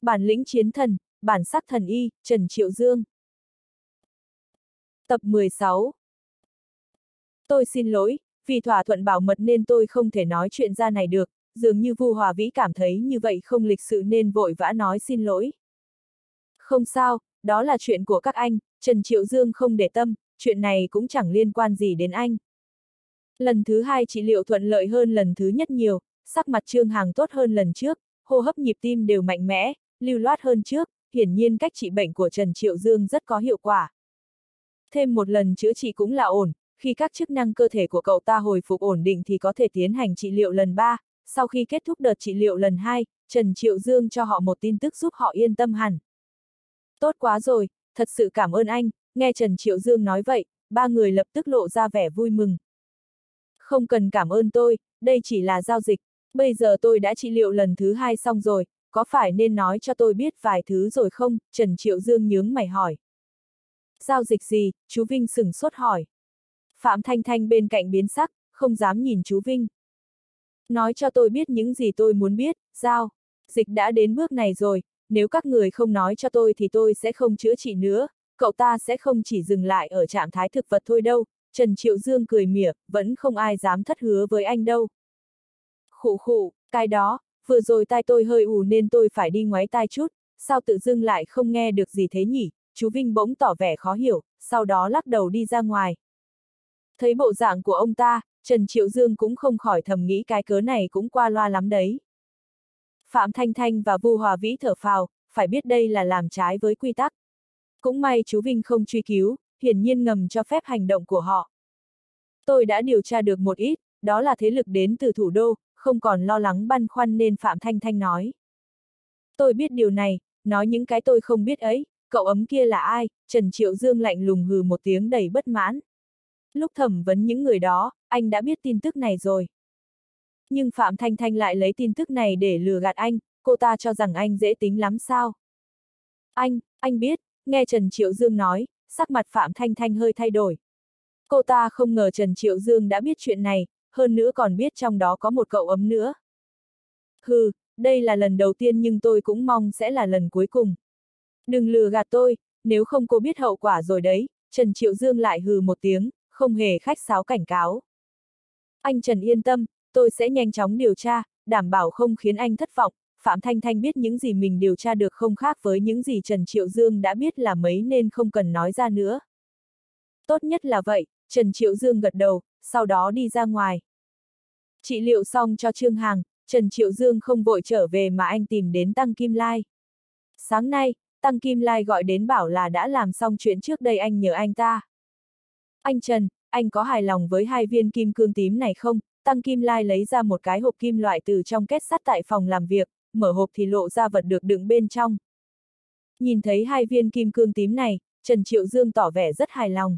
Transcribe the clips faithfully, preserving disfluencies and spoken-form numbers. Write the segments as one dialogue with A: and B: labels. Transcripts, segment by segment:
A: Bản lĩnh chiến thần, bản sắc thần y, Trần Triệu Dương. Tập mười sáu. Tôi xin lỗi, vì thỏa thuận bảo mật nên tôi không thể nói chuyện ra này được, dường như Vu Hòa Vĩ cảm thấy như vậy không lịch sự nên vội vã nói xin lỗi. Không sao, đó là chuyện của các anh, Trần Triệu Dương không để tâm, chuyện này cũng chẳng liên quan gì đến anh. Lần thứ hai trị liệu thuận lợi hơn lần thứ nhất nhiều, sắc mặt Trương Hằng tốt hơn lần trước, hô hấp nhịp tim đều mạnh mẽ, lưu loát hơn trước, hiển nhiên cách trị bệnh của Trần Triệu Dương rất có hiệu quả. Thêm một lần chữa trị cũng là ổn, khi các chức năng cơ thể của cậu ta hồi phục ổn định thì có thể tiến hành trị liệu lần ba, sau khi kết thúc đợt trị liệu lần hai, Trần Triệu Dương cho họ một tin tức giúp họ yên tâm hẳn. Tốt quá rồi, thật sự cảm ơn anh, nghe Trần Triệu Dương nói vậy, ba người lập tức lộ ra vẻ vui mừng. Không cần cảm ơn tôi, đây chỉ là giao dịch, bây giờ tôi đã trị liệu lần thứ hai xong rồi, có phải nên nói cho tôi biết vài thứ rồi không? Trần Triệu Dương nhướng mày hỏi. Giao dịch gì? Chú Vinh sửng sốt hỏi. Phạm Thanh Thanh bên cạnh biến sắc, không dám nhìn chú Vinh. Nói cho tôi biết những gì tôi muốn biết, giao dịch đã đến bước này rồi, nếu các người không nói cho tôi thì tôi sẽ không chữa trị nữa, cậu ta sẽ không chỉ dừng lại ở trạng thái thực vật thôi đâu. Trần Triệu Dương cười mỉa, vẫn không ai dám thất hứa với anh đâu. Khụ khụ, cái đó, vừa rồi tai tôi hơi ù nên tôi phải đi ngoáy tai chút, sao tự dưng lại không nghe được gì thế nhỉ? Chú Vinh bỗng tỏ vẻ khó hiểu, sau đó lắc đầu đi ra ngoài. Thấy bộ dạng của ông ta, Trần Triệu Dương cũng không khỏi thầm nghĩ cái cớ này cũng qua loa lắm đấy. Phạm Thanh Thanh và Vu Hòa Vĩ thở phào, phải biết đây là làm trái với quy tắc. Cũng may chú Vinh không truy cứu, hiển nhiên ngầm cho phép hành động của họ. Tôi đã điều tra được một ít, đó là thế lực đến từ thủ đô, không còn lo lắng băn khoăn nên Phạm Thanh Thanh nói. Tôi biết điều này, nói những cái tôi không biết ấy, cậu ấm kia là ai? Trần Triệu Dương lạnh lùng hừ một tiếng đầy bất mãn. Lúc thẩm vấn những người đó, anh đã biết tin tức này rồi. Nhưng Phạm Thanh Thanh lại lấy tin tức này để lừa gạt anh, cô ta cho rằng anh dễ tính lắm sao? Anh, anh biết, nghe Trần Triệu Dương nói, sắc mặt Phạm Thanh Thanh hơi thay đổi. Cô ta không ngờ Trần Triệu Dương đã biết chuyện này, hơn nữa còn biết trong đó có một cậu ấm nữa. Hừ, đây là lần đầu tiên nhưng tôi cũng mong sẽ là lần cuối cùng. Đừng lừa gạt tôi, nếu không cô biết hậu quả rồi đấy. Trần Triệu Dương lại hừ một tiếng, không hề khách sáo cảnh cáo. Anh Trần yên tâm, tôi sẽ nhanh chóng điều tra, đảm bảo không khiến anh thất vọng. Phạm Thanh Thanh biết những gì mình điều tra được không khác với những gì Trần Triệu Dương đã biết là mấy nên không cần nói ra nữa. Tốt nhất là vậy, Trần Triệu Dương gật đầu, sau đó đi ra ngoài. Trị liệu xong cho Trương Hằng, Trần Triệu Dương không vội trở về mà anh tìm đến Tăng Kim Lai. Sáng nay, Tăng Kim Lai gọi đến bảo là đã làm xong chuyện trước đây anh nhờ anh ta. Anh Trần, anh có hài lòng với hai viên kim cương tím này không? Tăng Kim Lai lấy ra một cái hộp kim loại từ trong kết sắt tại phòng làm việc, mở hộp thì lộ ra vật được đựng bên trong. Nhìn thấy hai viên kim cương tím này, Trần Triệu Dương tỏ vẻ rất hài lòng.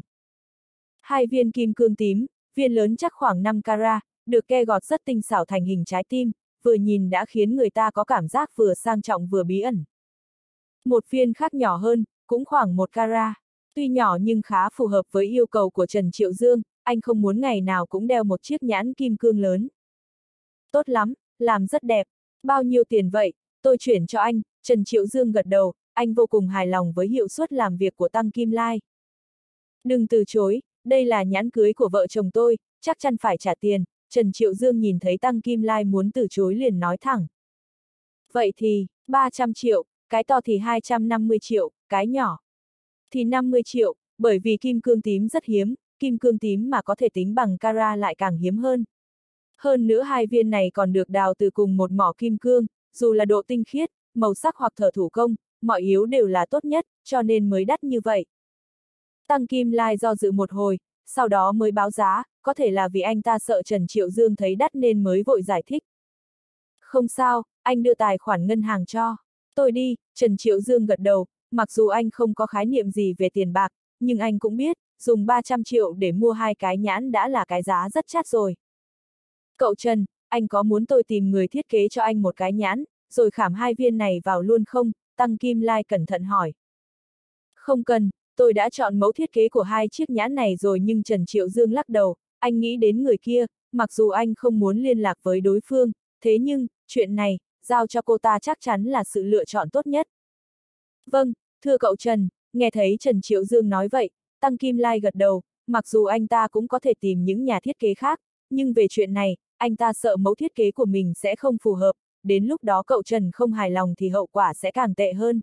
A: Hai viên kim cương tím, viên lớn chắc khoảng năm carat, được ke gọt rất tinh xảo thành hình trái tim, vừa nhìn đã khiến người ta có cảm giác vừa sang trọng vừa bí ẩn. Một viên khác nhỏ hơn, cũng khoảng một carat. Tuy nhỏ nhưng khá phù hợp với yêu cầu của Trần Triệu Dương, anh không muốn ngày nào cũng đeo một chiếc nhẫn kim cương lớn. Tốt lắm, làm rất đẹp. Bao nhiêu tiền vậy? Tôi chuyển cho anh. Trần Triệu Dương gật đầu, anh vô cùng hài lòng với hiệu suất làm việc của Tăng Kim Lai. Đừng từ chối, đây là nhẫn cưới của vợ chồng tôi, chắc chắn phải trả tiền. Trần Triệu Dương nhìn thấy Tăng Kim Lai muốn từ chối liền nói thẳng. Vậy thì, ba trăm triệu, cái to thì hai trăm năm mươi triệu, cái nhỏ thì năm mươi triệu, bởi vì kim cương tím rất hiếm, kim cương tím mà có thể tính bằng carat lại càng hiếm hơn. Hơn nữa hai viên này còn được đào từ cùng một mỏ kim cương, dù là độ tinh khiết, màu sắc hoặc thợ thủ công, mọi yếu đều là tốt nhất, cho nên mới đắt như vậy. Tăng Kim Lai do dự một hồi, sau đó mới báo giá, có thể là vì anh ta sợ Trần Triệu Dương thấy đắt nên mới vội giải thích. Không sao, anh đưa tài khoản ngân hàng cho tôi đi. Trần Triệu Dương gật đầu, mặc dù anh không có khái niệm gì về tiền bạc, nhưng anh cũng biết, dùng ba trăm triệu để mua hai cái nhẫn đã là cái giá rất chát rồi. Cậu Trần, anh có muốn tôi tìm người thiết kế cho anh một cái nhẫn, rồi khảm hai viên này vào luôn không? Tăng Kim Lai cẩn thận hỏi. Không cần, tôi đã chọn mẫu thiết kế của hai chiếc nhẫn này rồi. Nhưng Trần Triệu Dương lắc đầu, anh nghĩ đến người kia, mặc dù anh không muốn liên lạc với đối phương, thế nhưng, chuyện này, giao cho cô ta chắc chắn là sự lựa chọn tốt nhất. Vâng, thưa cậu Trần. Nghe thấy Trần Triệu Dương nói vậy, Tăng Kim Lai gật đầu, mặc dù anh ta cũng có thể tìm những nhà thiết kế khác, nhưng về chuyện này, anh ta sợ mẫu thiết kế của mình sẽ không phù hợp, đến lúc đó cậu Trần không hài lòng thì hậu quả sẽ càng tệ hơn.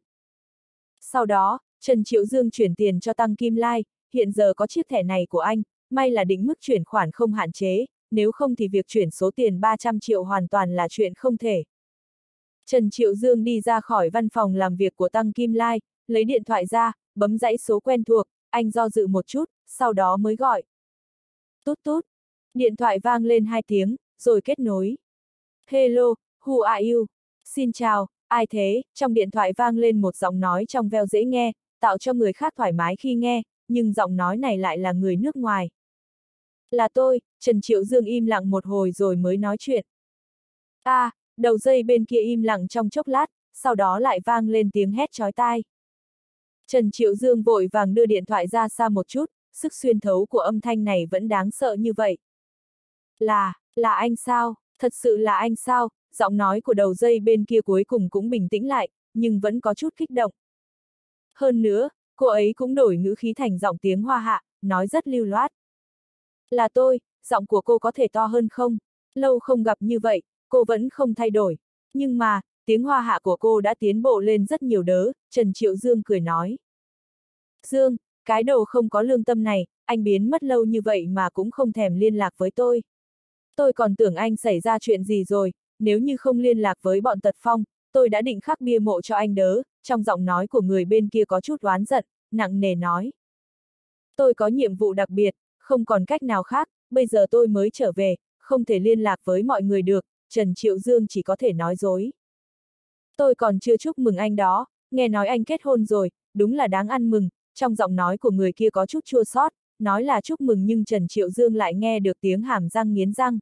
A: Sau đó, Trần Triệu Dương chuyển tiền cho Tăng Kim Lai, hiện giờ có chiếc thẻ này của anh, may là định mức chuyển khoản không hạn chế, nếu không thì việc chuyển số tiền ba trăm triệu hoàn toàn là chuyện không thể. Trần Triệu Dương đi ra khỏi văn phòng làm việc của Tăng Kim Lai, lấy điện thoại ra, bấm dãy số quen thuộc, anh do dự một chút, sau đó mới gọi. Tút tút. Điện thoại vang lên hai tiếng, rồi kết nối. Hello, who are you? Xin chào, ai thế? Trong điện thoại vang lên một giọng nói trong veo dễ nghe, tạo cho người khác thoải mái khi nghe, nhưng giọng nói này lại là người nước ngoài. Là tôi. Trần Triệu Dương im lặng một hồi rồi mới nói chuyện. À, đầu dây bên kia im lặng trong chốc lát, sau đó lại vang lên tiếng hét chói tai. Trần Triệu Dương vội vàng đưa điện thoại ra xa một chút, sức xuyên thấu của âm thanh này vẫn đáng sợ như vậy. Là, là anh sao? Thật sự là anh sao? Giọng nói của đầu dây bên kia cuối cùng cũng bình tĩnh lại, nhưng vẫn có chút kích động. Hơn nữa, cô ấy cũng đổi ngữ khí thành giọng tiếng Hoa Hạ, nói rất lưu loát. Là tôi, giọng của cô có thể to hơn không? Lâu không gặp như vậy, cô vẫn không thay đổi. Nhưng mà, tiếng Hoa Hạ của cô đã tiến bộ lên rất nhiều đớ, Trần Triệu Dương cười nói. Dương, cái đồ không có lương tâm này, anh biến mất lâu như vậy mà cũng không thèm liên lạc với tôi. Tôi còn tưởng anh xảy ra chuyện gì rồi, nếu như không liên lạc với bọn Tật Phong, tôi đã định khắc bia mộ cho anh đớ, trong giọng nói của người bên kia có chút oán giận, nặng nề nói. Tôi có nhiệm vụ đặc biệt, không còn cách nào khác, bây giờ tôi mới trở về, không thể liên lạc với mọi người được, Trần Triệu Dương chỉ có thể nói dối. Tôi còn chưa chúc mừng anh đó, nghe nói anh kết hôn rồi, đúng là đáng ăn mừng, trong giọng nói của người kia có chút chua xót, nói là chúc mừng nhưng Trần Triệu Dương lại nghe được tiếng hàm răng nghiến răng.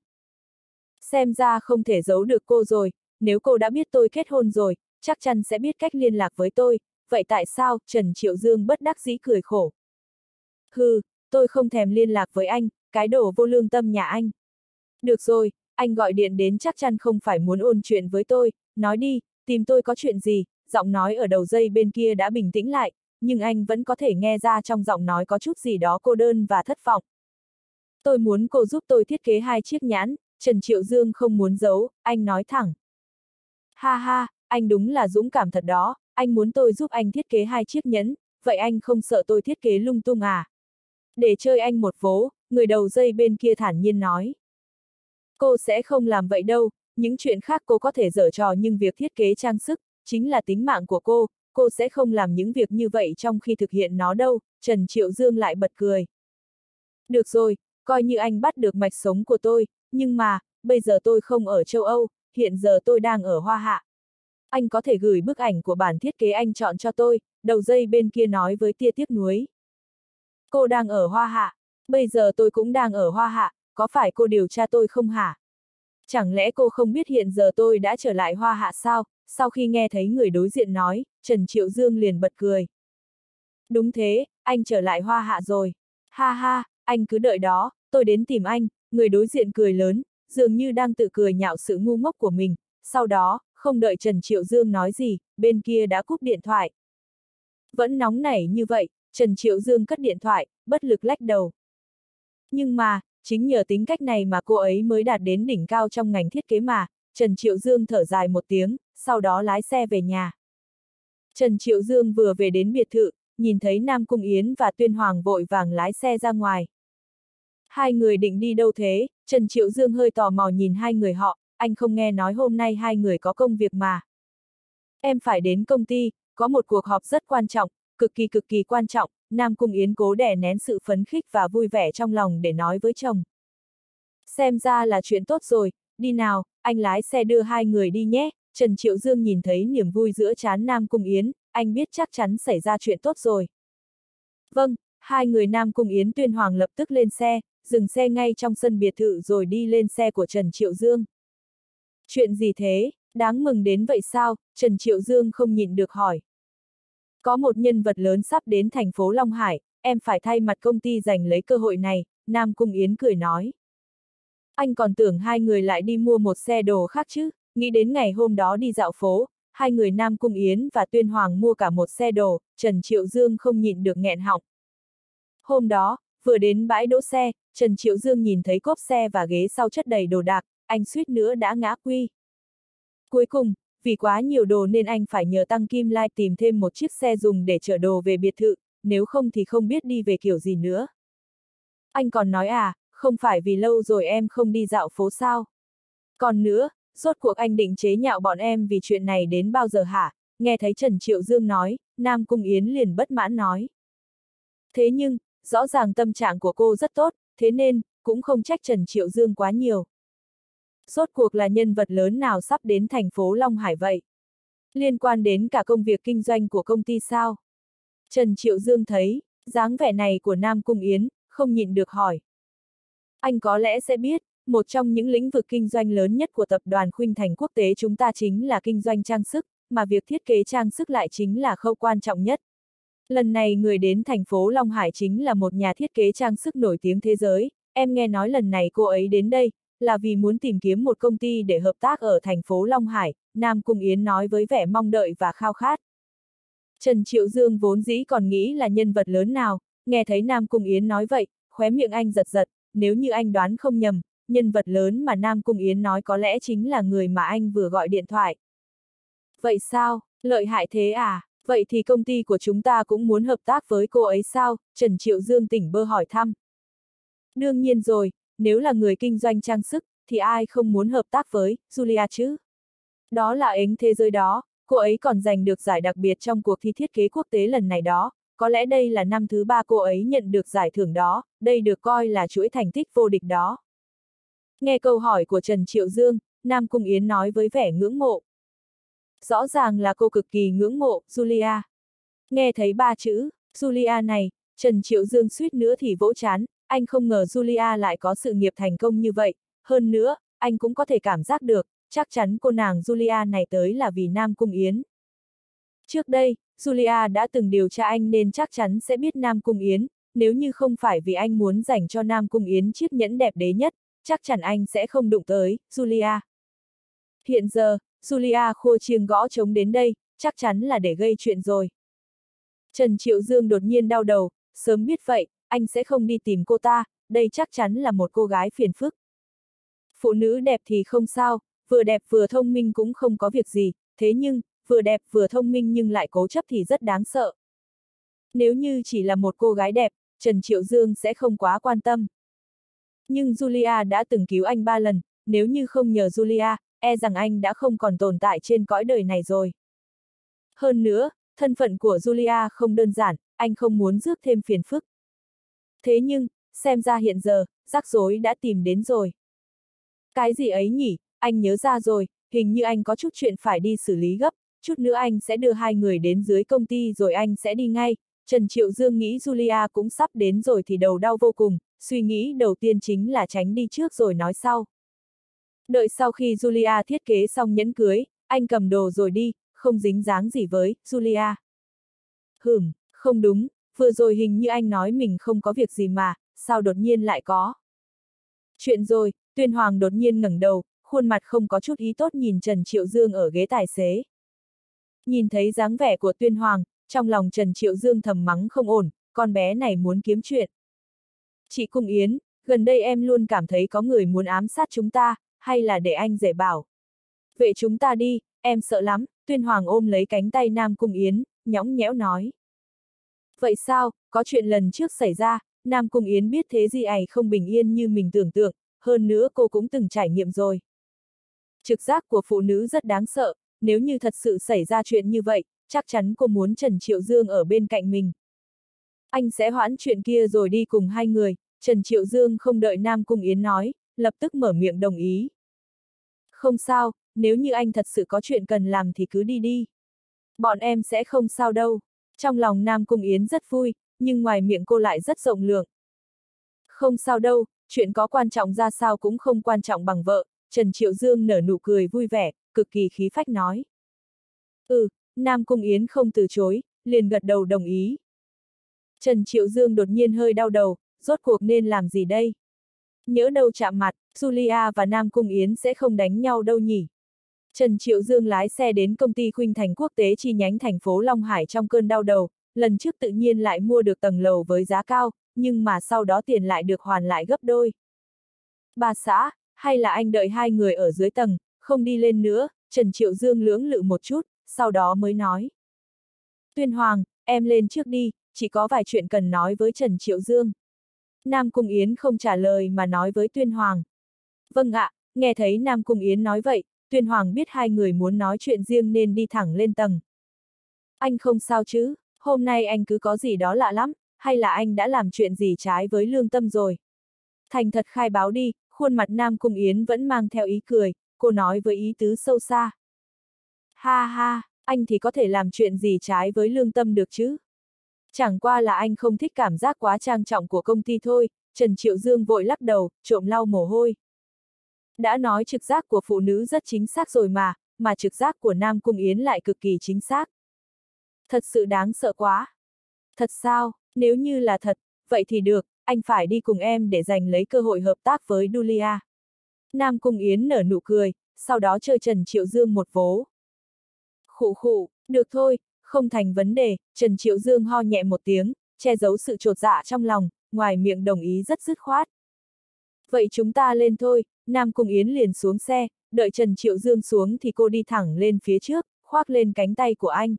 A: Xem ra không thể giấu được cô rồi, nếu cô đã biết tôi kết hôn rồi, chắc chắn sẽ biết cách liên lạc với tôi, vậy tại sao? Trần Triệu Dương bất đắc dĩ cười khổ. Hừ, tôi không thèm liên lạc với anh, cái đồ vô lương tâm nhà anh. Được rồi, anh gọi điện đến chắc chắn không phải muốn ôn chuyện với tôi, nói đi, tìm tôi có chuyện gì? Giọng nói ở đầu dây bên kia đã bình tĩnh lại, nhưng anh vẫn có thể nghe ra trong giọng nói có chút gì đó cô đơn và thất vọng. Tôi muốn cô giúp tôi thiết kế hai chiếc nhẫn, Trần Triệu Dương không muốn giấu, anh nói thẳng. Ha ha, anh đúng là dũng cảm thật đó, anh muốn tôi giúp anh thiết kế hai chiếc nhẫn, vậy anh không sợ tôi thiết kế lung tung à? Để chơi anh một vố, người đầu dây bên kia thản nhiên nói. Cô sẽ không làm vậy đâu, những chuyện khác cô có thể giở trò nhưng việc thiết kế trang sức, chính là tính mạng của cô, cô sẽ không làm những việc như vậy trong khi thực hiện nó đâu, Trần Triệu Dương lại bật cười. Được rồi, coi như anh bắt được mạch sống của tôi, nhưng mà, bây giờ tôi không ở châu Âu, hiện giờ tôi đang ở Hoa Hạ. Anh có thể gửi bức ảnh của bản thiết kế anh chọn cho tôi, đầu dây bên kia nói với tia tiếc nuối. Cô đang ở Hoa Hạ, bây giờ tôi cũng đang ở Hoa Hạ, có phải cô điều tra tôi không hả? Chẳng lẽ cô không biết hiện giờ tôi đã trở lại Hoa Hạ sao? Sau khi nghe thấy người đối diện nói, Trần Triệu Dương liền bật cười. Đúng thế, anh trở lại Hoa Hạ rồi. Ha ha, anh cứ đợi đó, tôi đến tìm anh, người đối diện cười lớn, dường như đang tự cười nhạo sự ngu ngốc của mình, sau đó, không đợi Trần Triệu Dương nói gì, bên kia đã cúp điện thoại. Vẫn nóng nảy như vậy, Trần Triệu Dương cất điện thoại, bất lực lách đầu. Nhưng mà, chính nhờ tính cách này mà cô ấy mới đạt đến đỉnh cao trong ngành thiết kế mà, Trần Triệu Dương thở dài một tiếng, sau đó lái xe về nhà. Trần Triệu Dương vừa về đến biệt thự, nhìn thấy Nam Cung Yến và Tuyên Hoàng vội vàng lái xe ra ngoài. Hai người định đi đâu thế? Trần Triệu Dương hơi tò mò nhìn hai người họ, anh không nghe nói hôm nay hai người có công việc mà. Em phải đến công ty, có một cuộc họp rất quan trọng, cực kỳ cực kỳ quan trọng, Nam Cung Yến cố đè nén sự phấn khích và vui vẻ trong lòng để nói với chồng. Xem ra là chuyện tốt rồi, đi nào, anh lái xe đưa hai người đi nhé. Trần Triệu Dương nhìn thấy niềm vui giữa trán Nam Cung Yến, anh biết chắc chắn xảy ra chuyện tốt rồi. Vâng, hai người Nam Cung Yến Tuyên Hoàng lập tức lên xe, dừng xe ngay trong sân biệt thự rồi đi lên xe của Trần Triệu Dương. Chuyện gì thế, đáng mừng đến vậy sao? Trần Triệu Dương không nhịn được hỏi. Có một nhân vật lớn sắp đến thành phố Long Hải, em phải thay mặt công ty giành lấy cơ hội này, Nam Cung Yến cười nói. Anh còn tưởng hai người lại đi mua một xe đồ khác chứ, nghĩ đến ngày hôm đó đi dạo phố, hai người Nam Cung Yến và Tuyên Hoàng mua cả một xe đồ, Trần Triệu Dương không nhịn được nghẹn họng. Hôm đó, vừa đến bãi đỗ xe, Trần Triệu Dương nhìn thấy cốp xe và ghế sau chất đầy đồ đạc, anh suýt nữa đã ngã quy. Cuối cùng, vì quá nhiều đồ nên anh phải nhờ Tăng Kim Lai tìm thêm một chiếc xe dùng để chở đồ về biệt thự, nếu không thì không biết đi về kiểu gì nữa. Anh còn nói à, không phải vì lâu rồi em không đi dạo phố sao? Còn nữa, rốt cuộc anh định chế nhạo bọn em vì chuyện này đến bao giờ hả? Nghe thấy Trần Triệu Dương nói, Nam Cung Yến liền bất mãn nói. Thế nhưng, rõ ràng tâm trạng của cô rất tốt, thế nên, cũng không trách Trần Triệu Dương quá nhiều. Rốt cuộc là nhân vật lớn nào sắp đến thành phố Long Hải vậy? Liên quan đến cả công việc kinh doanh của công ty sao? Trần Triệu Dương thấy, dáng vẻ này của Nam Cung Yến, không nhịn được hỏi. Anh có lẽ sẽ biết, một trong những lĩnh vực kinh doanh lớn nhất của tập đoàn Khuynh Thành quốc tế chúng ta chính là kinh doanh trang sức, mà việc thiết kế trang sức lại chính là khâu quan trọng nhất. Lần này người đến thành phố Long Hải chính là một nhà thiết kế trang sức nổi tiếng thế giới, em nghe nói lần này cô ấy đến đây, là vì muốn tìm kiếm một công ty để hợp tác ở thành phố Long Hải, Nam Cung Yến nói với vẻ mong đợi và khao khát. Trần Triệu Dương vốn dĩ còn nghĩ là nhân vật lớn nào, nghe thấy Nam Cung Yến nói vậy, khóe miệng anh giật giật, nếu như anh đoán không nhầm, nhân vật lớn mà Nam Cung Yến nói có lẽ chính là người mà anh vừa gọi điện thoại. Vậy sao, lợi hại thế à, vậy thì công ty của chúng ta cũng muốn hợp tác với cô ấy sao, Trần Triệu Dương tỉnh bơ hỏi thăm. Đương nhiên rồi, nếu là người kinh doanh trang sức, thì ai không muốn hợp tác với Julia chứ? Đó là ánh thế giới đó, cô ấy còn giành được giải đặc biệt trong cuộc thi thiết kế quốc tế lần này đó, có lẽ đây là năm thứ ba cô ấy nhận được giải thưởng đó, đây được coi là chuỗi thành tích vô địch đó. Nghe câu hỏi của Trần Triệu Dương, Nam Cung Yến nói với vẻ ngưỡng mộ. Rõ ràng là cô cực kỳ ngưỡng mộ, Julia. Nghe thấy ba chữ, Julia này, Trần Triệu Dương suýt nữa thì vỗ chán, anh không ngờ Julia lại có sự nghiệp thành công như vậy, hơn nữa, anh cũng có thể cảm giác được, chắc chắn cô nàng Julia này tới là vì Nam Cung Yến. Trước đây, Julia đã từng điều tra anh nên chắc chắn sẽ biết Nam Cung Yến, nếu như không phải vì anh muốn dành cho Nam Cung Yến chiếc nhẫn đẹp đẽ nhất, chắc chắn anh sẽ không đụng tới, Julia. Hiện giờ, Julia khua chiêng gõ trống đến đây, chắc chắn là để gây chuyện rồi. Trần Triệu Dương đột nhiên đau đầu, sớm biết vậy, anh sẽ không đi tìm cô ta, đây chắc chắn là một cô gái phiền phức. Phụ nữ đẹp thì không sao, vừa đẹp vừa thông minh cũng không có việc gì, thế nhưng, vừa đẹp vừa thông minh nhưng lại cố chấp thì rất đáng sợ. Nếu như chỉ là một cô gái đẹp, Trần Triệu Dương sẽ không quá quan tâm. Nhưng Julia đã từng cứu anh ba lần, nếu như không nhờ Julia, e rằng anh đã không còn tồn tại trên cõi đời này rồi. Hơn nữa, thân phận của Julia không đơn giản, anh không muốn rước thêm phiền phức. Thế nhưng, xem ra hiện giờ, rắc rối đã tìm đến rồi. Cái gì ấy nhỉ, anh nhớ ra rồi, hình như anh có chút chuyện phải đi xử lý gấp, chút nữa anh sẽ đưa hai người đến dưới công ty rồi anh sẽ đi ngay. Trần Triệu Dương nghĩ Julia cũng sắp đến rồi thì đầu đau vô cùng, suy nghĩ đầu tiên chính là tránh đi trước rồi nói sau. Đợi sau khi Julia thiết kế xong nhẫn cưới, anh cầm đồ rồi đi, không dính dáng gì với Julia. Hửm, không đúng, vừa rồi hình như anh nói mình không có việc gì mà, sao đột nhiên lại có. Chuyện rồi, Tuyên Hoàng đột nhiên ngẩng đầu, khuôn mặt không có chút ý tốt nhìn Trần Triệu Dương ở ghế tài xế. Nhìn thấy dáng vẻ của Tuyên Hoàng, trong lòng Trần Triệu Dương thầm mắng không ổn, con bé này muốn kiếm chuyện. Chị Cung Yến, gần đây em luôn cảm thấy có người muốn ám sát chúng ta, hay là để anh rể bảo. Vậy chúng ta đi, em sợ lắm, Tuyên Hoàng ôm lấy cánh tay Nam Cung Yến, nhõng nhẽo nói. Vậy sao, có chuyện lần trước xảy ra, Nam Cung Yến biết thế gì ấy không bình yên như mình tưởng tượng, hơn nữa cô cũng từng trải nghiệm rồi. Trực giác của phụ nữ rất đáng sợ, nếu như thật sự xảy ra chuyện như vậy, chắc chắn cô muốn Trần Triệu Dương ở bên cạnh mình. Anh sẽ hoãn chuyện kia rồi đi cùng hai người, Trần Triệu Dương không đợi Nam Cung Yến nói, lập tức mở miệng đồng ý. Không sao, nếu như anh thật sự có chuyện cần làm thì cứ đi đi. Bọn em sẽ không sao đâu. Trong lòng Nam Cung Yến rất vui, nhưng ngoài miệng cô lại rất rộng lượng. Không sao đâu, chuyện có quan trọng ra sao cũng không quan trọng bằng vợ, Trần Triệu Dương nở nụ cười vui vẻ, cực kỳ khí phách nói. Ừ, Nam Cung Yến không từ chối, liền gật đầu đồng ý. Trần Triệu Dương đột nhiên hơi đau đầu, rốt cuộc nên làm gì đây? Nhỡ đâu chạm mặt, Julia và Nam Cung Yến sẽ không đánh nhau đâu nhỉ? Trần Triệu Dương lái xe đến công ty Khuynh Thành Quốc tế chi nhánh thành phố Long Hải trong cơn đau đầu, lần trước tự nhiên lại mua được tầng lầu với giá cao, nhưng mà sau đó tiền lại được hoàn lại gấp đôi. Bà xã, hay là anh đợi hai người ở dưới tầng, không đi lên nữa, Trần Triệu Dương lưỡng lự một chút, sau đó mới nói. Tuyên Hoàng, em lên trước đi, chỉ có vài chuyện cần nói với Trần Triệu Dương. Nam Cung Yến không trả lời mà nói với Tuyên Hoàng. Vâng ạ, nghe thấy Nam Cung Yến nói vậy, Tuyên Hoàng biết hai người muốn nói chuyện riêng nên đi thẳng lên tầng. Anh không sao chứ, hôm nay anh cứ có gì đó lạ lắm, hay là anh đã làm chuyện gì trái với lương tâm rồi? Thành thật khai báo đi, khuôn mặt Nam Cung Yến vẫn mang theo ý cười, cô nói với ý tứ sâu xa. Ha ha, anh thì có thể làm chuyện gì trái với lương tâm được chứ? Chẳng qua là anh không thích cảm giác quá trang trọng của công ty thôi, Trần Triệu Dương vội lắc đầu, trộm lau mồ hôi. Đã nói trực giác của phụ nữ rất chính xác rồi mà, mà trực giác của Nam Cung Yến lại cực kỳ chính xác. Thật sự đáng sợ quá. Thật sao, nếu như là thật, vậy thì được, anh phải đi cùng em để giành lấy cơ hội hợp tác với Julia. Nam Cung Yến nở nụ cười, sau đó chơi Trần Triệu Dương một vố. Khụ khụ, được thôi, không thành vấn đề, Trần Triệu Dương ho nhẹ một tiếng, che giấu sự chột dạ trong lòng, ngoài miệng đồng ý rất dứt khoát. Vậy chúng ta lên thôi, Nam Cung Yến liền xuống xe, đợi Trần Triệu Dương xuống thì cô đi thẳng lên phía trước, khoác lên cánh tay của anh.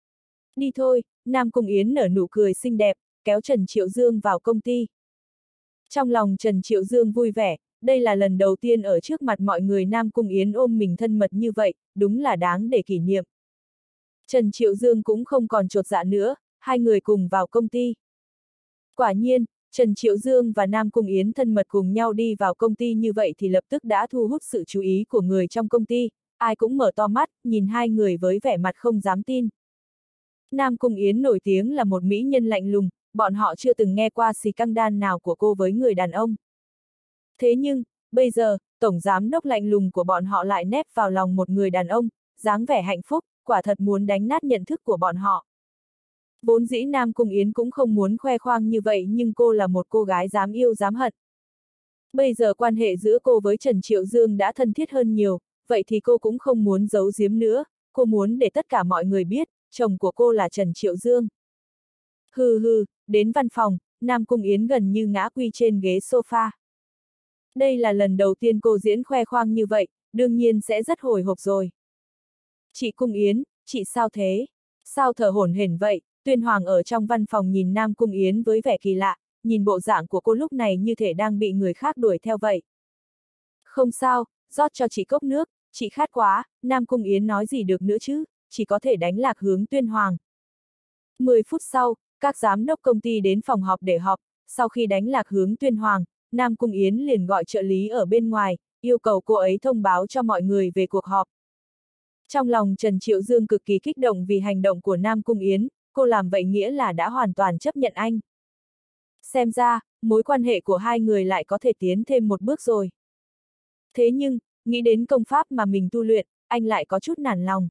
A: Đi thôi, Nam Cung Yến nở nụ cười xinh đẹp, kéo Trần Triệu Dương vào công ty. Trong lòng Trần Triệu Dương vui vẻ, đây là lần đầu tiên ở trước mặt mọi người Nam Cung Yến ôm mình thân mật như vậy, đúng là đáng để kỷ niệm. Trần Triệu Dương cũng không còn chột dạ nữa, hai người cùng vào công ty. Quả nhiên, Trần Triệu Dương và Nam Cung Yến thân mật cùng nhau đi vào công ty như vậy thì lập tức đã thu hút sự chú ý của người trong công ty, ai cũng mở to mắt, nhìn hai người với vẻ mặt không dám tin. Nam Cung Yến nổi tiếng là một mỹ nhân lạnh lùng, bọn họ chưa từng nghe qua xì căng đan nào của cô với người đàn ông. Thế nhưng, bây giờ, tổng giám đốc lạnh lùng của bọn họ lại nép vào lòng một người đàn ông, dáng vẻ hạnh phúc, quả thật muốn đánh nát nhận thức của bọn họ. Vốn dĩ Nam Cung Yến cũng không muốn khoe khoang như vậy nhưng cô là một cô gái dám yêu dám hận. Bây giờ quan hệ giữa cô với Trần Triệu Dương đã thân thiết hơn nhiều, vậy thì cô cũng không muốn giấu giếm nữa, cô muốn để tất cả mọi người biết, chồng của cô là Trần Triệu Dương. Hừ hừ, đến văn phòng, Nam Cung Yến gần như ngã quy trên ghế sofa. Đây là lần đầu tiên cô diễn khoe khoang như vậy, đương nhiên sẽ rất hồi hộp rồi. Chị Cung Yến, chị sao thế? Sao thở hổn hển vậy? Tuyên Hoàng ở trong văn phòng nhìn Nam Cung Yến với vẻ kỳ lạ, nhìn bộ dạng của cô lúc này như thể đang bị người khác đuổi theo vậy. Không sao, rót cho chị cốc nước, chị khát quá, Nam Cung Yến nói gì được nữa chứ, chỉ có thể đánh lạc hướng Tuyên Hoàng. mười phút sau, các giám đốc công ty đến phòng họp để họp, sau khi đánh lạc hướng Tuyên Hoàng, Nam Cung Yến liền gọi trợ lý ở bên ngoài, yêu cầu cô ấy thông báo cho mọi người về cuộc họp. Trong lòng Trần Triệu Dương cực kỳ kích động vì hành động của Nam Cung Yến, cô làm vậy nghĩa là đã hoàn toàn chấp nhận anh. Xem ra, mối quan hệ của hai người lại có thể tiến thêm một bước rồi. Thế nhưng, nghĩ đến công pháp mà mình tu luyện, anh lại có chút nản lòng.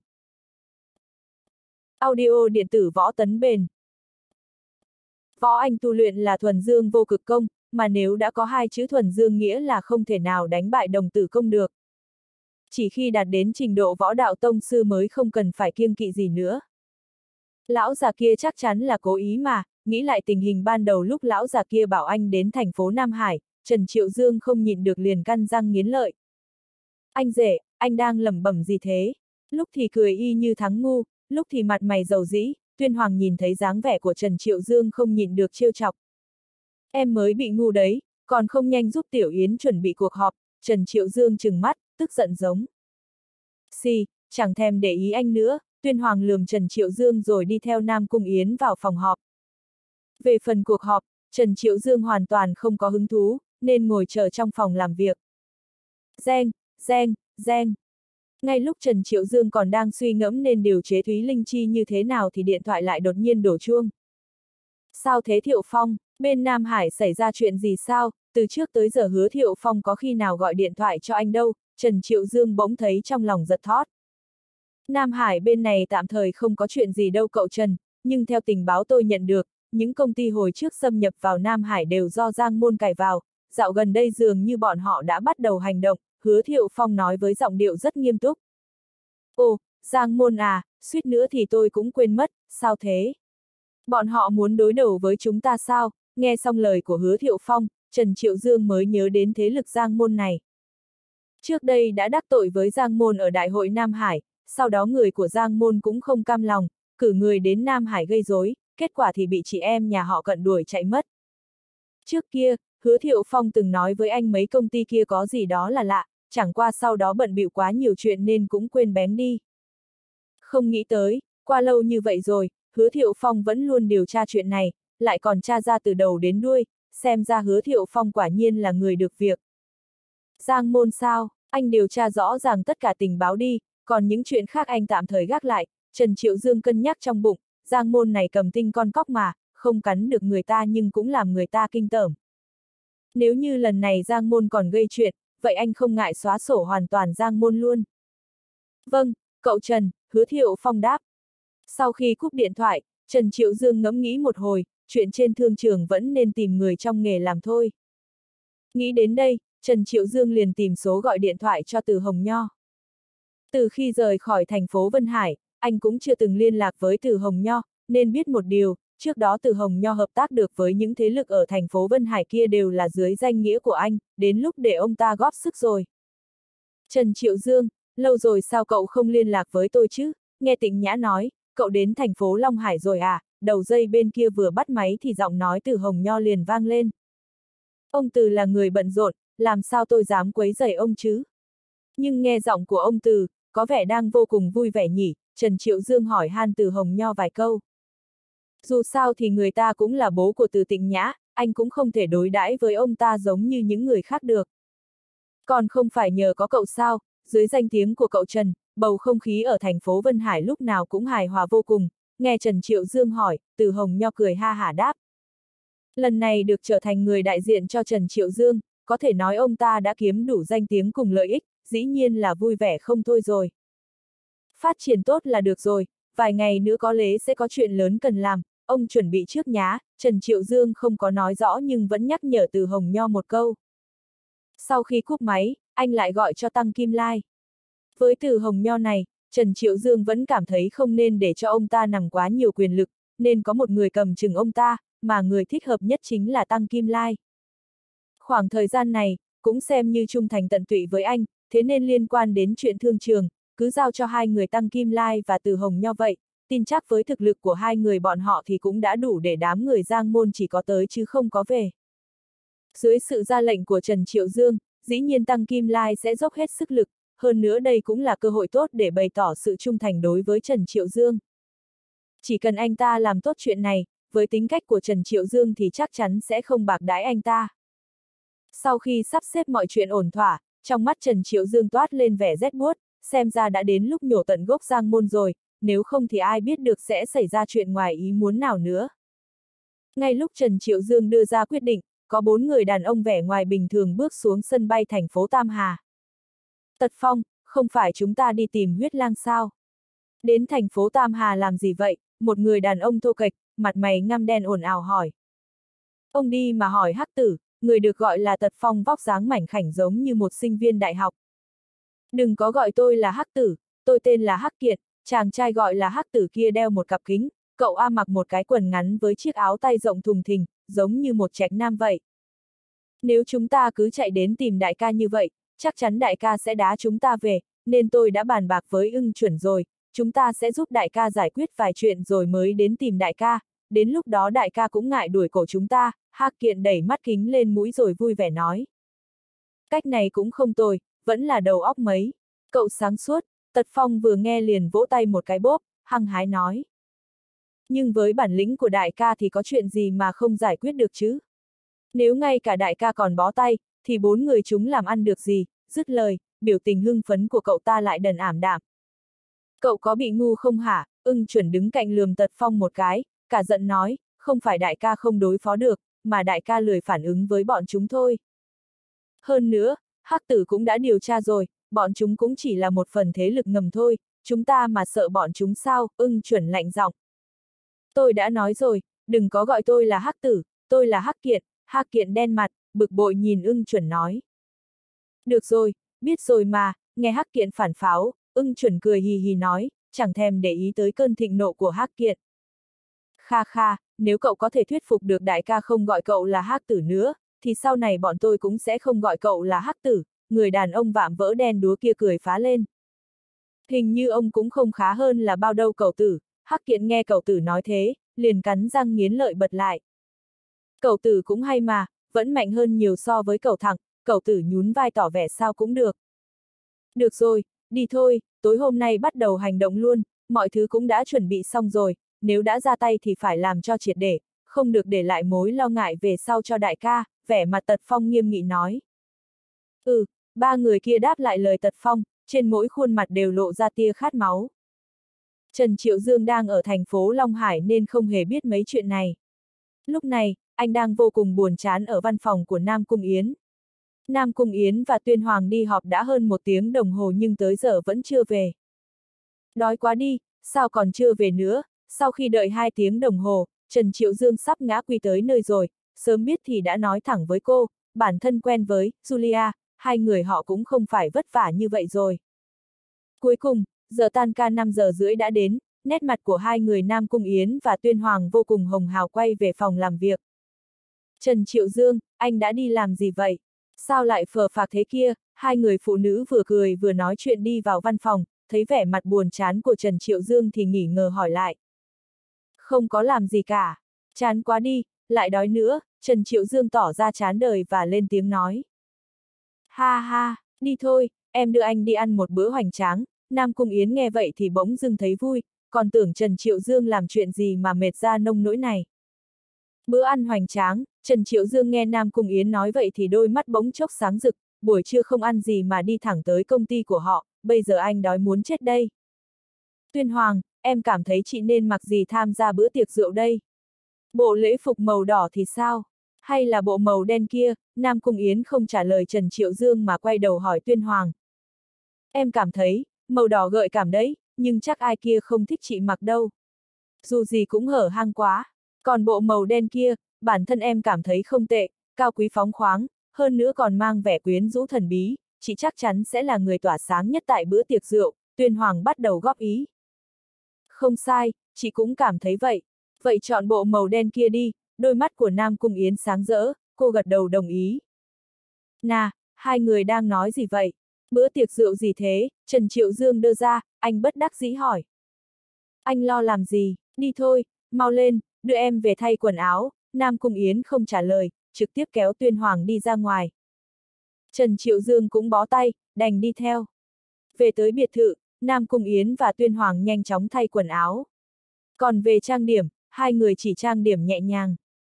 A: Audio điện tử Võ Tấn Bền. Võ Anh tu luyện là thuần dương vô cực công, mà nếu đã có hai chữ thuần dương nghĩa là không thể nào đánh bại đồng tử công được. Chỉ khi đạt đến trình độ võ đạo tông sư mới không cần phải kiêng kỵ gì nữa. Lão già kia chắc chắn là cố ý mà, nghĩ lại tình hình ban đầu lúc lão già kia bảo anh đến thành phố Nam Hải, Trần Triệu Dương không nhịn được liền căn răng nghiến lợi. Anh rể, anh đang lẩm bẩm gì thế? Lúc thì cười y như thắng ngu, lúc thì mặt mày dầu dĩ, Tuyên Hoàng nhìn thấy dáng vẻ của Trần Triệu Dương không nhịn được trêu chọc. Em mới bị ngu đấy, còn không nhanh giúp Tiểu Yến chuẩn bị cuộc họp, Trần Triệu Dương trừng mắt, tức giận giống. Xì, chẳng thèm để ý anh nữa, Tuyên Hoàng lườm Trần Triệu Dương rồi đi theo Nam Cung Yến vào phòng họp. Về phần cuộc họp, Trần Triệu Dương hoàn toàn không có hứng thú, nên ngồi chờ trong phòng làm việc. Reng, reng, reng. Ngay lúc Trần Triệu Dương còn đang suy ngẫm nên điều chế Thúy Linh Chi như thế nào thì điện thoại lại đột nhiên đổ chuông. Sao thế Thiệu Phong, bên Nam Hải xảy ra chuyện gì sao, từ trước tới giờ Hứa Thiệu Phong có khi nào gọi điện thoại cho anh đâu, Trần Triệu Dương bỗng thấy trong lòng giật thót. Nam Hải bên này tạm thời không có chuyện gì đâu cậu Trần, nhưng theo tình báo tôi nhận được, những công ty hồi trước xâm nhập vào Nam Hải đều do Giang Môn cài vào, dạo gần đây dường như bọn họ đã bắt đầu hành động, Hứa Thiệu Phong nói với giọng điệu rất nghiêm túc. Ồ, Giang Môn à, suýt nữa thì tôi cũng quên mất, sao thế? Bọn họ muốn đối đầu với chúng ta sao? Nghe xong lời của Hứa Thiệu Phong, Trần Triệu Dương mới nhớ đến thế lực Giang Môn này. Trước đây đã đắc tội với Giang Môn ở Đại hội Nam Hải, sau đó người của Giang Môn cũng không cam lòng, cử người đến Nam Hải gây rối, kết quả thì bị chị em nhà họ Cận đuổi chạy mất. Trước kia, Hứa Thiệu Phong từng nói với anh mấy công ty kia có gì đó là lạ, chẳng qua sau đó bận bịu quá nhiều chuyện nên cũng quên bén đi. Không nghĩ tới, qua lâu như vậy rồi, Hứa Thiệu Phong vẫn luôn điều tra chuyện này, lại còn tra ra từ đầu đến đuôi, xem ra Hứa Thiệu Phong quả nhiên là người được việc. Giang Môn sao, anh điều tra rõ ràng tất cả tình báo đi, còn những chuyện khác anh tạm thời gác lại. Trần Triệu Dương cân nhắc trong bụng, Giang Môn này cầm tinh con cóc mà, không cắn được người ta nhưng cũng làm người ta kinh tởm. Nếu như lần này Giang Môn còn gây chuyện, vậy anh không ngại xóa sổ hoàn toàn Giang Môn luôn. Vâng, cậu Trần, Hứa Thiệu Phong đáp. Sau khi cúp điện thoại, Trần Triệu Dương ngẫm nghĩ một hồi, chuyện trên thương trường vẫn nên tìm người trong nghề làm thôi. Nghĩ đến đây, Trần Triệu Dương liền tìm số gọi điện thoại cho Từ Hồng Nho. Từ khi rời khỏi thành phố Vân Hải, anh cũng chưa từng liên lạc với Từ Hồng Nho, nên biết một điều, trước đó Từ Hồng Nho hợp tác được với những thế lực ở thành phố Vân Hải kia đều là dưới danh nghĩa của anh, đến lúc để ông ta góp sức rồi. Trần Triệu Dương, lâu rồi sao cậu không liên lạc với tôi chứ? Nghe Tịnh Nhã nói, cậu đến thành phố Long Hải rồi à? Đầu dây bên kia vừa bắt máy thì giọng nói Từ Hồng Nho liền vang lên. Ông Từ là người bận rộn, làm sao tôi dám quấy rầy ông chứ? Nhưng nghe giọng của ông Từ, có vẻ đang vô cùng vui vẻ nhỉ, Trần Triệu Dương hỏi han Từ Hồng Nho vài câu. Dù sao thì người ta cũng là bố của Từ Tịnh Nhã, anh cũng không thể đối đãi với ông ta giống như những người khác được. Còn không phải nhờ có cậu sao, dưới danh tiếng của cậu Trần, bầu không khí ở thành phố Vân Hải lúc nào cũng hài hòa vô cùng. Nghe Trần Triệu Dương hỏi, Từ Hồng Nho cười ha hả đáp. Lần này được trở thành người đại diện cho Trần Triệu Dương, có thể nói ông ta đã kiếm đủ danh tiếng cùng lợi ích, dĩ nhiên là vui vẻ không thôi rồi. Phát triển tốt là được rồi, vài ngày nữa có lẽ sẽ có chuyện lớn cần làm, ông chuẩn bị trước nhá, Trần Triệu Dương không có nói rõ nhưng vẫn nhắc nhở Từ Hồng Nho một câu. Sau khi cúp máy, anh lại gọi cho Tăng Kim Lai. Với Từ Hồng Nho này, Trần Triệu Dương vẫn cảm thấy không nên để cho ông ta nằm quá nhiều quyền lực, nên có một người cầm chừng ông ta, mà người thích hợp nhất chính là Tăng Kim Lai. Khoảng thời gian này, cũng xem như trung thành tận tụy với anh, thế nên liên quan đến chuyện thương trường, cứ giao cho hai người Tăng Kim Lai và Từ Hồng Nho vậy, tin chắc với thực lực của hai người bọn họ thì cũng đã đủ để đám người Giang Môn chỉ có tới chứ không có về. Dưới sự ra lệnh của Trần Triệu Dương, dĩ nhiên Tăng Kim Lai sẽ dốc hết sức lực, hơn nữa đây cũng là cơ hội tốt để bày tỏ sự trung thành đối với Trần Triệu Dương. Chỉ cần anh ta làm tốt chuyện này, với tính cách của Trần Triệu Dương thì chắc chắn sẽ không bạc đãi anh ta. Sau khi sắp xếp mọi chuyện ổn thỏa, trong mắt Trần Triệu Dương toát lên vẻ rét buốt, xem ra đã đến lúc nhổ tận gốc Giang Môn rồi, nếu không thì ai biết được sẽ xảy ra chuyện ngoài ý muốn nào nữa. Ngay lúc Trần Triệu Dương đưa ra quyết định, có bốn người đàn ông vẻ ngoài bình thường bước xuống sân bay thành phố Tam Hà. Tật Phong, không phải chúng ta đi tìm huyết lang sao? Đến thành phố Tam Hà làm gì vậy? Một người đàn ông thô kệch, mặt mày ngăm đen ồn ào hỏi. Ông đi mà hỏi Hắc Tử, người được gọi là Tật Phong vóc dáng mảnh khảnh giống như một sinh viên đại học. Đừng có gọi tôi là Hắc Tử, tôi tên là Hắc Kiệt, chàng trai gọi là Hắc Tử kia đeo một cặp kính, cậu A mặc một cái quần ngắn với chiếc áo tay rộng thùng thình, giống như một trạch nam vậy. Nếu chúng ta cứ chạy đến tìm đại ca như vậy, chắc chắn đại ca sẽ đá chúng ta về, nên tôi đã bàn bạc với Ưng Chuẩn rồi, chúng ta sẽ giúp đại ca giải quyết vài chuyện rồi mới đến tìm đại ca, đến lúc đó đại ca cũng ngại đuổi cổ chúng ta. Hắc Kiện đẩy mắt kính lên mũi rồi vui vẻ nói. Cách này cũng không tồi, vẫn là đầu óc mấy. Cậu sáng suốt, Tật Phong vừa nghe liền vỗ tay một cái bốp, hăng hái nói. Nhưng với bản lĩnh của đại ca thì có chuyện gì mà không giải quyết được chứ? Nếu ngay cả đại ca còn bó tay, thì bốn người chúng làm ăn được gì? Dứt lời, biểu tình hưng phấn của cậu ta lại đần ảm đạm. Cậu có bị ngu không hả? Ưng Chuẩn đứng cạnh lườm Tật Phong một cái, cả giận nói, không phải đại ca không đối phó được, mà đại ca lười phản ứng với bọn chúng thôi. Hơn nữa, Hắc Tử cũng đã điều tra rồi, bọn chúng cũng chỉ là một phần thế lực ngầm thôi, chúng ta mà sợ bọn chúng sao? Ưng Chuẩn lạnh giọng. Tôi đã nói rồi, đừng có gọi tôi là Hắc Tử, tôi là Hắc Kiệt. Hắc Kiệt đen mặt, bực bội nhìn Ưng Chuẩn nói. Được rồi, biết rồi mà, nghe Hắc Kiệt phản pháo, Ưng Chuẩn cười hì hì nói, chẳng thèm để ý tới cơn thịnh nộ của Hắc Kiệt. Kha kha, nếu cậu có thể thuyết phục được đại ca không gọi cậu là Hắc Tử nữa, thì sau này bọn tôi cũng sẽ không gọi cậu là Hắc Tử, người đàn ông vạm vỡ đen đúa kia cười phá lên. Hình như ông cũng không khá hơn là bao đâu cậu Tử. Hắc Kiệt nghe cậu Tử nói thế, liền cắn răng nghiến lợi bật lại. Cậu Tử cũng hay mà, vẫn mạnh hơn nhiều so với cậu Thẳng, cậu Tử nhún vai tỏ vẻ sao cũng được. Được rồi, đi thôi, tối hôm nay bắt đầu hành động luôn, mọi thứ cũng đã chuẩn bị xong rồi, nếu đã ra tay thì phải làm cho triệt để, không được để lại mối lo ngại về sau cho đại ca, vẻ mặt Tật Phong nghiêm nghị nói. Ừ, ba người kia đáp lại lời Tật Phong, trên mỗi khuôn mặt đều lộ ra tia khát máu. Trần Triệu Dương đang ở thành phố Long Hải nên không hề biết mấy chuyện này. Lúc này, anh đang vô cùng buồn chán ở văn phòng của Nam Cung Yến. Nam Cung Yến và Tuyên Hoàng đi họp đã hơn một tiếng đồng hồ nhưng tới giờ vẫn chưa về. Đói quá đi, sao còn chưa về nữa? Sau khi đợi hai tiếng đồng hồ, Trần Triệu Dương sắp ngã quỵ tới nơi rồi, sớm biết thì đã nói thẳng với cô, bản thân quen với Julia, hai người họ cũng không phải vất vả như vậy rồi. Cuối cùng, giờ tan ca năm giờ rưỡi đã đến, nét mặt của hai người Nam Cung Yến và Tuyên Hoàng vô cùng hồng hào quay về phòng làm việc. Trần Triệu Dương, anh đã đi làm gì vậy? Sao lại phờ phạc thế kia? Hai người phụ nữ vừa cười vừa nói chuyện đi vào văn phòng, thấy vẻ mặt buồn chán của Trần Triệu Dương thì nghỉ ngờ hỏi lại. Không có làm gì cả. Chán quá đi, lại đói nữa, Trần Triệu Dương tỏ ra chán đời và lên tiếng nói. Ha ha, đi thôi, em đưa anh đi ăn một bữa hoành tráng. Nam Cung Yến nghe vậy thì bỗng dưng thấy vui, còn tưởng Trần Triệu Dương làm chuyện gì mà mệt ra nông nỗi này. Bữa ăn hoành tráng, Trần Triệu Dương nghe Nam Cung Yến nói vậy thì đôi mắt bỗng chốc sáng rực, buổi trưa không ăn gì mà đi thẳng tới công ty của họ, bây giờ anh đói muốn chết đây. Tuyên Hoàng, em cảm thấy chị nên mặc gì tham gia bữa tiệc rượu đây? Bộ lễ phục màu đỏ thì sao? Hay là bộ màu đen kia? Nam Cung Yến không trả lời Trần Triệu Dương mà quay đầu hỏi Tuyên Hoàng. Em cảm thấy, màu đỏ gợi cảm đấy, nhưng chắc ai kia không thích chị mặc đâu. Dù gì cũng hở hang quá. Còn bộ màu đen kia, bản thân em cảm thấy không tệ, cao quý phóng khoáng, hơn nữa còn mang vẻ quyến rũ thần bí, chị chắc chắn sẽ là người tỏa sáng nhất tại bữa tiệc rượu. Tuyên Hoàng bắt đầu góp ý. Không sai, chị cũng cảm thấy vậy. Vậy chọn bộ màu đen kia đi, đôi mắt của Nam Cung Yến sáng rỡ, cô gật đầu đồng ý. Nà, hai người đang nói gì vậy? Bữa tiệc rượu gì thế? Trần Triệu Dương đưa ra, anh bất đắc dĩ hỏi. Anh lo làm gì? Đi thôi, mau lên, đưa em về thay quần áo. Nam Cung Yến không trả lời, trực tiếp kéo Tuyên Hoàng đi ra ngoài. Trần Triệu Dương cũng bó tay, đành đi theo. Về tới biệt thự, Nam Cung Yến và Tuyên Hoàng nhanh chóng thay quần áo. Còn về trang điểm, hai người chỉ trang điểm nhẹ nhàng.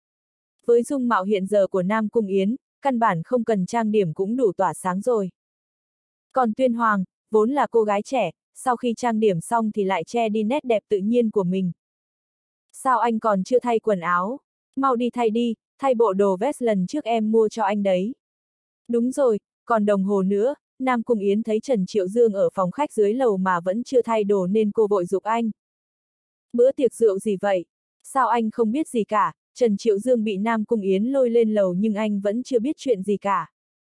A: Với dung mạo hiện giờ của Nam Cung Yến, căn bản không cần trang điểm cũng đủ tỏa sáng rồi. Còn Tuyên Hoàng, vốn là cô gái trẻ, sau khi trang điểm xong thì lại che đi nét đẹp tự nhiên của mình. Sao anh còn chưa thay quần áo? Mau đi thay đi, thay bộ đồ vest lần trước em mua cho anh đấy. Đúng rồi, còn đồng hồ nữa. Nam Cung Yến thấy Trần Triệu Dương ở phòng khách dưới lầu mà vẫn chưa thay đồ nên cô vội giục anh. Bữa tiệc rượu gì vậy? Sao anh không biết gì cả? Trần Triệu Dương bị Nam Cung Yến lôi lên lầu nhưng anh vẫn chưa biết chuyện gì cả.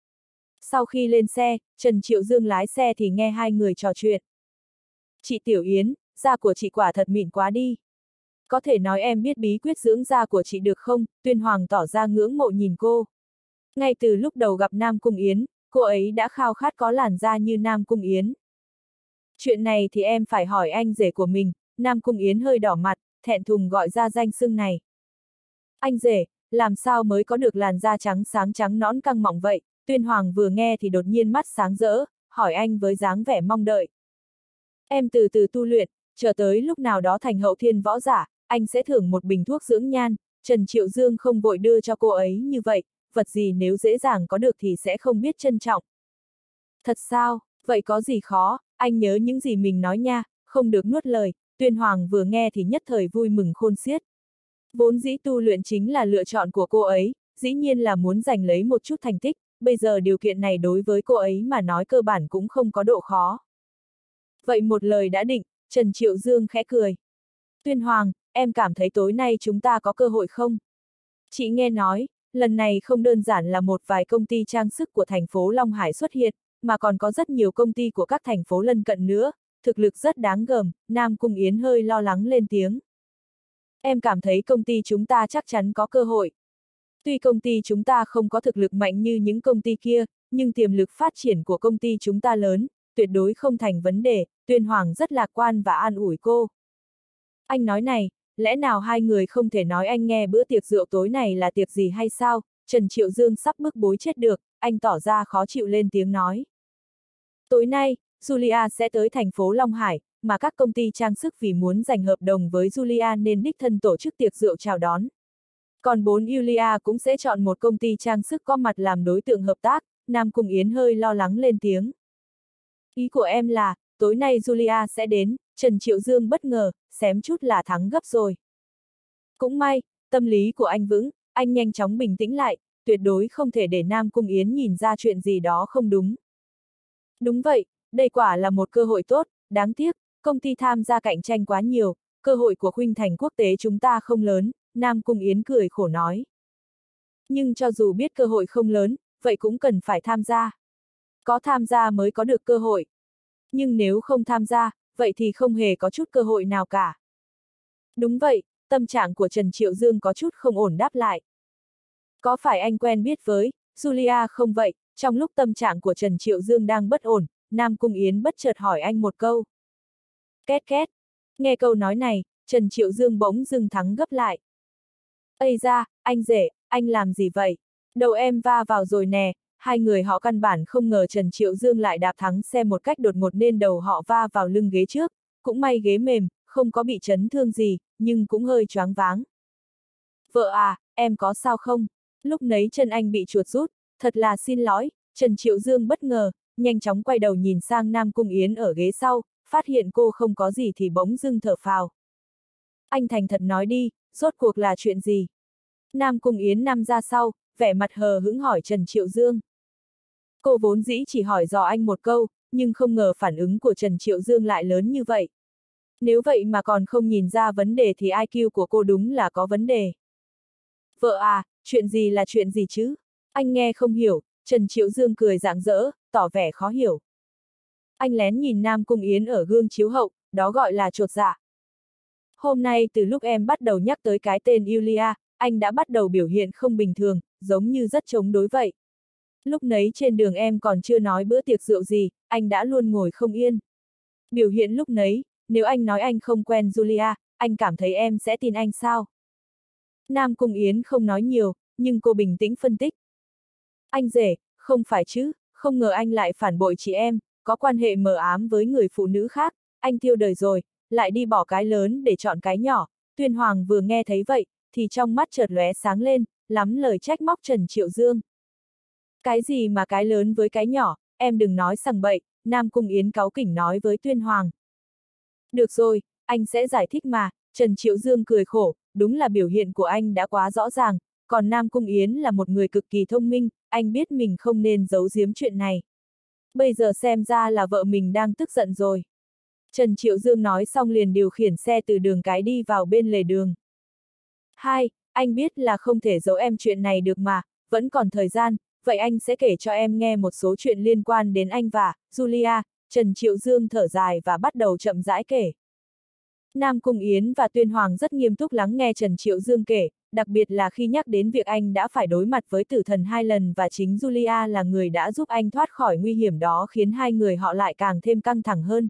A: Sau khi lên xe, Trần Triệu Dương lái xe thì nghe hai người trò chuyện. Chị Tiểu Yến, da của chị quả thật mịn quá đi. Có thể nói em biết bí quyết dưỡng da của chị được không? Tuyên Hoàng tỏ ra ngưỡng mộ nhìn cô. Ngay từ lúc đầu gặp Nam Cung Yến, cô ấy đã khao khát có làn da như Nam Cung Yến. Chuyện này thì em phải hỏi anh rể của mình. Nam Cung Yến hơi đỏ mặt, thẹn thùng gọi ra danh xưng này. Anh rể, làm sao mới có được làn da trắng sáng trắng nõn căng mọng vậy? Tuyên Hoàng vừa nghe thì đột nhiên mắt sáng rỡ, hỏi anh với dáng vẻ mong đợi. Em từ từ tu luyện, chờ tới lúc nào đó thành hậu thiên võ giả, anh sẽ thưởng một bình thuốc dưỡng nhan. Trần Triệu Dương không vội đưa cho cô ấy như vậy, vật gì nếu dễ dàng có được thì sẽ không biết trân trọng. Thật sao, vậy có gì khó, anh nhớ những gì mình nói nha, không được nuốt lời. Tuyên Hoàng vừa nghe thì nhất thời vui mừng khôn xiết. Vốn dĩ tu luyện chính là lựa chọn của cô ấy, dĩ nhiên là muốn giành lấy một chút thành tích, bây giờ điều kiện này đối với cô ấy mà nói cơ bản cũng không có độ khó. Vậy một lời đã định, Trần Triệu Dương khẽ cười. Tuyên Hoàng, em cảm thấy tối nay chúng ta có cơ hội không? Chị nghe nói, lần này không đơn giản là một vài công ty trang sức của thành phố Long Hải xuất hiện, mà còn có rất nhiều công ty của các thành phố lân cận nữa, thực lực rất đáng gờm, Nam Cung Yến hơi lo lắng lên tiếng. Em cảm thấy công ty chúng ta chắc chắn có cơ hội. Tuy công ty chúng ta không có thực lực mạnh như những công ty kia, nhưng tiềm lực phát triển của công ty chúng ta lớn, tuyệt đối không thành vấn đề, Tuyên Hoàng rất lạc quan và an ủi cô. Anh nói này, lẽ nào hai người không thể nói anh nghe bữa tiệc rượu tối này là tiệc gì hay sao? Trần Triệu Dương sắp bức bối chết được, anh tỏ ra khó chịu lên tiếng nói. Tối nay, Julia sẽ tới thành phố Long Hải, mà các công ty trang sức vì muốn giành hợp đồng với Julia nên đích thân tổ chức tiệc rượu chào đón. Còn bốn Julia cũng sẽ chọn một công ty trang sức có mặt làm đối tượng hợp tác, Nam Cung Yến hơi lo lắng lên tiếng. Ý của em là, tối nay Julia sẽ đến, Trần Triệu Dương bất ngờ, xém chút là thắng gấp rồi. Cũng may, tâm lý của anh vững, anh nhanh chóng bình tĩnh lại, tuyệt đối không thể để Nam Cung Yến nhìn ra chuyện gì đó không đúng. Đúng vậy, đây quả là một cơ hội tốt, đáng tiếc, công ty tham gia cạnh tranh quá nhiều, cơ hội của khuynh thành quốc tế chúng ta không lớn, Nam Cung Yến cười khổ nói. Nhưng cho dù biết cơ hội không lớn, vậy cũng cần phải tham gia. Có tham gia mới có được cơ hội. Nhưng nếu không tham gia, vậy thì không hề có chút cơ hội nào cả. Đúng vậy, tâm trạng của Trần Triệu Dương có chút không ổn đáp lại. Có phải anh quen biết với Julia không vậy? Trong lúc tâm trạng của Trần Triệu Dương đang bất ổn, Nam Cung Yến bất chợt hỏi anh một câu. Két két. Nghe câu nói này, Trần Triệu Dương bỗng dưng thắng gấp lại. Ây da, anh rể, anh làm gì vậy? Đầu em va vào rồi nè. Hai người họ căn bản không ngờ Trần Triệu Dương lại đạp thắng xe một cách đột ngột nên đầu họ va vào lưng ghế trước, cũng may ghế mềm, không có bị chấn thương gì, nhưng cũng hơi choáng váng. Vợ à, em có sao không? Lúc nấy chân anh bị chuột rút, thật là xin lỗi, Trần Triệu Dương bất ngờ, nhanh chóng quay đầu nhìn sang Nam Cung Yến ở ghế sau, phát hiện cô không có gì thì bỗng dưng thở phào. Anh thành thật nói đi, rốt cuộc là chuyện gì? Nam Cung Yến nằm ra sau, vẻ mặt hờ hững hỏi Trần Triệu Dương. Cô vốn dĩ chỉ hỏi dò anh một câu, nhưng không ngờ phản ứng của Trần Triệu Dương lại lớn như vậy. Nếu vậy mà còn không nhìn ra vấn đề thì i kiu của cô đúng là có vấn đề. Vợ à, chuyện gì là chuyện gì chứ? Anh nghe không hiểu, Trần Triệu Dương cười rạng rỡ, tỏ vẻ khó hiểu. Anh lén nhìn Nam Cung Yến ở gương chiếu hậu, đó gọi là chột dạ. Hôm nay từ lúc em bắt đầu nhắc tới cái tên Yulia, anh đã bắt đầu biểu hiện không bình thường, giống như rất chống đối vậy. Lúc nấy trên đường em còn chưa nói bữa tiệc rượu gì, anh đã luôn ngồi không yên. Biểu hiện lúc nấy, nếu anh nói anh không quen Julia, anh cảm thấy em sẽ tin anh sao? Nam Cung Yến không nói nhiều, nhưng cô bình tĩnh phân tích. Anh rể, không phải chứ, không ngờ anh lại phản bội chị em, có quan hệ mờ ám với người phụ nữ khác, anh tiêu đời rồi, lại đi bỏ cái lớn để chọn cái nhỏ. Tuyên Hoàng vừa nghe thấy vậy, thì trong mắt chợt lóe sáng lên, lắm lời trách móc Trần Triệu Dương. Cái gì mà cái lớn với cái nhỏ, em đừng nói sằng bậy, Nam Cung Yến cáu kỉnh nói với Tuyên Hoàng. Được rồi, anh sẽ giải thích mà, Trần Triệu Dương cười khổ, đúng là biểu hiện của anh đã quá rõ ràng, còn Nam Cung Yến là một người cực kỳ thông minh, anh biết mình không nên giấu giếm chuyện này. Bây giờ xem ra là vợ mình đang tức giận rồi. Trần Triệu Dương nói xong liền điều khiển xe từ đường cái đi vào bên lề đường. Hai, anh biết là không thể giấu em chuyện này được mà, vẫn còn thời gian, vậy anh sẽ kể cho em nghe một số chuyện liên quan đến anh và Julia. Trần Triệu Dương thở dài và bắt đầu chậm rãi kể. Nam Cung Yến và Tuyên Hoàng rất nghiêm túc lắng nghe Trần Triệu Dương kể, đặc biệt là khi nhắc đến việc anh đã phải đối mặt với tử thần hai lần và chính Julia là người đã giúp anh thoát khỏi nguy hiểm đó khiến hai người họ lại càng thêm căng thẳng hơn.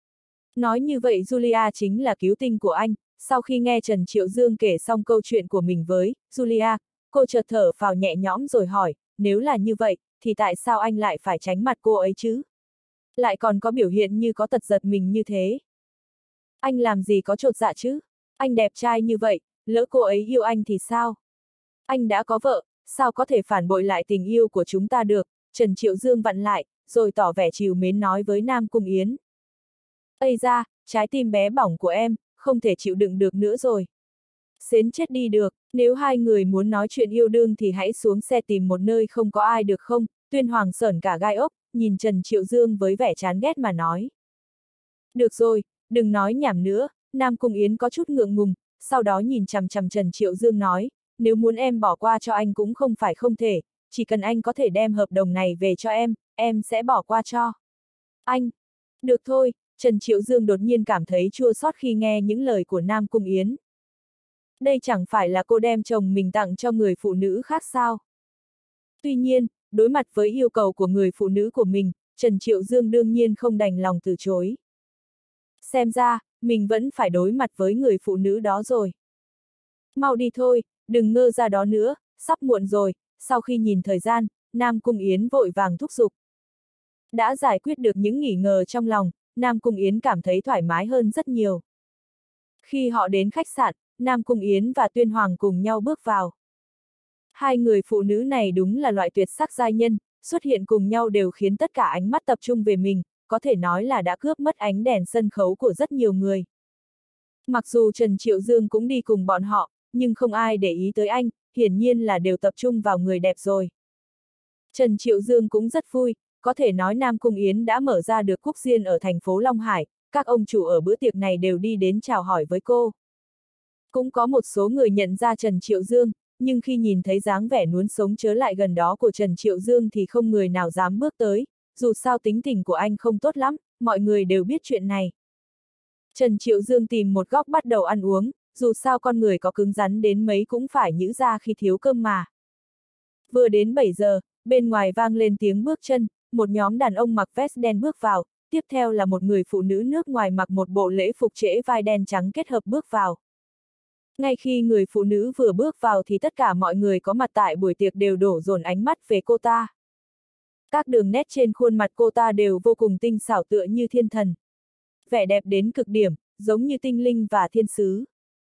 A: Nói như vậy Julia chính là cứu tinh của anh. Sau khi nghe Trần Triệu Dương kể xong câu chuyện của mình với Julia, cô chợt thở phào nhẹ nhõm rồi hỏi, nếu là như vậy, thì tại sao anh lại phải tránh mặt cô ấy chứ? Lại còn có biểu hiện như có tật giật mình như thế. Anh làm gì có chột dạ chứ? Anh đẹp trai như vậy, lỡ cô ấy yêu anh thì sao? Anh đã có vợ, sao có thể phản bội lại tình yêu của chúng ta được? Trần Triệu Dương vặn lại, rồi tỏ vẻ trìu mến nói với Nam Cung Yến. Ây da, trái tim bé bỏng của em, không thể chịu đựng được nữa rồi. Xến chết đi được, nếu hai người muốn nói chuyện yêu đương thì hãy xuống xe tìm một nơi không có ai được không? Tuyên Hoàng sởn cả gai ốc, nhìn Trần Triệu Dương với vẻ chán ghét mà nói. Được rồi, đừng nói nhảm nữa, Nam Cung Yến có chút ngượng ngùng, sau đó nhìn chằm chằm Trần Triệu Dương nói, nếu muốn em bỏ qua cho anh cũng không phải không thể, chỉ cần anh có thể đem hợp đồng này về cho em, em sẽ bỏ qua cho. Anh, được thôi, Trần Triệu Dương đột nhiên cảm thấy chua xót khi nghe những lời của Nam Cung Yến. Đây chẳng phải là cô đem chồng mình tặng cho người phụ nữ khác sao? Tuy nhiên, đối mặt với yêu cầu của người phụ nữ của mình, Trần Triệu Dương đương nhiên không đành lòng từ chối. Xem ra, mình vẫn phải đối mặt với người phụ nữ đó rồi. Mau đi thôi, đừng ngơ ra đó nữa, sắp muộn rồi. Sau khi nhìn thời gian, Nam Cung Yến vội vàng thúc giục. Đã giải quyết được những nghi ngờ trong lòng, Nam Cung Yến cảm thấy thoải mái hơn rất nhiều. Khi họ đến khách sạn, Nam Cung Yến và Tuyên Hoàng cùng nhau bước vào. Hai người phụ nữ này đúng là loại tuyệt sắc giai nhân, xuất hiện cùng nhau đều khiến tất cả ánh mắt tập trung về mình, có thể nói là đã cướp mất ánh đèn sân khấu của rất nhiều người. Mặc dù Trần Triệu Dương cũng đi cùng bọn họ, nhưng không ai để ý tới anh, hiển nhiên là đều tập trung vào người đẹp rồi. Trần Triệu Dương cũng rất vui, có thể nói Nam Cung Yến đã mở ra được cúc diên ở thành phố Long Hải, các ông chủ ở bữa tiệc này đều đi đến chào hỏi với cô. Cũng có một số người nhận ra Trần Triệu Dương, nhưng khi nhìn thấy dáng vẻ nuốn sống chớ lại gần đó của Trần Triệu Dương thì không người nào dám bước tới, dù sao tính tình của anh không tốt lắm, mọi người đều biết chuyện này. Trần Triệu Dương tìm một góc bắt đầu ăn uống, dù sao con người có cứng rắn đến mấy cũng phải nhữ ra khi thiếu cơm mà. Vừa đến bảy giờ, bên ngoài vang lên tiếng bước chân, một nhóm đàn ông mặc vest đen bước vào, tiếp theo là một người phụ nữ nước ngoài mặc một bộ lễ phục trễ vai đen trắng kết hợp bước vào. Ngay khi người phụ nữ vừa bước vào thì tất cả mọi người có mặt tại buổi tiệc đều đổ dồn ánh mắt về cô ta. Các đường nét trên khuôn mặt cô ta đều vô cùng tinh xảo tựa như thiên thần. Vẻ đẹp đến cực điểm, giống như tinh linh và thiên sứ.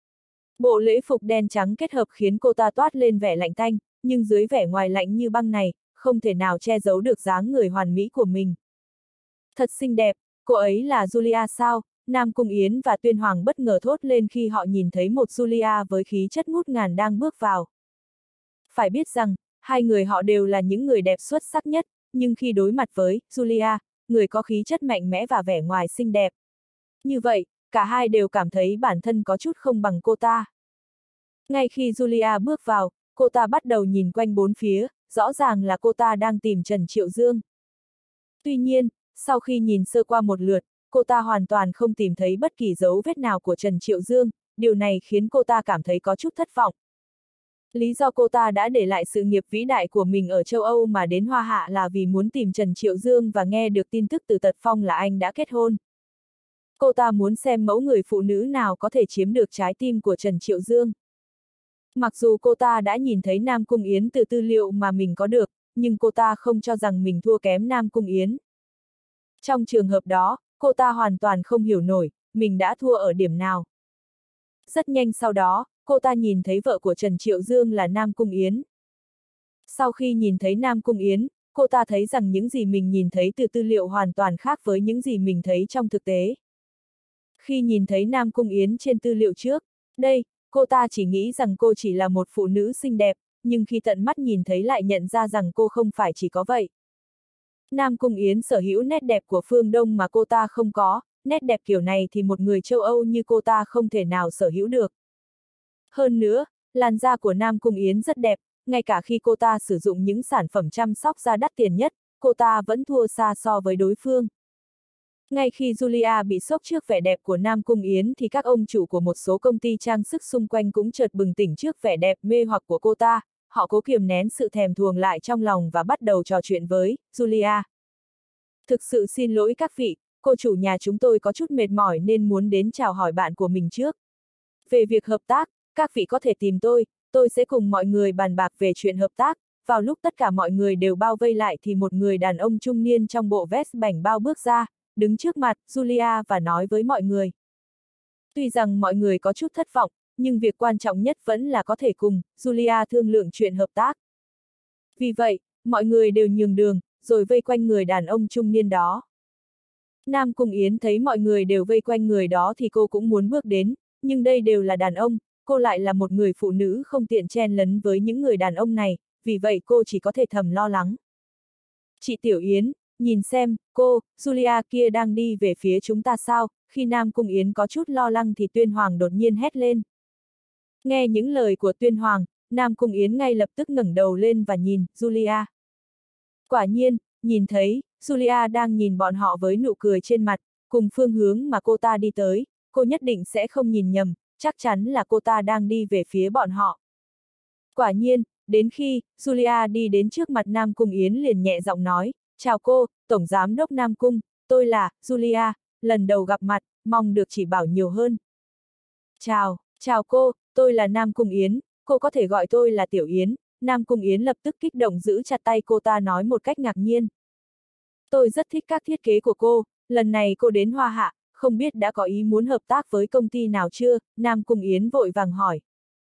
A: Bộ lễ phục đen trắng kết hợp khiến cô ta toát lên vẻ lạnh tanh, nhưng dưới vẻ ngoài lạnh như băng này, không thể nào che giấu được dáng người hoàn mỹ của mình. Thật xinh đẹp, cô ấy là Julia sao? Nam Cung Yến và Tuyên Hoàng bất ngờ thốt lên khi họ nhìn thấy một Julia với khí chất ngút ngàn đang bước vào. Phải biết rằng, hai người họ đều là những người đẹp xuất sắc nhất, nhưng khi đối mặt với Julia, người có khí chất mạnh mẽ và vẻ ngoài xinh đẹp. Như vậy, cả hai đều cảm thấy bản thân có chút không bằng cô ta. Ngay khi Julia bước vào, cô ta bắt đầu nhìn quanh bốn phía, rõ ràng là cô ta đang tìm Trần Triệu Dương. Tuy nhiên, sau khi nhìn sơ qua một lượt, cô ta hoàn toàn không tìm thấy bất kỳ dấu vết nào của Trần Triệu Dương, điều này khiến cô ta cảm thấy có chút thất vọng. Lý do cô ta đã để lại sự nghiệp vĩ đại của mình ở châu Âu mà đến Hoa Hạ là vì muốn tìm Trần Triệu Dương và nghe được tin tức từ Tật Phong là anh đã kết hôn. Cô ta muốn xem mẫu người phụ nữ nào có thể chiếm được trái tim của Trần Triệu Dương. Mặc dù cô ta đã nhìn thấy Nam Cung Yến từ tư liệu mà mình có được, nhưng cô ta không cho rằng mình thua kém Nam Cung Yến. Trong trường hợp đó, cô ta hoàn toàn không hiểu nổi, mình đã thua ở điểm nào. Rất nhanh sau đó, cô ta nhìn thấy vợ của Trần Triệu Dương là Nam Cung Yến. Sau khi nhìn thấy Nam Cung Yến, cô ta thấy rằng những gì mình nhìn thấy từ tư liệu hoàn toàn khác với những gì mình thấy trong thực tế. Khi nhìn thấy Nam Cung Yến trên tư liệu trước, đây, cô ta chỉ nghĩ rằng cô chỉ là một phụ nữ xinh đẹp, nhưng khi tận mắt nhìn thấy lại nhận ra rằng cô không phải chỉ có vậy. Nam Cung Yến sở hữu nét đẹp của phương Đông mà cô ta không có, nét đẹp kiểu này thì một người châu Âu như cô ta không thể nào sở hữu được. Hơn nữa, làn da của Nam Cung Yến rất đẹp, ngay cả khi cô ta sử dụng những sản phẩm chăm sóc da đắt tiền nhất, cô ta vẫn thua xa so với đối phương. Ngay khi Julia bị sốc trước vẻ đẹp của Nam Cung Yến thì các ông chủ của một số công ty trang sức xung quanh cũng chợt bừng tỉnh trước vẻ đẹp mê hoặc của cô ta, họ cố kiềm nén sự thèm thuồng lại trong lòng và bắt đầu trò chuyện với Julia. Thực sự xin lỗi các vị, cô chủ nhà chúng tôi có chút mệt mỏi nên muốn đến chào hỏi bạn của mình trước. Về việc hợp tác, các vị có thể tìm tôi, tôi sẽ cùng mọi người bàn bạc về chuyện hợp tác. Vào lúc tất cả mọi người đều bao vây lại thì một người đàn ông trung niên trong bộ vest bảnh bao bước ra, đứng trước mặt Julia và nói với mọi người. Tuy rằng mọi người có chút thất vọng, nhưng việc quan trọng nhất vẫn là có thể cùng Julia thương lượng chuyện hợp tác. Vì vậy, mọi người đều nhường đường, rồi vây quanh người đàn ông trung niên đó. Nam Cung Yến thấy mọi người đều vây quanh người đó thì cô cũng muốn bước đến, nhưng đây đều là đàn ông, cô lại là một người phụ nữ không tiện chen lấn với những người đàn ông này, vì vậy cô chỉ có thể thầm lo lắng. Chị Tiểu Yến, nhìn xem, cô, Julia kia đang đi về phía chúng ta sao? Khi Nam Cung Yến có chút lo lắng thì Tuyên Hoàng đột nhiên hét lên. Nghe những lời của Tuyên Hoàng, Nam Cung Yến ngay lập tức ngẩng đầu lên và nhìn Julia. Quả nhiên, nhìn thấy, Julia đang nhìn bọn họ với nụ cười trên mặt, cùng phương hướng mà cô ta đi tới, cô nhất định sẽ không nhìn nhầm, chắc chắn là cô ta đang đi về phía bọn họ. Quả nhiên, đến khi Julia đi đến trước mặt Nam Cung Yến liền nhẹ giọng nói, chào cô, Tổng Giám đốc Nam Cung, tôi là Julia, lần đầu gặp mặt, mong được chỉ bảo nhiều hơn. Chào, chào cô, tôi là Nam Cung Yến, cô có thể gọi tôi là Tiểu Yến. Nam Cung Yến lập tức kích động giữ chặt tay cô ta nói một cách ngạc nhiên. Tôi rất thích các thiết kế của cô, lần này cô đến Hoa Hạ, không biết đã có ý muốn hợp tác với công ty nào chưa? Nam Cung Yến vội vàng hỏi.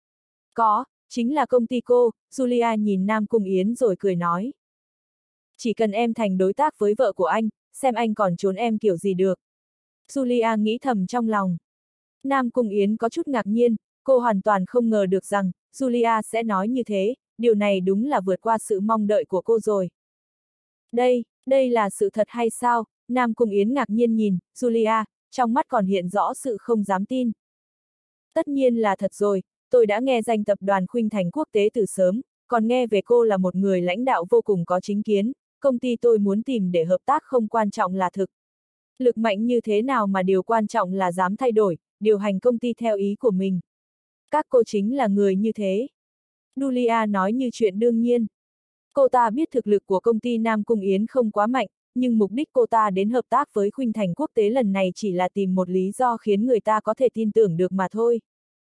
A: Có, chính là công ty cô, Julia nhìn Nam Cung Yến rồi cười nói. Chỉ cần em thành đối tác với vợ của anh, xem anh còn trốn em kiểu gì được. Julia nghĩ thầm trong lòng. Nam Cung Yến có chút ngạc nhiên, cô hoàn toàn không ngờ được rằng, Julia sẽ nói như thế, điều này đúng là vượt qua sự mong đợi của cô rồi. Đây, đây là sự thật hay sao? Nam Cung Yến ngạc nhiên nhìn, Julia, trong mắt còn hiện rõ sự không dám tin. Tất nhiên là thật rồi, tôi đã nghe danh tập đoàn Khuynh Thành quốc tế từ sớm, còn nghe về cô là một người lãnh đạo vô cùng có chính kiến, công ty tôi muốn tìm để hợp tác không quan trọng là thực. Lực mạnh như thế nào mà điều quan trọng là dám thay đổi, điều hành công ty theo ý của mình. Các cô chính là người như thế. Julia nói như chuyện đương nhiên. Cô ta biết thực lực của công ty Nam Cung Yến không quá mạnh, nhưng mục đích cô ta đến hợp tác với Khuynh Thành quốc tế lần này chỉ là tìm một lý do khiến người ta có thể tin tưởng được mà thôi.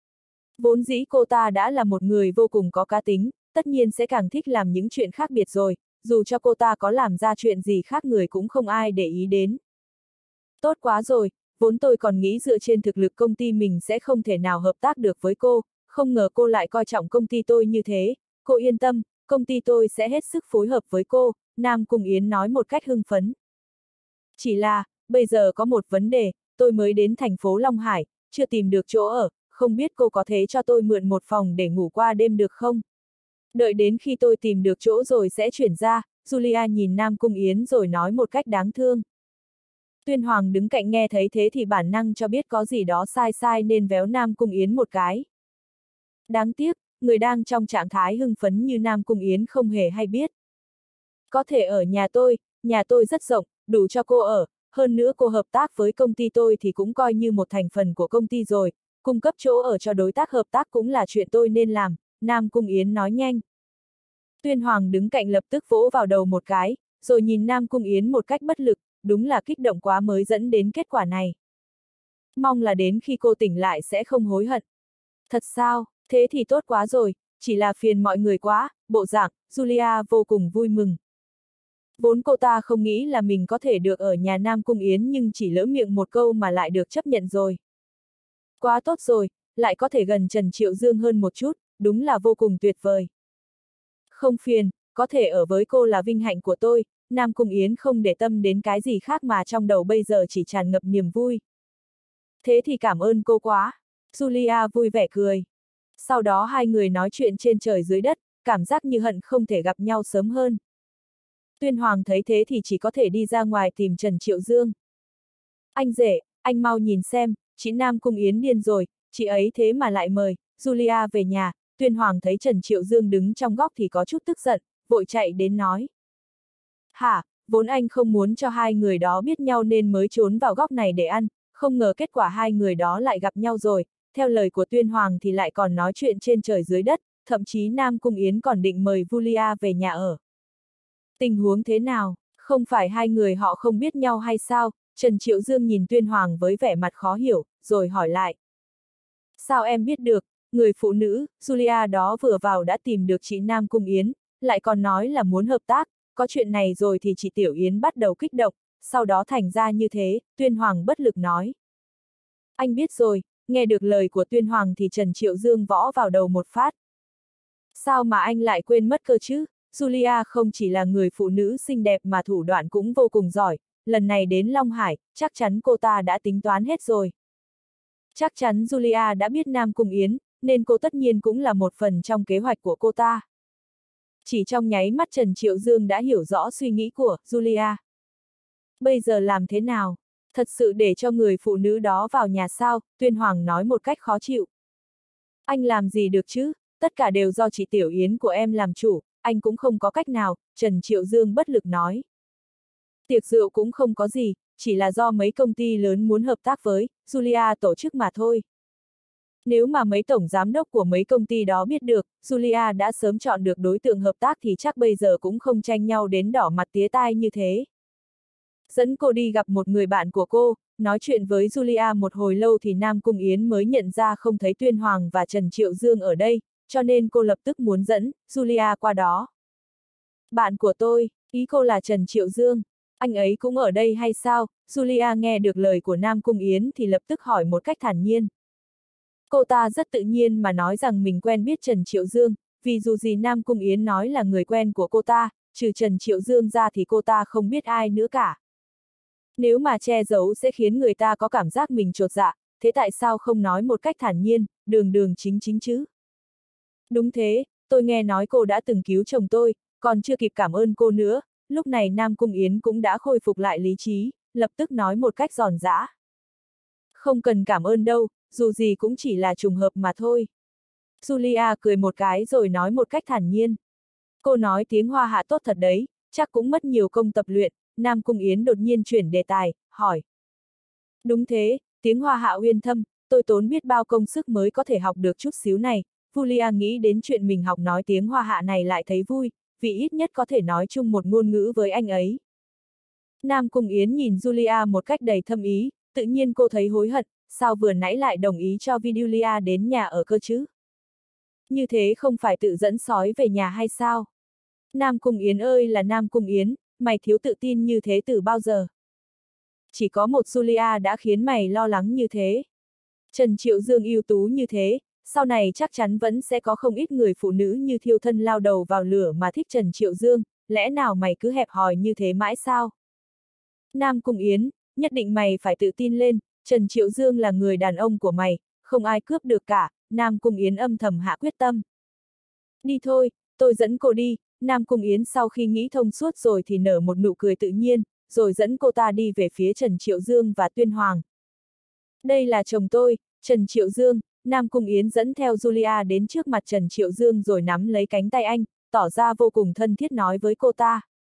A: Vốn dĩ cô ta đã là một người vô cùng có cá tính, tất nhiên sẽ càng thích làm những chuyện khác biệt rồi, dù cho cô ta có làm ra chuyện gì khác người cũng không ai để ý đến. Tốt quá rồi, vốn tôi còn nghĩ dựa trên thực lực công ty mình sẽ không thể nào hợp tác được với cô, không ngờ cô lại coi trọng công ty tôi như thế, cô yên tâm, công ty tôi sẽ hết sức phối hợp với cô, Nam Cung Yến nói một cách hưng phấn. Chỉ là, bây giờ có một vấn đề, tôi mới đến thành phố Long Hải, chưa tìm được chỗ ở, không biết cô có thể cho tôi mượn một phòng để ngủ qua đêm được không? Đợi đến khi tôi tìm được chỗ rồi sẽ chuyển ra, Julia nhìn Nam Cung Yến rồi nói một cách đáng thương. Tuyên Hoàng đứng cạnh nghe thấy thế thì bản năng cho biết có gì đó sai sai nên véo Nam Cung Yến một cái. Đáng tiếc, người đang trong trạng thái hưng phấn như Nam Cung Yến không hề hay biết. Có thể ở nhà tôi, nhà tôi rất rộng, đủ cho cô ở, hơn nữa cô hợp tác với công ty tôi thì cũng coi như một thành phần của công ty rồi, cung cấp chỗ ở cho đối tác hợp tác cũng là chuyện tôi nên làm, Nam Cung Yến nói nhanh. Tuyên Hoàng đứng cạnh lập tức vỗ vào đầu một cái, rồi nhìn Nam Cung Yến một cách bất lực, đúng là kích động quá mới dẫn đến kết quả này. Mong là đến khi cô tỉnh lại sẽ không hối hận. Thật sao, thế thì tốt quá rồi, chỉ là phiền mọi người quá, bộ dạng, Julia vô cùng vui mừng. Vốn cô ta không nghĩ là mình có thể được ở nhà Nam Cung Yến nhưng chỉ lỡ miệng một câu mà lại được chấp nhận rồi. Quá tốt rồi, lại có thể gần Trần Triệu Dương hơn một chút, đúng là vô cùng tuyệt vời. Không phiền, có thể ở với cô là vinh hạnh của tôi, Nam Cung Yến không để tâm đến cái gì khác mà trong đầu bây giờ chỉ tràn ngập niềm vui. Thế thì cảm ơn cô quá. Julia vui vẻ cười. Sau đó hai người nói chuyện trên trời dưới đất, cảm giác như hận không thể gặp nhau sớm hơn. Tuyên Hoàng thấy thế thì chỉ có thể đi ra ngoài tìm Trần Triệu Dương. Anh rể, anh mau nhìn xem, chị Nam Cung Yến điên rồi, chị ấy thế mà lại mời Julia về nhà. Tuyên Hoàng thấy Trần Triệu Dương đứng trong góc thì có chút tức giận, vội chạy đến nói. Hả, vốn anh không muốn cho hai người đó biết nhau nên mới trốn vào góc này để ăn, không ngờ kết quả hai người đó lại gặp nhau rồi, theo lời của Tuyên Hoàng thì lại còn nói chuyện trên trời dưới đất, thậm chí Nam Cung Yến còn định mời Julia về nhà ở. Tình huống thế nào, không phải hai người họ không biết nhau hay sao? Trần Triệu Dương nhìn Tuyên Hoàng với vẻ mặt khó hiểu, rồi hỏi lại. Sao em biết được, người phụ nữ, Julia đó vừa vào đã tìm được chị Nam Cung Yến, lại còn nói là muốn hợp tác, có chuyện này rồi thì chị Tiểu Yến bắt đầu kích động, sau đó thành ra như thế, Tuyên Hoàng bất lực nói. Anh biết rồi, nghe được lời của Tuyên Hoàng thì Trần Triệu Dương võ vào đầu một phát. Sao mà anh lại quên mất cơ chứ? Julia không chỉ là người phụ nữ xinh đẹp mà thủ đoạn cũng vô cùng giỏi, lần này đến Long Hải, chắc chắn cô ta đã tính toán hết rồi. Chắc chắn Julia đã biết Nam Cung Yến, nên cô tất nhiên cũng là một phần trong kế hoạch của cô ta. Chỉ trong nháy mắt Trần Triệu Dương đã hiểu rõ suy nghĩ của Julia. Bây giờ làm thế nào? Thật sự để cho người phụ nữ đó vào nhà sao? Tuyên Hoàng nói một cách khó chịu. Anh làm gì được chứ? Tất cả đều do chị Tiểu Yến của em làm chủ, anh cũng không có cách nào, Trần Triệu Dương bất lực nói. Tiệc rượu cũng không có gì, chỉ là do mấy công ty lớn muốn hợp tác với Julia tổ chức mà thôi. Nếu mà mấy tổng giám đốc của mấy công ty đó biết được, Julia đã sớm chọn được đối tượng hợp tác thì chắc bây giờ cũng không tranh nhau đến đỏ mặt tía tai như thế. Dẫn cô đi gặp một người bạn của cô, nói chuyện với Julia một hồi lâu thì Nam Cung Yến mới nhận ra không thấy Tuyên Hoàng và Trần Triệu Dương ở đây, cho nên cô lập tức muốn dẫn Julia qua đó. Bạn của tôi, ý cô là Trần Triệu Dương, anh ấy cũng ở đây hay sao? Julia nghe được lời của Nam Cung Yến thì lập tức hỏi một cách thản nhiên. Cô ta rất tự nhiên mà nói rằng mình quen biết Trần Triệu Dương, vì dù gì Nam Cung Yến nói là người quen của cô ta, trừ Trần Triệu Dương ra thì cô ta không biết ai nữa cả. Nếu mà che giấu sẽ khiến người ta có cảm giác mình chột dạ, thế tại sao không nói một cách thản nhiên, đường đường chính chính chứ? Đúng thế, tôi nghe nói cô đã từng cứu chồng tôi, còn chưa kịp cảm ơn cô nữa, lúc này Nam Cung Yến cũng đã khôi phục lại lý trí, lập tức nói một cách giòn giã. Không cần cảm ơn đâu, dù gì cũng chỉ là trùng hợp mà thôi. Julia cười một cái rồi nói một cách thản nhiên. Cô nói tiếng Hoa hạ tốt thật đấy, chắc cũng mất nhiều công tập luyện. Nam Cung Yến đột nhiên chuyển đề tài, hỏi. Đúng thế, tiếng Hoa hạ uyên thâm, tôi tốn biết bao công sức mới có thể học được chút xíu này. Julia nghĩ đến chuyện mình học nói tiếng Hoa hạ này lại thấy vui, vì ít nhất có thể nói chung một ngôn ngữ với anh ấy. Nam Cung Yến nhìn Julia một cách đầy thâm ý, tự nhiên cô thấy hối hận, sao vừa nãy lại đồng ý cho Vidulia đến nhà ở cơ chứ? Như thế không phải tự dẫn sói về nhà hay sao? Nam Cung Yến ơi là Nam Cung Yến, mày thiếu tự tin như thế từ bao giờ? Chỉ có một Julia đã khiến mày lo lắng như thế. Trần Triệu Dương ưu tú như thế, sau này chắc chắn vẫn sẽ có không ít người phụ nữ như thiêu thân lao đầu vào lửa mà thích Trần Triệu Dương, lẽ nào mày cứ hẹp hòi như thế mãi sao? Nam Cung Yến, nhất định mày phải tự tin lên, Trần Triệu Dương là người đàn ông của mày, không ai cướp được cả, Nam Cung Yến âm thầm hạ quyết tâm. Đi thôi, tôi dẫn cô đi, Nam Cung Yến sau khi nghĩ thông suốt rồi thì nở một nụ cười tự nhiên, rồi dẫn cô ta đi về phía Trần Triệu Dương và Tuyên Hoàng. Đây là chồng tôi, Trần Triệu Dương, Nam Cung Yến dẫn theo Julia đến trước mặt Trần Triệu Dương rồi nắm lấy cánh tay anh, tỏ ra vô cùng thân thiết nói với cô ta.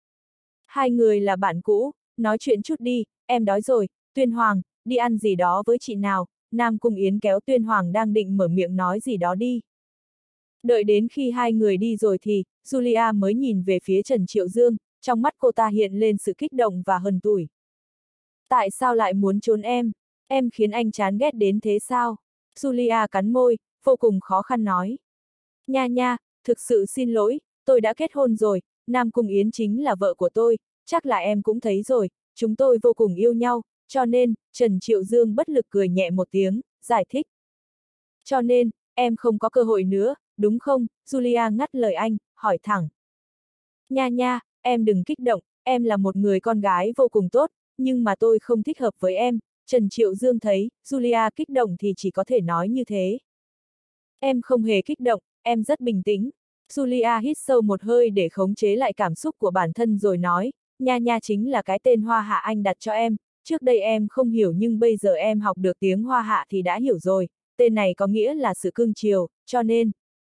A: Hai người là bạn cũ, nói chuyện chút đi, em đói rồi, Tuyên Hoàng, đi ăn gì đó với chị nào, Nam Cung Yến kéo Tuyên Hoàng đang định mở miệng nói gì đó đi. Đợi đến khi hai người đi rồi thì, Julia mới nhìn về phía Trần Triệu Dương, trong mắt cô ta hiện lên sự kích động và hờn tủi. Tại sao lại muốn trốn em? Em khiến anh chán ghét đến thế sao? Julia cắn môi, vô cùng khó khăn nói. Nha nha, thực sự xin lỗi, tôi đã kết hôn rồi, Nam Cung Yến chính là vợ của tôi, chắc là em cũng thấy rồi, chúng tôi vô cùng yêu nhau, cho nên, Trần Triệu Dương bất lực cười nhẹ một tiếng, giải thích. Cho nên, em không có cơ hội nữa, đúng không? Julia ngắt lời anh, hỏi thẳng. Nha nha, em đừng kích động, em là một người con gái vô cùng tốt, nhưng mà tôi không thích hợp với em. Trần Triệu Dương thấy, Julia kích động thì chỉ có thể nói như thế. Em không hề kích động, em rất bình tĩnh. Julia hít sâu một hơi để khống chế lại cảm xúc của bản thân rồi nói, nha nha chính là cái tên Hoa Hạ anh đặt cho em, trước đây em không hiểu nhưng bây giờ em học được tiếng Hoa Hạ thì đã hiểu rồi, tên này có nghĩa là sự cưng chiều, cho nên.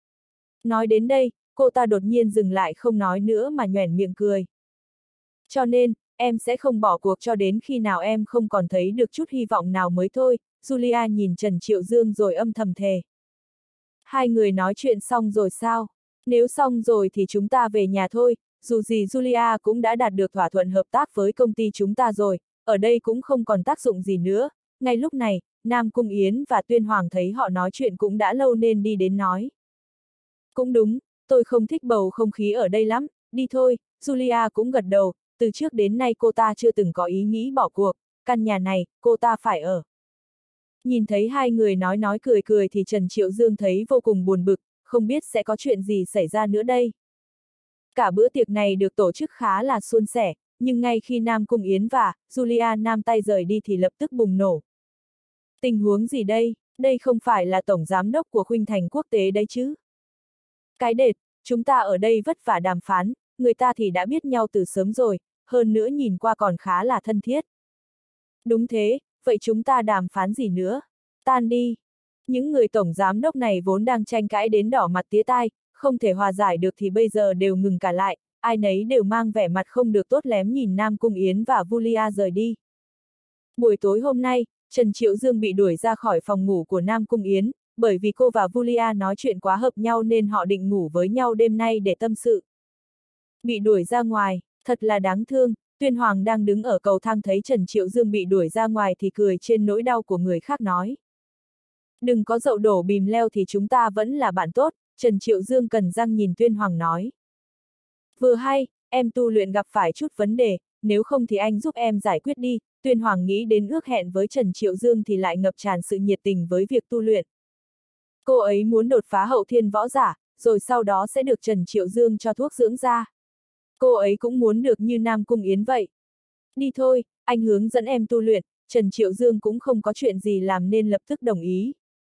A: Nói đến đây, cô ta đột nhiên dừng lại không nói nữa mà nhoẻn miệng cười. Cho nên, em sẽ không bỏ cuộc cho đến khi nào em không còn thấy được chút hy vọng nào mới thôi, Julia nhìn Trần Triệu Dương rồi âm thầm thề. Hai người nói chuyện xong rồi sao? Nếu xong rồi thì chúng ta về nhà thôi, dù gì Julia cũng đã đạt được thỏa thuận hợp tác với công ty chúng ta rồi, ở đây cũng không còn tác dụng gì nữa. Ngay lúc này, Nam Cung Yến và Tuyên Hoàng thấy họ nói chuyện cũng đã lâu nên đi đến nói. Cũng đúng, tôi không thích bầu không khí ở đây lắm, đi thôi, Julia cũng gật đầu, từ trước đến nay cô ta chưa từng có ý nghĩ bỏ cuộc, căn nhà này, cô ta phải ở. Nhìn thấy hai người nói nói cười cười thì Trần Triệu Dương thấy vô cùng buồn bực, không biết sẽ có chuyện gì xảy ra nữa đây. Cả bữa tiệc này được tổ chức khá là suôn sẻ, nhưng ngay khi Nam Cung Yến và Julia Nam tay rời đi thì lập tức bùng nổ. Tình huống gì đây? Đây không phải là tổng giám đốc của Khuynh Thành Quốc tế đấy chứ? Cái đệt, chúng ta ở đây vất vả đàm phán, người ta thì đã biết nhau từ sớm rồi, hơn nữa nhìn qua còn khá là thân thiết. Đúng thế, vậy chúng ta đàm phán gì nữa? Tan đi. Những người tổng giám đốc này vốn đang tranh cãi đến đỏ mặt tía tai, không thể hòa giải được thì bây giờ đều ngừng cả lại, ai nấy đều mang vẻ mặt không được tốt lém nhìn Nam Cung Yến và Julia rời đi. Buổi tối hôm nay, Trần Triệu Dương bị đuổi ra khỏi phòng ngủ của Nam Cung Yến, bởi vì cô và Vulia nói chuyện quá hợp nhau nên họ định ngủ với nhau đêm nay để tâm sự. Bị đuổi ra ngoài, thật là đáng thương. Tuyên Hoàng đang đứng ở cầu thang thấy Trần Triệu Dương bị đuổi ra ngoài thì cười trên nỗi đau của người khác nói. Đừng có dậu đổ bìm leo thì chúng ta vẫn là bạn tốt, Trần Triệu Dương cần răng nhìn Tuyên Hoàng nói. Vừa hay, em tu luyện gặp phải chút vấn đề, nếu không thì anh giúp em giải quyết đi. Tuyên Hoàng nghĩ đến ước hẹn với Trần Triệu Dương thì lại ngập tràn sự nhiệt tình với việc tu luyện. Cô ấy muốn đột phá hậu thiên võ giả, rồi sau đó sẽ được Trần Triệu Dương cho thuốc dưỡng da. Cô ấy cũng muốn được như Nam Cung Yến vậy. Đi thôi, anh hướng dẫn em tu luyện, Trần Triệu Dương cũng không có chuyện gì làm nên lập tức đồng ý.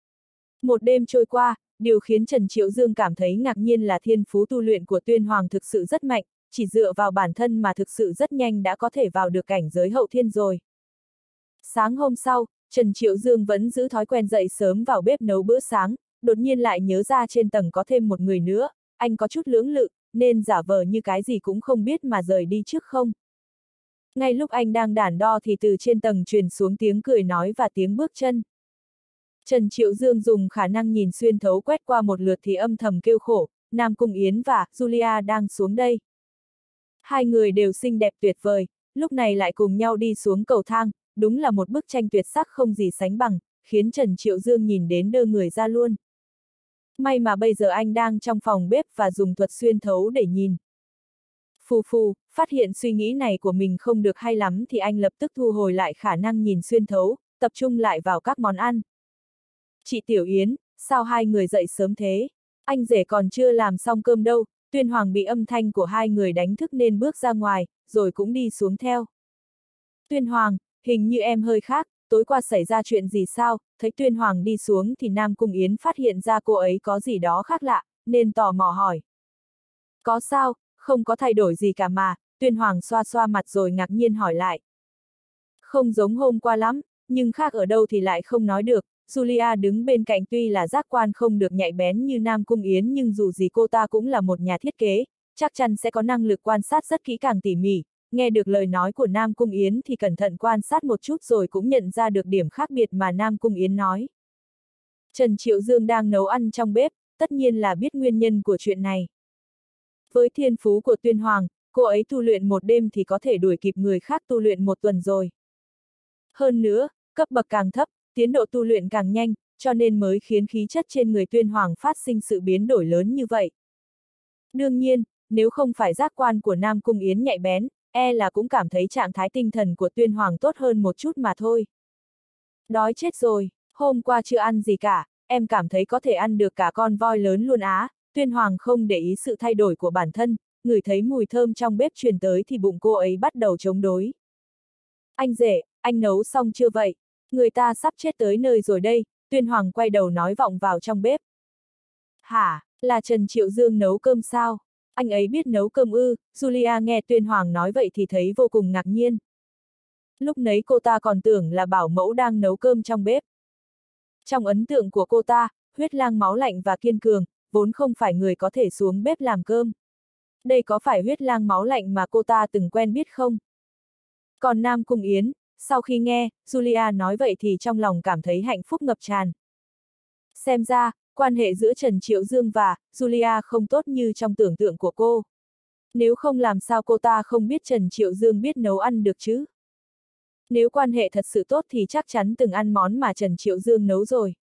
A: Một đêm trôi qua, điều khiến Trần Triệu Dương cảm thấy ngạc nhiên là thiên phú tu luyện của Tuyên Hoàng thực sự rất mạnh, chỉ dựa vào bản thân mà thực sự rất nhanh đã có thể vào được cảnh giới hậu thiên rồi. Sáng hôm sau, Trần Triệu Dương vẫn giữ thói quen dậy sớm vào bếp nấu bữa sáng, đột nhiên lại nhớ ra trên tầng có thêm một người nữa, anh có chút lưỡng lự, nên giả vờ như cái gì cũng không biết mà rời đi trước không. Ngay lúc anh đang đắn đo thì từ trên tầng truyền xuống tiếng cười nói và tiếng bước chân. Trần Triệu Dương dùng khả năng nhìn xuyên thấu quét qua một lượt thì âm thầm kêu khổ, Nam Cung Yến và Julia đang xuống đây. Hai người đều xinh đẹp tuyệt vời, lúc này lại cùng nhau đi xuống cầu thang, đúng là một bức tranh tuyệt sắc không gì sánh bằng, khiến Trần Triệu Dương nhìn đến đơ người ra luôn. May mà bây giờ anh đang trong phòng bếp và dùng thuật xuyên thấu để nhìn. Phù phù, phát hiện suy nghĩ này của mình không được hay lắm thì anh lập tức thu hồi lại khả năng nhìn xuyên thấu, tập trung lại vào các món ăn. Chị Tiểu Yến, sao hai người dậy sớm thế? Anh rể còn chưa làm xong cơm đâu. Tuyên Hoàng bị âm thanh của hai người đánh thức nên bước ra ngoài, rồi cũng đi xuống theo. Tuyên Hoàng, hình như em hơi khác, tối qua xảy ra chuyện gì sao? Thấy Tuyên Hoàng đi xuống thì Nam Cung Yến phát hiện ra cô ấy có gì đó khác lạ, nên tò mò hỏi. Có sao, không có thay đổi gì cả mà, Tuyên Hoàng xoa xoa mặt rồi ngạc nhiên hỏi lại. Không giống hôm qua lắm, nhưng khác ở đâu thì lại không nói được. Julia đứng bên cạnh tuy là giác quan không được nhạy bén như Nam Cung Yến nhưng dù gì cô ta cũng là một nhà thiết kế, chắc chắn sẽ có năng lực quan sát rất kỹ càng tỉ mỉ. Nghe được lời nói của Nam Cung Yến thì cẩn thận quan sát một chút rồi cũng nhận ra được điểm khác biệt mà Nam Cung Yến nói. Trần Triệu Dương đang nấu ăn trong bếp, tất nhiên là biết nguyên nhân của chuyện này. Với thiên phú của Tuyên Hoàng, cô ấy tu luyện một đêm thì có thể đuổi kịp người khác tu luyện một tuần rồi. Hơn nữa, cấp bậc càng thấp, tiến độ tu luyện càng nhanh, cho nên mới khiến khí chất trên người Tuyên Hoàng phát sinh sự biến đổi lớn như vậy. Đương nhiên, nếu không phải giác quan của Nam Cung Yến nhạy bén, e là cũng cảm thấy trạng thái tinh thần của Tuyên Hoàng tốt hơn một chút mà thôi. Đói chết rồi, hôm qua chưa ăn gì cả, em cảm thấy có thể ăn được cả con voi lớn luôn á. Tuyên Hoàng không để ý sự thay đổi của bản thân, ngửi thấy mùi thơm trong bếp truyền tới thì bụng cô ấy bắt đầu chống đối. Anh rể, anh nấu xong chưa vậy? Người ta sắp chết tới nơi rồi đây, Tuyên Hoàng quay đầu nói vọng vào trong bếp. Hả, là Trần Triệu Dương nấu cơm sao? Anh ấy biết nấu cơm ư? Julia nghe Tuyên Hoàng nói vậy thì thấy vô cùng ngạc nhiên. Lúc nấy cô ta còn tưởng là bảo mẫu đang nấu cơm trong bếp. Trong ấn tượng của cô ta, huyết lang máu lạnh và kiên cường, vốn không phải người có thể xuống bếp làm cơm. Đây có phải huyết lang máu lạnh mà cô ta từng quen biết không? Còn Nam Cung Yến, sau khi nghe Julia nói vậy thì trong lòng cảm thấy hạnh phúc ngập tràn. Xem ra, quan hệ giữa Trần Triệu Dương và Julia không tốt như trong tưởng tượng của cô. Nếu không làm sao cô ta không biết Trần Triệu Dương biết nấu ăn được chứ? Nếu quan hệ thật sự tốt thì chắc chắn từng ăn món mà Trần Triệu Dương nấu rồi.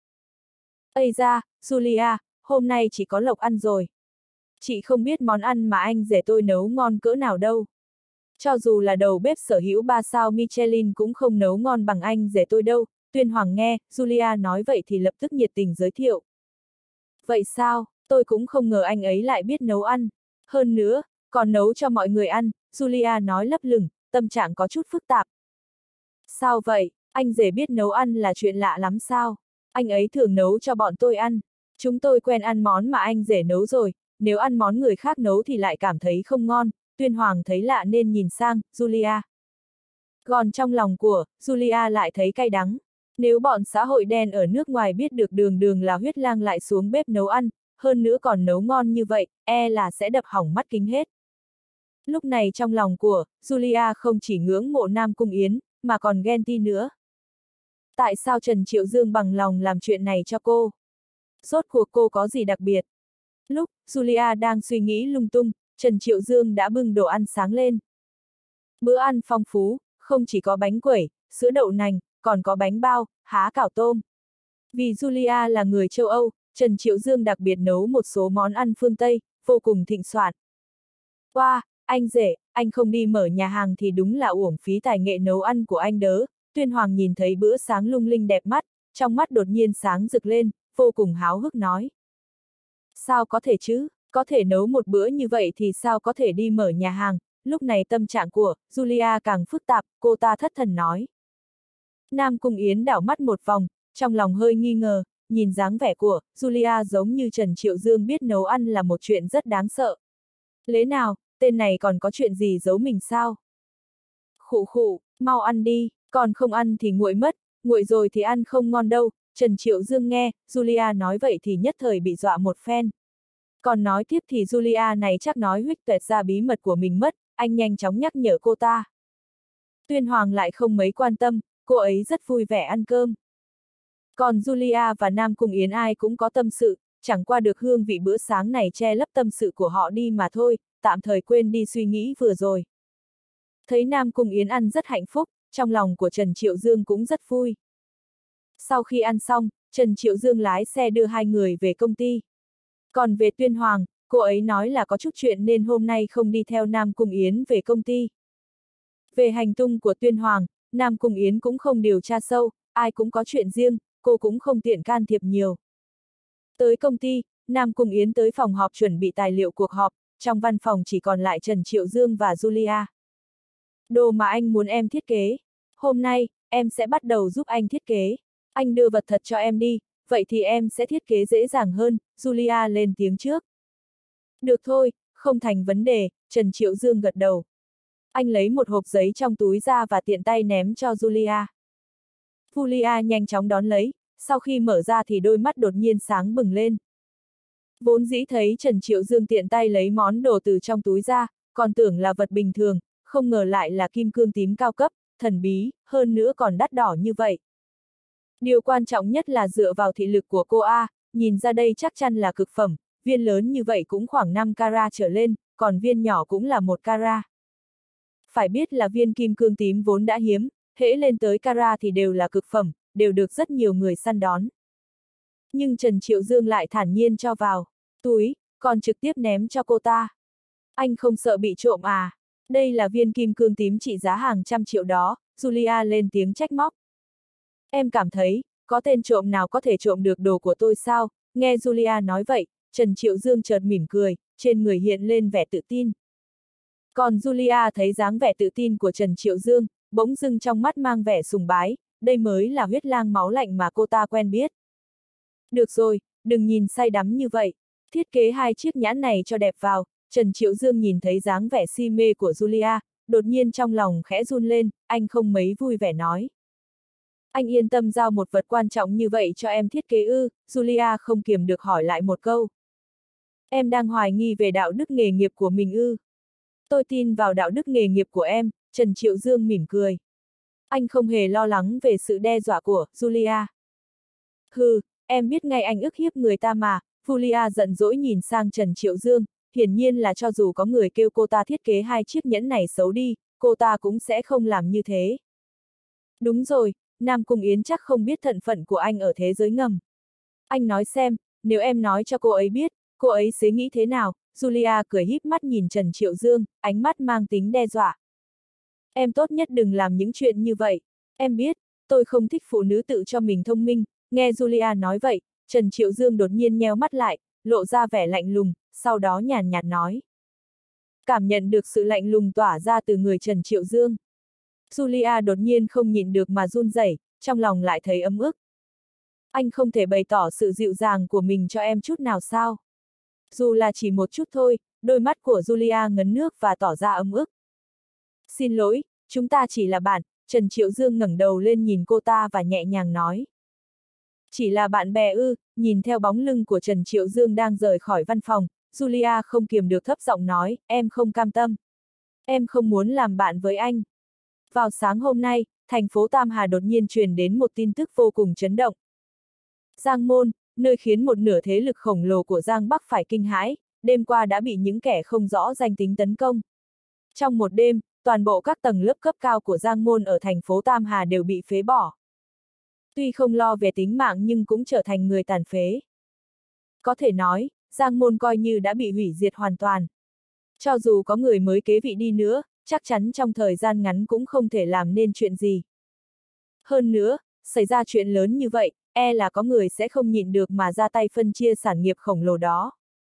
A: Ây da, Julia, hôm nay chỉ có lộc ăn rồi. Chị không biết món ăn mà anh rể tôi nấu ngon cỡ nào đâu. Cho dù là đầu bếp sở hữu ba sao Michelin cũng không nấu ngon bằng anh rể tôi đâu. Tuyên Hoàng nghe, Julia nói vậy thì lập tức nhiệt tình giới thiệu. Vậy sao, tôi cũng không ngờ anh ấy lại biết nấu ăn. Hơn nữa, còn nấu cho mọi người ăn, Julia nói lấp lửng, tâm trạng có chút phức tạp. Sao vậy, anh rể biết nấu ăn là chuyện lạ lắm sao? Anh ấy thường nấu cho bọn tôi ăn. Chúng tôi quen ăn món mà anh rể nấu rồi, nếu ăn món người khác nấu thì lại cảm thấy không ngon. Tuyên Hoàng thấy lạ nên nhìn sang Julia. Còn trong lòng của Julia lại thấy cay đắng. Nếu bọn xã hội đen ở nước ngoài biết được đường đường là huyết lang lại xuống bếp nấu ăn, hơn nữa còn nấu ngon như vậy, e là sẽ đập hỏng mắt kính hết. Lúc này trong lòng của Julia không chỉ ngưỡng mộ Nam Cung Yến, mà còn ghen ti nữa. Tại sao Trần Triệu Dương bằng lòng làm chuyện này cho cô? Rốt cuộc cô có gì đặc biệt? Lúc Julia đang suy nghĩ lung tung, Trần Triệu Dương đã bưng đồ ăn sáng lên. Bữa ăn phong phú, không chỉ có bánh quẩy, sữa đậu nành, còn có bánh bao, há cảo tôm. Vì Julia là người châu Âu, Trần Triệu Dương đặc biệt nấu một số món ăn phương Tây, vô cùng thịnh soạn. Wow, anh rể, anh không đi mở nhà hàng thì đúng là uổng phí tài nghệ nấu ăn của anh đớ. Tuyên Hoàng nhìn thấy bữa sáng lung linh đẹp mắt, trong mắt đột nhiên sáng rực lên, vô cùng háo hức nói. Sao có thể chứ, có thể nấu một bữa như vậy thì sao có thể đi mở nhà hàng? Lúc này tâm trạng của Julia càng phức tạp, cô ta thất thần nói. Nam Cung Yến đảo mắt một vòng, trong lòng hơi nghi ngờ, nhìn dáng vẻ của Julia giống như Trần Triệu Dương biết nấu ăn là một chuyện rất đáng sợ. Lẽ nào, tên này còn có chuyện gì giấu mình sao? Khụ khụ, mau ăn đi, còn không ăn thì nguội mất, nguội rồi thì ăn không ngon đâu. Trần Triệu Dương nghe, Julia nói vậy thì nhất thời bị dọa một phen. Còn nói tiếp thì Julia này chắc nói huých tuệt ra bí mật của mình mất, anh nhanh chóng nhắc nhở cô ta. Tuyên Hoàng lại không mấy quan tâm, cô ấy rất vui vẻ ăn cơm. Còn Julia và Nam Cung Yến ai cũng có tâm sự, chẳng qua được hương vị bữa sáng này che lấp tâm sự của họ đi mà thôi, tạm thời quên đi suy nghĩ vừa rồi. Thấy Nam Cung Yến ăn rất hạnh phúc, trong lòng của Trần Triệu Dương cũng rất vui. Sau khi ăn xong, Trần Triệu Dương lái xe đưa hai người về công ty. Còn về Tuyên Hoàng, cô ấy nói là có chút chuyện nên hôm nay không đi theo Nam Cung Yến về công ty. Về hành tung của Tuyên Hoàng, Nam Cung Yến cũng không điều tra sâu, ai cũng có chuyện riêng, cô cũng không tiện can thiệp nhiều. Tới công ty, Nam Cung Yến tới phòng họp chuẩn bị tài liệu cuộc họp, trong văn phòng chỉ còn lại Trần Triệu Dương và Julia. Đồ mà anh muốn em thiết kế. Hôm nay, em sẽ bắt đầu giúp anh thiết kế. Anh đưa vật thật cho em đi, vậy thì em sẽ thiết kế dễ dàng hơn, Julia lên tiếng trước. Được thôi, không thành vấn đề, Trần Triệu Dương gật đầu. Anh lấy một hộp giấy trong túi ra và tiện tay ném cho Julia. Julia nhanh chóng đón lấy, sau khi mở ra thì đôi mắt đột nhiên sáng bừng lên. Vốn dĩ thấy Trần Triệu Dương tiện tay lấy món đồ từ trong túi ra, còn tưởng là vật bình thường, không ngờ lại là kim cương tím cao cấp, thần bí, hơn nữa còn đắt đỏ như vậy. Điều quan trọng nhất là dựa vào thị lực của cô A, nhìn ra đây chắc chắn là cực phẩm, viên lớn như vậy cũng khoảng năm carat trở lên, còn viên nhỏ cũng là một carat. Phải biết là viên kim cương tím vốn đã hiếm, hễ lên tới carat thì đều là cực phẩm, đều được rất nhiều người săn đón. Nhưng Trần Triệu Dương lại thản nhiên cho vào túi, còn trực tiếp ném cho cô ta. Anh không sợ bị trộm à? Đây là viên kim cương tím trị giá hàng trăm triệu đó, Julia lên tiếng trách móc. Em cảm thấy, có tên trộm nào có thể trộm được đồ của tôi sao? Nghe Julia nói vậy, Trần Triệu Dương chợt mỉm cười, trên người hiện lên vẻ tự tin. Còn Julia thấy dáng vẻ tự tin của Trần Triệu Dương, bỗng dưng trong mắt mang vẻ sùng bái, đây mới là huyết lang máu lạnh mà cô ta quen biết. Được rồi, đừng nhìn say đắm như vậy, thiết kế hai chiếc nhãn này cho đẹp vào. Trần Triệu Dương nhìn thấy dáng vẻ si mê của Julia, đột nhiên trong lòng khẽ run lên, anh không mấy vui vẻ nói. Anh yên tâm giao một vật quan trọng như vậy cho em thiết kế ư? Julia không kiềm được hỏi lại một câu. Em đang hoài nghi về đạo đức nghề nghiệp của mình ư? Tôi tin vào đạo đức nghề nghiệp của em, Trần Triệu Dương mỉm cười. Anh không hề lo lắng về sự đe dọa của Julia. Hừ, em biết ngay anh ức hiếp người ta mà. Julia giận dỗi nhìn sang Trần Triệu Dương, hiển nhiên là cho dù có người kêu cô ta thiết kế hai chiếc nhẫn này xấu đi, cô ta cũng sẽ không làm như thế. Đúng rồi, Nam Cung Yến chắc không biết thân phận của anh ở thế giới ngầm. Anh nói xem, nếu em nói cho cô ấy biết, cô ấy sẽ nghĩ thế nào? Julia cười híp mắt nhìn Trần Triệu Dương, ánh mắt mang tính đe dọa. Em tốt nhất đừng làm những chuyện như vậy. Em biết, tôi không thích phụ nữ tự cho mình thông minh. Nghe Julia nói vậy, Trần Triệu Dương đột nhiên nheo mắt lại, lộ ra vẻ lạnh lùng, sau đó nhàn nhạt nói. Cảm nhận được sự lạnh lùng tỏa ra từ người Trần Triệu Dương. Julia đột nhiên không nhịn được mà run rẩy, trong lòng lại thấy ấm ức. Anh không thể bày tỏ sự dịu dàng của mình cho em chút nào sao? Dù là chỉ một chút thôi, đôi mắt của Julia ngấn nước và tỏ ra ấm ức. Xin lỗi, chúng ta chỉ là bạn, Trần Triệu Dương ngẩng đầu lên nhìn cô ta và nhẹ nhàng nói. Chỉ là bạn bè ư? Nhìn theo bóng lưng của Trần Triệu Dương đang rời khỏi văn phòng, Julia không kiềm được thấp giọng nói, em không cam tâm. Em không muốn làm bạn với anh. Vào sáng hôm nay, thành phố Tam Hà đột nhiên truyền đến một tin tức vô cùng chấn động. Giang Môn, nơi khiến một nửa thế lực khổng lồ của Giang Bắc phải kinh hãi, đêm qua đã bị những kẻ không rõ danh tính tấn công. Trong một đêm, toàn bộ các tầng lớp cấp cao của Giang Môn ở thành phố Tam Hà đều bị phế bỏ. Tuy không lo về tính mạng nhưng cũng trở thành người tàn phế. Có thể nói, Giang Môn coi như đã bị hủy diệt hoàn toàn. Cho dù có người mới kế vị đi nữa, chắc chắn trong thời gian ngắn cũng không thể làm nên chuyện gì. Hơn nữa, xảy ra chuyện lớn như vậy, e là có người sẽ không nhịn được mà ra tay phân chia sản nghiệp khổng lồ đó.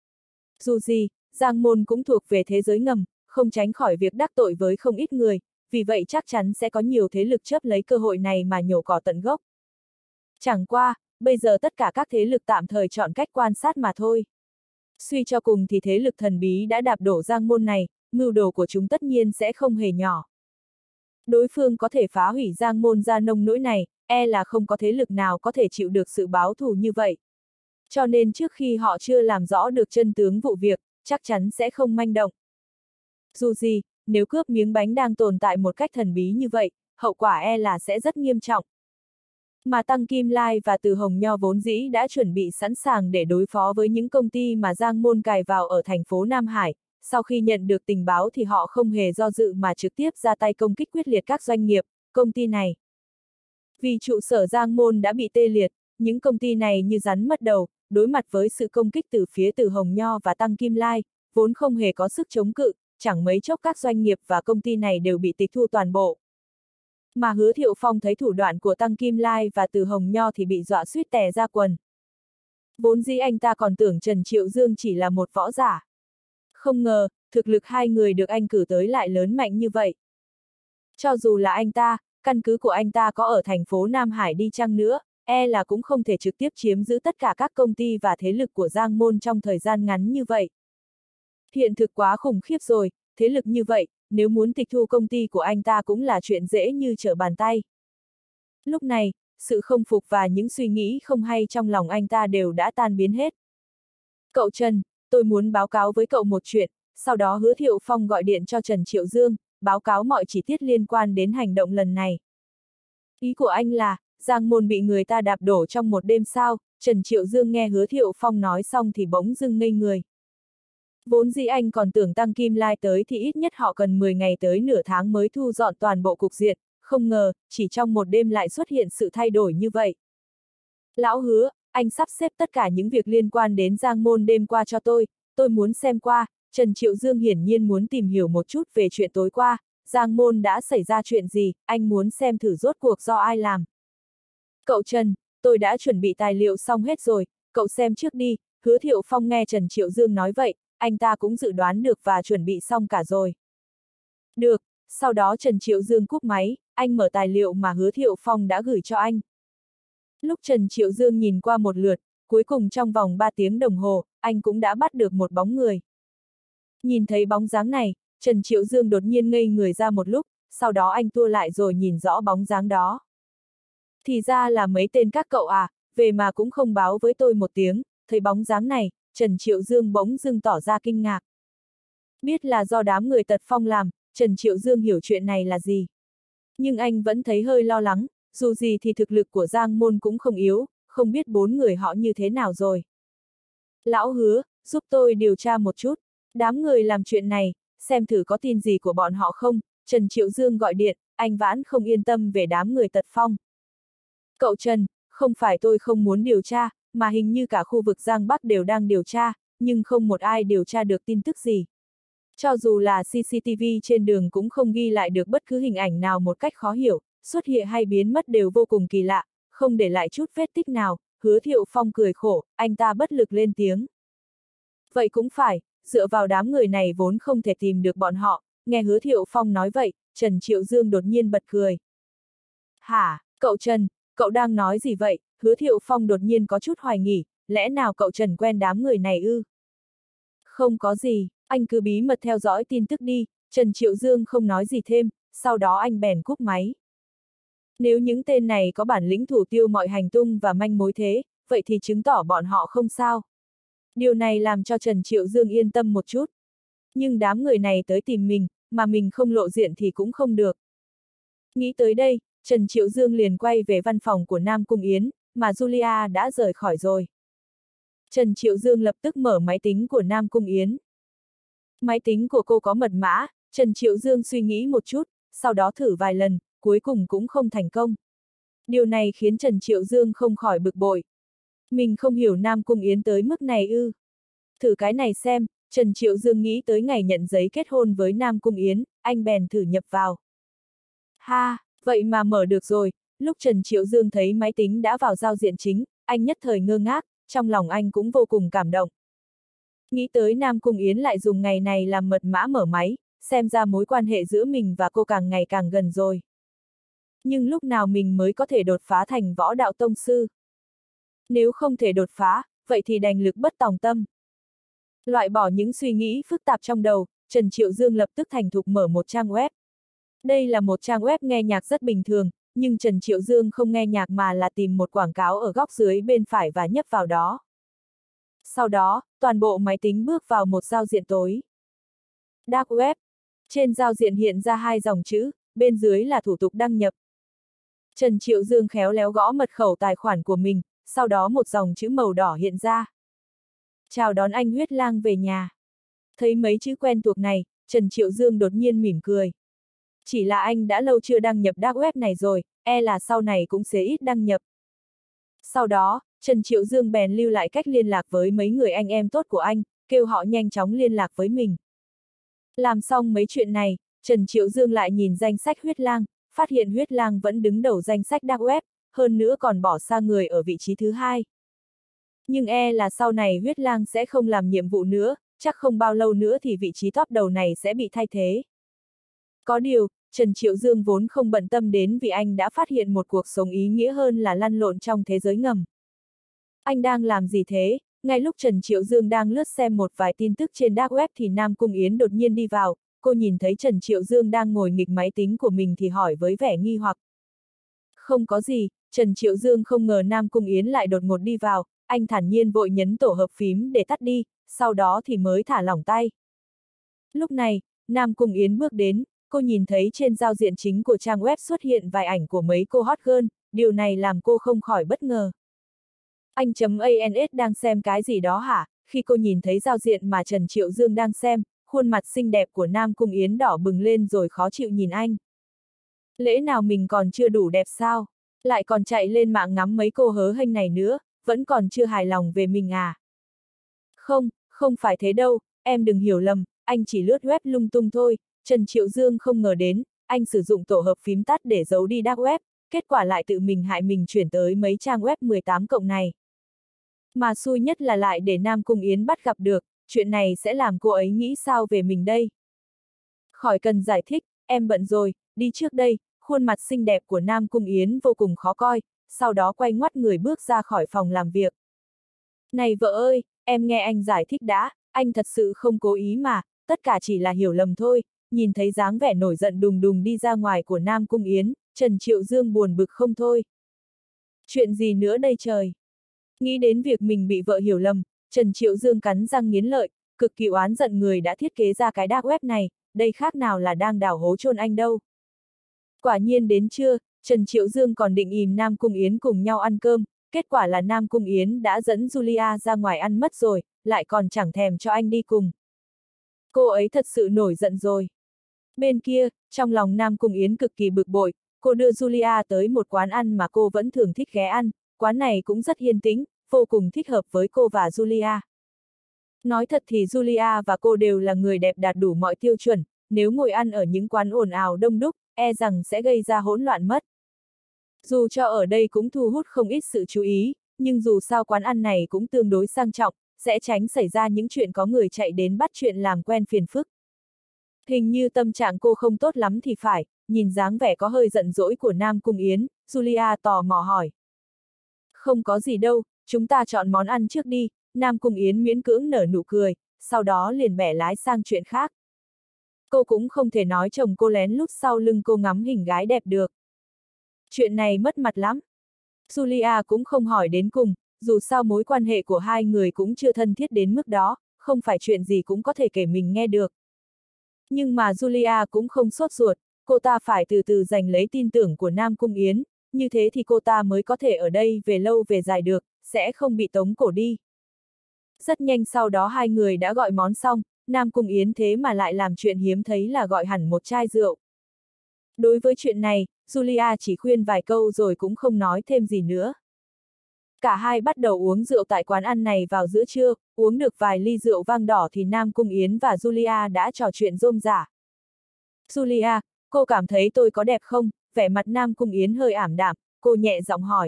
A: Dù gì, Giang Môn cũng thuộc về thế giới ngầm, không tránh khỏi việc đắc tội với không ít người, vì vậy chắc chắn sẽ có nhiều thế lực chấp lấy cơ hội này mà nhổ cỏ tận gốc. Chẳng qua, bây giờ tất cả các thế lực tạm thời chọn cách quan sát mà thôi. Suy cho cùng thì thế lực thần bí đã đạp đổ Giang Môn này, mưu đồ của chúng tất nhiên sẽ không hề nhỏ. Đối phương có thể phá hủy Giang Môn ra nông nỗi này, e là không có thế lực nào có thể chịu được sự báo thù như vậy. Cho nên trước khi họ chưa làm rõ được chân tướng vụ việc, chắc chắn sẽ không manh động. Dù gì, nếu cướp miếng bánh đang tồn tại một cách thần bí như vậy, hậu quả e là sẽ rất nghiêm trọng. Mà Tăng Kim Lai và Từ Hồng Nho vốn dĩ đã chuẩn bị sẵn sàng để đối phó với những công ty mà Giang Môn cài vào ở thành phố Nam Hải, sau khi nhận được tình báo thì họ không hề do dự mà trực tiếp ra tay công kích quyết liệt các doanh nghiệp, công ty này. Vì trụ sở Giang Môn đã bị tê liệt, những công ty này như rắn mất đầu, đối mặt với sự công kích từ phía Từ Hồng Nho và Tăng Kim Lai, vốn không hề có sức chống cự, chẳng mấy chốc các doanh nghiệp và công ty này đều bị tịch thu toàn bộ. Mà Hứa Thiệu Phong thấy thủ đoạn của Tăng Kim Lai và Từ Hồng Nho thì bị dọa suýt tè ra quần. Vốn dĩ anh ta còn tưởng Trần Triệu Dương chỉ là một võ giả. Không ngờ, thực lực hai người được anh cử tới lại lớn mạnh như vậy. Cho dù là anh ta, căn cứ của anh ta có ở thành phố Nam Hải đi chăng nữa, e là cũng không thể trực tiếp chiếm giữ tất cả các công ty và thế lực của Giang Môn trong thời gian ngắn như vậy. Hiện thực quá khủng khiếp rồi, thế lực như vậy, nếu muốn tịch thu công ty của anh ta cũng là chuyện dễ như trở bàn tay. Lúc này, sự không phục và những suy nghĩ không hay trong lòng anh ta đều đã tan biến hết. Cậu Trần, tôi muốn báo cáo với cậu một chuyện, sau đó Hứa Thiệu Phong gọi điện cho Trần Triệu Dương, báo cáo mọi chi tiết liên quan đến hành động lần này. Ý của anh là, Giang Môn bị người ta đạp đổ trong một đêm sao? Trần Triệu Dương nghe Hứa Thiệu Phong nói xong thì bỗng dưng ngây người. Vốn dĩ anh còn tưởng Tăng Kim Lai tới thì ít nhất họ cần mười ngày tới nửa tháng mới thu dọn toàn bộ cục diện, không ngờ, chỉ trong một đêm lại xuất hiện sự thay đổi như vậy. Lão Hứa, anh sắp xếp tất cả những việc liên quan đến Giang Môn đêm qua cho tôi, tôi muốn xem qua. Trần Triệu Dương hiển nhiên muốn tìm hiểu một chút về chuyện tối qua, Giang Môn đã xảy ra chuyện gì, anh muốn xem thử rốt cuộc do ai làm. Cậu Trần, tôi đã chuẩn bị tài liệu xong hết rồi, cậu xem trước đi. Hứa Thiệu Phong nghe Trần Triệu Dương nói vậy, anh ta cũng dự đoán được và chuẩn bị xong cả rồi. Được, sau đó Trần Triệu Dương cúp máy, anh mở tài liệu mà Hứa Thiệu Phong đã gửi cho anh. Lúc Trần Triệu Dương nhìn qua một lượt, cuối cùng trong vòng ba tiếng đồng hồ, anh cũng đã bắt được một bóng người. Nhìn thấy bóng dáng này, Trần Triệu Dương đột nhiên ngây người ra một lúc, sau đó anh tua lại rồi nhìn rõ bóng dáng đó. Thì ra là mấy tên các cậu à, về mà cũng không báo với tôi một tiếng, thấy bóng dáng này, Trần Triệu Dương bỗng dưng tỏ ra kinh ngạc. Biết là do đám người Tật Phong làm, Trần Triệu Dương hiểu chuyện này là gì. Nhưng anh vẫn thấy hơi lo lắng, dù gì thì thực lực của Giang Môn cũng không yếu, không biết bốn người họ như thế nào rồi. Lão Hứa, giúp tôi điều tra một chút, đám người làm chuyện này, xem thử có tin gì của bọn họ không. Trần Triệu Dương gọi điện, anh Vãn không yên tâm về đám người Tật Phong. Cậu Trần, không phải tôi không muốn điều tra, mà hình như cả khu vực Giang Bắc đều đang điều tra, nhưng không một ai điều tra được tin tức gì. Cho dù là xê xê tê vê trên đường cũng không ghi lại được bất cứ hình ảnh nào một cách khó hiểu, xuất hiện hay biến mất đều vô cùng kỳ lạ, không để lại chút vết tích nào. Hứa Thiệu Phong cười khổ, anh ta bất lực lên tiếng. Vậy cũng phải, dựa vào đám người này vốn không thể tìm được bọn họ. Nghe Hứa Thiệu Phong nói vậy, Trần Triệu Dương đột nhiên bật cười. Hả, cậu Trần, cậu đang nói gì vậy? Hứa Thiệu Phong đột nhiên có chút hoài nghi, lẽ nào cậu Trần quen đám người này ư? Không có gì, anh cứ bí mật theo dõi tin tức đi. Trần Triệu Dương không nói gì thêm, sau đó anh bèn cúp máy. Nếu những tên này có bản lĩnh thủ tiêu mọi hành tung và manh mối thế, vậy thì chứng tỏ bọn họ không sao. Điều này làm cho Trần Triệu Dương yên tâm một chút. Nhưng đám người này tới tìm mình, mà mình không lộ diện thì cũng không được. Nghĩ tới đây, Trần Triệu Dương liền quay về văn phòng của Nam Cung Yến, mà Julia đã rời khỏi rồi. Trần Triệu Dương lập tức mở máy tính của Nam Cung Yến. Máy tính của cô có mật mã, Trần Triệu Dương suy nghĩ một chút, sau đó thử vài lần, cuối cùng cũng không thành công. Điều này khiến Trần Triệu Dương không khỏi bực bội. Mình không hiểu Nam Cung Yến tới mức này ư. Thử cái này xem, Trần Triệu Dương nghĩ tới ngày nhận giấy kết hôn với Nam Cung Yến, anh bèn thử nhập vào. Ha, vậy mà mở được rồi, lúc Trần Triệu Dương thấy máy tính đã vào giao diện chính, anh nhất thời ngơ ngác, trong lòng anh cũng vô cùng cảm động. Nghĩ tới Nam Cung Yến lại dùng ngày này làm mật mã mở máy, xem ra mối quan hệ giữa mình và cô càng ngày càng gần rồi. Nhưng lúc nào mình mới có thể đột phá thành võ đạo tông sư? Nếu không thể đột phá, vậy thì đành lực bất tòng tâm. Loại bỏ những suy nghĩ phức tạp trong đầu, Trần Triệu Dương lập tức thành thục mở một trang web. Đây là một trang web nghe nhạc rất bình thường, nhưng Trần Triệu Dương không nghe nhạc mà là tìm một quảng cáo ở góc dưới bên phải và nhấp vào đó. Sau đó, toàn bộ máy tính bước vào một giao diện tối. Dark web. Trên giao diện hiện ra hai dòng chữ, bên dưới là thủ tục đăng nhập. Trần Triệu Dương khéo léo gõ mật khẩu tài khoản của mình, sau đó một dòng chữ màu đỏ hiện ra. Chào đón anh Huyết Lang về nhà. Thấy mấy chữ quen thuộc này, Trần Triệu Dương đột nhiên mỉm cười. Chỉ là anh đã lâu chưa đăng nhập dark web này rồi, e là sau này cũng sẽ ít đăng nhập. Sau đó, Trần Triệu Dương bèn lưu lại cách liên lạc với mấy người anh em tốt của anh, kêu họ nhanh chóng liên lạc với mình. Làm xong mấy chuyện này, Trần Triệu Dương lại nhìn danh sách Huyết Lang, phát hiện Huyết Lang vẫn đứng đầu danh sách dark web, hơn nữa còn bỏ xa người ở vị trí thứ hai. Nhưng e là sau này Huyết Lang sẽ không làm nhiệm vụ nữa, chắc không bao lâu nữa thì vị trí top đầu này sẽ bị thay thế. Có điều, Trần Triệu Dương vốn không bận tâm đến vì anh đã phát hiện một cuộc sống ý nghĩa hơn là lăn lộn trong thế giới ngầm. Anh đang làm gì thế? Ngay lúc Trần Triệu Dương đang lướt xem một vài tin tức trên dark web thì Nam Cung Yến đột nhiên đi vào, cô nhìn thấy Trần Triệu Dương đang ngồi nghịch máy tính của mình thì hỏi với vẻ nghi hoặc. Không có gì, Trần Triệu Dương không ngờ Nam Cung Yến lại đột ngột đi vào, anh thản nhiên vội nhấn tổ hợp phím để tắt đi, sau đó thì mới thả lỏng tay. Lúc này, Nam Cung Yến bước đến, cô nhìn thấy trên giao diện chính của trang web xuất hiện vài ảnh của mấy cô hot girl, điều này làm cô không khỏi bất ngờ. Anh.ans đang xem cái gì đó hả? Khi cô nhìn thấy giao diện mà Trần Triệu Dương đang xem, khuôn mặt xinh đẹp của Nam Cung Yến đỏ bừng lên rồi khó chịu nhìn anh. Lẽ nào mình còn chưa đủ đẹp sao? Lại còn chạy lên mạng ngắm mấy cô hớ hênh này nữa, vẫn còn chưa hài lòng về mình à? Không, không phải thế đâu, em đừng hiểu lầm, anh chỉ lướt web lung tung thôi. Trần Triệu Dương không ngờ đến, anh sử dụng tổ hợp phím tắt để giấu đi dark web, kết quả lại tự mình hại mình chuyển tới mấy trang web mười tám cộng này. Mà xui nhất là lại để Nam Cung Yến bắt gặp được, chuyện này sẽ làm cô ấy nghĩ sao về mình đây? Khỏi cần giải thích, em bận rồi, đi trước đây. Khuôn mặt xinh đẹp của Nam Cung Yến vô cùng khó coi, sau đó quay ngoắt người bước ra khỏi phòng làm việc. Này vợ ơi, em nghe anh giải thích đã, anh thật sự không cố ý mà, tất cả chỉ là hiểu lầm thôi. Nhìn thấy dáng vẻ nổi giận đùng đùng đi ra ngoài của Nam Cung Yến, Trần Triệu Dương buồn bực không thôi. Chuyện gì nữa đây trời? Nghĩ đến việc mình bị vợ hiểu lầm, Trần Triệu Dương cắn răng nghiến lợi, cực kỳ oán giận người đã thiết kế ra cái dark web này, đây khác nào là đang đào hố chôn anh đâu. Quả nhiên đến trưa, Trần Triệu Dương còn định ìm Nam Cung Yến cùng nhau ăn cơm, kết quả là Nam Cung Yến đã dẫn Julia ra ngoài ăn mất rồi, lại còn chẳng thèm cho anh đi cùng. Cô ấy thật sự nổi giận rồi. Bên kia, trong lòng Nam Cung Yến cực kỳ bực bội, cô đưa Julia tới một quán ăn mà cô vẫn thường thích ghé ăn, quán này cũng rất yên tĩnh, vô cùng thích hợp với cô và Julia. Nói thật thì Julia và cô đều là người đẹp đạt đủ mọi tiêu chuẩn, nếu ngồi ăn ở những quán ồn ào đông đúc, e rằng sẽ gây ra hỗn loạn mất. Dù cho ở đây cũng thu hút không ít sự chú ý, nhưng dù sao quán ăn này cũng tương đối sang trọng, sẽ tránh xảy ra những chuyện có người chạy đến bắt chuyện làm quen phiền phức. Hình như tâm trạng cô không tốt lắm thì phải, nhìn dáng vẻ có hơi giận dỗi của Nam Cung Yến, Julia tò mò hỏi. Không có gì đâu, chúng ta chọn món ăn trước đi, Nam Cung Yến miễn cưỡng nở nụ cười, sau đó liền bẻ lái sang chuyện khác. Cô cũng không thể nói chồng cô lén lút sau lưng cô ngắm hình gái đẹp được. Chuyện này mất mặt lắm. Julia cũng không hỏi đến cùng, dù sao mối quan hệ của hai người cũng chưa thân thiết đến mức đó, không phải chuyện gì cũng có thể kể mình nghe được. Nhưng mà Julia cũng không sốt ruột, cô ta phải từ từ giành lấy tin tưởng của Nam Cung Yến, như thế thì cô ta mới có thể ở đây về lâu về dài được, sẽ không bị tống cổ đi. Rất nhanh sau đó hai người đã gọi món xong, Nam Cung Yến thế mà lại làm chuyện hiếm thấy là gọi hẳn một chai rượu. Đối với chuyện này, Julia chỉ khuyên vài câu rồi cũng không nói thêm gì nữa. Cả hai bắt đầu uống rượu tại quán ăn này vào giữa trưa, uống được vài ly rượu vang đỏ thì Nam Cung Yến và Julia đã trò chuyện rôm rả. Julia, cô cảm thấy tôi có đẹp không? Vẻ mặt Nam Cung Yến hơi ảm đạm, cô nhẹ giọng hỏi.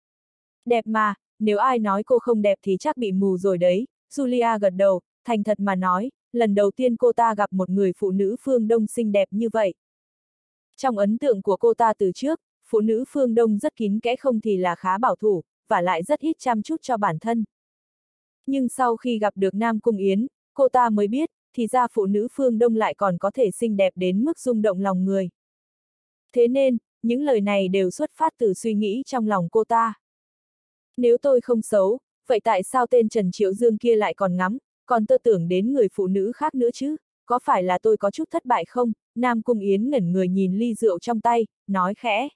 A: Đẹp mà, nếu ai nói cô không đẹp thì chắc bị mù rồi đấy. Julia gật đầu, thành thật mà nói, lần đầu tiên cô ta gặp một người phụ nữ phương Đông xinh đẹp như vậy. Trong ấn tượng của cô ta từ trước, phụ nữ phương Đông rất kín kẽ không thì là khá bảo thủ, và lại rất ít chăm chút cho bản thân. Nhưng sau khi gặp được Nam Cung Yến, cô ta mới biết, thì ra phụ nữ phương Đông lại còn có thể xinh đẹp đến mức rung động lòng người. Thế nên, những lời này đều xuất phát từ suy nghĩ trong lòng cô ta. Nếu tôi không xấu, vậy tại sao tên Trần Triệu Dương kia lại còn ngắm, còn tơ tưởng đến người phụ nữ khác nữa chứ? Có phải là tôi có chút thất bại không? Nam Cung Yến ngẩn người nhìn ly rượu trong tay, nói khẽ.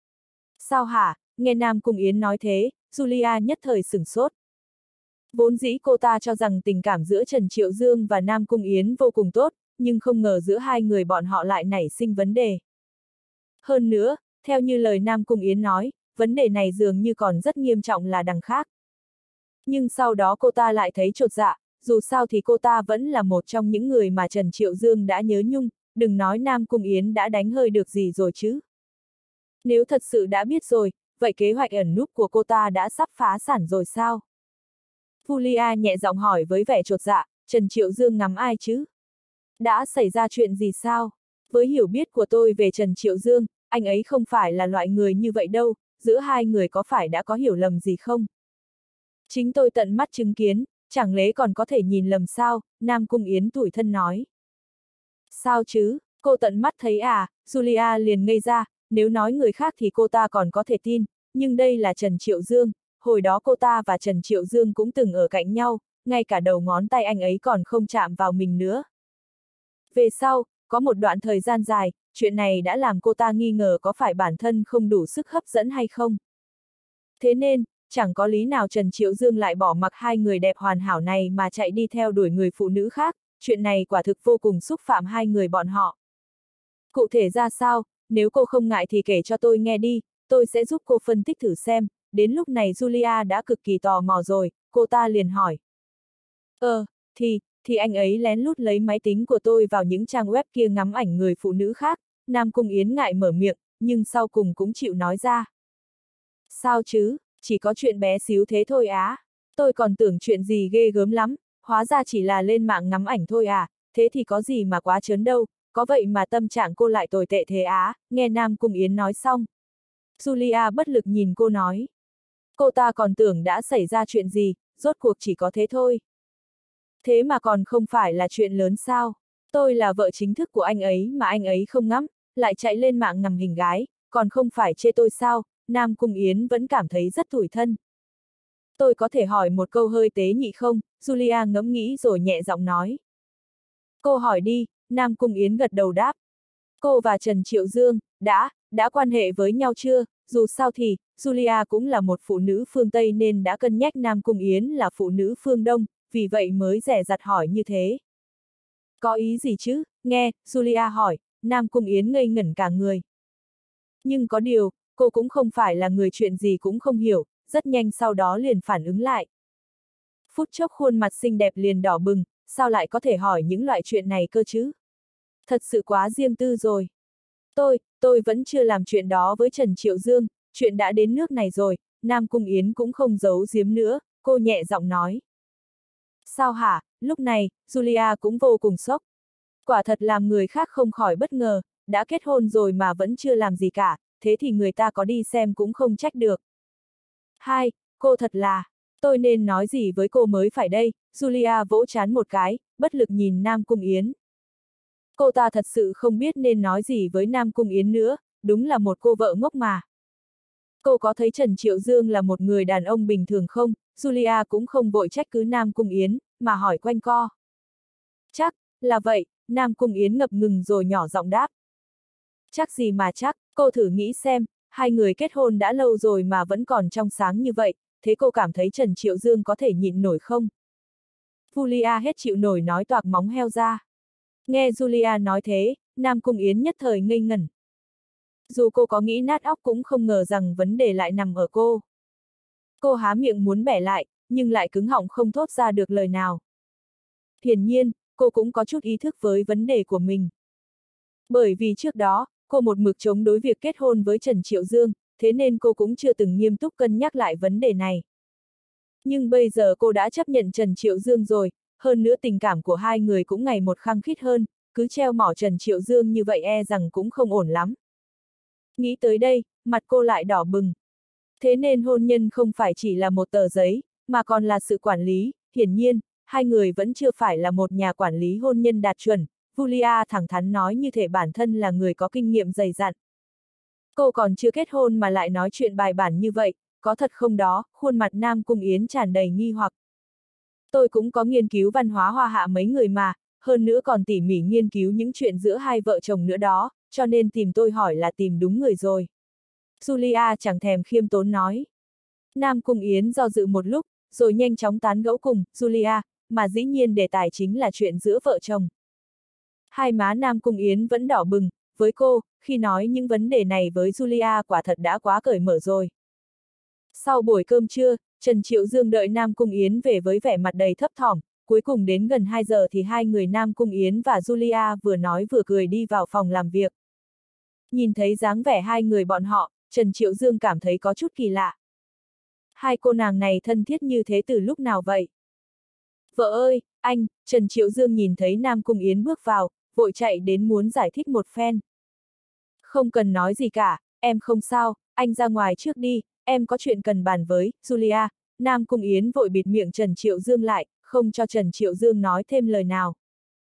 A: Sao hả? Nghe Nam Cung Yến nói thế, Julia nhất thời sửng sốt. Vốn dĩ cô ta cho rằng tình cảm giữa Trần Triệu Dương và Nam Cung Yến vô cùng tốt, nhưng không ngờ giữa hai người bọn họ lại nảy sinh vấn đề. Hơn nữa, theo như lời Nam Cung Yến nói, vấn đề này dường như còn rất nghiêm trọng là đằng khác. Nhưng sau đó cô ta lại thấy chột dạ, dù sao thì cô ta vẫn là một trong những người mà Trần Triệu Dương đã nhớ nhung, đừng nói Nam Cung Yến đã đánh hơi được gì rồi chứ. Nếu thật sự đã biết rồi, vậy kế hoạch ẩn núp của cô ta đã sắp phá sản rồi sao? Julia nhẹ giọng hỏi với vẻ chột dạ, Trần Triệu Dương ngắm ai chứ? Đã xảy ra chuyện gì sao? Với hiểu biết của tôi về Trần Triệu Dương, anh ấy không phải là loại người như vậy đâu, giữa hai người có phải đã có hiểu lầm gì không? Chính tôi tận mắt chứng kiến, chẳng lẽ còn có thể nhìn lầm sao? Nam Cung Yến tủi thân nói. Sao chứ, cô tận mắt thấy à? Julia liền ngây ra, nếu nói người khác thì cô ta còn có thể tin, nhưng đây là Trần Triệu Dương, hồi đó cô ta và Trần Triệu Dương cũng từng ở cạnh nhau, ngay cả đầu ngón tay anh ấy còn không chạm vào mình nữa. Về sau, có một đoạn thời gian dài, chuyện này đã làm cô ta nghi ngờ có phải bản thân không đủ sức hấp dẫn hay không. Thế nên, chẳng có lý nào Trần Triệu Dương lại bỏ mặc hai người đẹp hoàn hảo này mà chạy đi theo đuổi người phụ nữ khác, chuyện này quả thực vô cùng xúc phạm hai người bọn họ. Cụ thể ra sao, nếu cô không ngại thì kể cho tôi nghe đi, tôi sẽ giúp cô phân tích thử xem. Đến lúc này Julia đã cực kỳ tò mò rồi, cô ta liền hỏi. Ờ, thì, thì anh ấy lén lút lấy máy tính của tôi vào những trang web kia ngắm ảnh người phụ nữ khác, Nam Cung Yến ngại mở miệng, nhưng sau cùng cũng chịu nói ra. Sao chứ, chỉ có chuyện bé xíu thế thôi á, tôi còn tưởng chuyện gì ghê gớm lắm, hóa ra chỉ là lên mạng ngắm ảnh thôi à, thế thì có gì mà quá chớn đâu, có vậy mà tâm trạng cô lại tồi tệ thế á, nghe Nam Cung Yến nói xong. Julia bất lực nhìn cô nói. Cô ta còn tưởng đã xảy ra chuyện gì, rốt cuộc chỉ có thế thôi. Thế mà còn không phải là chuyện lớn sao? Tôi là vợ chính thức của anh ấy mà anh ấy không ngắm, lại chạy lên mạng ngắm hình gái, còn không phải chê tôi sao? Nam Cung Yến vẫn cảm thấy rất tủi thân. Tôi có thể hỏi một câu hơi tế nhị không? Julia ngẫm nghĩ rồi nhẹ giọng nói. Cô hỏi đi, Nam Cung Yến gật đầu đáp. Cô và Trần Triệu Dương, đã, đã quan hệ với nhau chưa? Dù sao thì, Julia cũng là một phụ nữ phương Tây nên đã cân nhắc Nam Cung Yến là phụ nữ phương Đông, vì vậy mới dè dặt hỏi như thế. Có ý gì chứ? Nghe, Julia hỏi, Nam Cung Yến ngây ngẩn cả người. Nhưng có điều, cô cũng không phải là người chuyện gì cũng không hiểu, rất nhanh sau đó liền phản ứng lại. Phút chốc khuôn mặt xinh đẹp liền đỏ bừng, sao lại có thể hỏi những loại chuyện này cơ chứ? Thật sự quá riêng tư rồi. Tôi, tôi vẫn chưa làm chuyện đó với Trần Triệu Dương, chuyện đã đến nước này rồi, Nam Cung Yến cũng không giấu giếm nữa, cô nhẹ giọng nói. Sao hả, lúc này, Julia cũng vô cùng sốc. Quả thật làm người khác không khỏi bất ngờ, đã kết hôn rồi mà vẫn chưa làm gì cả, thế thì người ta có đi xem cũng không trách được. Hai, cô thật là, tôi nên nói gì với cô mới phải đây, Julia vỗ trán một cái, bất lực nhìn Nam Cung Yến. Cô ta thật sự không biết nên nói gì với Nam Cung Yến nữa, đúng là một cô vợ ngốc mà. Cô có thấy Trần Triệu Dương là một người đàn ông bình thường không? Julia cũng không vội trách cứ Nam Cung Yến, mà hỏi quanh co. Chắc là vậy, Nam Cung Yến ngập ngừng rồi nhỏ giọng đáp. Chắc gì mà chắc, cô thử nghĩ xem, hai người kết hôn đã lâu rồi mà vẫn còn trong sáng như vậy, thế cô cảm thấy Trần Triệu Dương có thể nhịn nổi không? Julia hết chịu nổi nói toạc móng heo ra. Nghe Julia nói thế, Nam Cung Yến nhất thời ngây ngẩn. Dù cô có nghĩ nát óc cũng không ngờ rằng vấn đề lại nằm ở cô. Cô há miệng muốn bẻ lại, nhưng lại cứng họng không thốt ra được lời nào. Hiển nhiên, cô cũng có chút ý thức với vấn đề của mình. Bởi vì trước đó, cô một mực chống đối việc kết hôn với Trần Triệu Dương, thế nên cô cũng chưa từng nghiêm túc cân nhắc lại vấn đề này. Nhưng bây giờ cô đã chấp nhận Trần Triệu Dương rồi, hơn nữa tình cảm của hai người cũng ngày một khăng khít hơn, cứ treo mỏ Trần Triệu Dương như vậy e rằng cũng không ổn lắm. Nghĩ tới đây, mặt cô lại đỏ bừng. Thế nên hôn nhân không phải chỉ là một tờ giấy, mà còn là sự quản lý, hiển nhiên, hai người vẫn chưa phải là một nhà quản lý hôn nhân đạt chuẩn, Julia thẳng thắn nói như thể bản thân là người có kinh nghiệm dày dặn. Cô còn chưa kết hôn mà lại nói chuyện bài bản như vậy, có thật không đó, khuôn mặt Nam Cung Yến tràn đầy nghi hoặc. Tôi cũng có nghiên cứu văn hóa Hoa Hạ mấy người mà, hơn nữa còn tỉ mỉ nghiên cứu những chuyện giữa hai vợ chồng nữa đó, cho nên tìm tôi hỏi là tìm đúng người rồi. Julia chẳng thèm khiêm tốn nói. Nam Cung Yến do dự một lúc, rồi nhanh chóng tán gẫu cùng, Julia, mà dĩ nhiên đề tài chính là chuyện giữa vợ chồng. Hai má Nam Cung Yến vẫn đỏ bừng, với cô, khi nói những vấn đề này với Julia quả thật đã quá cởi mở rồi. Sau buổi cơm trưa, Trần Triệu Dương đợi Nam Cung Yến về với vẻ mặt đầy thấp thỏm, cuối cùng đến gần hai giờ thì hai người Nam Cung Yến và Julia vừa nói vừa cười đi vào phòng làm việc. Nhìn thấy dáng vẻ hai người bọn họ, Trần Triệu Dương cảm thấy có chút kỳ lạ. Hai cô nàng này thân thiết như thế từ lúc nào vậy? Vợ ơi, anh, Trần Triệu Dương nhìn thấy Nam Cung Yến bước vào, vội chạy đến muốn giải thích một phen. Không cần nói gì cả, em không sao, anh ra ngoài trước đi, em có chuyện cần bàn với, Julia. Nam Cung Yến vội bịt miệng Trần Triệu Dương lại, không cho Trần Triệu Dương nói thêm lời nào.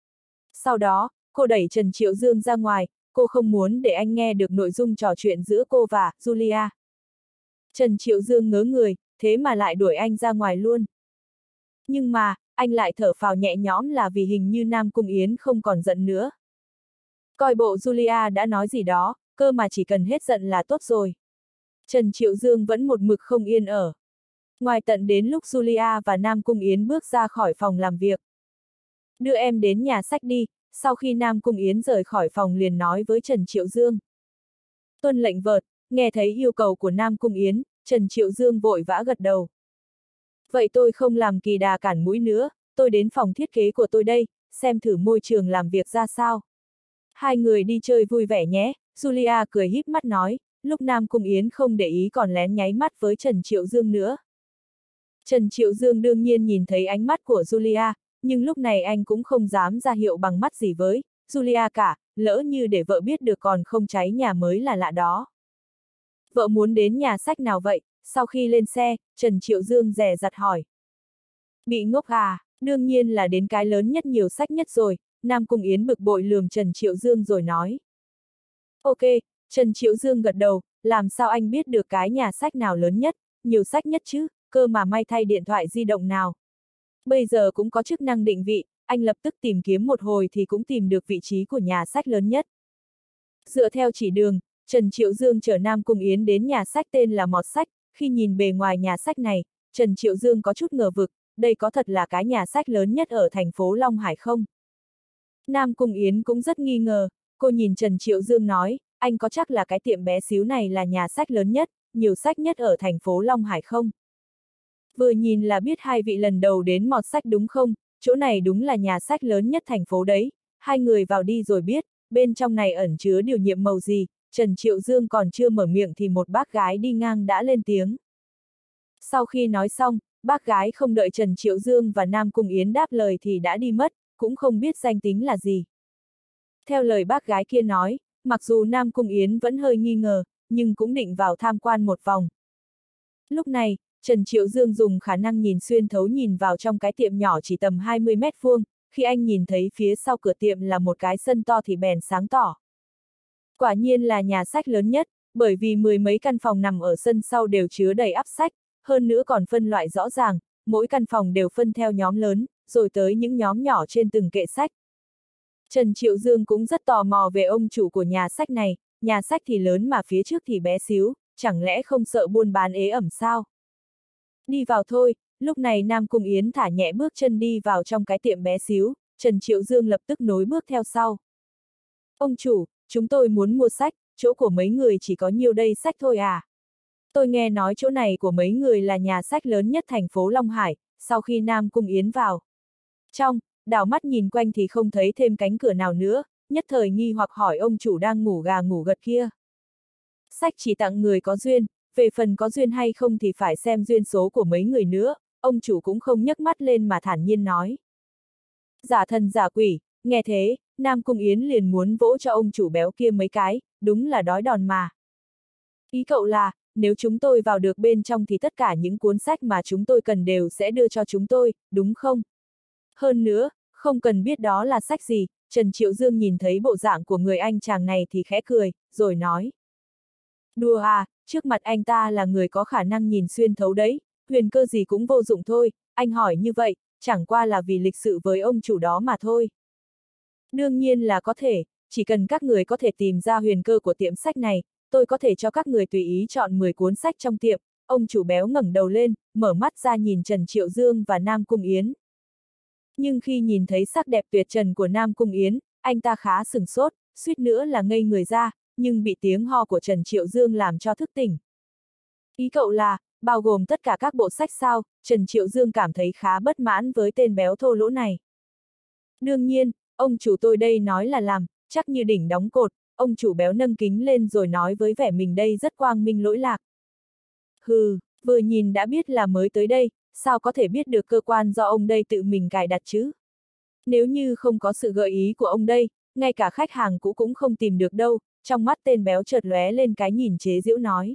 A: Sau đó, cô đẩy Trần Triệu Dương ra ngoài, cô không muốn để anh nghe được nội dung trò chuyện giữa cô và Julia. Trần Triệu Dương ngớ người, thế mà lại đuổi anh ra ngoài luôn. Nhưng mà, anh lại thở phào nhẹ nhõm là vì hình như Nam Cung Yến không còn giận nữa. Coi bộ Julia đã nói gì đó, cơ mà chỉ cần hết giận là tốt rồi. Trần Triệu Dương vẫn một mực không yên ở. Ngoài tận đến lúc Julia và Nam Cung Yến bước ra khỏi phòng làm việc. Đưa em đến nhà sách đi, sau khi Nam Cung Yến rời khỏi phòng liền nói với Trần Triệu Dương. Tuân lệnh vợt, nghe thấy yêu cầu của Nam Cung Yến, Trần Triệu Dương vội vã gật đầu. Vậy tôi không làm kỳ đà cản mũi nữa, tôi đến phòng thiết kế của tôi đây, xem thử môi trường làm việc ra sao. Hai người đi chơi vui vẻ nhé, Julia cười híp mắt nói, lúc Nam Cung Yến không để ý còn lén nháy mắt với Trần Triệu Dương nữa. Trần Triệu Dương đương nhiên nhìn thấy ánh mắt của Julia, nhưng lúc này anh cũng không dám ra hiệu bằng mắt gì với Julia cả, lỡ như để vợ biết được còn không cháy nhà mới là lạ đó. Vợ muốn đến nhà sách nào vậy? Sau khi lên xe, Trần Triệu Dương dè dặt hỏi. Bị ngốc à, đương nhiên là đến cái lớn nhất nhiều sách nhất rồi, Nam Cung Yến bực bội lườm Trần Triệu Dương rồi nói. Ok, Trần Triệu Dương gật đầu, làm sao anh biết được cái nhà sách nào lớn nhất, nhiều sách nhất chứ, cơ mà may thay điện thoại di động nào. Bây giờ cũng có chức năng định vị, anh lập tức tìm kiếm một hồi thì cũng tìm được vị trí của nhà sách lớn nhất. Dựa theo chỉ đường, Trần Triệu Dương chở Nam Cung Yến đến nhà sách tên là Mọt Sách, khi nhìn bề ngoài nhà sách này, Trần Triệu Dương có chút ngờ vực, đây có thật là cái nhà sách lớn nhất ở thành phố Long Hải không? Nam Cung Yến cũng rất nghi ngờ, cô nhìn Trần Triệu Dương nói, anh có chắc là cái tiệm bé xíu này là nhà sách lớn nhất, nhiều sách nhất ở thành phố Long Hải không? Vừa nhìn là biết hai vị lần đầu đến Mọt Sách đúng không, chỗ này đúng là nhà sách lớn nhất thành phố đấy, hai người vào đi rồi biết, bên trong này ẩn chứa điều nhiệm màu gì. Trần Triệu Dương còn chưa mở miệng thì một bác gái đi ngang đã lên tiếng. Sau khi nói xong, bác gái không đợi Trần Triệu Dương và Nam Cung Yến đáp lời thì đã đi mất, cũng không biết danh tính là gì. Theo lời bác gái kia nói, mặc dù Nam Cung Yến vẫn hơi nghi ngờ, nhưng cũng định vào tham quan một vòng. Lúc này, Trần Triệu Dương dùng khả năng nhìn xuyên thấu nhìn vào trong cái tiệm nhỏ chỉ tầm hai mươi mét vuông, khi anh nhìn thấy phía sau cửa tiệm là một cái sân to thì bèn sáng tỏ. Quả nhiên là nhà sách lớn nhất, bởi vì mười mấy căn phòng nằm ở sân sau đều chứa đầy ắp sách, hơn nữa còn phân loại rõ ràng, mỗi căn phòng đều phân theo nhóm lớn, rồi tới những nhóm nhỏ trên từng kệ sách. Trần Triệu Dương cũng rất tò mò về ông chủ của nhà sách này, nhà sách thì lớn mà phía trước thì bé xíu, chẳng lẽ không sợ buôn bán ế ẩm sao? Đi vào thôi, lúc này Nam Cung Yến thả nhẹ bước chân đi vào trong cái tiệm bé xíu, Trần Triệu Dương lập tức nối bước theo sau. Ông chủ, chúng tôi muốn mua sách, chỗ của mấy người chỉ có nhiêu đây sách thôi à? Tôi nghe nói chỗ này của mấy người là nhà sách lớn nhất thành phố Long Hải, sau khi Nam Cung Yến vào. Trong, đảo mắt nhìn quanh thì không thấy thêm cánh cửa nào nữa, nhất thời nghi hoặc hỏi ông chủ đang ngủ gà ngủ gật kia. Sách chỉ tặng người có duyên, về phần có duyên hay không thì phải xem duyên số của mấy người nữa, ông chủ cũng không nhấc mắt lên mà thản nhiên nói. Giả thần giả quỷ, nghe thế, Nam Cung Yến liền muốn vỗ cho ông chủ béo kia mấy cái, đúng là đói đòn mà. Ý cậu là, nếu chúng tôi vào được bên trong thì tất cả những cuốn sách mà chúng tôi cần đều sẽ đưa cho chúng tôi, đúng không? Hơn nữa, không cần biết đó là sách gì, Trần Triệu Dương nhìn thấy bộ dạng của người anh chàng này thì khẽ cười, rồi nói. Đùa à, trước mặt anh ta là người có khả năng nhìn xuyên thấu đấy, huyền cơ gì cũng vô dụng thôi, anh hỏi như vậy, chẳng qua là vì lịch sự với ông chủ đó mà thôi. Đương nhiên là có thể, chỉ cần các người có thể tìm ra huyền cơ của tiệm sách này, tôi có thể cho các người tùy ý chọn mười cuốn sách trong tiệm. Ông chủ béo ngẩng đầu lên, mở mắt ra nhìn Trần Triệu Dương và Nam Cung Yến. Nhưng khi nhìn thấy sắc đẹp tuyệt trần của Nam Cung Yến, anh ta khá sửng sốt, suýt nữa là ngây người ra, nhưng bị tiếng ho của Trần Triệu Dương làm cho thức tỉnh. Ý cậu là, bao gồm tất cả các bộ sách sao? Trần Triệu Dương cảm thấy khá bất mãn với tên béo thô lỗ này. Đương nhiên, ông chủ tôi đây nói là làm, chắc như đỉnh đóng cột, ông chủ béo nâng kính lên rồi nói với vẻ mình đây rất quang minh lỗi lạc. Hừ, vừa nhìn đã biết là mới tới đây, sao có thể biết được cơ quan do ông đây tự mình cài đặt chứ? Nếu như không có sự gợi ý của ông đây, ngay cả khách hàng cũ cũng không tìm được đâu, trong mắt tên béo chợt lóe lên cái nhìn chế giễu nói.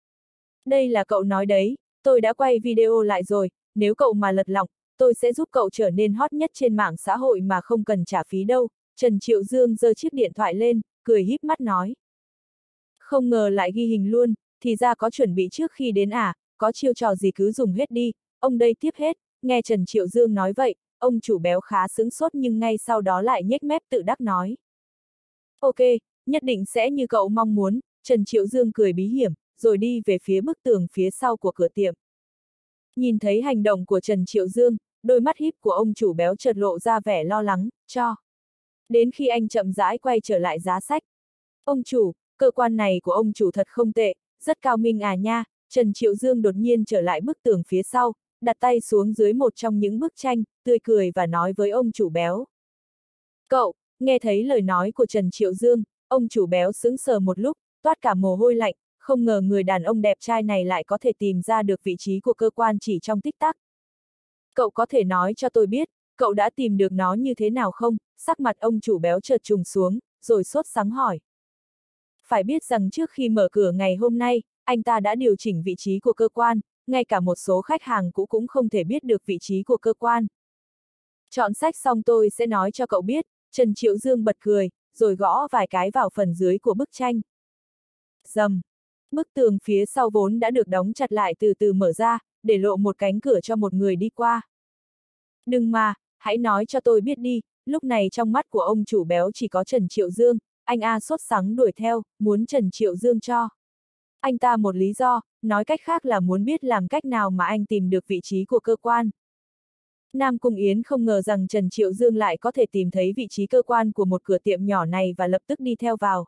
A: Đây là cậu nói đấy, tôi đã quay video lại rồi, nếu cậu mà lật lọng, tôi sẽ giúp cậu trở nên hot nhất trên mạng xã hội mà không cần trả phí đâu. Trần Triệu Dương giơ chiếc điện thoại lên, cười híp mắt nói. Không ngờ lại ghi hình luôn, thì ra có chuẩn bị trước khi đến à, có chiêu trò gì cứ dùng hết đi, ông đây tiếp hết. Nghe Trần Triệu Dương nói vậy, ông chủ béo khá sững sốt nhưng ngay sau đó lại nhếch mép tự đắc nói. Ok, nhất định sẽ như cậu mong muốn, Trần Triệu Dương cười bí hiểm, rồi đi về phía bức tường phía sau của cửa tiệm. Nhìn thấy hành động của Trần Triệu Dương, đôi mắt híp của ông chủ béo chợt lộ ra vẻ lo lắng, cho. Đến khi anh chậm rãi quay trở lại giá sách. Ông chủ, cơ quan này của ông chủ thật không tệ, rất cao minh à nha. Trần Triệu Dương đột nhiên trở lại bức tường phía sau, đặt tay xuống dưới một trong những bức tranh, tươi cười và nói với ông chủ béo. Cậu, nghe thấy lời nói của Trần Triệu Dương, ông chủ béo sững sờ một lúc, toát cả mồ hôi lạnh, không ngờ người đàn ông đẹp trai này lại có thể tìm ra được vị trí của cơ quan chỉ trong tích tắc. Cậu có thể nói cho tôi biết, cậu đã tìm được nó như thế nào không? Sắc mặt ông chủ béo chợt trùng xuống, rồi sốt sắng hỏi. Phải biết rằng trước khi mở cửa ngày hôm nay, anh ta đã điều chỉnh vị trí của cơ quan, ngay cả một số khách hàng cũ cũng không thể biết được vị trí của cơ quan. Chọn sách xong tôi sẽ nói cho cậu biết, Trần Triệu Dương bật cười, rồi gõ vài cái vào phần dưới của bức tranh. Rầm. Bức tường phía sau vốn đã được đóng chặt lại từ từ mở ra, để lộ một cánh cửa cho một người đi qua. Đừng mà, hãy nói cho tôi biết đi, lúc này trong mắt của ông chủ béo chỉ có Trần Triệu Dương, anh A sốt sắng đuổi theo, muốn Trần Triệu Dương cho anh ta một lý do, nói cách khác là muốn biết làm cách nào mà anh tìm được vị trí của cơ quan. Nam Cung Yến không ngờ rằng Trần Triệu Dương lại có thể tìm thấy vị trí cơ quan của một cửa tiệm nhỏ này và lập tức đi theo vào.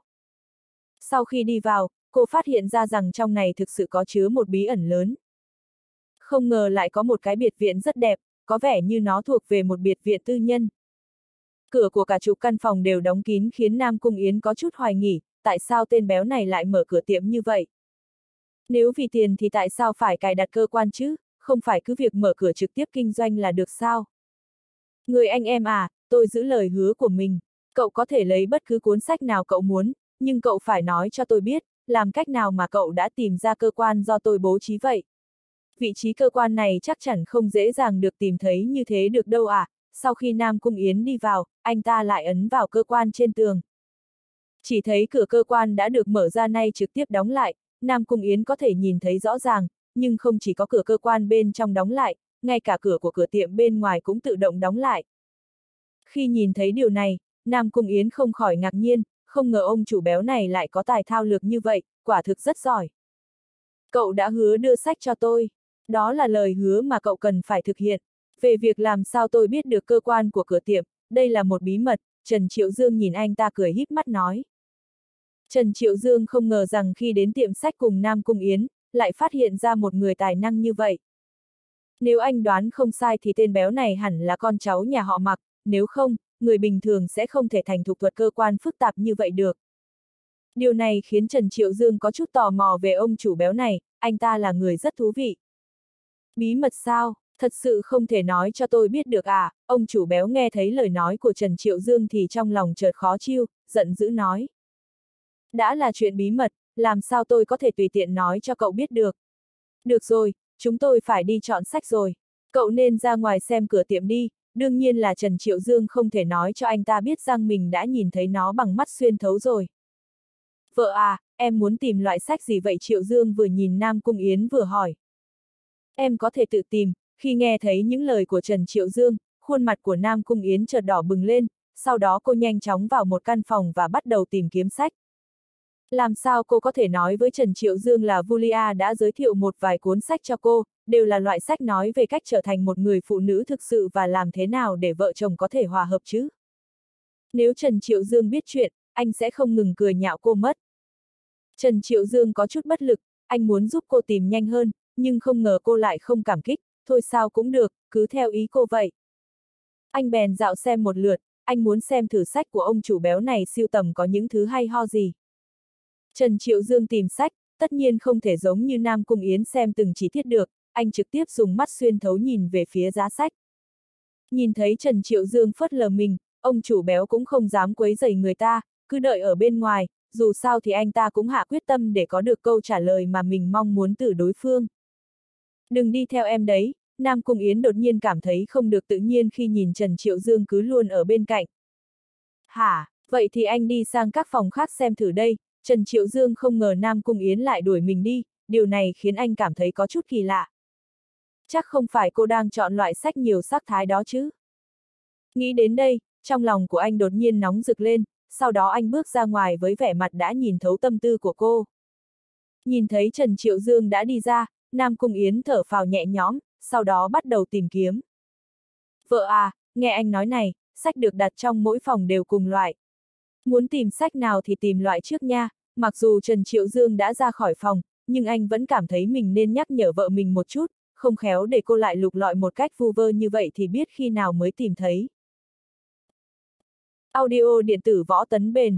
A: Sau khi đi vào, cô phát hiện ra rằng trong này thực sự có chứa một bí ẩn lớn. Không ngờ lại có một cái biệt viện rất đẹp, có vẻ như nó thuộc về một biệt viện tư nhân. Cửa của cả chục căn phòng đều đóng kín khiến Nam Cung Yến có chút hoài nghi, tại sao tên béo này lại mở cửa tiệm như vậy? Nếu vì tiền thì tại sao phải cài đặt cơ quan chứ, không phải cứ việc mở cửa trực tiếp kinh doanh là được sao? Người anh em à, tôi giữ lời hứa của mình, cậu có thể lấy bất cứ cuốn sách nào cậu muốn, nhưng cậu phải nói cho tôi biết, làm cách nào mà cậu đã tìm ra cơ quan do tôi bố trí vậy? Vị trí cơ quan này chắc chắn không dễ dàng được tìm thấy như thế được đâu à. Sau khi Nam Cung Yến đi vào, anh ta lại ấn vào cơ quan trên tường. Chỉ thấy cửa cơ quan đã được mở ra nay trực tiếp đóng lại, Nam Cung Yến có thể nhìn thấy rõ ràng, nhưng không chỉ có cửa cơ quan bên trong đóng lại, ngay cả cửa của cửa tiệm bên ngoài cũng tự động đóng lại. Khi nhìn thấy điều này, Nam Cung Yến không khỏi ngạc nhiên, không ngờ ông chủ béo này lại có tài thao lược như vậy, quả thực rất giỏi. Cậu đã hứa đưa sách cho tôi. Đó là lời hứa mà cậu cần phải thực hiện. Về việc làm sao tôi biết được cơ quan của cửa tiệm, đây là một bí mật, Trần Triệu Dương nhìn anh ta cười híp mắt nói. Trần Triệu Dương không ngờ rằng khi đến tiệm sách cùng Nam Cung Yến, lại phát hiện ra một người tài năng như vậy. Nếu anh đoán không sai thì tên béo này hẳn là con cháu nhà họ Mạc, nếu không, người bình thường sẽ không thể thành thục thuật cơ quan phức tạp như vậy được. Điều này khiến Trần Triệu Dương có chút tò mò về ông chủ béo này, anh ta là người rất thú vị. Bí mật sao, thật sự không thể nói cho tôi biết được à, ông chủ béo nghe thấy lời nói của Trần Triệu Dương thì trong lòng chợt khó chịu, giận dữ nói. Đã là chuyện bí mật, làm sao tôi có thể tùy tiện nói cho cậu biết được. Được rồi, chúng tôi phải đi chọn sách rồi. Cậu nên ra ngoài xem cửa tiệm đi, đương nhiên là Trần Triệu Dương không thể nói cho anh ta biết rằng mình đã nhìn thấy nó bằng mắt xuyên thấu rồi. Vợ à, em muốn tìm loại sách gì vậy? Triệu Dương vừa nhìn Nam Cung Yến vừa hỏi. Em có thể tự tìm. Khi nghe thấy những lời của Trần Triệu Dương, khuôn mặt của Nam Cung Yến chợt đỏ bừng lên, sau đó cô nhanh chóng vào một căn phòng và bắt đầu tìm kiếm sách. Làm sao cô có thể nói với Trần Triệu Dương là Julia đã giới thiệu một vài cuốn sách cho cô, đều là loại sách nói về cách trở thành một người phụ nữ thực sự và làm thế nào để vợ chồng có thể hòa hợp chứ? Nếu Trần Triệu Dương biết chuyện, anh sẽ không ngừng cười nhạo cô mất. Trần Triệu Dương có chút bất lực, anh muốn giúp cô tìm nhanh hơn, nhưng không ngờ cô lại không cảm kích, thôi sao cũng được, cứ theo ý cô vậy. Anh bèn dạo xem một lượt, anh muốn xem thử sách của ông chủ béo này sưu tầm có những thứ hay ho gì. Trần Triệu Dương tìm sách, tất nhiên không thể giống như Nam Cung Yến xem từng chi tiết được, anh trực tiếp dùng mắt xuyên thấu nhìn về phía giá sách. Nhìn thấy Trần Triệu Dương phớt lờ mình, ông chủ béo cũng không dám quấy rầy người ta, cứ đợi ở bên ngoài, dù sao thì anh ta cũng hạ quyết tâm để có được câu trả lời mà mình mong muốn từ đối phương. Đừng đi theo em đấy, Nam Cung Yến đột nhiên cảm thấy không được tự nhiên khi nhìn Trần Triệu Dương cứ luôn ở bên cạnh. Hả, vậy thì anh đi sang các phòng khác xem thử đây. Trần Triệu Dương không ngờ Nam Cung Yến lại đuổi mình đi, điều này khiến anh cảm thấy có chút kỳ lạ. Chắc không phải cô đang chọn loại sách nhiều sắc thái đó chứ? Nghĩ đến đây, trong lòng của anh đột nhiên nóng rực lên, sau đó anh bước ra ngoài với vẻ mặt đã nhìn thấu tâm tư của cô. Nhìn thấy Trần Triệu Dương đã đi ra, Nam Cung Yến thở phào nhẹ nhõm, sau đó bắt đầu tìm kiếm. Vợ à, nghe anh nói này, sách được đặt trong mỗi phòng đều cùng loại. Muốn tìm sách nào thì tìm loại trước nha, mặc dù Trần Triệu Dương đã ra khỏi phòng, nhưng anh vẫn cảm thấy mình nên nhắc nhở vợ mình một chút, không khéo để cô lại lục lọi một cách vu vơ như vậy thì biết khi nào mới tìm thấy. Audio điện tử Võ Tấn Bền.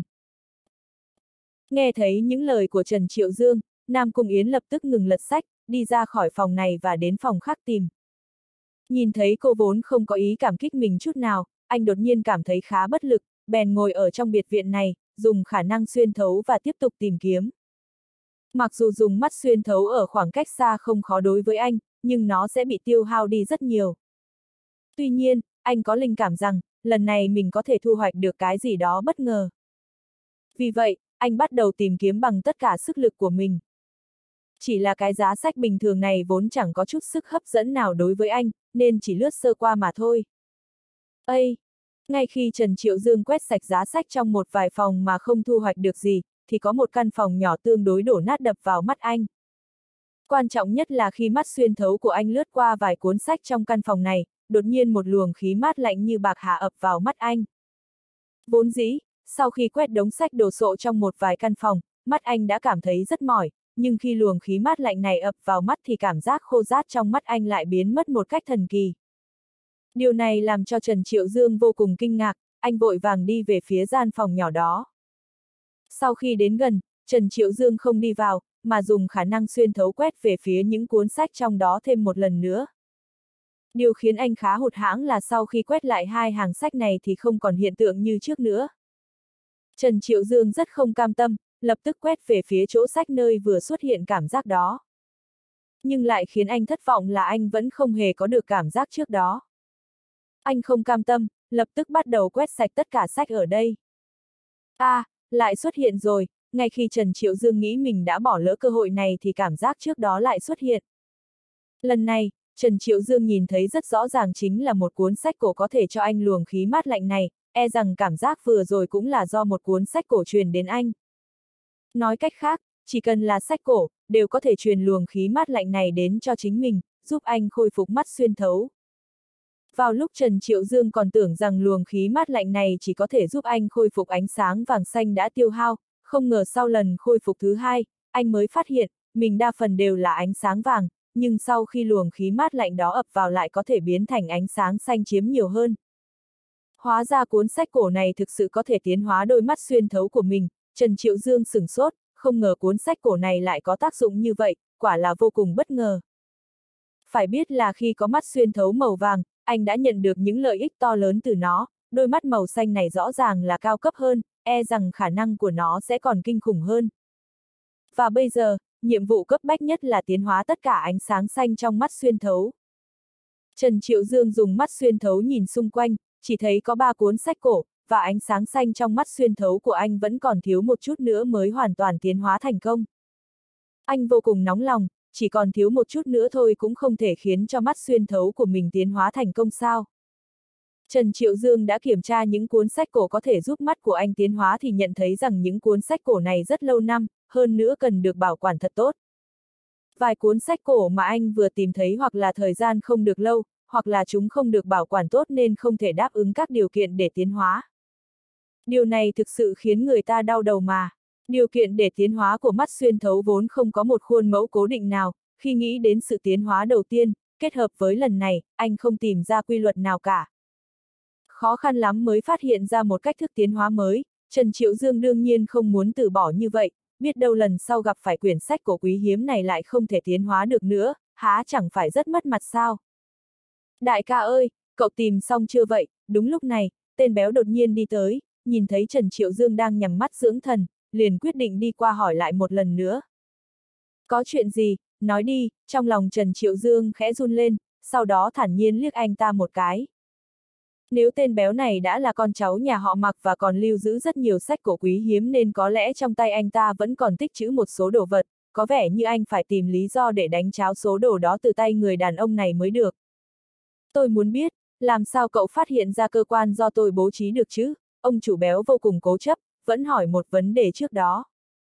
A: Nghe thấy những lời của Trần Triệu Dương, Nam Cung Yến lập tức ngừng lật sách, đi ra khỏi phòng này và đến phòng khác tìm. Nhìn thấy cô vốn không có ý cảm kích mình chút nào, anh đột nhiên cảm thấy khá bất lực, bèn ngồi ở trong biệt viện này, dùng khả năng xuyên thấu và tiếp tục tìm kiếm. Mặc dù dùng mắt xuyên thấu ở khoảng cách xa không khó đối với anh, nhưng nó sẽ bị tiêu hao đi rất nhiều. Tuy nhiên, anh có linh cảm rằng, lần này mình có thể thu hoạch được cái gì đó bất ngờ. Vì vậy, anh bắt đầu tìm kiếm bằng tất cả sức lực của mình. Chỉ là cái giá sách bình thường này vốn chẳng có chút sức hấp dẫn nào đối với anh, nên chỉ lướt sơ qua mà thôi. Ây! Ngay khi Trần Triệu Dương quét sạch giá sách trong một vài phòng mà không thu hoạch được gì, thì có một căn phòng nhỏ tương đối đổ nát đập vào mắt anh. Quan trọng nhất là khi mắt xuyên thấu của anh lướt qua vài cuốn sách trong căn phòng này, đột nhiên một luồng khí mát lạnh như bạc hạ ập vào mắt anh. Vốn dĩ, sau khi quét đống sách đồ sộ trong một vài căn phòng, mắt anh đã cảm thấy rất mỏi, nhưng khi luồng khí mát lạnh này ập vào mắt thì cảm giác khô rát trong mắt anh lại biến mất một cách thần kỳ. Điều này làm cho Trần Triệu Dương vô cùng kinh ngạc, anh vội vàng đi về phía gian phòng nhỏ đó. Sau khi đến gần, Trần Triệu Dương không đi vào, mà dùng khả năng xuyên thấu quét về phía những cuốn sách trong đó thêm một lần nữa. Điều khiến anh khá hụt hẫng là sau khi quét lại hai hàng sách này thì không còn hiện tượng như trước nữa. Trần Triệu Dương rất không cam tâm, lập tức quét về phía chỗ sách nơi vừa xuất hiện cảm giác đó. Nhưng lại khiến anh thất vọng là anh vẫn không hề có được cảm giác trước đó. Anh không cam tâm, lập tức bắt đầu quét sạch tất cả sách ở đây. À, lại xuất hiện rồi, ngay khi Trần Triệu Dương nghĩ mình đã bỏ lỡ cơ hội này thì cảm giác trước đó lại xuất hiện. Lần này, Trần Triệu Dương nhìn thấy rất rõ ràng chính là một cuốn sách cổ có thể cho anh luồng khí mát lạnh này, e rằng cảm giác vừa rồi cũng là do một cuốn sách cổ truyền đến anh. Nói cách khác, chỉ cần là sách cổ, đều có thể truyền luồng khí mát lạnh này đến cho chính mình, giúp anh khôi phục mắt xuyên thấu. Vào lúc Trần Triệu Dương còn tưởng rằng luồng khí mát lạnh này chỉ có thể giúp anh khôi phục ánh sáng vàng xanh đã tiêu hao, không ngờ sau lần khôi phục thứ hai, anh mới phát hiện, mình đa phần đều là ánh sáng vàng, nhưng sau khi luồng khí mát lạnh đó ập vào lại có thể biến thành ánh sáng xanh chiếm nhiều hơn. Hóa ra cuốn sách cổ này thực sự có thể tiến hóa đôi mắt xuyên thấu của mình, Trần Triệu Dương sửng sốt, không ngờ cuốn sách cổ này lại có tác dụng như vậy, quả là vô cùng bất ngờ. Phải biết là khi có mắt xuyên thấu màu vàng, anh đã nhận được những lợi ích to lớn từ nó, đôi mắt màu xanh này rõ ràng là cao cấp hơn, e rằng khả năng của nó sẽ còn kinh khủng hơn. Và bây giờ, nhiệm vụ cấp bách nhất là tiến hóa tất cả ánh sáng xanh trong mắt xuyên thấu. Trần Triệu Dương dùng mắt xuyên thấu nhìn xung quanh, chỉ thấy có ba cuốn sách cổ, và ánh sáng xanh trong mắt xuyên thấu của anh vẫn còn thiếu một chút nữa mới hoàn toàn tiến hóa thành công. Anh vô cùng nóng lòng, chỉ còn thiếu một chút nữa thôi cũng không thể khiến cho mắt xuyên thấu của mình tiến hóa thành công sao. Trần Triệu Dương đã kiểm tra những cuốn sách cổ có thể giúp mắt của anh tiến hóa thì nhận thấy rằng những cuốn sách cổ này rất lâu năm, hơn nữa cần được bảo quản thật tốt. Vài cuốn sách cổ mà anh vừa tìm thấy hoặc là thời gian không được lâu, hoặc là chúng không được bảo quản tốt nên không thể đáp ứng các điều kiện để tiến hóa. Điều này thực sự khiến người ta đau đầu mà. Điều kiện để tiến hóa của mắt xuyên thấu vốn không có một khuôn mẫu cố định nào, khi nghĩ đến sự tiến hóa đầu tiên, kết hợp với lần này, anh không tìm ra quy luật nào cả. Khó khăn lắm mới phát hiện ra một cách thức tiến hóa mới, Trần Triệu Dương đương nhiên không muốn từ bỏ như vậy, biết đâu lần sau gặp phải quyển sách cổ quý hiếm này lại không thể tiến hóa được nữa, há chẳng phải rất mất mặt sao? Đại ca ơi, cậu tìm xong chưa vậy? Đúng lúc này, tên béo đột nhiên đi tới, nhìn thấy Trần Triệu Dương đang nhắm mắt dưỡng thần, liền quyết định đi qua hỏi lại một lần nữa. Có chuyện gì, nói đi, trong lòng Trần Triệu Dương khẽ run lên, sau đó thản nhiên liếc anh ta một cái. Nếu tên béo này đã là con cháu nhà họ Mạc và còn lưu giữ rất nhiều sách cổ quý hiếm nên có lẽ trong tay anh ta vẫn còn tích trữ một số đồ vật, có vẻ như anh phải tìm lý do để đánh tráo số đồ đó từ tay người đàn ông này mới được. Tôi muốn biết, làm sao cậu phát hiện ra cơ quan do tôi bố trí được chứ? Ông chủ béo vô cùng cố chấp, vẫn hỏi một vấn đề trước đó.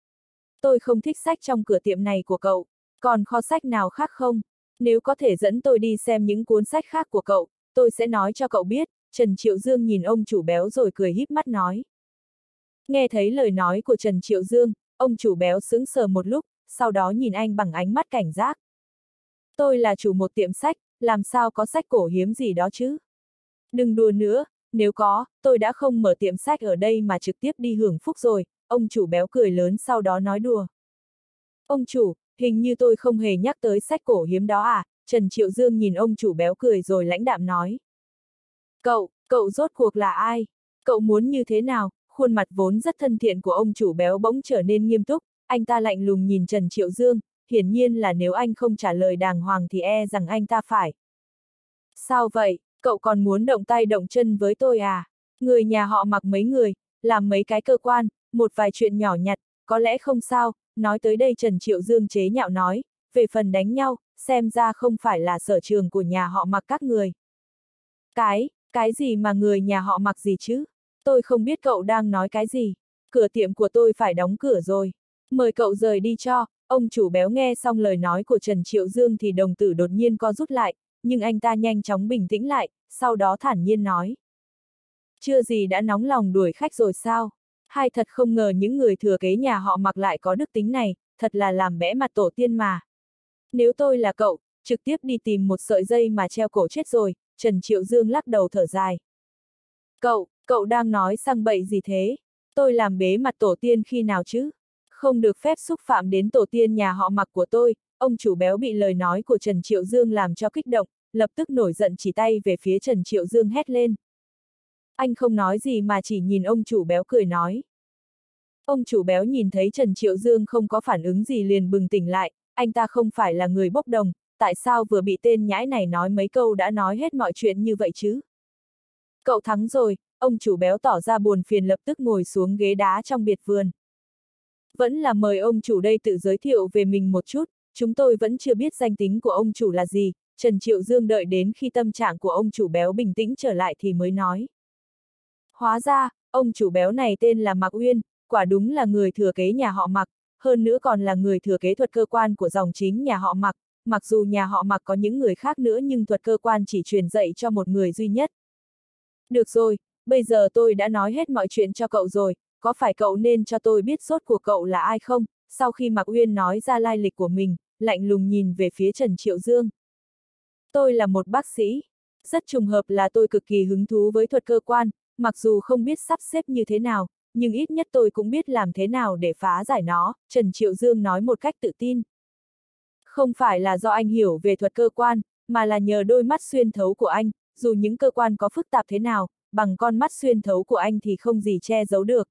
A: Tôi không thích sách trong cửa tiệm này của cậu, còn kho sách nào khác không? Nếu có thể dẫn tôi đi xem những cuốn sách khác của cậu, tôi sẽ nói cho cậu biết. Trần Triệu Dương nhìn ông chủ béo rồi cười híp mắt nói. Nghe thấy lời nói của Trần Triệu Dương, ông chủ béo sững sờ một lúc, sau đó nhìn anh bằng ánh mắt cảnh giác. Tôi là chủ một tiệm sách, làm sao có sách cổ hiếm gì đó chứ? Đừng đùa nữa, nếu có, tôi đã không mở tiệm sách ở đây mà trực tiếp đi hưởng phúc rồi, ông chủ béo cười lớn sau đó nói đùa. Ông chủ, hình như tôi không hề nhắc tới sách cổ hiếm đó à? Trần Triệu Dương nhìn ông chủ béo cười rồi lãnh đạm nói. Cậu, cậu rốt cuộc là ai? Cậu muốn như thế nào? Khuôn mặt vốn rất thân thiện của ông chủ béo bỗng trở nên nghiêm túc, anh ta lạnh lùng nhìn Trần Triệu Dương, hiển nhiên là nếu anh không trả lời đàng hoàng thì e rằng anh ta phải. Sao vậy, cậu còn muốn động tay động chân với tôi à? Người nhà họ Mặc mấy người, làm mấy cái cơ quan, một vài chuyện nhỏ nhặt, có lẽ không sao, nói tới đây Trần Triệu Dương chế nhạo nói, về phần đánh nhau, xem ra không phải là sở trường của nhà họ Mặc các người. Cái, cái gì mà người nhà họ Mặc gì chứ? Tôi không biết cậu đang nói cái gì. Cửa tiệm của tôi phải đóng cửa rồi. Mời cậu rời đi cho. Ông chủ béo nghe xong lời nói của Trần Triệu Dương thì đồng tử đột nhiên co rút lại, nhưng anh ta nhanh chóng bình tĩnh lại, sau đó thản nhiên nói. Chưa gì đã nóng lòng đuổi khách rồi sao? Hay thật không ngờ những người thừa kế nhà họ Mặc lại có đức tính này, thật là làm bẽ mặt tổ tiên mà. Nếu tôi là cậu, trực tiếp đi tìm một sợi dây mà treo cổ chết rồi. Trần Triệu Dương lắc đầu thở dài. Cậu, cậu đang nói sang bậy gì thế? Tôi làm bế mặt tổ tiên khi nào chứ? Không được phép xúc phạm đến tổ tiên nhà họ Mặc của tôi. Ông chủ béo bị lời nói của Trần Triệu Dương làm cho kích động, lập tức nổi giận chỉ tay về phía Trần Triệu Dương hét lên. Anh không nói gì mà chỉ nhìn ông chủ béo cười nói. Ông chủ béo nhìn thấy Trần Triệu Dương không có phản ứng gì liền bừng tỉnh lại, anh ta không phải là người bốc đồng, tại sao vừa bị tên nhãi này nói mấy câu đã nói hết mọi chuyện như vậy chứ? Cậu thắng rồi, ông chủ béo tỏ ra buồn phiền lập tức ngồi xuống ghế đá trong biệt vườn. Vẫn là mời ông chủ đây tự giới thiệu về mình một chút, chúng tôi vẫn chưa biết danh tính của ông chủ là gì. Trần Triệu Dương đợi đến khi tâm trạng của ông chủ béo bình tĩnh trở lại thì mới nói. Hóa ra, ông chủ béo này tên là Mạc Uyên, quả đúng là người thừa kế nhà họ Mạc, hơn nữa còn là người thừa kế thuật cơ quan của dòng chính nhà họ Mạc, mặc dù nhà họ Mạc có những người khác nữa nhưng thuật cơ quan chỉ truyền dạy cho một người duy nhất. Được rồi, bây giờ tôi đã nói hết mọi chuyện cho cậu rồi, có phải cậu nên cho tôi biết rốt cuộc cậu là ai không? Sau khi Mạc Uyên nói ra lai lịch của mình, lạnh lùng nhìn về phía Trần Triệu Dương. Tôi là một bác sĩ. Rất trùng hợp là tôi cực kỳ hứng thú với thuật cơ quan, mặc dù không biết sắp xếp như thế nào, nhưng ít nhất tôi cũng biết làm thế nào để phá giải nó, Trần Triệu Dương nói một cách tự tin. Không phải là do anh hiểu về thuật cơ quan, mà là nhờ đôi mắt xuyên thấu của anh, dù những cơ quan có phức tạp thế nào, bằng con mắt xuyên thấu của anh thì không gì che giấu được.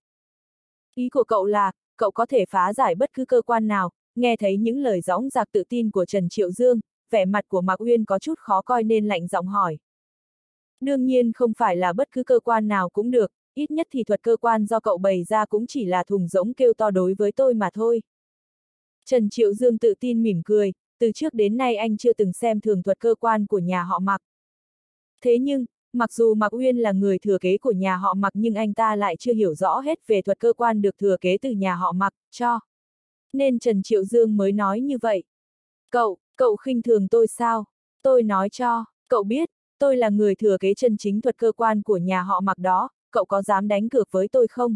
A: Ý của cậu là, cậu có thể phá giải bất cứ cơ quan nào, nghe thấy những lời dõng dạc tự tin của Trần Triệu Dương, vẻ mặt của Mạc Uyên có chút khó coi nên lạnh giọng hỏi. Đương nhiên không phải là bất cứ cơ quan nào cũng được, ít nhất thì thuật cơ quan do cậu bày ra cũng chỉ là thùng rỗng kêu to đối với tôi mà thôi. Trần Triệu Dương tự tin mỉm cười, từ trước đến nay anh chưa từng xem thường thuật cơ quan của nhà họ Mạc. Thế nhưng, mặc dù Mạc Uyên là người thừa kế của nhà họ Mạc nhưng anh ta lại chưa hiểu rõ hết về thuật cơ quan được thừa kế từ nhà họ Mạc, cho. Nên Trần Triệu Dương mới nói như vậy. Cậu, cậu khinh thường tôi sao? Tôi nói cho, cậu biết, tôi là người thừa kế chân chính thuật cơ quan của nhà họ Mạc đó, cậu có dám đánh cược với tôi không?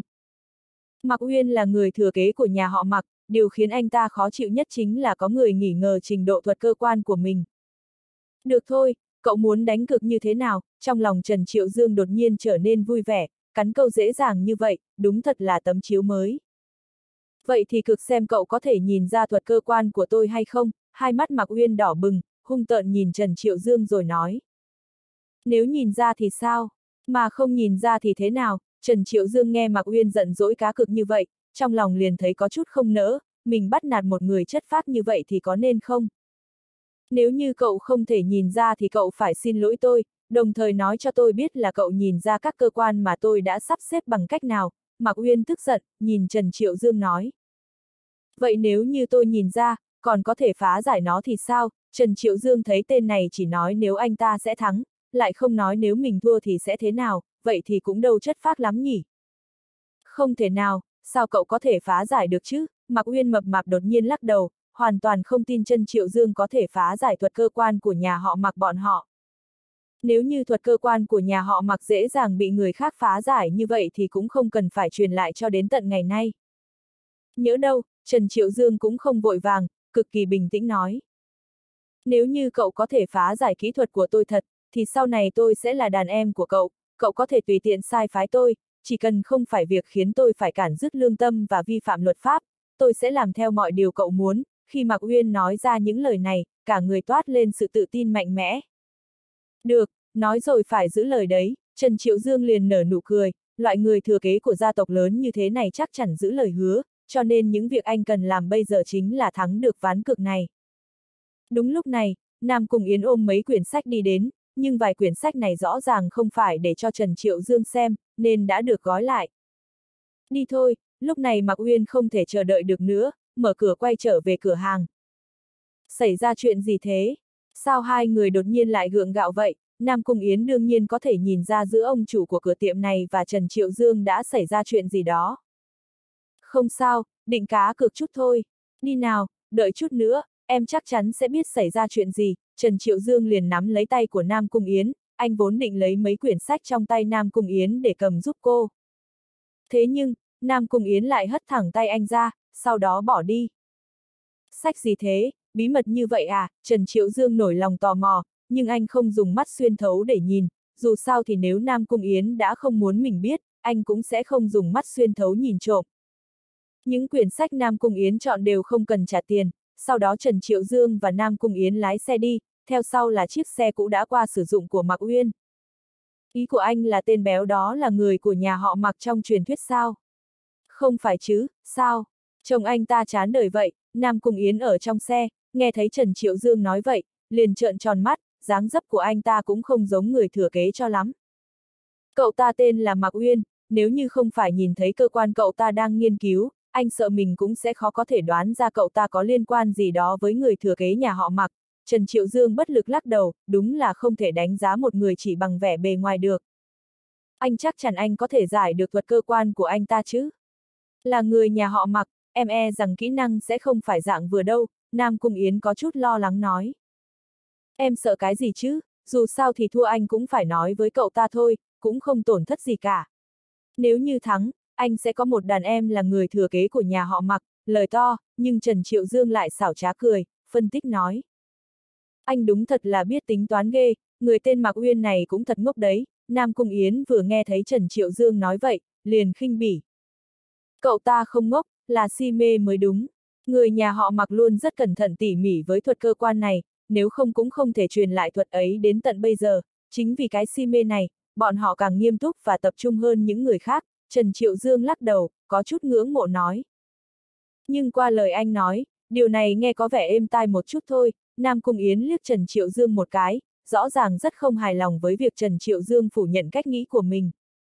A: Mạc Uyên là người thừa kế của nhà họ Mạc, điều khiến anh ta khó chịu nhất chính là có người nghi ngờ trình độ thuật cơ quan của mình. Được thôi, cậu muốn đánh cược như thế nào? Trong lòng Trần Triệu Dương đột nhiên trở nên vui vẻ, cắn câu dễ dàng như vậy, đúng thật là tấm chiếu mới. Vậy thì cực xem cậu có thể nhìn ra thuật cơ quan của tôi hay không? Hai mắt Mạc Uyên đỏ bừng, hung tợn nhìn Trần Triệu Dương rồi nói. Nếu nhìn ra thì sao? Mà không nhìn ra thì thế nào? Trần Triệu Dương nghe Mạc Uyên giận dỗi cá cực như vậy, trong lòng liền thấy có chút không nỡ, mình bắt nạt một người chất phác như vậy thì có nên không? Nếu như cậu không thể nhìn ra thì cậu phải xin lỗi tôi, đồng thời nói cho tôi biết là cậu nhìn ra các cơ quan mà tôi đã sắp xếp bằng cách nào, Mạc Uyên tức giận, nhìn Trần Triệu Dương nói. Vậy nếu như tôi nhìn ra, còn có thể phá giải nó thì sao? Trần Triệu Dương thấy tên này chỉ nói nếu anh ta sẽ thắng, lại không nói nếu mình thua thì sẽ thế nào, vậy thì cũng đâu chất phác lắm nhỉ? Không thể nào, sao cậu có thể phá giải được chứ? Mạc Uyên mập mạp đột nhiên lắc đầu, hoàn toàn không tin Trần Triệu Dương có thể phá giải thuật cơ quan của nhà họ Mạc bọn họ. Nếu như thuật cơ quan của nhà họ Mạc dễ dàng bị người khác phá giải như vậy thì cũng không cần phải truyền lại cho đến tận ngày nay. Nhỡ đâu, Trần Triệu Dương cũng không vội vàng, cực kỳ bình tĩnh nói. Nếu như cậu có thể phá giải kỹ thuật của tôi thật, thì sau này tôi sẽ là đàn em của cậu, cậu có thể tùy tiện sai phái tôi, chỉ cần không phải việc khiến tôi phải cản rứt lương tâm và vi phạm luật pháp, tôi sẽ làm theo mọi điều cậu muốn. Khi Mạc Uyên nói ra những lời này, cả người toát lên sự tự tin mạnh mẽ. Được, nói rồi phải giữ lời đấy, Trần Triệu Dương liền nở nụ cười, loại người thừa kế của gia tộc lớn như thế này chắc chắn giữ lời hứa, cho nên những việc anh cần làm bây giờ chính là thắng được ván cược này. Đúng lúc này, Nam Cung Yến ôm mấy quyển sách đi đến, nhưng vài quyển sách này rõ ràng không phải để cho Trần Triệu Dương xem, nên đã được gói lại. Đi thôi, lúc này Mạc Uyên không thể chờ đợi được nữa, mở cửa quay trở về cửa hàng. Xảy ra chuyện gì thế? Sao hai người đột nhiên lại gượng gạo vậy? Nam Cung Yến đương nhiên có thể nhìn ra giữa ông chủ của cửa tiệm này và Trần Triệu Dương đã xảy ra chuyện gì đó. Không sao, định cá cược chút thôi. Đi nào, đợi chút nữa, em chắc chắn sẽ biết xảy ra chuyện gì. Trần Triệu Dương liền nắm lấy tay của Nam Cung Yến, anh vốn định lấy mấy quyển sách trong tay Nam Cung Yến để cầm giúp cô. Thế nhưng, Nam Cung Yến lại hất thẳng tay anh ra, sau đó bỏ đi. Sách gì thế, bí mật như vậy à? Trần Triệu Dương nổi lòng tò mò, nhưng anh không dùng mắt xuyên thấu để nhìn, dù sao thì nếu Nam Cung Yến đã không muốn mình biết, anh cũng sẽ không dùng mắt xuyên thấu nhìn trộm. Những quyển sách Nam Cung Yến chọn đều không cần trả tiền, sau đó Trần Triệu Dương và Nam Cung Yến lái xe đi, theo sau là chiếc xe cũ đã qua sử dụng của Mạc Uyên. Ý của anh là tên béo đó là người của nhà họ Mạc trong truyền thuyết sao? Không phải chứ, sao? Chồng anh ta chán đời vậy. Nam Cung Yến ở trong xe, nghe thấy Trần Triệu Dương nói vậy, liền trợn tròn mắt, dáng dấp của anh ta cũng không giống người thừa kế cho lắm. Cậu ta tên là Mạc Uyên, nếu như không phải nhìn thấy cơ quan cậu ta đang nghiên cứu, anh sợ mình cũng sẽ khó có thể đoán ra cậu ta có liên quan gì đó với người thừa kế nhà họ Mạc. Trần Triệu Dương bất lực lắc đầu, đúng là không thể đánh giá một người chỉ bằng vẻ bề ngoài được. Anh chắc chắn anh có thể giải được thuật cơ quan của anh ta chứ? Là người nhà họ Mạc, em e rằng kỹ năng sẽ không phải dạng vừa đâu, Nam Cung Yến có chút lo lắng nói. Em sợ cái gì chứ, dù sao thì thua anh cũng phải nói với cậu ta thôi, cũng không tổn thất gì cả. Nếu như thắng, anh sẽ có một đàn em là người thừa kế của nhà họ Mạc, lời to, nhưng Trần Triệu Dương lại xảo trá cười, phân tích nói. Anh đúng thật là biết tính toán ghê, người tên Mạc Uyên này cũng thật ngốc đấy, Nam Cung Yến vừa nghe thấy Trần Triệu Dương nói vậy, liền khinh bỉ. Cậu ta không ngốc, là si mê mới đúng. Người nhà họ Mạc luôn rất cẩn thận tỉ mỉ với thuật cơ quan này, nếu không cũng không thể truyền lại thuật ấy đến tận bây giờ, chính vì cái si mê này, bọn họ càng nghiêm túc và tập trung hơn những người khác, Trần Triệu Dương lắc đầu, có chút ngưỡng mộ nói. Nhưng qua lời anh nói, điều này nghe có vẻ êm tai một chút thôi, Nam Cung Yến liếc Trần Triệu Dương một cái, rõ ràng rất không hài lòng với việc Trần Triệu Dương phủ nhận cách nghĩ của mình.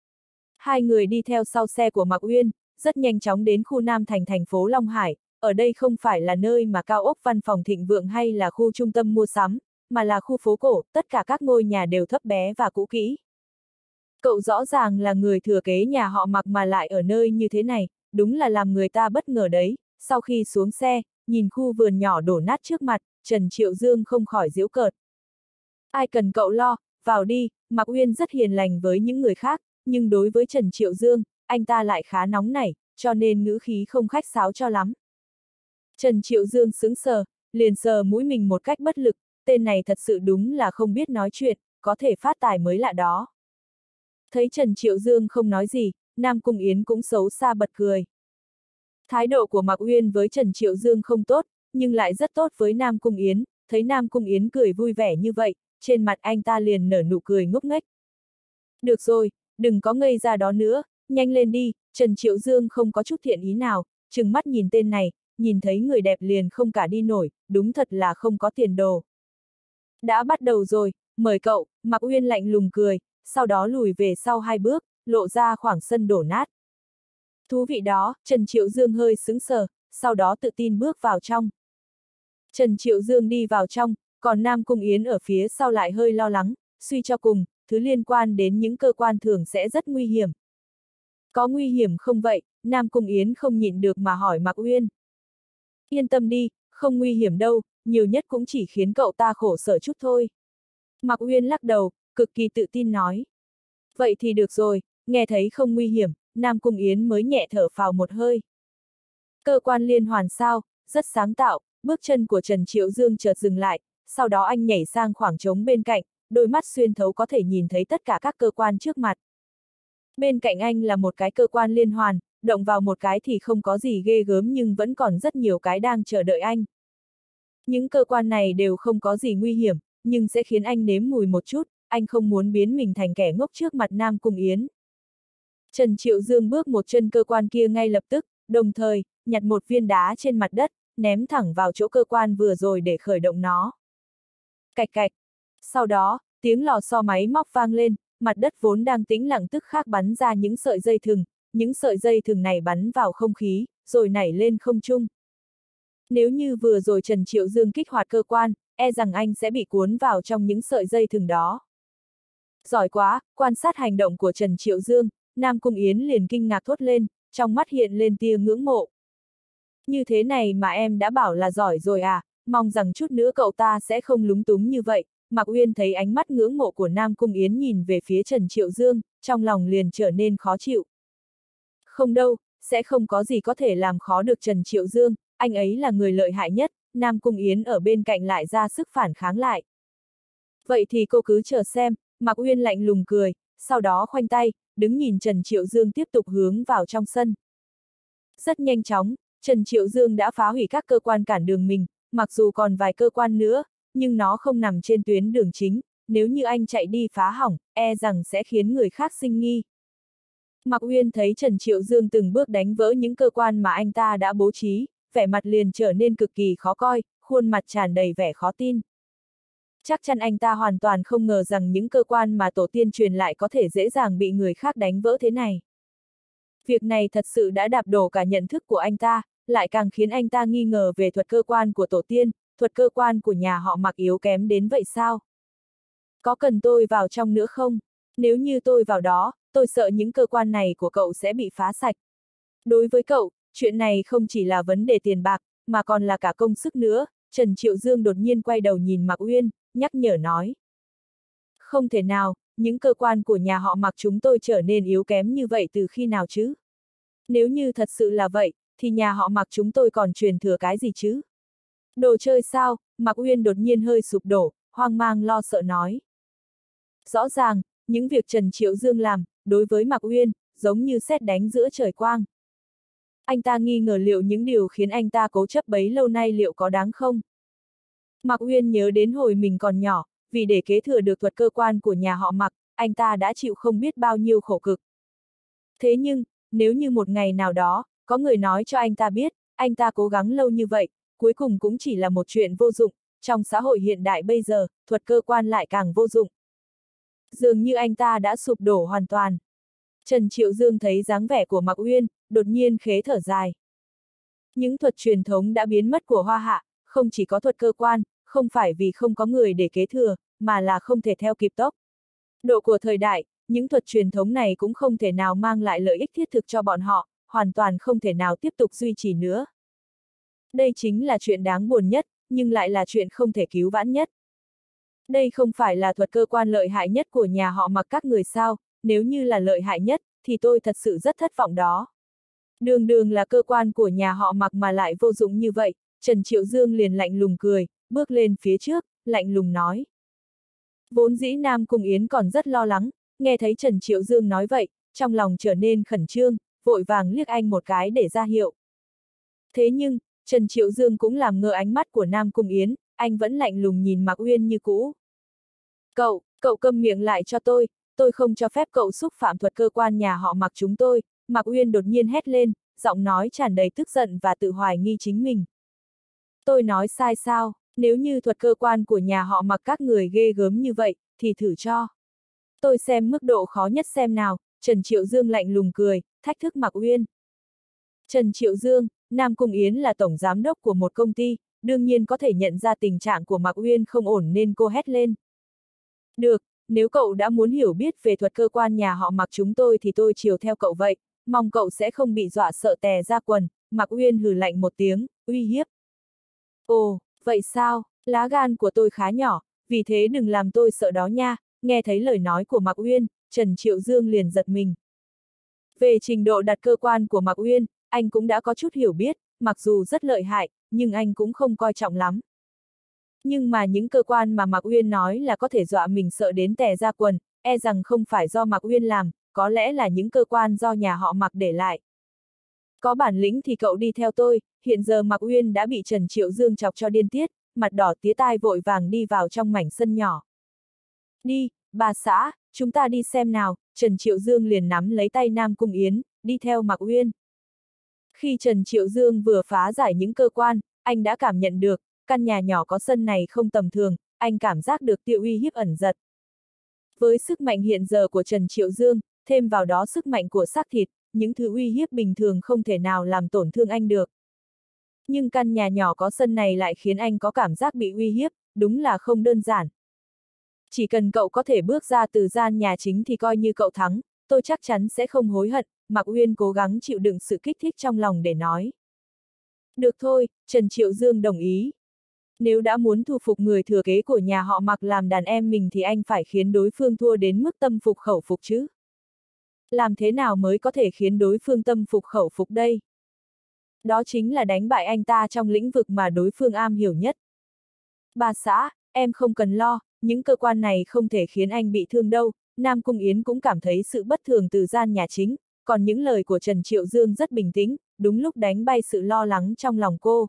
A: Hai người đi theo sau xe của Mạc Uyên, rất nhanh chóng đến khu Nam Thành thành phố Long Hải, ở đây không phải là nơi mà cao ốc văn phòng thịnh vượng hay là khu trung tâm mua sắm, mà là khu phố cổ, tất cả các ngôi nhà đều thấp bé và cũ kỹ. Cậu rõ ràng là người thừa kế nhà họ Mạc mà lại ở nơi như thế này, đúng là làm người ta bất ngờ đấy. Sau khi xuống xe, nhìn khu vườn nhỏ đổ nát trước mặt, Trần Triệu Dương không khỏi giễu cợt. Ai cần cậu lo, vào đi, Mạc Uyên rất hiền lành với những người khác, nhưng đối với Trần Triệu Dương, anh ta lại khá nóng nảy, cho nên ngữ khí không khách sáo cho lắm. Trần Triệu Dương sững sờ, liền sờ mũi mình một cách bất lực, tên này thật sự đúng là không biết nói chuyện, có thể phát tài mới lạ đó. Thấy Trần Triệu Dương không nói gì, Nam Cung Yến cũng xấu xa bật cười. Thái độ của Mạc Uyên với Trần Triệu Dương không tốt, nhưng lại rất tốt với Nam Cung Yến, thấy Nam Cung Yến cười vui vẻ như vậy, trên mặt anh ta liền nở nụ cười ngốc nghếch. Được rồi, đừng có ngây ra đó nữa, nhanh lên đi, Trần Triệu Dương không có chút thiện ý nào, trừng mắt nhìn tên này, nhìn thấy người đẹp liền không cả đi nổi, đúng thật là không có tiền đồ. Đã bắt đầu rồi, mời cậu, Mạc Uyên lạnh lùng cười, sau đó lùi về sau hai bước, lộ ra khoảng sân đổ nát. Thú vị đó, Trần Triệu Dương hơi sững sờ, sau đó tự tin bước vào trong. Trần Triệu Dương đi vào trong, còn Nam Cung Yến ở phía sau lại hơi lo lắng, suy cho cùng, thứ liên quan đến những cơ quan thường sẽ rất nguy hiểm. Có nguy hiểm không vậy? Nam Cung Yến không nhịn được mà hỏi Mạc Uyên. Yên tâm đi, không nguy hiểm đâu, nhiều nhất cũng chỉ khiến cậu ta khổ sở chút thôi. Mạc Uyên lắc đầu, cực kỳ tự tin nói. Vậy thì được rồi, nghe thấy không nguy hiểm, Nam Cung Yến mới nhẹ thở phào một hơi. Cơ quan liên hoàn sao, rất sáng tạo, bước chân của Trần Triệu Dương chợt dừng lại, sau đó anh nhảy sang khoảng trống bên cạnh, đôi mắt xuyên thấu có thể nhìn thấy tất cả các cơ quan trước mặt. Bên cạnh anh là một cái cơ quan liên hoàn, động vào một cái thì không có gì ghê gớm nhưng vẫn còn rất nhiều cái đang chờ đợi anh. Những cơ quan này đều không có gì nguy hiểm, nhưng sẽ khiến anh nếm mùi một chút, anh không muốn biến mình thành kẻ ngốc trước mặt Nam Cung Yến. Trần Triệu Dương bước một chân cơ quan kia ngay lập tức, đồng thời, nhặt một viên đá trên mặt đất, ném thẳng vào chỗ cơ quan vừa rồi để khởi động nó. Cạch cạch. Sau đó, tiếng lò xo máy móc vang lên, mặt đất vốn đang tĩnh lặng tức khắc bắn ra những sợi dây thừng, những sợi dây thừng này bắn vào không khí, rồi nảy lên không trung. Nếu như vừa rồi Trần Triệu Dương kích hoạt cơ quan, e rằng anh sẽ bị cuốn vào trong những sợi dây thừng đó. Giỏi quá, quan sát hành động của Trần Triệu Dương, Nam Cung Yến liền kinh ngạc thốt lên, trong mắt hiện lên tia ngưỡng mộ. Như thế này mà em đã bảo là giỏi rồi à, mong rằng chút nữa cậu ta sẽ không lúng túng như vậy. Mạc Uyên thấy ánh mắt ngưỡng mộ của Nam Cung Yến nhìn về phía Trần Triệu Dương, trong lòng liền trở nên khó chịu. Không đâu, sẽ không có gì có thể làm khó được Trần Triệu Dương, anh ấy là người lợi hại nhất, Nam Cung Yến ở bên cạnh lại ra sức phản kháng lại. Vậy thì cô cứ chờ xem, Mạc Uyên lạnh lùng cười, sau đó khoanh tay, đứng nhìn Trần Triệu Dương tiếp tục hướng vào trong sân. Rất nhanh chóng, Trần Triệu Dương đã phá hủy các cơ quan cản đường mình, mặc dù còn vài cơ quan nữa, nhưng nó không nằm trên tuyến đường chính, nếu như anh chạy đi phá hỏng, e rằng sẽ khiến người khác sinh nghi. Mạc Uyên thấy Trần Triệu Dương từng bước đánh vỡ những cơ quan mà anh ta đã bố trí, vẻ mặt liền trở nên cực kỳ khó coi, khuôn mặt tràn đầy vẻ khó tin. Chắc chắn anh ta hoàn toàn không ngờ rằng những cơ quan mà tổ tiên truyền lại có thể dễ dàng bị người khác đánh vỡ thế này. Việc này thật sự đã đạp đổ cả nhận thức của anh ta, lại càng khiến anh ta nghi ngờ về thuật cơ quan của tổ tiên, thuật cơ quan của nhà họ Mạc yếu kém đến vậy sao? Có cần tôi vào trong nữa không? Nếu như tôi vào đó, tôi sợ những cơ quan này của cậu sẽ bị phá sạch. Đối với cậu, chuyện này không chỉ là vấn đề tiền bạc, mà còn là cả công sức nữa. Trần Triệu Dương đột nhiên quay đầu nhìn Mạc Uyên, nhắc nhở nói. Không thể nào, những cơ quan của nhà họ Mạc chúng tôi trở nên yếu kém như vậy từ khi nào chứ? Nếu như thật sự là vậy, thì nhà họ Mạc chúng tôi còn truyền thừa cái gì chứ? Đồ chơi sao? Mạc Uyên đột nhiên hơi sụp đổ, hoang mang lo sợ nói. Rõ ràng, những việc Trần Triệu Dương làm, đối với Mạc Uyên, giống như sét đánh giữa trời quang. Anh ta nghi ngờ liệu những điều khiến anh ta cố chấp bấy lâu nay liệu có đáng không? Mạc Uyên nhớ đến hồi mình còn nhỏ, vì để kế thừa được thuật cơ quan của nhà họ Mạc, anh ta đã chịu không biết bao nhiêu khổ cực. Thế nhưng, nếu như một ngày nào đó, có người nói cho anh ta biết, anh ta cố gắng lâu như vậy, cuối cùng cũng chỉ là một chuyện vô dụng, trong xã hội hiện đại bây giờ, thuật cơ quan lại càng vô dụng. Dường như anh ta đã sụp đổ hoàn toàn. Trần Triệu Dương thấy dáng vẻ của Mạc Uyên, đột nhiên khế thở dài. Những thuật truyền thống đã biến mất của Hoa Hạ, không chỉ có thuật cơ quan, không phải vì không có người để kế thừa, mà là không thể theo kịp tốc độ của thời đại, những thuật truyền thống này cũng không thể nào mang lại lợi ích thiết thực cho bọn họ, hoàn toàn không thể nào tiếp tục duy trì nữa. Đây chính là chuyện đáng buồn nhất, nhưng lại là chuyện không thể cứu vãn nhất. Đây không phải là thuật cơ quan lợi hại nhất của nhà họ Mạc các người sao, nếu như là lợi hại nhất, thì tôi thật sự rất thất vọng đó. Đường đường là cơ quan của nhà họ Mạc mà lại vô dụng như vậy, Trần Triệu Dương liền lạnh lùng cười, bước lên phía trước, lạnh lùng nói. Vốn dĩ Nam Cung Yến còn rất lo lắng, nghe thấy Trần Triệu Dương nói vậy, trong lòng trở nên khẩn trương, vội vàng liếc anh một cái để ra hiệu. Thế nhưng, Trần Triệu Dương cũng làm ngơ ánh mắt của Nam Cung Yến, anh vẫn lạnh lùng nhìn Mạc Uyên như cũ. Cậu, cậu câm miệng lại cho tôi, tôi không cho phép cậu xúc phạm thuật cơ quan nhà họ Mạc chúng tôi. Mạc Uyên đột nhiên hét lên, giọng nói tràn đầy tức giận và tự hoài nghi chính mình. Tôi nói sai sao, nếu như thuật cơ quan của nhà họ Mạc các người ghê gớm như vậy, thì thử cho. Tôi xem mức độ khó nhất xem nào. Trần Triệu Dương lạnh lùng cười, thách thức Mạc Uyên. Trần Triệu Dương, Nam Cung Yến là tổng giám đốc của một công ty, đương nhiên có thể nhận ra tình trạng của Mạc Uyên không ổn nên cô hét lên. Được, nếu cậu đã muốn hiểu biết về thuật cơ quan nhà họ Mạc chúng tôi thì tôi chiều theo cậu vậy, mong cậu sẽ không bị dọa sợ tè ra quần. Mạc Uyên hừ lạnh một tiếng, uy hiếp. Ồ, vậy sao, lá gan của tôi khá nhỏ, vì thế đừng làm tôi sợ đó nha. Nghe thấy lời nói của Mạc Uyên, Trần Triệu Dương liền giật mình. Về trình độ đặt cơ quan của Mạc Uyên, anh cũng đã có chút hiểu biết, mặc dù rất lợi hại, nhưng anh cũng không coi trọng lắm. Nhưng mà những cơ quan mà Mạc Uyên nói là có thể dọa mình sợ đến tè ra quần, e rằng không phải do Mạc Uyên làm, có lẽ là những cơ quan do nhà họ Mạc để lại. Có bản lĩnh thì cậu đi theo tôi. Hiện giờ Mạc Uyên đã bị Trần Triệu Dương chọc cho điên tiết, mặt đỏ tía tai vội vàng đi vào trong mảnh sân nhỏ. Đi, bà xã, chúng ta đi xem nào. Trần Triệu Dương liền nắm lấy tay Nam Cung Yến, đi theo Mạc Uyên. Khi Trần Triệu Dương vừa phá giải những cơ quan, anh đã cảm nhận được, căn nhà nhỏ có sân này không tầm thường, anh cảm giác được tiêu uy hiếp ẩn giật. Với sức mạnh hiện giờ của Trần Triệu Dương, thêm vào đó sức mạnh của xác thịt, những thứ uy hiếp bình thường không thể nào làm tổn thương anh được. Nhưng căn nhà nhỏ có sân này lại khiến anh có cảm giác bị uy hiếp, đúng là không đơn giản. Chỉ cần cậu có thể bước ra từ gian nhà chính thì coi như cậu thắng, tôi chắc chắn sẽ không hối hận. Mạc Uyên cố gắng chịu đựng sự kích thích trong lòng để nói. Được thôi, Trần Triệu Dương đồng ý. Nếu đã muốn thu phục người thừa kế của nhà họ Mạc làm đàn em mình thì anh phải khiến đối phương thua đến mức tâm phục khẩu phục chứ. Làm thế nào mới có thể khiến đối phương tâm phục khẩu phục đây? Đó chính là đánh bại anh ta trong lĩnh vực mà đối phương am hiểu nhất. Bà xã, em không cần lo, những cơ quan này không thể khiến anh bị thương đâu. Nam Cung Yến cũng cảm thấy sự bất thường từ gian nhà chính, còn những lời của Trần Triệu Dương rất bình tĩnh, đúng lúc đánh bay sự lo lắng trong lòng cô.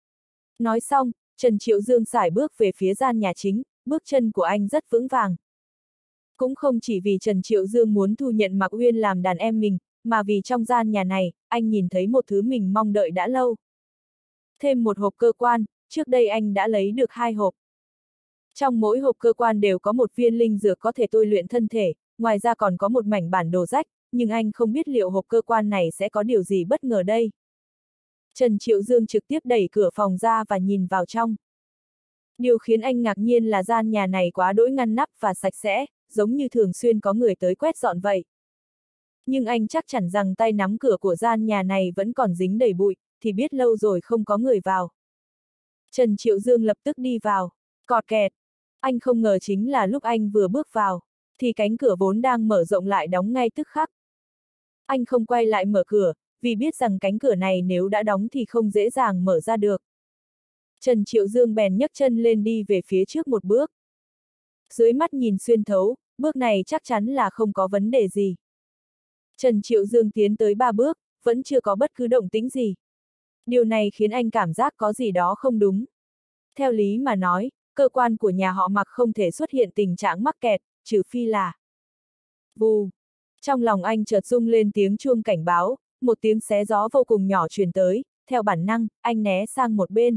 A: Nói xong, Trần Triệu Dương sải bước về phía gian nhà chính, bước chân của anh rất vững vàng. Cũng không chỉ vì Trần Triệu Dương muốn thu nhận Mạc Uyên làm đàn em mình, mà vì trong gian nhà này, anh nhìn thấy một thứ mình mong đợi đã lâu. Thêm một hộp cơ quan, trước đây anh đã lấy được hai hộp. Trong mỗi hộp cơ quan đều có một viên linh dược có thể tôi luyện thân thể, ngoài ra còn có một mảnh bản đồ rách, nhưng anh không biết liệu hộp cơ quan này sẽ có điều gì bất ngờ đây. Trần Triệu Dương trực tiếp đẩy cửa phòng ra và nhìn vào trong. Điều khiến anh ngạc nhiên là gian nhà này quá đỗi ngăn nắp và sạch sẽ, giống như thường xuyên có người tới quét dọn vậy. Nhưng anh chắc chắn rằng tay nắm cửa của gian nhà này vẫn còn dính đầy bụi, thì biết lâu rồi không có người vào. Trần Triệu Dương lập tức đi vào, cọt kẹt. Anh không ngờ chính là lúc anh vừa bước vào, thì cánh cửa vốn đang mở rộng lại đóng ngay tức khắc. Anh không quay lại mở cửa, vì biết rằng cánh cửa này nếu đã đóng thì không dễ dàng mở ra được. Trần Triệu Dương bèn nhấc chân lên đi về phía trước một bước. Dưới mắt nhìn xuyên thấu, bước này chắc chắn là không có vấn đề gì. Trần Triệu Dương tiến tới ba bước, vẫn chưa có bất cứ động tĩnh gì. Điều này khiến anh cảm giác có gì đó không đúng. Theo lý mà nói, cơ quan của nhà họ Mạc không thể xuất hiện tình trạng mắc kẹt, trừ phi là... Vù! Trong lòng anh chợt rung lên tiếng chuông cảnh báo, một tiếng xé gió vô cùng nhỏ truyền tới, theo bản năng, anh né sang một bên.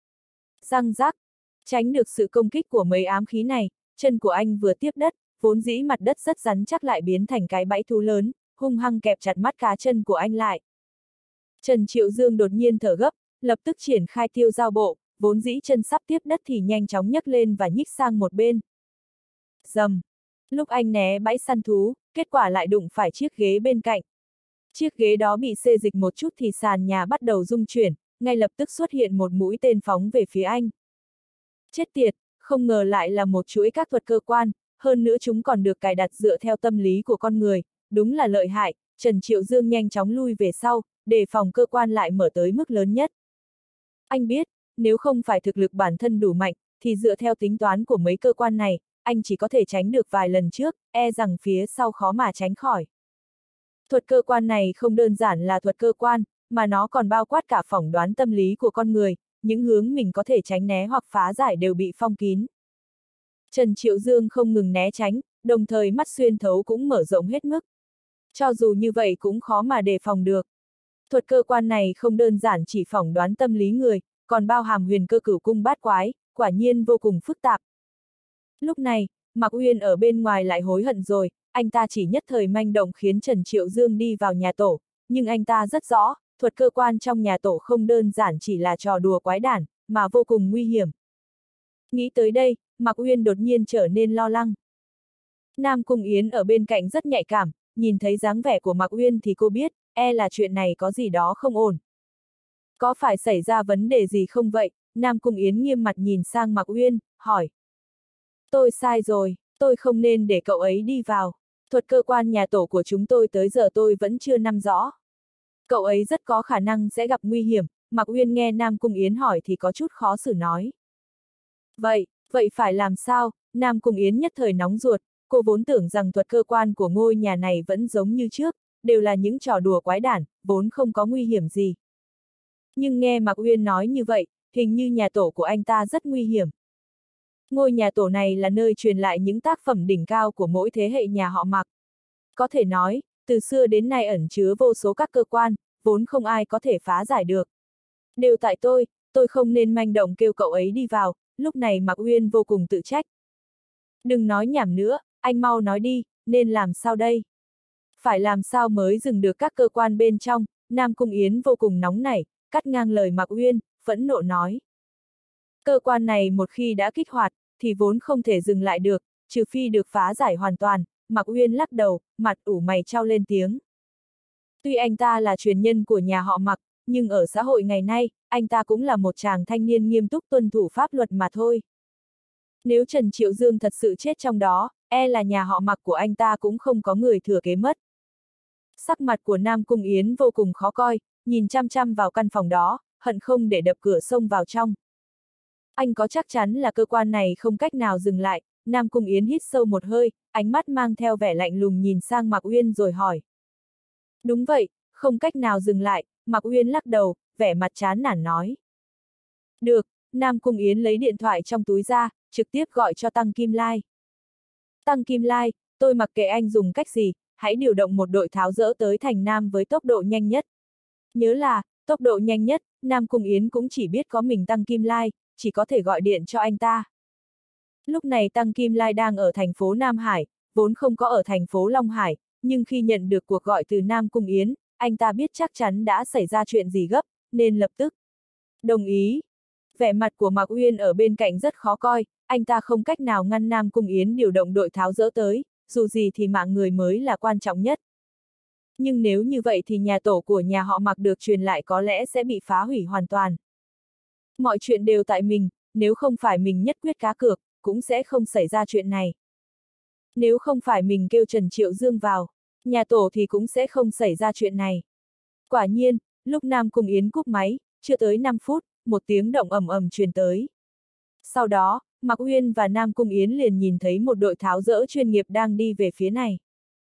A: Răng rắc! Tránh được sự công kích của mấy ám khí này, chân của anh vừa tiếp đất, vốn dĩ mặt đất rất rắn chắc lại biến thành cái bẫy thú lớn, hung hăng kẹp chặt mắt cá chân của anh lại. Trần Triệu Dương đột nhiên thở gấp, lập tức triển khai tiêu giao bộ, vốn dĩ chân sắp tiếp đất thì nhanh chóng nhấc lên và nhích sang một bên. Rầm! Lúc anh né bẫy săn thú, kết quả lại đụng phải chiếc ghế bên cạnh. Chiếc ghế đó bị xê dịch một chút thì sàn nhà bắt đầu rung chuyển, ngay lập tức xuất hiện một mũi tên phóng về phía anh. Chết tiệt, không ngờ lại là một chuỗi các thuật cơ quan, hơn nữa chúng còn được cài đặt dựa theo tâm lý của con người, đúng là lợi hại. Trần Triệu Dương nhanh chóng lui về sau, đề phòng cơ quan lại mở tới mức lớn nhất. Anh biết, nếu không phải thực lực bản thân đủ mạnh, thì dựa theo tính toán của mấy cơ quan này, anh chỉ có thể tránh được vài lần trước, e rằng phía sau khó mà tránh khỏi. Thuật cơ quan này không đơn giản là thuật cơ quan, mà nó còn bao quát cả phỏng đoán tâm lý của con người, những hướng mình có thể tránh né hoặc phá giải đều bị phong kín. Trần Triệu Dương không ngừng né tránh, đồng thời mắt xuyên thấu cũng mở rộng hết mức. Cho dù như vậy cũng khó mà đề phòng được. Thuật cơ quan này không đơn giản chỉ phỏng đoán tâm lý người, còn bao hàm huyền cơ cửu cung bát quái, quả nhiên vô cùng phức tạp. Lúc này, Mạc Uyên ở bên ngoài lại hối hận rồi, anh ta chỉ nhất thời manh động khiến Trần Triệu Dương đi vào nhà tổ, nhưng anh ta rất rõ, thuật cơ quan trong nhà tổ không đơn giản chỉ là trò đùa quái đản, mà vô cùng nguy hiểm. Nghĩ tới đây, Mạc Uyên đột nhiên trở nên lo lắng. Nam Cung Yến ở bên cạnh rất nhạy cảm, nhìn thấy dáng vẻ của Mạc Uyên thì cô biết, e là chuyện này có gì đó không ổn. Có phải xảy ra vấn đề gì không vậy? Nam Cung Yến nghiêm mặt nhìn sang Mạc Uyên, hỏi. Tôi sai rồi, tôi không nên để cậu ấy đi vào. Thuật cơ quan nhà tổ của chúng tôi tới giờ tôi vẫn chưa nắm rõ. Cậu ấy rất có khả năng sẽ gặp nguy hiểm. Mạc Uyên nghe Nam Cung Yến hỏi thì có chút khó xử nói. Vậy, vậy phải làm sao? Nam Cung Yến nhất thời nóng ruột, cô vốn tưởng rằng thuật cơ quan của ngôi nhà này vẫn giống như trước, đều là những trò đùa quái đản, vốn không có nguy hiểm gì. Nhưng nghe Mạc Uyên nói như vậy, hình như nhà tổ của anh ta rất nguy hiểm. Ngôi nhà tổ này là nơi truyền lại những tác phẩm đỉnh cao của mỗi thế hệ nhà họ Mạc. Có thể nói, từ xưa đến nay ẩn chứa vô số các cơ quan, vốn không ai có thể phá giải được. Đều tại tôi, tôi không nên manh động kêu cậu ấy đi vào, lúc này Mạc Uyên vô cùng tự trách. Đừng nói nhảm nữa, anh mau nói đi, nên làm sao đây? Phải làm sao mới dừng được các cơ quan bên trong? Nam Cung Yến vô cùng nóng nảy, cắt ngang lời Mạc Uyên, phẫn nộ nói. Cơ quan này một khi đã kích hoạt, thì vốn không thể dừng lại được, trừ phi được phá giải hoàn toàn. Mạc Uyên lắc đầu, mặt ủ mày chau lên tiếng. Tuy anh ta là truyền nhân của nhà họ Mạc, nhưng ở xã hội ngày nay, anh ta cũng là một chàng thanh niên nghiêm túc tuân thủ pháp luật mà thôi. Nếu Trần Triệu Dương thật sự chết trong đó, e là nhà họ Mạc của anh ta cũng không có người thừa kế mất. Sắc mặt của Nam Cung Yến vô cùng khó coi, nhìn chăm chăm vào căn phòng đó, hận không để đập cửa xông vào trong. Anh có chắc chắn là cơ quan này không cách nào dừng lại? Nam Cung Yến hít sâu một hơi, ánh mắt mang theo vẻ lạnh lùng nhìn sang Mạc Uyên rồi hỏi. Đúng vậy, không cách nào dừng lại, Mạc Uyên lắc đầu, vẻ mặt chán nản nói. Được, Nam Cung Yến lấy điện thoại trong túi ra, trực tiếp gọi cho Tăng Kim Lai. Tăng Kim Lai, tôi mặc kệ anh dùng cách gì, hãy điều động một đội tháo dỡ tới thành Nam với tốc độ nhanh nhất. Nhớ là, tốc độ nhanh nhất, Nam Cung Yến cũng chỉ biết có mình Tăng Kim Lai, chỉ có thể gọi điện cho anh ta. Lúc này Tăng Kim Lai đang ở thành phố Nam Hải, vốn không có ở thành phố Long Hải, nhưng khi nhận được cuộc gọi từ Nam Cung Yến, anh ta biết chắc chắn đã xảy ra chuyện gì gấp, nên lập tức đồng ý. Vẻ mặt của Mạc Uyên ở bên cạnh rất khó coi, anh ta không cách nào ngăn Nam Cung Yến điều động đội tháo dỡ tới, dù gì thì mạng người mới là quan trọng nhất. Nhưng nếu như vậy thì nhà tổ của nhà họ Mạc được truyền lại có lẽ sẽ bị phá hủy hoàn toàn. Mọi chuyện đều tại mình, nếu không phải mình nhất quyết cá cược, cũng sẽ không xảy ra chuyện này. Nếu không phải mình kêu Trần Triệu Dương vào, nhà tổ thì cũng sẽ không xảy ra chuyện này. Quả nhiên, lúc Nam Cung Yến cúp máy, chưa tới năm phút, một tiếng động ầm ầm truyền tới. Sau đó, Mạc Uyên và Nam Cung Yến liền nhìn thấy một đội tháo dỡ chuyên nghiệp đang đi về phía này.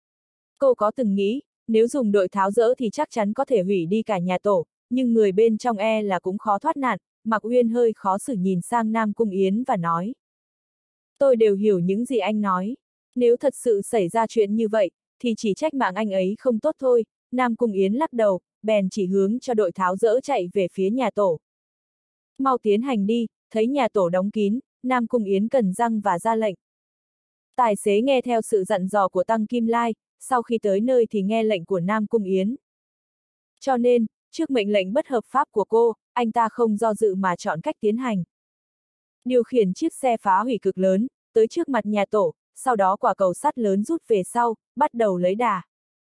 A: Cô có từng nghĩ, nếu dùng đội tháo dỡ thì chắc chắn có thể hủy đi cả nhà tổ, nhưng người bên trong e là cũng khó thoát nạn. Mạc Uyên hơi khó xử nhìn sang Nam Cung Yến và nói. Tôi đều hiểu những gì anh nói. Nếu thật sự xảy ra chuyện như vậy, thì chỉ trách mạng anh ấy không tốt thôi. Nam Cung Yến lắc đầu, bèn chỉ hướng cho đội tháo dỡ chạy về phía nhà tổ. Mau tiến hành đi, thấy nhà tổ đóng kín, Nam Cung Yến cần răng và ra lệnh. Tài xế nghe theo sự dặn dò của Tăng Kim Lai, sau khi tới nơi thì nghe lệnh của Nam Cung Yến. Cho nên, trước mệnh lệnh bất hợp pháp của cô, anh ta không do dự mà chọn cách tiến hành. Điều khiển chiếc xe phá hủy cực lớn, tới trước mặt nhà tổ, sau đó quả cầu sắt lớn rút về sau, bắt đầu lấy đà.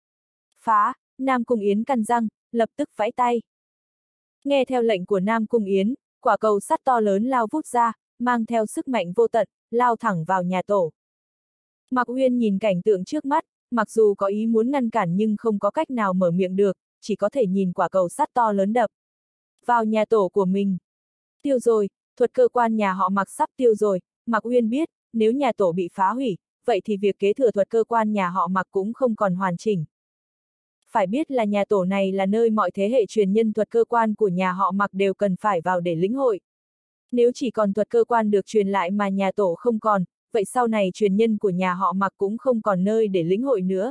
A: Phá, Nam Cung Yến căn răng, lập tức vẫy tay. Nghe theo lệnh của Nam Cung Yến, quả cầu sắt to lớn lao vút ra, mang theo sức mạnh vô tận, lao thẳng vào nhà tổ. Mạc Uyên nhìn cảnh tượng trước mắt, mặc dù có ý muốn ngăn cản nhưng không có cách nào mở miệng được, chỉ có thể nhìn quả cầu sắt to lớn đập vào nhà tổ của mình. Tiêu rồi, thuật cơ quan nhà họ Mạc sắp tiêu rồi. Mạc Uyên biết, nếu nhà tổ bị phá hủy, vậy thì việc kế thừa thuật cơ quan nhà họ Mạc cũng không còn hoàn chỉnh. Phải biết là nhà tổ này là nơi mọi thế hệ truyền nhân thuật cơ quan của nhà họ Mạc đều cần phải vào để lĩnh hội. Nếu chỉ còn thuật cơ quan được truyền lại mà nhà tổ không còn, vậy sau này truyền nhân của nhà họ Mạc cũng không còn nơi để lĩnh hội nữa.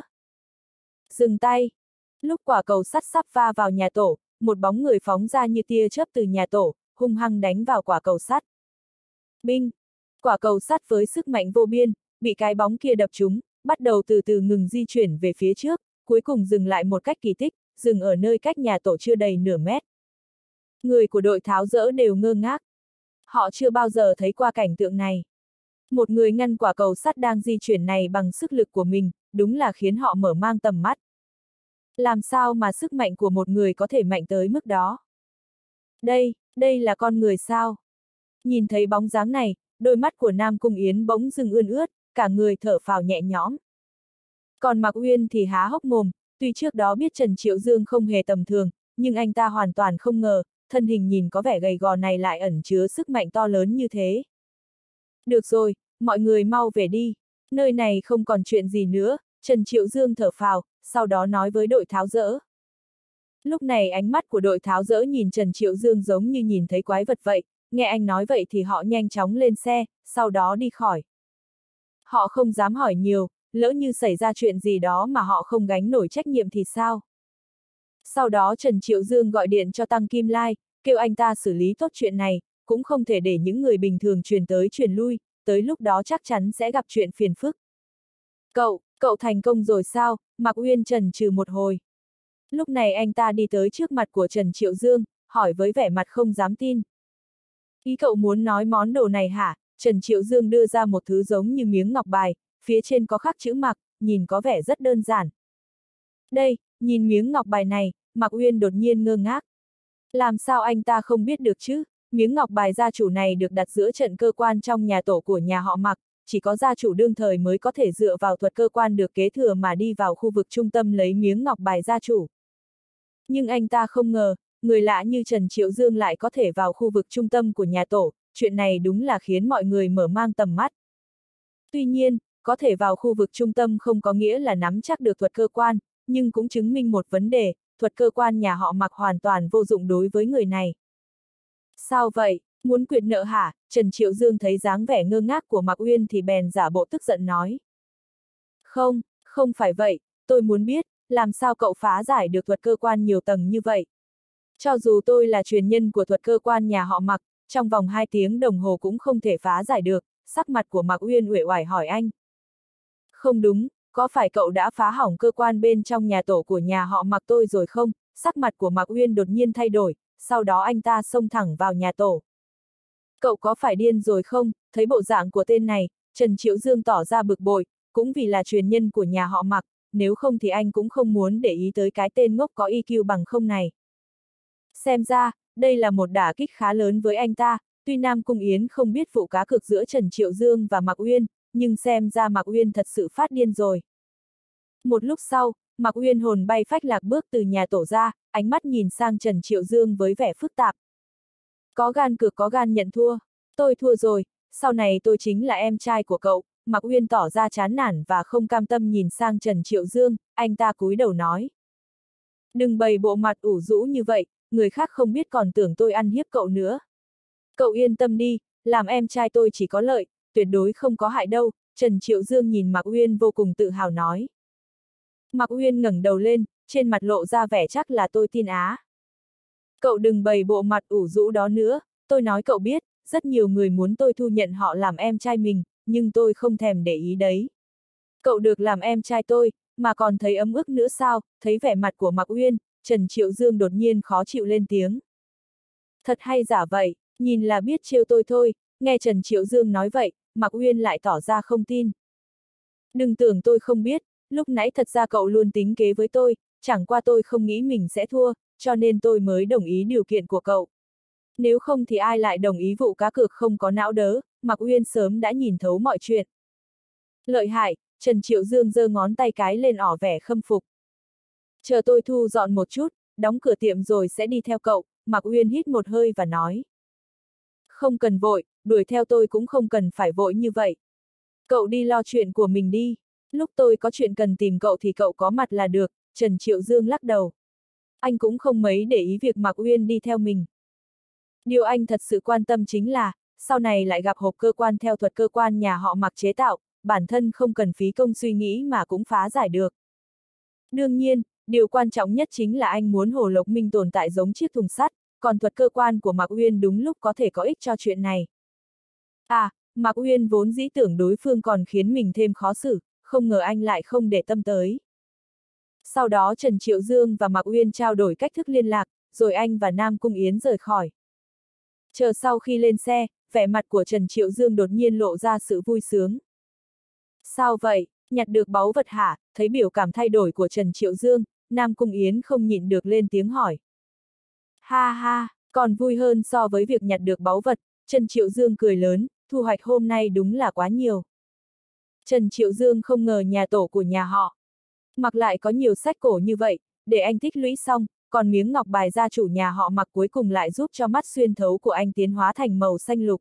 A: Dừng tay. Lúc quả cầu sắt sắp va vào nhà tổ, một bóng người phóng ra như tia chớp từ nhà tổ, hung hăng đánh vào quả cầu sắt. Binh! Quả cầu sắt với sức mạnh vô biên, bị cái bóng kia đập trúng, bắt đầu từ từ ngừng di chuyển về phía trước, cuối cùng dừng lại một cách kỳ tích, dừng ở nơi cách nhà tổ chưa đầy nửa mét. Người của đội tháo dỡ đều ngơ ngác. Họ chưa bao giờ thấy qua cảnh tượng này. Một người ngăn quả cầu sắt đang di chuyển này bằng sức lực của mình, đúng là khiến họ mở mang tầm mắt. Làm sao mà sức mạnh của một người có thể mạnh tới mức đó? Đây, đây là con người sao? Nhìn thấy bóng dáng này, đôi mắt của Nam Cung Yến bỗng dưng ươn ướt, cả người thở phào nhẹ nhõm. Còn Mạc Uyên thì há hốc mồm, tuy trước đó biết Trần Triệu Dương không hề tầm thường, nhưng anh ta hoàn toàn không ngờ, thân hình nhìn có vẻ gầy gò này lại ẩn chứa sức mạnh to lớn như thế. Được rồi, mọi người mau về đi, nơi này không còn chuyện gì nữa. Trần Triệu Dương thở phào, sau đó nói với đội tháo dỡ. Lúc này ánh mắt của đội tháo dỡ nhìn Trần Triệu Dương giống như nhìn thấy quái vật vậy, nghe anh nói vậy thì họ nhanh chóng lên xe, sau đó đi khỏi. Họ không dám hỏi nhiều, lỡ như xảy ra chuyện gì đó mà họ không gánh nổi trách nhiệm thì sao? Sau đó Trần Triệu Dương gọi điện cho Tăng Kim Lai, kêu anh ta xử lý tốt chuyện này, cũng không thể để những người bình thường truyền tới truyền lui, tới lúc đó chắc chắn sẽ gặp chuyện phiền phức. Cậu, cậu thành công rồi sao? Mạc Uyên chần chừ một hồi. Lúc này anh ta đi tới trước mặt của Trần Triệu Dương, hỏi với vẻ mặt không dám tin. Ý cậu muốn nói món đồ này hả? Trần Triệu Dương đưa ra một thứ giống như miếng ngọc bài, phía trên có khắc chữ Mạc, nhìn có vẻ rất đơn giản. Đây, nhìn miếng ngọc bài này, Mạc Uyên đột nhiên ngơ ngác. Làm sao anh ta không biết được chứ? Miếng ngọc bài gia chủ này được đặt giữa trận cơ quan trong nhà tổ của nhà họ Mạc, chỉ có gia chủ đương thời mới có thể dựa vào thuật cơ quan được kế thừa mà đi vào khu vực trung tâm lấy miếng ngọc bài gia chủ. Nhưng anh ta không ngờ, người lạ như Trần Triệu Dương lại có thể vào khu vực trung tâm của nhà tổ, chuyện này đúng là khiến mọi người mở mang tầm mắt. Tuy nhiên, có thể vào khu vực trung tâm không có nghĩa là nắm chắc được thuật cơ quan, nhưng cũng chứng minh một vấn đề, thuật cơ quan nhà họ Mạc hoàn toàn vô dụng đối với người này. Sao vậy, muốn quyệt nợ hả? Trần Triệu Dương thấy dáng vẻ ngơ ngác của Mạc Uyên thì bèn giả bộ tức giận nói. Không, không phải vậy, tôi muốn biết, làm sao cậu phá giải được thuật cơ quan nhiều tầng như vậy? Cho dù tôi là truyền nhân của thuật cơ quan nhà họ Mạc, trong vòng hai tiếng đồng hồ cũng không thể phá giải được, sắc mặt của Mạc Uyên uể oải hỏi anh. Không đúng, có phải cậu đã phá hỏng cơ quan bên trong nhà tổ của nhà họ Mạc tôi rồi không? Sắc mặt của Mạc Uyên đột nhiên thay đổi, sau đó anh ta xông thẳng vào nhà tổ. Cậu có phải điên rồi không? Thấy bộ dạng của tên này, Trần Triệu Dương tỏ ra bực bội, cũng vì là truyền nhân của nhà họ Mạc, nếu không thì anh cũng không muốn để ý tới cái tên ngốc có i kiu bằng không này. Xem ra, đây là một đả kích khá lớn với anh ta, tuy Nam Cung Yến không biết vụ cá cược giữa Trần Triệu Dương và Mạc Uyên, nhưng xem ra Mạc Uyên thật sự phát điên rồi. Một lúc sau, Mạc Uyên hồn bay phách lạc bước từ nhà tổ ra, ánh mắt nhìn sang Trần Triệu Dương với vẻ phức tạp. Có gan cược có gan nhận thua, tôi thua rồi, sau này tôi chính là em trai của cậu. Mạc Uyên tỏ ra chán nản và không cam tâm nhìn sang Trần Triệu Dương, anh ta cúi đầu nói. Đừng bày bộ mặt ủ rũ như vậy, người khác không biết còn tưởng tôi ăn hiếp cậu nữa. Cậu yên tâm đi, làm em trai tôi chỉ có lợi, tuyệt đối không có hại đâu, Trần Triệu Dương nhìn Mạc Uyên vô cùng tự hào nói. Mạc Uyên ngẩng đầu lên, trên mặt lộ ra vẻ chắc là tôi tin á. Cậu đừng bày bộ mặt ủ rũ đó nữa, tôi nói cậu biết, rất nhiều người muốn tôi thu nhận họ làm em trai mình, nhưng tôi không thèm để ý đấy. Cậu được làm em trai tôi, mà còn thấy ấm ức nữa sao, thấy vẻ mặt của Mạc Uyên, Trần Triệu Dương đột nhiên khó chịu lên tiếng. Thật hay giả vậy, nhìn là biết trêu tôi thôi, nghe Trần Triệu Dương nói vậy, Mạc Uyên lại tỏ ra không tin. Đừng tưởng tôi không biết, lúc nãy thật ra cậu luôn tính kế với tôi, chẳng qua tôi không nghĩ mình sẽ thua, cho nên tôi mới đồng ý điều kiện của cậu. Nếu không thì ai lại đồng ý vụ cá cược không có não đớ, Mạc Uyên sớm đã nhìn thấu mọi chuyện. Lợi hại, Trần Triệu Dương giơ ngón tay cái lên ỏ vẻ khâm phục. Chờ tôi thu dọn một chút, đóng cửa tiệm rồi sẽ đi theo cậu, Mạc Uyên hít một hơi và nói. Không cần vội, đuổi theo tôi cũng không cần phải vội như vậy. Cậu đi lo chuyện của mình đi, lúc tôi có chuyện cần tìm cậu thì cậu có mặt là được, Trần Triệu Dương lắc đầu. Anh cũng không mấy để ý việc Mạc Uyên đi theo mình. Điều anh thật sự quan tâm chính là, sau này lại gặp hộp cơ quan theo thuật cơ quan nhà họ Mạc chế tạo, bản thân không cần phí công suy nghĩ mà cũng phá giải được. Đương nhiên, điều quan trọng nhất chính là anh muốn Hồ Lộc Minh tồn tại giống chiếc thùng sắt, còn thuật cơ quan của Mạc Uyên đúng lúc có thể có ích cho chuyện này. À, Mạc Uyên vốn dĩ tưởng đối phương còn khiến mình thêm khó xử, không ngờ anh lại không để tâm tới. Sau đó Trần Triệu Dương và Mạc Uyên trao đổi cách thức liên lạc, rồi anh và Nam Cung Yến rời khỏi. Chờ sau khi lên xe, vẻ mặt của Trần Triệu Dương đột nhiên lộ ra sự vui sướng. Sao vậy, nhặt được báu vật hả? Thấy biểu cảm thay đổi của Trần Triệu Dương, Nam Cung Yến không nhịn được lên tiếng hỏi. Ha ha, còn vui hơn so với việc nhặt được báu vật, Trần Triệu Dương cười lớn, thu hoạch hôm nay đúng là quá nhiều. Trần Triệu Dương không ngờ nhà tổ của nhà họ Mặc lại có nhiều sách cổ như vậy, để anh tích lũy xong, còn miếng ngọc bài gia chủ nhà họ Mặc cuối cùng lại giúp cho mắt xuyên thấu của anh tiến hóa thành màu xanh lục.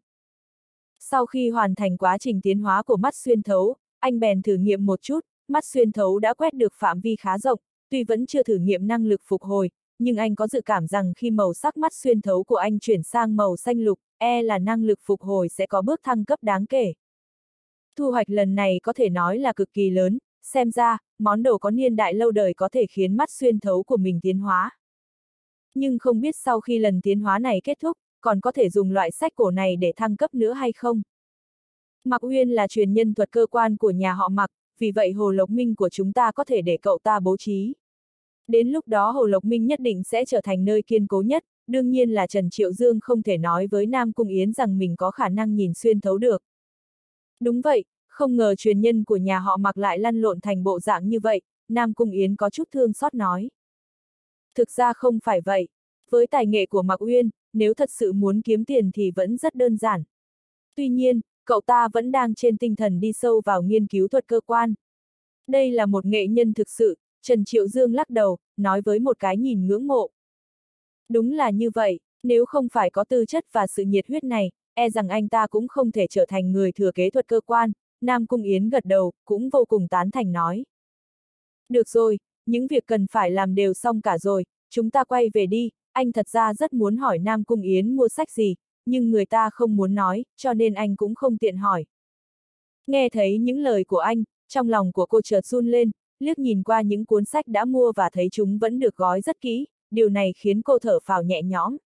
A: Sau khi hoàn thành quá trình tiến hóa của mắt xuyên thấu, anh bèn thử nghiệm một chút, mắt xuyên thấu đã quét được phạm vi khá rộng, tuy vẫn chưa thử nghiệm năng lực phục hồi, nhưng anh có dự cảm rằng khi màu sắc mắt xuyên thấu của anh chuyển sang màu xanh lục, e là năng lực phục hồi sẽ có bước thăng cấp đáng kể. Thu hoạch lần này có thể nói là cực kỳ lớn, xem ra, món đồ có niên đại lâu đời có thể khiến mắt xuyên thấu của mình tiến hóa. Nhưng không biết sau khi lần tiến hóa này kết thúc, còn có thể dùng loại sách cổ này để thăng cấp nữa hay không? Mạc Uyên là truyền nhân thuật cơ quan của nhà họ Mạc, vì vậy Hồ Lộc Minh của chúng ta có thể để cậu ta bố trí. Đến lúc đó Hồ Lộc Minh nhất định sẽ trở thành nơi kiên cố nhất, đương nhiên là Trần Triệu Dương không thể nói với Nam Cung Yến rằng mình có khả năng nhìn xuyên thấu được. Đúng vậy, không ngờ truyền nhân của nhà họ Mạc lại lăn lộn thành bộ dạng như vậy, Nam Cung Yến có chút thương xót nói. Thực ra không phải vậy, với tài nghệ của Mạc Uyên, nếu thật sự muốn kiếm tiền thì vẫn rất đơn giản. Tuy nhiên, cậu ta vẫn đang trên tinh thần đi sâu vào nghiên cứu thuật cơ quan. Đây là một nghệ nhân thực sự, Trần Triệu Dương lắc đầu, nói với một cái nhìn ngưỡng mộ. Đúng là như vậy, nếu không phải có tư chất và sự nhiệt huyết này, e rằng anh ta cũng không thể trở thành người thừa kế thuật cơ quan. Nam Cung Yến gật đầu, cũng vô cùng tán thành nói. Được rồi, những việc cần phải làm đều xong cả rồi, chúng ta quay về đi, anh thật ra rất muốn hỏi Nam Cung Yến mua sách gì, nhưng người ta không muốn nói, cho nên anh cũng không tiện hỏi. Nghe thấy những lời của anh, trong lòng của cô chợt run lên, liếc nhìn qua những cuốn sách đã mua và thấy chúng vẫn được gói rất kỹ, điều này khiến cô thở phào nhẹ nhõm.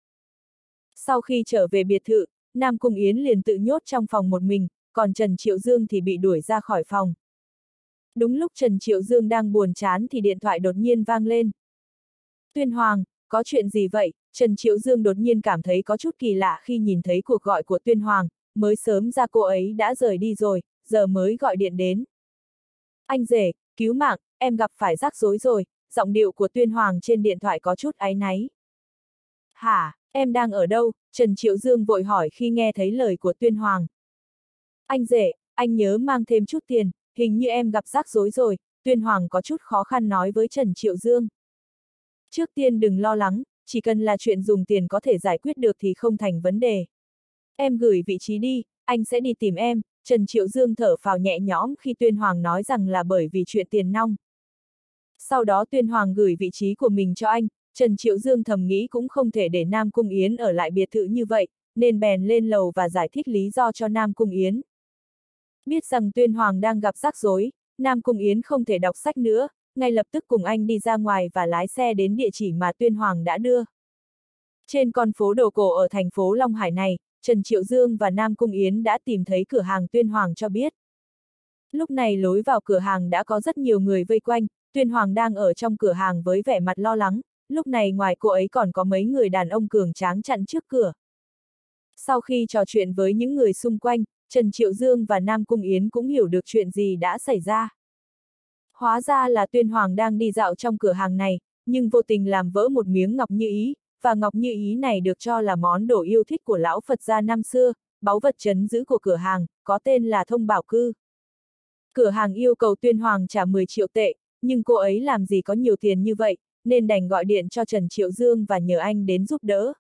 A: Sau khi trở về biệt thự, Nam Cung Yến liền tự nhốt trong phòng một mình, còn Trần Triệu Dương thì bị đuổi ra khỏi phòng. Đúng lúc Trần Triệu Dương đang buồn chán thì điện thoại đột nhiên vang lên. Tuyên Hoàng, có chuyện gì vậy? Trần Triệu Dương đột nhiên cảm thấy có chút kỳ lạ khi nhìn thấy cuộc gọi của Tuyên Hoàng, mới sớm ra cô ấy đã rời đi rồi, giờ mới gọi điện đến. Anh rể, cứu mạng, em gặp phải rắc rối rồi, giọng điệu của Tuyên Hoàng trên điện thoại có chút áy náy. Hả, em đang ở đâu? Trần Triệu Dương vội hỏi khi nghe thấy lời của Tuyên Hoàng. Anh rể, anh nhớ mang thêm chút tiền, hình như em gặp rắc rối rồi, Tuyên Hoàng có chút khó khăn nói với Trần Triệu Dương. Trước tiên đừng lo lắng, chỉ cần là chuyện dùng tiền có thể giải quyết được thì không thành vấn đề. Em gửi vị trí đi, anh sẽ đi tìm em. Trần Triệu Dương thở phào nhẹ nhõm khi Tuyên Hoàng nói rằng là bởi vì chuyện tiền nong. Sau đó Tuyên Hoàng gửi vị trí của mình cho anh, Trần Triệu Dương thầm nghĩ cũng không thể để Nam Cung Yến ở lại biệt thự như vậy, nên bèn lên lầu và giải thích lý do cho Nam Cung Yến. Biết rằng Tuyên Hoàng đang gặp rắc rối, Nam Cung Yến không thể đọc sách nữa, ngay lập tức cùng anh đi ra ngoài và lái xe đến địa chỉ mà Tuyên Hoàng đã đưa. Trên con phố đồ cổ ở thành phố Long Hải này, Trần Triệu Dương và Nam Cung Yến đã tìm thấy cửa hàng Tuyên Hoàng cho biết. Lúc này lối vào cửa hàng đã có rất nhiều người vây quanh, Tuyên Hoàng đang ở trong cửa hàng với vẻ mặt lo lắng, lúc này ngoài cô ấy còn có mấy người đàn ông cường tráng chặn trước cửa. Sau khi trò chuyện với những người xung quanh, Trần Triệu Dương và Nam Cung Yến cũng hiểu được chuyện gì đã xảy ra. Hóa ra là Tuyên Hoàng đang đi dạo trong cửa hàng này, nhưng vô tình làm vỡ một miếng ngọc như ý, và ngọc như ý này được cho là món đồ yêu thích của lão Phật gia năm xưa, báu vật trấn giữ của cửa hàng, có tên là Thông Bảo Cư. Cửa hàng yêu cầu Tuyên Hoàng trả mười triệu tệ, nhưng cô ấy làm gì có nhiều tiền như vậy, nên đành gọi điện cho Trần Triệu Dương và nhờ anh đến giúp đỡ.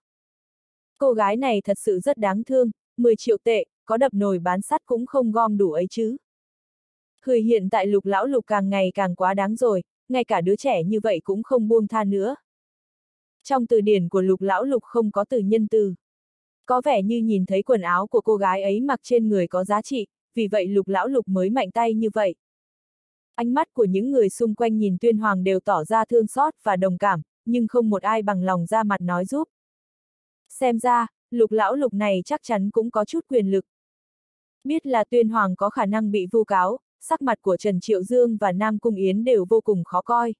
A: Cô gái này thật sự rất đáng thương, mười triệu tệ, có đập nồi bán sắt cũng không gom đủ ấy chứ. Hười hiện tại Lục lão Lục càng ngày càng quá đáng rồi, ngay cả đứa trẻ như vậy cũng không buông tha nữa. Trong từ điển của Lục lão Lục không có từ nhân từ. Có vẻ như nhìn thấy quần áo của cô gái ấy mặc trên người có giá trị, vì vậy Lục lão Lục mới mạnh tay như vậy. Ánh mắt của những người xung quanh nhìn Tuyên Hoàng đều tỏ ra thương xót và đồng cảm, nhưng không một ai bằng lòng ra mặt nói giúp. Xem ra, Lục lão Lục này chắc chắn cũng có chút quyền lực. Biết là Tuyên Hoàng có khả năng bị vu cáo, sắc mặt của Trần Triệu Dương và Nam Cung Yến đều vô cùng khó coi.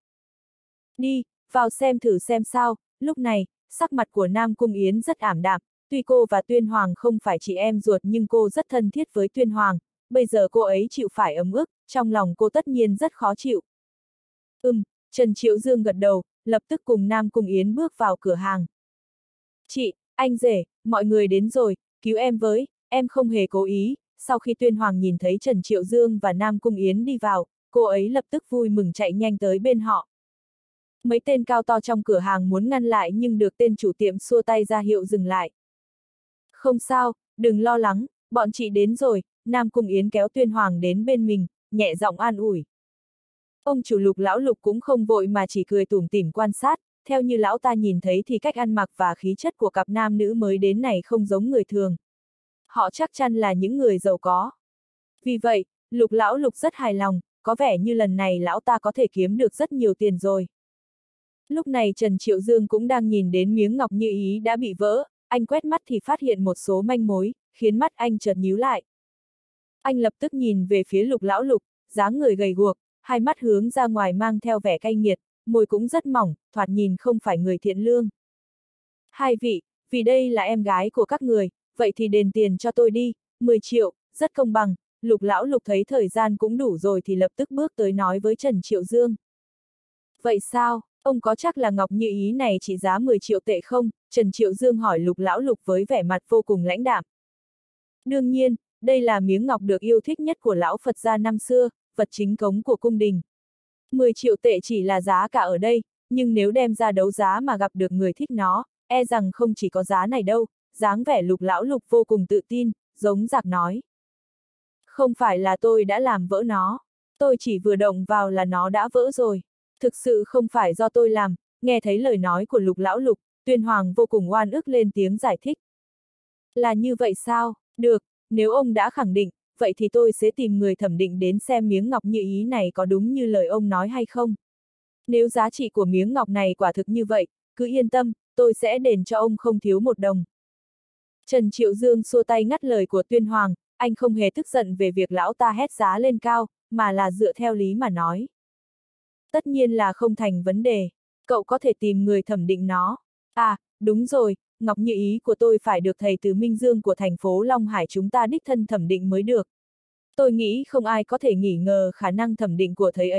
A: Đi, vào xem thử xem sao. Lúc này, sắc mặt của Nam Cung Yến rất ảm đạm, tuy cô và Tuyên Hoàng không phải chị em ruột nhưng cô rất thân thiết với Tuyên Hoàng, bây giờ cô ấy chịu phải ấm ức, trong lòng cô tất nhiên rất khó chịu. Ừm, Trần Triệu Dương gật đầu, lập tức cùng Nam Cung Yến bước vào cửa hàng. Chị, anh rể, mọi người đến rồi, cứu em với, em không hề cố ý. Sau khi Tuyên Hoàng nhìn thấy Trần Triệu Dương và Nam Cung Yến đi vào, cô ấy lập tức vui mừng chạy nhanh tới bên họ. Mấy tên cao to trong cửa hàng muốn ngăn lại nhưng được tên chủ tiệm xua tay ra hiệu dừng lại. Không sao, đừng lo lắng, bọn chị đến rồi. Nam Cung Yến kéo Tuyên Hoàng đến bên mình, nhẹ giọng an ủi. Ông chủ Lục lão Lục cũng không vội mà chỉ cười tủm tỉm quan sát, theo như lão ta nhìn thấy thì cách ăn mặc và khí chất của cặp nam nữ mới đến này không giống người thường. Họ chắc chắn là những người giàu có. Vì vậy, Lục lão Lục rất hài lòng, có vẻ như lần này lão ta có thể kiếm được rất nhiều tiền rồi. Lúc này Trần Triệu Dương cũng đang nhìn đến miếng ngọc như ý đã bị vỡ, anh quét mắt thì phát hiện một số manh mối, khiến mắt anh chợt nhíu lại. Anh lập tức nhìn về phía Lục lão Lục, dáng người gầy guộc, hai mắt hướng ra ngoài mang theo vẻ cay nghiệt, môi cũng rất mỏng, thoạt nhìn không phải người thiện lương. Hai vị, vì đây là em gái của các người, vậy thì đền tiền cho tôi đi, mười triệu, rất công bằng. Lục lão Lục thấy thời gian cũng đủ rồi thì lập tức bước tới nói với Trần Triệu Dương. Vậy sao, ông có chắc là ngọc như ý này trị giá mười triệu tệ không? Trần Triệu Dương hỏi Lục lão Lục với vẻ mặt vô cùng lãnh đạm. Đương nhiên, đây là miếng ngọc được yêu thích nhất của lão Phật gia năm xưa, vật chính cống của cung đình. mười triệu tệ chỉ là giá cả ở đây, nhưng nếu đem ra đấu giá mà gặp được người thích nó, e rằng không chỉ có giá này đâu. Dáng vẻ Lục lão Lục vô cùng tự tin, giống giặc nói. Không phải là tôi đã làm vỡ nó, tôi chỉ vừa động vào là nó đã vỡ rồi. Thực sự không phải do tôi làm. Nghe thấy lời nói của Lục lão Lục, Tuyên Hoàng vô cùng oan ức lên tiếng giải thích. Là như vậy sao? Được, nếu ông đã khẳng định, vậy thì tôi sẽ tìm người thẩm định đến xem miếng ngọc như ý này có đúng như lời ông nói hay không. Nếu giá trị của miếng ngọc này quả thực như vậy, cứ yên tâm, tôi sẽ đền cho ông không thiếu một đồng. Trần Triệu Dương xua tay ngắt lời của Tuyên Hoàng, anh không hề tức giận về việc lão ta hét giá lên cao, mà là dựa theo lý mà nói. Tất nhiên là không thành vấn đề, cậu có thể tìm người thẩm định nó. À, đúng rồi, ngọc như ý của tôi phải được thầy từ Minh Dương của thành phố Long Hải chúng ta đích thân thẩm định mới được. Tôi nghĩ không ai có thể nghi ngờ khả năng thẩm định của thầy ấy được,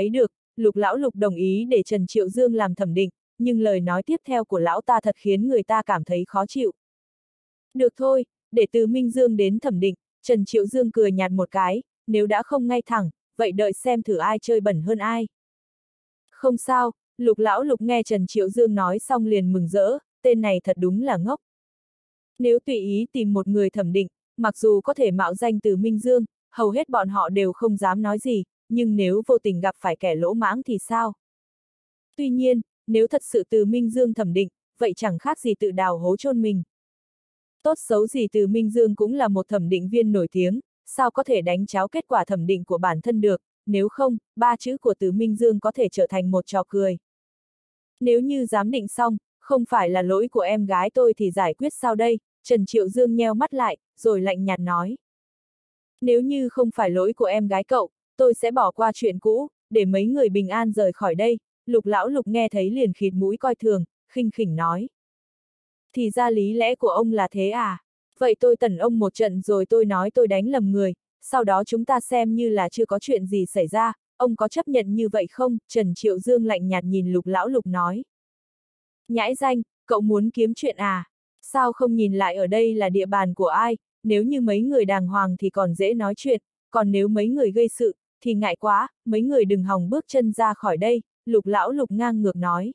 A: Lục lão lục đồng ý để Trần Triệu Dương làm thẩm định, nhưng lời nói tiếp theo của lão ta thật khiến người ta cảm thấy khó chịu. Được thôi, để từ Minh Dương đến thẩm định, Trần Triệu Dương cười nhạt một cái, nếu đã không ngay thẳng, vậy đợi xem thử ai chơi bẩn hơn ai. Không sao, Lục lão lục nghe Trần Triệu Dương nói xong liền mừng rỡ, tên này thật đúng là ngốc. Nếu tùy ý tìm một người thẩm định, mặc dù có thể mạo danh từ Minh Dương, hầu hết bọn họ đều không dám nói gì, nhưng nếu vô tình gặp phải kẻ lỗ mãng thì sao? Tuy nhiên, nếu thật sự từ Minh Dương thẩm định, vậy chẳng khác gì tự đào hố chôn mình. Tốt xấu gì từ Minh Dương cũng là một thẩm định viên nổi tiếng, sao có thể đánh cháo kết quả thẩm định của bản thân được, nếu không, ba chữ của từ Minh Dương có thể trở thành một trò cười. Nếu như giám định xong, không phải là lỗi của em gái tôi thì giải quyết sao đây? Trần Triệu Dương nheo mắt lại, rồi lạnh nhạt nói. Nếu như không phải lỗi của em gái cậu, tôi sẽ bỏ qua chuyện cũ, để mấy người bình an rời khỏi đây. Lục lão lục nghe thấy liền khịt mũi coi thường, khinh khỉnh nói. Thì ra lý lẽ của ông là thế à? Vậy tôi tẩn ông một trận rồi tôi nói tôi đánh lầm người, sau đó chúng ta xem như là chưa có chuyện gì xảy ra, ông có chấp nhận như vậy không? Trần Triệu Dương lạnh nhạt nhìn lục lão lục nói. Nhãi danh, cậu muốn kiếm chuyện à? Sao không nhìn lại ở đây là địa bàn của ai? Nếu như mấy người đàng hoàng thì còn dễ nói chuyện, còn nếu mấy người gây sự, thì ngại quá, mấy người đừng hòng bước chân ra khỏi đây, lục lão lục ngang ngược nói.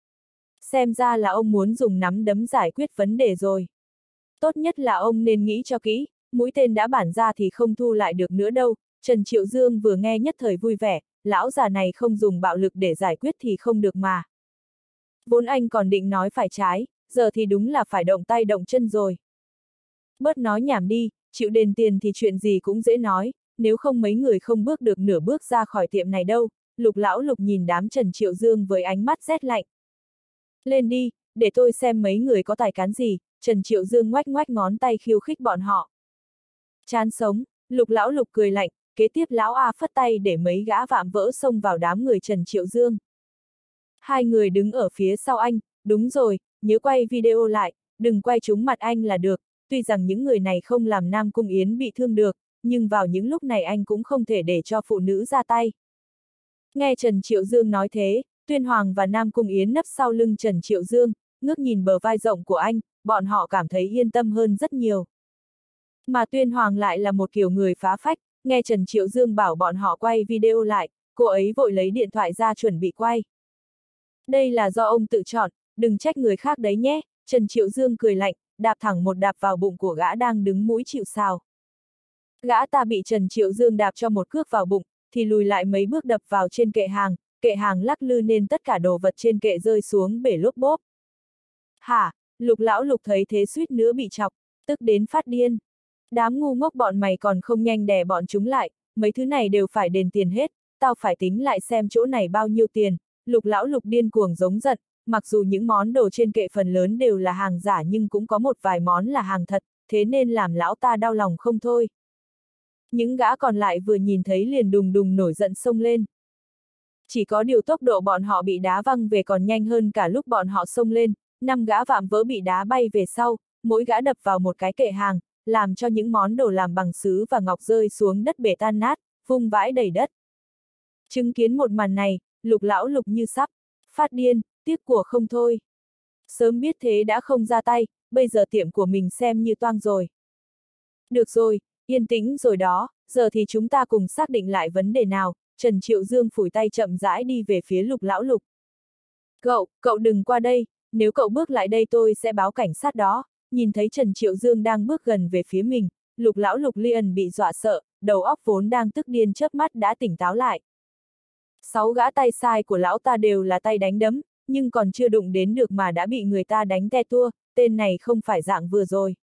A: Xem ra là ông muốn dùng nắm đấm giải quyết vấn đề rồi. Tốt nhất là ông nên nghĩ cho kỹ, mũi tên đã bản ra thì không thu lại được nữa đâu. Trần Triệu Dương vừa nghe nhất thời vui vẻ, lão già này không dùng bạo lực để giải quyết thì không được mà. Vốn anh còn định nói phải trái, giờ thì đúng là phải động tay động chân rồi. Bớt nói nhảm đi, chịu đền tiền thì chuyện gì cũng dễ nói, nếu không mấy người không bước được nửa bước ra khỏi tiệm này đâu. Lục lão lục nhìn đám Trần Triệu Dương với ánh mắt rét lạnh. Lên đi, để tôi xem mấy người có tài cán gì. Trần Triệu Dương ngoách ngoách ngón tay khiêu khích bọn họ. Chán sống, lục lão lục cười lạnh, kế tiếp lão A phất tay để mấy gã vạm vỡ xông vào đám người Trần Triệu Dương. Hai người đứng ở phía sau anh, đúng rồi, nhớ quay video lại, đừng quay trúng mặt anh là được, tuy rằng những người này không làm Nam Cung Yến bị thương được, nhưng vào những lúc này anh cũng không thể để cho phụ nữ ra tay. Nghe Trần Triệu Dương nói thế, Tuyên Hoàng và Nam Cung Yến nấp sau lưng Trần Triệu Dương, ngước nhìn bờ vai rộng của anh, bọn họ cảm thấy yên tâm hơn rất nhiều. Mà Tuyên Hoàng lại là một kiểu người phá phách, nghe Trần Triệu Dương bảo bọn họ quay video lại, cô ấy vội lấy điện thoại ra chuẩn bị quay. Đây là do ông tự chọn, đừng trách người khác đấy nhé, Trần Triệu Dương cười lạnh, đạp thẳng một đạp vào bụng của gã đang đứng mũi chịu sào. Gã ta bị Trần Triệu Dương đạp cho một cước vào bụng, thì lùi lại mấy bước đập vào trên kệ hàng, kệ hàng lắc lư nên tất cả đồ vật trên kệ rơi xuống bể lốp bốp. Hả? Lục lão lục thấy thế suýt nữa bị chọc, tức đến phát điên. Đám ngu ngốc bọn mày còn không nhanh đè bọn chúng lại, mấy thứ này đều phải đền tiền hết, tao phải tính lại xem chỗ này bao nhiêu tiền. Lục lão lục điên cuồng giống giận, mặc dù những món đồ trên kệ phần lớn đều là hàng giả nhưng cũng có một vài món là hàng thật, thế nên làm lão ta đau lòng không thôi. Những gã còn lại vừa nhìn thấy liền đùng đùng nổi giận xông lên. Chỉ có điều tốc độ bọn họ bị đá văng về còn nhanh hơn cả lúc bọn họ xông lên, năm gã vạm vỡ bị đá bay về sau, mỗi gã đập vào một cái kệ hàng, làm cho những món đồ làm bằng sứ và ngọc rơi xuống đất bể tan nát, vung vãi đầy đất. Chứng kiến một màn này, lục lão lục như sắp phát điên, tiếc của không thôi. Sớm biết thế đã không ra tay, bây giờ tiệm của mình xem như toang rồi. Được rồi, yên tĩnh rồi đó, giờ thì chúng ta cùng xác định lại vấn đề nào. Trần Triệu Dương phủi tay chậm rãi đi về phía lục lão lục. Cậu, cậu đừng qua đây, nếu cậu bước lại đây tôi sẽ báo cảnh sát đó. Nhìn thấy Trần Triệu Dương đang bước gần về phía mình, lục lão lục liền bị dọa sợ, đầu óc vốn đang tức điên chớp mắt đã tỉnh táo lại. Sáu gã tay sai của lão ta đều là tay đánh đấm, nhưng còn chưa đụng đến được mà đã bị người ta đánh te tua, tên này không phải dạng vừa rồi.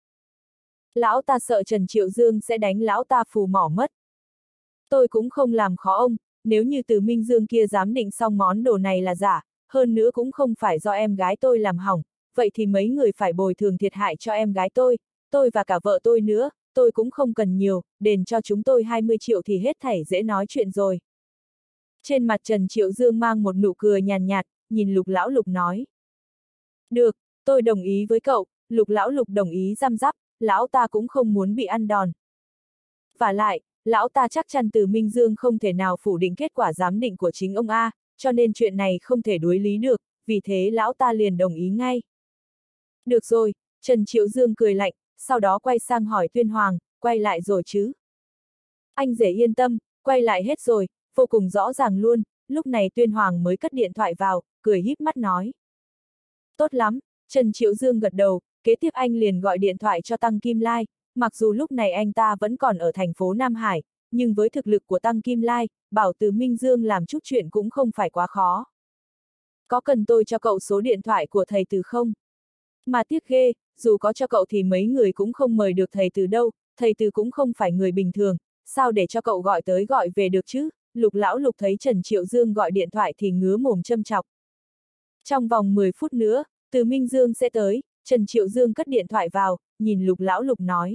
A: Lão ta sợ Trần Triệu Dương sẽ đánh lão ta phù mỏ mất. Tôi cũng không làm khó ông, nếu như từ Minh Dương kia dám định xong món đồ này là giả, hơn nữa cũng không phải do em gái tôi làm hỏng, vậy thì mấy người phải bồi thường thiệt hại cho em gái tôi, tôi và cả vợ tôi nữa, tôi cũng không cần nhiều, đền cho chúng tôi hai mươi triệu thì hết thảy dễ nói chuyện rồi. Trên mặt Trần Triệu Dương mang một nụ cười nhàn nhạt, nhìn lục lão lục nói. Được, tôi đồng ý với cậu, lục lão lục đồng ý răm rắp, lão ta cũng không muốn bị ăn đòn. Và lại, lão ta chắc chắn từ Minh Dương không thể nào phủ định kết quả giám định của chính ông A, cho nên chuyện này không thể đối lý được, vì thế lão ta liền đồng ý ngay. Được rồi, Trần Triệu Dương cười lạnh, sau đó quay sang hỏi Tuyên Hoàng, quay lại rồi chứ? Anh rể yên tâm, quay lại hết rồi, vô cùng rõ ràng luôn, lúc này Tuyên Hoàng mới cất điện thoại vào, cười híp mắt nói. Tốt lắm, Trần Triệu Dương gật đầu, kế tiếp anh liền gọi điện thoại cho Tăng Kim Lai, mặc dù lúc này anh ta vẫn còn ở thành phố Nam Hải, nhưng với thực lực của Tăng Kim Lai, bảo Từ Minh Dương làm chút chuyện cũng không phải quá khó. Có cần tôi cho cậu số điện thoại của thầy Từ không? Mà tiếc ghê, dù có cho cậu thì mấy người cũng không mời được thầy Từ đâu, thầy Từ cũng không phải người bình thường, sao để cho cậu gọi tới gọi về được chứ? Lục Lão Lục thấy Trần Triệu Dương gọi điện thoại thì ngứa mồm châm chọc. Trong vòng mười phút nữa, Từ Minh Dương sẽ tới, Trần Triệu Dương cất điện thoại vào, nhìn Lục Lão Lục nói.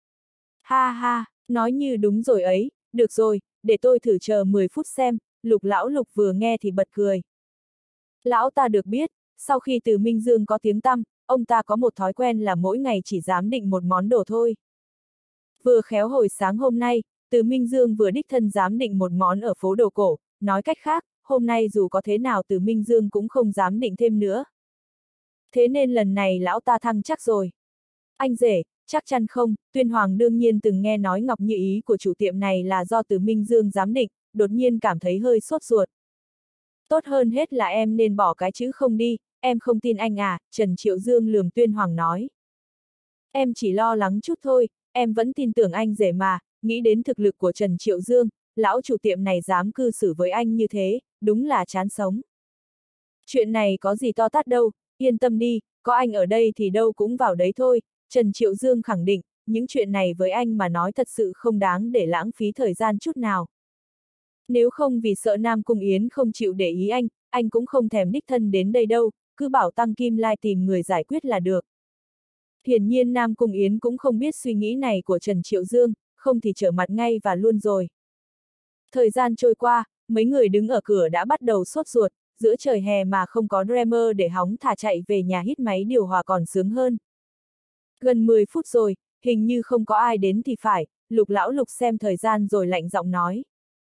A: Ha ha, nói như đúng rồi ấy, được rồi, để tôi thử chờ mười phút xem, Lục Lão Lục vừa nghe thì bật cười. Lão ta được biết, sau khi Từ Minh Dương có tiếng tăm, ông ta có một thói quen là mỗi ngày chỉ dám định một món đồ thôi. Vừa khéo hồi sáng hôm nay, Từ Minh Dương vừa đích thân dám định một món ở phố đồ cổ, nói cách khác, hôm nay dù có thế nào Từ Minh Dương cũng không dám định thêm nữa. Thế nên lần này lão ta thăng chắc rồi. Anh rể, chắc chắn không, Tuyên Hoàng đương nhiên từng nghe nói Ngọc Như Ý của chủ tiệm này là do Từ Minh Dương giám định, đột nhiên cảm thấy hơi sốt ruột. Tốt hơn hết là em nên bỏ cái chữ không đi, em không tin anh à, Trần Triệu Dương lườm Tuyên Hoàng nói. Em chỉ lo lắng chút thôi, em vẫn tin tưởng anh rể mà, nghĩ đến thực lực của Trần Triệu Dương, lão chủ tiệm này dám cư xử với anh như thế, đúng là chán sống. Chuyện này có gì to tát đâu, yên tâm đi, có anh ở đây thì đâu cũng vào đấy thôi, Trần Triệu Dương khẳng định, những chuyện này với anh mà nói thật sự không đáng để lãng phí thời gian chút nào. Nếu không vì sợ Nam Cung Yến không chịu để ý anh, anh cũng không thèm đích thân đến đây đâu, cứ bảo Tăng Kim Lai tìm người giải quyết là được. Hiển nhiên Nam Cung Yến cũng không biết suy nghĩ này của Trần Triệu Dương, không thì trở mặt ngay và luôn rồi. Thời gian trôi qua, mấy người đứng ở cửa đã bắt đầu sốt ruột, giữa trời hè mà không có Dreamer để hóng thả chạy về nhà hít máy điều hòa còn sướng hơn. Gần mười phút rồi, hình như không có ai đến thì phải, Lục Lão Lục xem thời gian rồi lạnh giọng nói.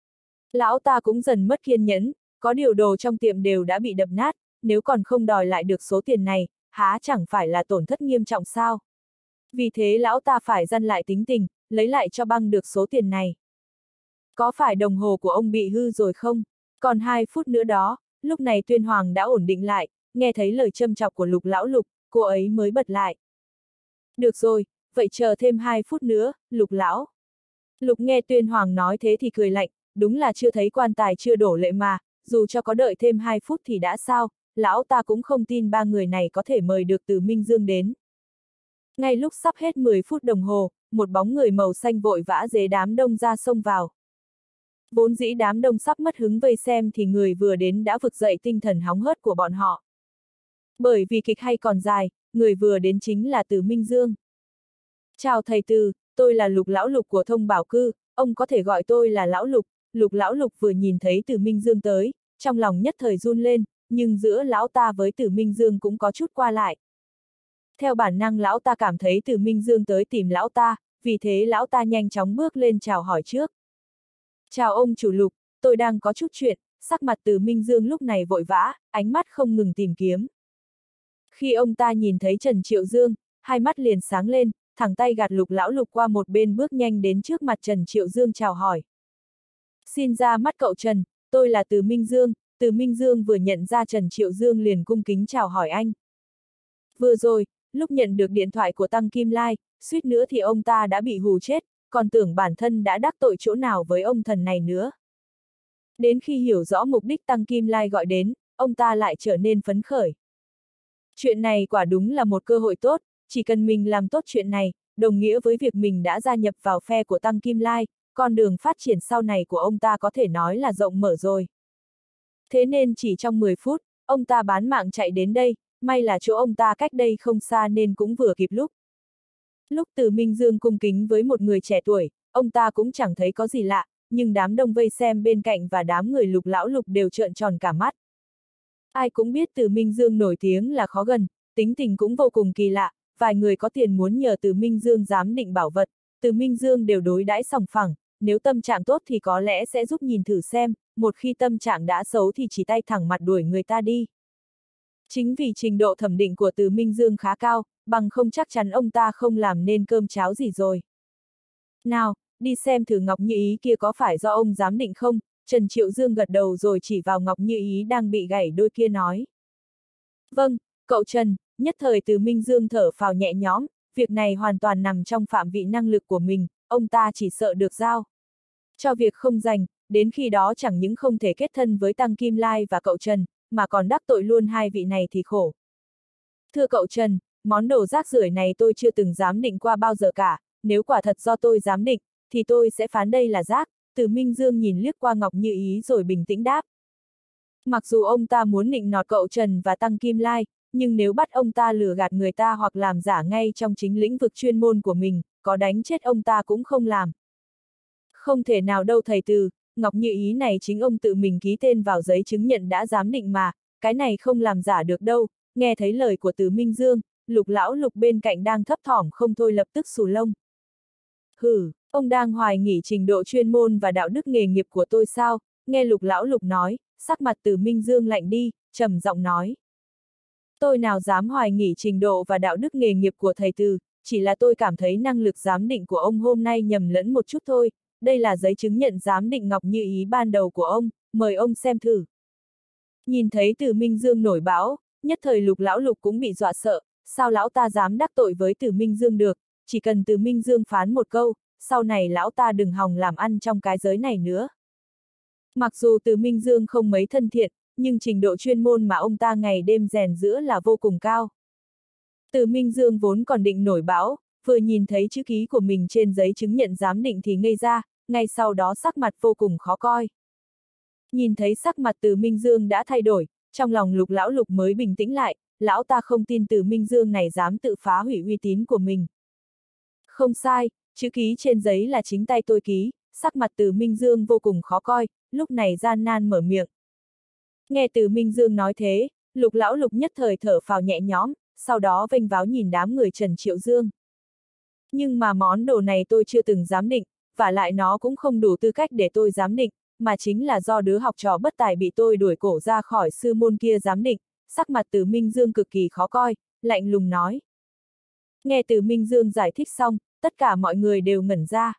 A: Lão ta cũng dần mất kiên nhẫn, có điều đồ trong tiệm đều đã bị đập nát, nếu còn không đòi lại được số tiền này, há chẳng phải là tổn thất nghiêm trọng sao? Vì thế lão ta phải dằn lại tính tình, lấy lại cho băng được số tiền này. Có phải đồng hồ của ông bị hư rồi không? Còn hai phút nữa đó, lúc này Tuyên Hoàng đã ổn định lại, nghe thấy lời châm chọc của Lục Lão Lục, cô ấy mới bật lại. Được rồi, vậy chờ thêm hai phút nữa, Lục Lão. Lục nghe Tuyên Hoàng nói thế thì cười lạnh, đúng là chưa thấy quan tài chưa đổ lệ mà, dù cho có đợi thêm hai phút thì đã sao, lão ta cũng không tin ba người này có thể mời được Từ Minh Dương đến. Ngay lúc sắp hết mười phút đồng hồ, một bóng người màu xanh vội vã dế đám đông ra xông vào. Vốn dĩ đám đông sắp mất hứng vây xem thì người vừa đến đã vực dậy tinh thần hóng hớt của bọn họ. Bởi vì kịch hay còn dài, người vừa đến chính là Từ Minh Dương. Chào thầy Từ, tôi là Lục Lão Lục của Thông Bảo Cư, ông có thể gọi tôi là Lão Lục. Lục Lão Lục vừa nhìn thấy Từ Minh Dương tới, trong lòng nhất thời run lên, nhưng giữa lão ta với Từ Minh Dương cũng có chút qua lại. Theo bản năng lão ta cảm thấy Từ Minh Dương tới tìm lão ta, vì thế lão ta nhanh chóng bước lên chào hỏi trước. Chào ông chủ Lục, tôi đang có chút chuyện, sắc mặt Từ Minh Dương lúc này vội vã, ánh mắt không ngừng tìm kiếm. Khi ông ta nhìn thấy Trần Triệu Dương, hai mắt liền sáng lên, thẳng tay gạt Lục Lão Lục qua một bên bước nhanh đến trước mặt Trần Triệu Dương chào hỏi. Xin ra mắt cậu Trần, tôi là Từ Minh Dương. Từ Minh Dương vừa nhận ra Trần Triệu Dương liền cung kính chào hỏi anh. Vừa rồi, lúc nhận được điện thoại của Tăng Kim Lai, suýt nữa thì ông ta đã bị hù chết, còn tưởng bản thân đã đắc tội chỗ nào với ông thần này nữa. Đến khi hiểu rõ mục đích Tăng Kim Lai gọi đến, ông ta lại trở nên phấn khởi. Chuyện này quả đúng là một cơ hội tốt, chỉ cần mình làm tốt chuyện này, đồng nghĩa với việc mình đã gia nhập vào phe của Tăng Kim Lai, con đường phát triển sau này của ông ta có thể nói là rộng mở rồi. Thế nên chỉ trong mười phút, ông ta bán mạng chạy đến đây, may là chỗ ông ta cách đây không xa nên cũng vừa kịp lúc. Lúc Từ Minh Dương cung kính với một người trẻ tuổi, ông ta cũng chẳng thấy có gì lạ, nhưng đám đông vây xem bên cạnh và đám người Lục Lão Lục đều trợn tròn cả mắt. Ai cũng biết Từ Minh Dương nổi tiếng là khó gần, tính tình cũng vô cùng kỳ lạ, vài người có tiền muốn nhờ Từ Minh Dương giám định bảo vật, Từ Minh Dương đều đối đãi sòng phẳng, nếu tâm trạng tốt thì có lẽ sẽ giúp nhìn thử xem, một khi tâm trạng đã xấu thì chỉ tay thẳng mặt đuổi người ta đi. Chính vì trình độ thẩm định của Từ Minh Dương khá cao, bằng không chắc chắn ông ta không làm nên cơm cháo gì rồi. Nào, đi xem thử Ngọc Như Ý kia có phải do ông giám định không? Trần Triệu Dương gật đầu rồi chỉ vào Ngọc Như Ý đang bị gãy đôi kia nói. Vâng, cậu Trần. Nhất thời Từ Minh Dương thở phào nhẹ nhõm, việc này hoàn toàn nằm trong phạm vị năng lực của mình, ông ta chỉ sợ được giao cho việc không dành, đến khi đó chẳng những không thể kết thân với Tăng Kim Lai và cậu Trần, mà còn đắc tội luôn hai vị này thì khổ. Thưa cậu Trần, món đồ rác rưởi này tôi chưa từng giám định qua bao giờ cả, nếu quả thật do tôi giám định, thì tôi sẽ phán đây là rác. Từ Minh Dương nhìn liếc qua Ngọc Như Ý rồi bình tĩnh đáp. Mặc dù ông ta muốn nịnh nọt cậu Trần và Tăng Kim Lai, nhưng nếu bắt ông ta lừa gạt người ta hoặc làm giả ngay trong chính lĩnh vực chuyên môn của mình, có đánh chết ông ta cũng không làm. Không thể nào đâu thầy Từ, Ngọc Như Ý này chính ông tự mình ký tên vào giấy chứng nhận đã giám định mà, cái này không làm giả được đâu. Nghe thấy lời của Từ Minh Dương, Lục lão Lục bên cạnh đang thấp thỏm không thôi lập tức xù lông. Hử, ông đang hoài nghi trình độ chuyên môn và đạo đức nghề nghiệp của tôi sao? Nghe Lục lão Lục nói, sắc mặt Từ Minh Dương lạnh đi, trầm giọng nói. Tôi nào dám hoài nghi trình độ và đạo đức nghề nghiệp của thầy Từ, chỉ là tôi cảm thấy năng lực giám định của ông hôm nay nhầm lẫn một chút thôi, đây là giấy chứng nhận giám định Ngọc Như Ý ban đầu của ông, mời ông xem thử. Nhìn thấy Từ Minh Dương nổi bão, nhất thời Lục lão Lục cũng bị dọa sợ, sao lão ta dám đắc tội với Từ Minh Dương được, chỉ cần Từ Minh Dương phán một câu, sau này lão ta đừng hòng làm ăn trong cái giới này nữa. Mặc dù Từ Minh Dương không mấy thân thiện, nhưng trình độ chuyên môn mà ông ta ngày đêm rèn giũa là vô cùng cao. Từ Minh Dương vốn còn định nổi bão, vừa nhìn thấy chữ ký của mình trên giấy chứng nhận giám định thì ngây ra, ngay sau đó sắc mặt vô cùng khó coi. Nhìn thấy sắc mặt Từ Minh Dương đã thay đổi, trong lòng Lục lão Lục mới bình tĩnh lại, lão ta không tin Từ Minh Dương này dám tự phá hủy uy tín của mình. Không sai, chữ ký trên giấy là chính tay tôi ký, sắc mặt Từ Minh Dương vô cùng khó coi, lúc này gian nan mở miệng. Nghe Từ Minh Dương nói thế, Lục lão Lục nhất thời thở phào nhẹ nhõm, sau đó vênh váo nhìn đám người Trần Triệu Dương. Nhưng mà món đồ này tôi chưa từng giám định, và lại nó cũng không đủ tư cách để tôi giám định, mà chính là do đứa học trò bất tài bị tôi đuổi cổ ra khỏi sư môn kia giám định, sắc mặt Từ Minh Dương cực kỳ khó coi, lạnh lùng nói. Nghe Từ Minh Dương giải thích xong, tất cả mọi người đều ngẩn ra.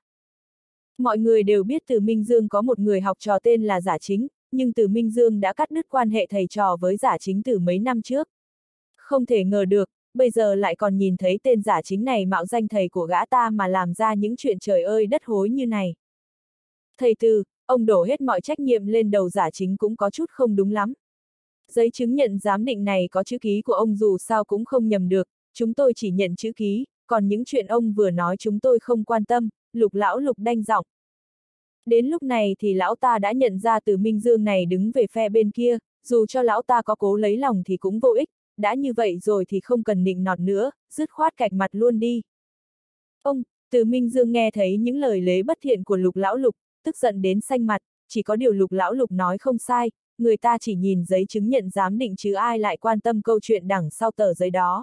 A: Mọi người đều biết Từ Minh Dương có một người học trò tên là Giả Chính, nhưng Từ Minh Dương đã cắt đứt quan hệ thầy trò với Giả Chính từ mấy năm trước. Không thể ngờ được, bây giờ lại còn nhìn thấy tên Giả Chính này mạo danh thầy của gã ta mà làm ra những chuyện trời ơi đất hối như này. Thầy Từ, ông đổ hết mọi trách nhiệm lên đầu Giả Chính cũng có chút không đúng lắm. Giấy chứng nhận giám định này có chữ ký của ông dù sao cũng không nhầm được, chúng tôi chỉ nhận chữ ký, còn những chuyện ông vừa nói chúng tôi không quan tâm, Lục lão Lục đanh giọng. Đến lúc này thì lão ta đã nhận ra Từ Minh Dương này đứng về phe bên kia, dù cho lão ta có cố lấy lòng thì cũng vô ích, đã như vậy rồi thì không cần nịnh nọt nữa, dứt khoát cạch mặt luôn đi. Ông, Từ Minh Dương nghe thấy những lời lế bất thiện của Lục lão Lục, tức giận đến xanh mặt, chỉ có điều Lục lão Lục nói không sai, người ta chỉ nhìn giấy chứng nhận giám định chứ ai lại quan tâm câu chuyện đằng sau tờ giấy đó.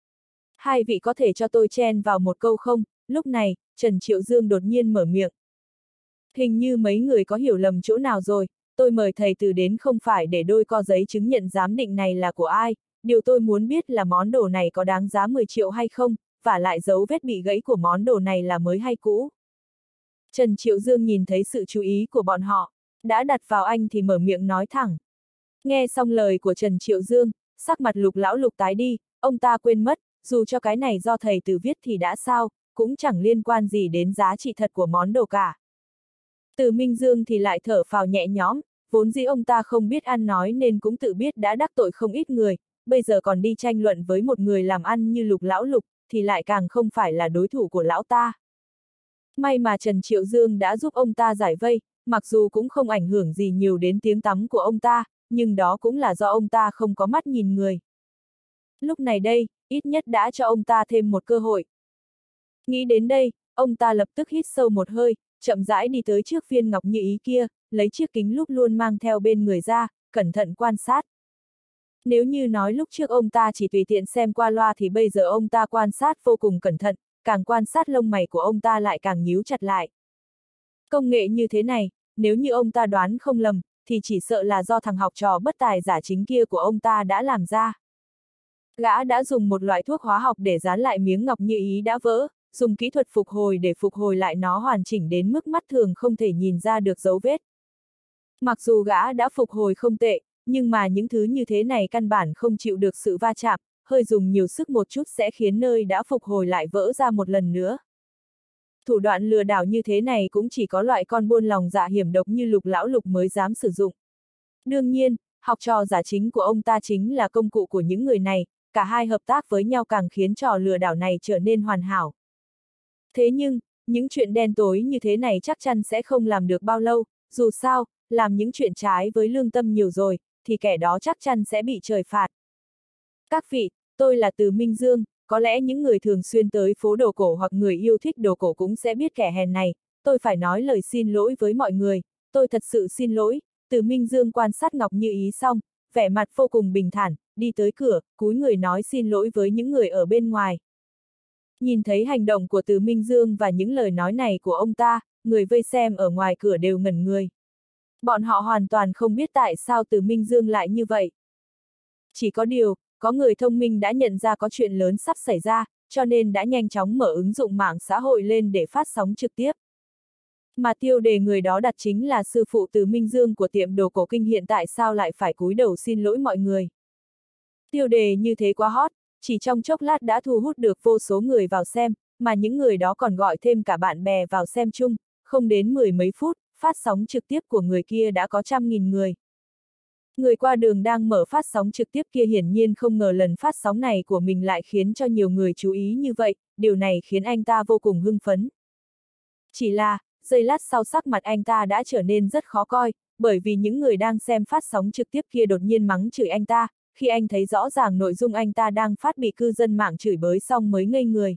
A: Hai vị có thể cho tôi chen vào một câu không? Lúc này, Trần Triệu Dương đột nhiên mở miệng. Hình như mấy người có hiểu lầm chỗ nào rồi, tôi mời thầy Từ đến không phải để đôi co giấy chứng nhận giám định này là của ai, điều tôi muốn biết là món đồ này có đáng giá mười triệu hay không, và lại dấu vết bị gãy của món đồ này là mới hay cũ. Trần Triệu Dương nhìn thấy sự chú ý của bọn họ, đã đặt vào anh thì mở miệng nói thẳng. Nghe xong lời của Trần Triệu Dương, sắc mặt Lục lão Lục tái đi, ông ta quên mất, dù cho cái này do thầy Từ viết thì đã sao, cũng chẳng liên quan gì đến giá trị thật của món đồ cả. Từ Minh Dương thì lại thở phào nhẹ nhõm, vốn dĩ ông ta không biết ăn nói nên cũng tự biết đã đắc tội không ít người, bây giờ còn đi tranh luận với một người làm ăn như Lục lão Lục, thì lại càng không phải là đối thủ của lão ta. May mà Trần Triệu Dương đã giúp ông ta giải vây, mặc dù cũng không ảnh hưởng gì nhiều đến tiếng tăm của ông ta, nhưng đó cũng là do ông ta không có mắt nhìn người. Lúc này đây, ít nhất đã cho ông ta thêm một cơ hội. Nghĩ đến đây, ông ta lập tức hít sâu một hơi, chậm rãi đi tới trước viên Ngọc Như Ý kia, lấy chiếc kính lúp luôn mang theo bên người ra, cẩn thận quan sát. Nếu như nói lúc trước ông ta chỉ tùy tiện xem qua loa thì bây giờ ông ta quan sát vô cùng cẩn thận, càng quan sát lông mày của ông ta lại càng nhíu chặt lại. Công nghệ như thế này, nếu như ông ta đoán không lầm, thì chỉ sợ là do thằng học trò bất tài giả chính kia của ông ta đã làm ra. Gã đã dùng một loại thuốc hóa học để dán lại miếng ngọc như ý đã vỡ, dùng kỹ thuật phục hồi để phục hồi lại nó hoàn chỉnh đến mức mắt thường không thể nhìn ra được dấu vết. Mặc dù gã đã phục hồi không tệ, nhưng mà những thứ như thế này căn bản không chịu được sự va chạm, hơi dùng nhiều sức một chút sẽ khiến nơi đã phục hồi lại vỡ ra một lần nữa. Thủ đoạn lừa đảo như thế này cũng chỉ có loại con buôn lòng dạ hiểm độc như Lục lão Lục mới dám sử dụng. Đương nhiên, học trò giả chính của ông ta chính là công cụ của những người này, cả hai hợp tác với nhau càng khiến trò lừa đảo này trở nên hoàn hảo. Thế nhưng, những chuyện đen tối như thế này chắc chắn sẽ không làm được bao lâu, dù sao, làm những chuyện trái với lương tâm nhiều rồi, thì kẻ đó chắc chắn sẽ bị trời phạt. Các vị, tôi là Từ Minh Dương, có lẽ những người thường xuyên tới phố đồ cổ hoặc người yêu thích đồ cổ cũng sẽ biết kẻ hèn này, tôi phải nói lời xin lỗi với mọi người, tôi thật sự xin lỗi. Từ Minh Dương quan sát Ngọc Như Ý xong, vẻ mặt vô cùng bình thản, đi tới cửa, cúi người nói xin lỗi với những người ở bên ngoài. Nhìn thấy hành động của Từ Minh Dương và những lời nói này của ông ta, người vây xem ở ngoài cửa đều ngẩn người. Bọn họ hoàn toàn không biết tại sao Từ Minh Dương lại như vậy. Chỉ có điều, có người thông minh đã nhận ra có chuyện lớn sắp xảy ra, cho nên đã nhanh chóng mở ứng dụng mạng xã hội lên để phát sóng trực tiếp. Mà tiêu đề người đó đặt chính là sư phụ Từ Minh Dương của tiệm đồ cổ kinh hiện tại sao lại phải cúi đầu xin lỗi mọi người. Tiêu đề như thế quá hot, chỉ trong chốc lát đã thu hút được vô số người vào xem, mà những người đó còn gọi thêm cả bạn bè vào xem chung, không đến mười mấy phút, phát sóng trực tiếp của người kia đã có trăm nghìn người. Người qua đường đang mở phát sóng trực tiếp kia hiển nhiên không ngờ lần phát sóng này của mình lại khiến cho nhiều người chú ý như vậy, điều này khiến anh ta vô cùng hưng phấn. Chỉ là, giây lát sau sắc mặt anh ta đã trở nên rất khó coi, bởi vì những người đang xem phát sóng trực tiếp kia đột nhiên mắng chửi anh ta, khi anh thấy rõ ràng nội dung anh ta đang phát bị cư dân mạng chửi bới xong mới ngây người.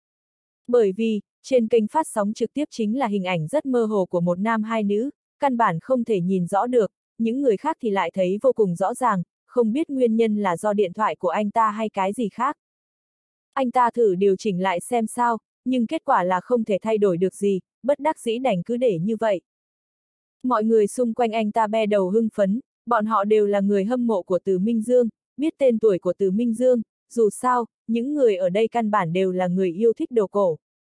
A: Bởi vì, trên kênh phát sóng trực tiếp chính là hình ảnh rất mơ hồ của một nam hai nữ, căn bản không thể nhìn rõ được, những người khác thì lại thấy vô cùng rõ ràng, không biết nguyên nhân là do điện thoại của anh ta hay cái gì khác. Anh ta thử điều chỉnh lại xem sao, nhưng kết quả là không thể thay đổi được gì, bất đắc dĩ đành cứ để như vậy. Mọi người xung quanh anh ta be đầu hưng phấn, bọn họ đều là người hâm mộ của Từ Minh Dương, biết tên tuổi của Từ Minh Dương, dù sao, những người ở đây căn bản đều là người yêu thích đồ cổ.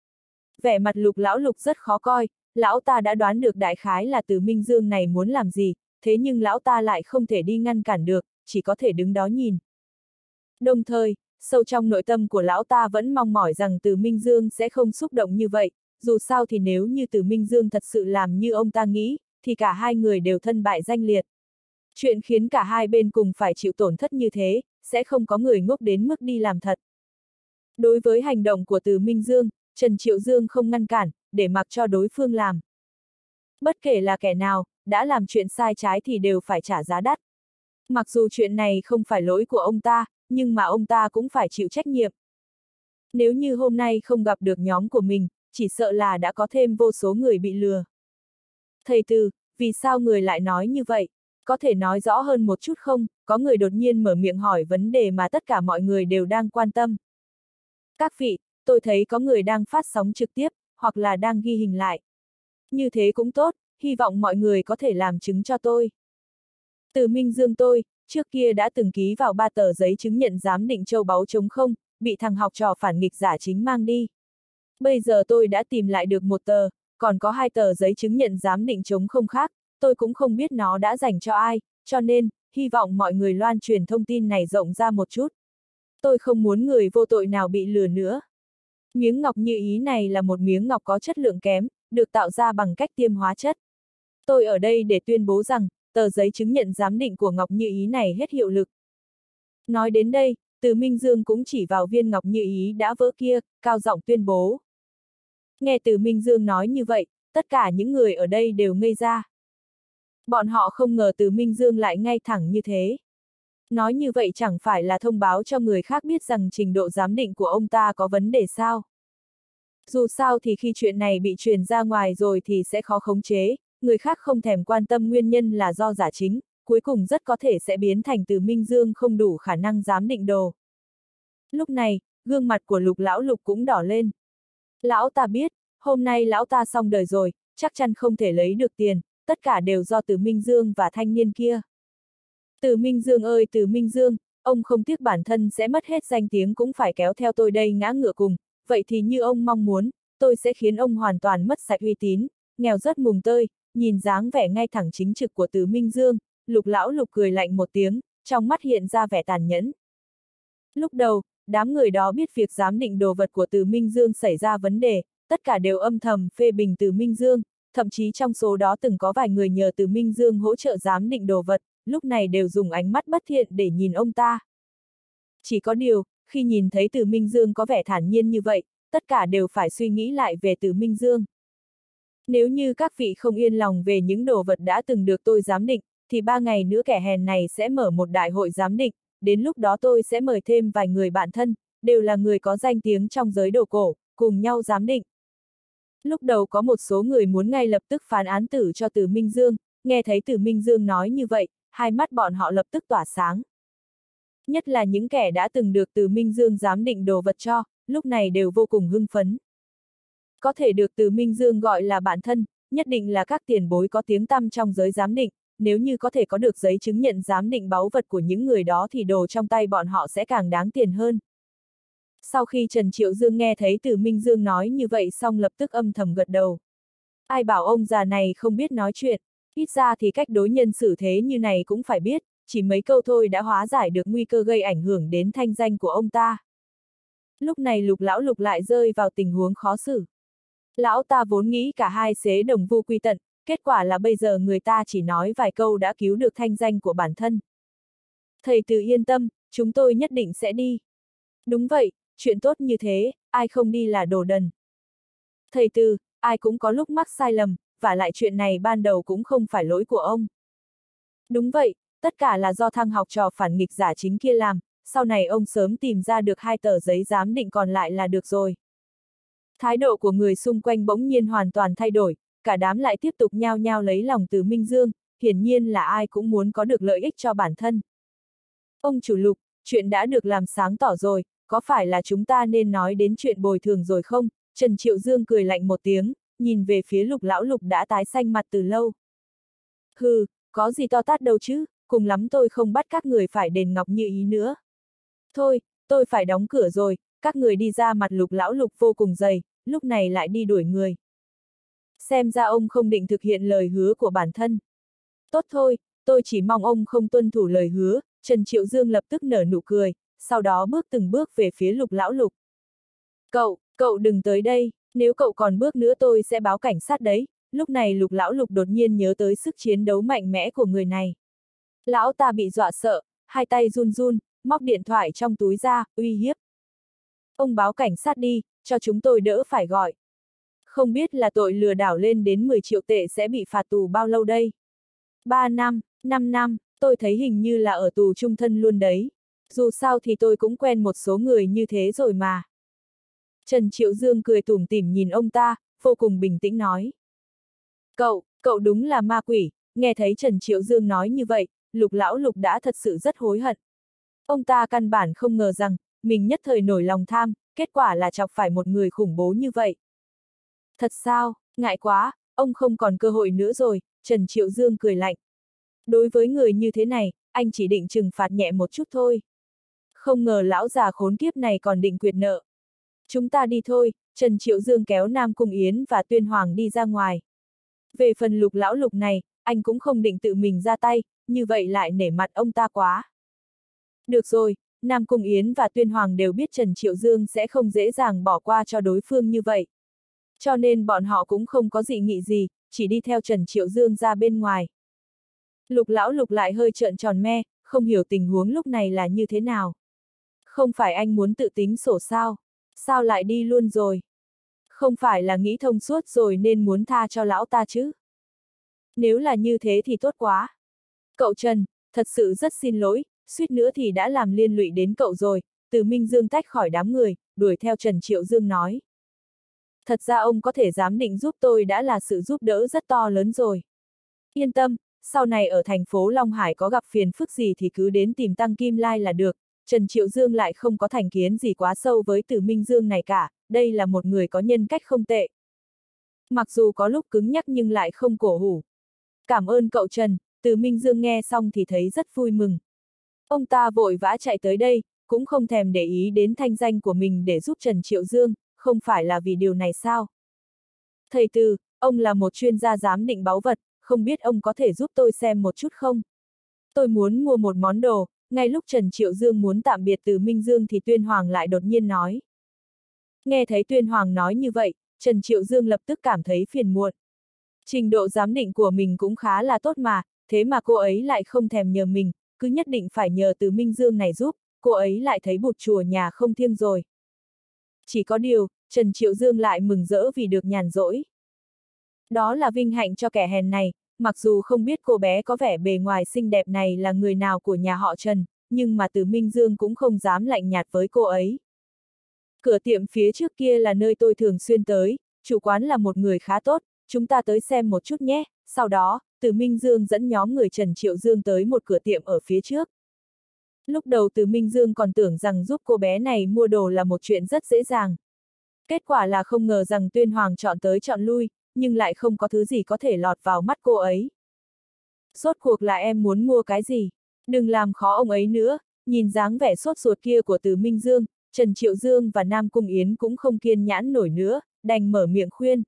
A: Vẻ mặt Lục lão Lục rất khó coi, lão ta đã đoán được đại khái là Từ Minh Dương này muốn làm gì, thế nhưng lão ta lại không thể đi ngăn cản được, chỉ có thể đứng đó nhìn. Đồng thời, sâu trong nội tâm của lão ta vẫn mong mỏi rằng Từ Minh Dương sẽ không xúc động như vậy, dù sao thì nếu như Từ Minh Dương thật sự làm như ông ta nghĩ, thì cả hai người đều thân bại danh liệt. Chuyện khiến cả hai bên cùng phải chịu tổn thất như thế, sẽ không có người ngốc đến mức đi làm thật. Đối với hành động của Từ Minh Dương, Trần Triệu Dương không ngăn cản, để mặc cho đối phương làm. Bất kể là kẻ nào, đã làm chuyện sai trái thì đều phải trả giá đắt. Mặc dù chuyện này không phải lỗi của ông ta, nhưng mà ông ta cũng phải chịu trách nhiệm. Nếu như hôm nay không gặp được nhóm của mình, chỉ sợ là đã có thêm vô số người bị lừa. Thầy Từ, vì sao người lại nói như vậy? Có thể nói rõ hơn một chút không? Có người đột nhiên mở miệng hỏi vấn đề mà tất cả mọi người đều đang quan tâm. Các vị, tôi thấy có người đang phát sóng trực tiếp, hoặc là đang ghi hình lại. Như thế cũng tốt, hy vọng mọi người có thể làm chứng cho tôi. Từ Minh Dương tôi, trước kia đã từng ký vào ba tờ giấy chứng nhận giám định châu báu trống không, bị thằng học trò phản nghịch giả chính mang đi. Bây giờ tôi đã tìm lại được một tờ, còn có hai tờ giấy chứng nhận giám định trống không khác, tôi cũng không biết nó đã dành cho ai, cho nên, hy vọng mọi người loan truyền thông tin này rộng ra một chút. Tôi không muốn người vô tội nào bị lừa nữa. Miếng ngọc như ý này là một miếng ngọc có chất lượng kém, được tạo ra bằng cách tiêm hóa chất. Tôi ở đây để tuyên bố rằng, tờ giấy chứng nhận giám định của ngọc như ý này hết hiệu lực. Nói đến đây, Từ Minh Dương cũng chỉ vào viên ngọc như ý đã vỡ kia, cao giọng tuyên bố. Nghe Từ Minh Dương nói như vậy, tất cả những người ở đây đều ngây ra. Bọn họ không ngờ Từ Minh Dương lại ngay thẳng như thế. Nói như vậy chẳng phải là thông báo cho người khác biết rằng trình độ giám định của ông ta có vấn đề sao. Dù sao thì khi chuyện này bị truyền ra ngoài rồi thì sẽ khó khống chế, người khác không thèm quan tâm nguyên nhân là do giả chính, cuối cùng rất có thể sẽ biến thành Từ Minh Dương không đủ khả năng giám định đồ. Lúc này, gương mặt của Lục lão Lục cũng đỏ lên. Lão ta biết, hôm nay lão ta xong đời rồi, chắc chắn không thể lấy được tiền, tất cả đều do Từ Minh Dương và thanh niên kia. Từ Minh Dương ơi Từ Minh Dương, ông không tiếc bản thân sẽ mất hết danh tiếng cũng phải kéo theo tôi đây ngã ngựa cùng, vậy thì như ông mong muốn, tôi sẽ khiến ông hoàn toàn mất sạch uy tín, nghèo rất mùng tơi. Nhìn dáng vẻ ngay thẳng chính trực của Từ Minh Dương, Lục Lão Lục cười lạnh một tiếng, trong mắt hiện ra vẻ tàn nhẫn. Lúc đầu, đám người đó biết việc giám định đồ vật của Từ Minh Dương xảy ra vấn đề, tất cả đều âm thầm phê bình Từ Minh Dương, thậm chí trong số đó từng có vài người nhờ Từ Minh Dương hỗ trợ giám định đồ vật, lúc này đều dùng ánh mắt bất thiện để nhìn ông ta. Chỉ có điều, khi nhìn thấy Từ Minh Dương có vẻ thản nhiên như vậy, tất cả đều phải suy nghĩ lại về Từ Minh Dương. Nếu như các vị không yên lòng về những đồ vật đã từng được tôi giám định, thì ba ngày nữa kẻ hèn này sẽ mở một đại hội giám định, đến lúc đó tôi sẽ mời thêm vài người bạn thân, đều là người có danh tiếng trong giới đồ cổ, cùng nhau giám định. Lúc đầu có một số người muốn ngay lập tức phán án tử cho Từ Minh Dương, nghe thấy Từ Minh Dương nói như vậy, hai mắt bọn họ lập tức tỏa sáng. Nhất là những kẻ đã từng được Từ Minh Dương giám định đồ vật cho, lúc này đều vô cùng hưng phấn. Có thể được Từ Minh Dương gọi là bạn thân, nhất định là các tiền bối có tiếng tăm trong giới giám định, nếu như có thể có được giấy chứng nhận giám định báu vật của những người đó thì đồ trong tay bọn họ sẽ càng đáng tiền hơn. Sau khi Trần Triệu Dương nghe thấy Từ Minh Dương nói như vậy xong lập tức âm thầm gật đầu. Ai bảo ông già này không biết nói chuyện, ít ra thì cách đối nhân xử thế như này cũng phải biết, chỉ mấy câu thôi đã hóa giải được nguy cơ gây ảnh hưởng đến thanh danh của ông ta. Lúc này Lục Lão Lục lại rơi vào tình huống khó xử. Lão ta vốn nghĩ cả hai xế đồng vu quy tận, kết quả là bây giờ người ta chỉ nói vài câu đã cứu được thanh danh của bản thân. Thầy Từ yên tâm, chúng tôi nhất định sẽ đi. Đúng vậy, chuyện tốt như thế, ai không đi là đồ đần. Thầy Từ, ai cũng có lúc mắc sai lầm, và lại chuyện này ban đầu cũng không phải lỗi của ông. Đúng vậy, tất cả là do thằng học trò phản nghịch giả chính kia làm, sau này ông sớm tìm ra được hai tờ giấy giám định còn lại là được rồi. Thái độ của người xung quanh bỗng nhiên hoàn toàn thay đổi, cả đám lại tiếp tục nhao nhao lấy lòng Từ Minh Dương, hiển nhiên là ai cũng muốn có được lợi ích cho bản thân. Ông chủ Lục, chuyện đã được làm sáng tỏ rồi, có phải là chúng ta nên nói đến chuyện bồi thường rồi không? Trần Triệu Dương cười lạnh một tiếng, nhìn về phía Lục Lão Lục đã tái xanh mặt từ lâu. Hừ, có gì to tát đâu chứ, cùng lắm tôi không bắt các người phải đền ngọc như ý nữa. Thôi, tôi phải đóng cửa rồi, các người đi ra. Mặt Lục Lão Lục vô cùng dày, lúc này lại đi đuổi người. Xem ra ông không định thực hiện lời hứa của bản thân. Tốt thôi, tôi chỉ mong ông không tuân thủ lời hứa. Trần Triệu Dương lập tức nở nụ cười, sau đó bước từng bước về phía Lục Lão Lục. Cậu, cậu đừng tới đây, nếu cậu còn bước nữa tôi sẽ báo cảnh sát đấy. Lúc này Lục Lão Lục đột nhiên nhớ tới sức chiến đấu mạnh mẽ của người này. Lão ta bị dọa sợ, hai tay run run, móc điện thoại trong túi ra, uy hiếp. Ông báo cảnh sát đi, cho chúng tôi đỡ phải gọi. Không biết là tội lừa đảo lên đến mười triệu tệ sẽ bị phạt tù bao lâu đây? ba năm, năm năm, tôi thấy hình như là ở tù chung thân luôn đấy. Dù sao thì tôi cũng quen một số người như thế rồi mà. Trần Triệu Dương cười tủm tỉm nhìn ông ta, vô cùng bình tĩnh nói. Cậu, cậu đúng là ma quỷ. Nghe thấy Trần Triệu Dương nói như vậy, Lục Lão Lục đã thật sự rất hối hận. Ông ta căn bản không ngờ rằng, mình nhất thời nổi lòng tham, kết quả là chọc phải một người khủng bố như vậy. Thật sao, ngại quá, ông không còn cơ hội nữa rồi, Trần Triệu Dương cười lạnh. Đối với người như thế này, anh chỉ định trừng phạt nhẹ một chút thôi. Không ngờ lão già khốn kiếp này còn định quyệt nợ. Chúng ta đi thôi, Trần Triệu Dương kéo Nam Cung Yến và Tuyên Hoàng đi ra ngoài. Về phần Lục Lão Lục này, anh cũng không định tự mình ra tay, như vậy lại nể mặt ông ta quá. Được rồi, Nam Cung Yến và Tuyên Hoàng đều biết Trần Triệu Dương sẽ không dễ dàng bỏ qua cho đối phương như vậy. Cho nên bọn họ cũng không có dị nghị gì, chỉ đi theo Trần Triệu Dương ra bên ngoài. Lục Lão Lục lại hơi trợn tròn me, không hiểu tình huống lúc này là như thế nào. Không phải anh muốn tự tính sổ sao? Sao lại đi luôn rồi? Không phải là nghĩ thông suốt rồi nên muốn tha cho lão ta chứ? Nếu là như thế thì tốt quá. Cậu Trần, thật sự rất xin lỗi, suýt nữa thì đã làm liên lụy đến cậu rồi. Từ Minh Dương tách khỏi đám người, đuổi theo Trần Triệu Dương nói. Thật ra ông có thể giám định giúp tôi đã là sự giúp đỡ rất to lớn rồi. Yên tâm, sau này ở thành phố Long Hải có gặp phiền phức gì thì cứ đến tìm Tăng Kim Lai là được. Trần Triệu Dương lại không có thành kiến gì quá sâu với Từ Minh Dương này cả, đây là một người có nhân cách không tệ. Mặc dù có lúc cứng nhắc nhưng lại không cổ hủ. Cảm ơn cậu Trần. Từ Minh Dương nghe xong thì thấy rất vui mừng. Ông ta vội vã chạy tới đây, cũng không thèm để ý đến thanh danh của mình để giúp Trần Triệu Dương, không phải là vì điều này sao? Thầy Từ, ông là một chuyên gia giám định báu vật, không biết ông có thể giúp tôi xem một chút không? Tôi muốn mua một món đồ. Ngay lúc Trần Triệu Dương muốn tạm biệt Từ Minh Dương thì Tuyên Hoàng lại đột nhiên nói. Nghe thấy Tuyên Hoàng nói như vậy, Trần Triệu Dương lập tức cảm thấy phiền muộn. Trình độ giám định của mình cũng khá là tốt mà, thế mà cô ấy lại không thèm nhờ mình, cứ nhất định phải nhờ Từ Minh Dương này giúp, cô ấy lại thấy bụt chùa nhà không thiêng rồi. Chỉ có điều, Trần Triệu Dương lại mừng rỡ vì được nhàn rỗi. Đó là vinh hạnh cho kẻ hèn này, mặc dù không biết cô bé có vẻ bề ngoài xinh đẹp này là người nào của nhà họ Trần, nhưng mà Từ Minh Dương cũng không dám lạnh nhạt với cô ấy. Cửa tiệm phía trước kia là nơi tôi thường xuyên tới, chủ quán là một người khá tốt, chúng ta tới xem một chút nhé. Sau đó, Từ Minh Dương dẫn nhóm người Trần Triệu Dương tới một cửa tiệm ở phía trước. Lúc đầu Từ Minh Dương còn tưởng rằng giúp cô bé này mua đồ là một chuyện rất dễ dàng. Kết quả là không ngờ rằng Tuyên Hoàng chọn tới chọn lui, nhưng lại không có thứ gì có thể lọt vào mắt cô ấy. Rốt cuộc là em muốn mua cái gì? Đừng làm khó ông ấy nữa. Nhìn dáng vẻ sốt ruột kia của Từ Minh Dương, Trần Triệu Dương và Nam Cung Yến cũng không kiên nhãn nổi nữa, đành mở miệng khuyên.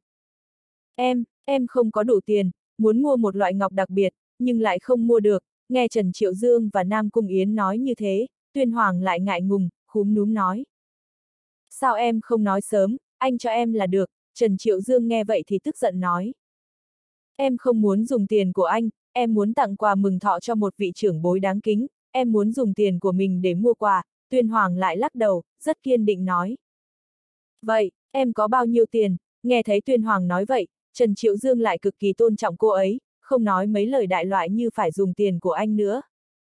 A: Em, em không có đủ tiền, muốn mua một loại ngọc đặc biệt, nhưng lại không mua được. Nghe Trần Triệu Dương và Nam Cung Yến nói như thế, Tuyên Hoàng lại ngại ngùng, khúm núm nói. Sao em không nói sớm, anh cho em là được. Trần Triệu Dương nghe vậy thì tức giận nói. Em không muốn dùng tiền của anh, em muốn tặng quà mừng thọ cho một vị trưởng bối đáng kính, em muốn dùng tiền của mình để mua quà. Tuyên Hoàng lại lắc đầu, rất kiên định nói. Vậy, em có bao nhiêu tiền? Nghe thấy Tuyên Hoàng nói vậy, Trần Triệu Dương lại cực kỳ tôn trọng cô ấy, không nói mấy lời đại loại như phải dùng tiền của anh nữa.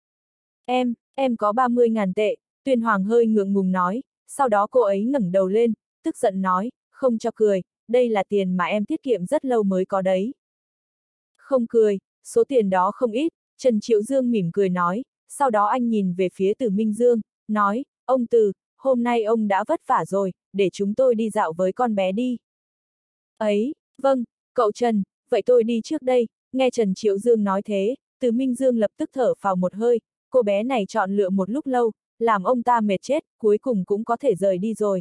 A: Em, em có ba mươi ngàn tệ, Tuyên Hoàng hơi ngượng ngùng nói, sau đó cô ấy ngẩng đầu lên, tức giận nói, không cho cười, đây là tiền mà em tiết kiệm rất lâu mới có đấy. Không cười, số tiền đó không ít, Trần Triệu Dương mỉm cười nói, sau đó anh nhìn về phía Từ Minh Dương, nói, ông Từ, hôm nay ông đã vất vả rồi, để chúng tôi đi dạo với con bé đi. Ấy, vâng, cậu Trần, vậy tôi đi trước đây. Nghe Trần Triệu Dương nói thế, Từ Minh Dương lập tức thở phào một hơi, cô bé này chọn lựa một lúc lâu, làm ông ta mệt chết, cuối cùng cũng có thể rời đi rồi.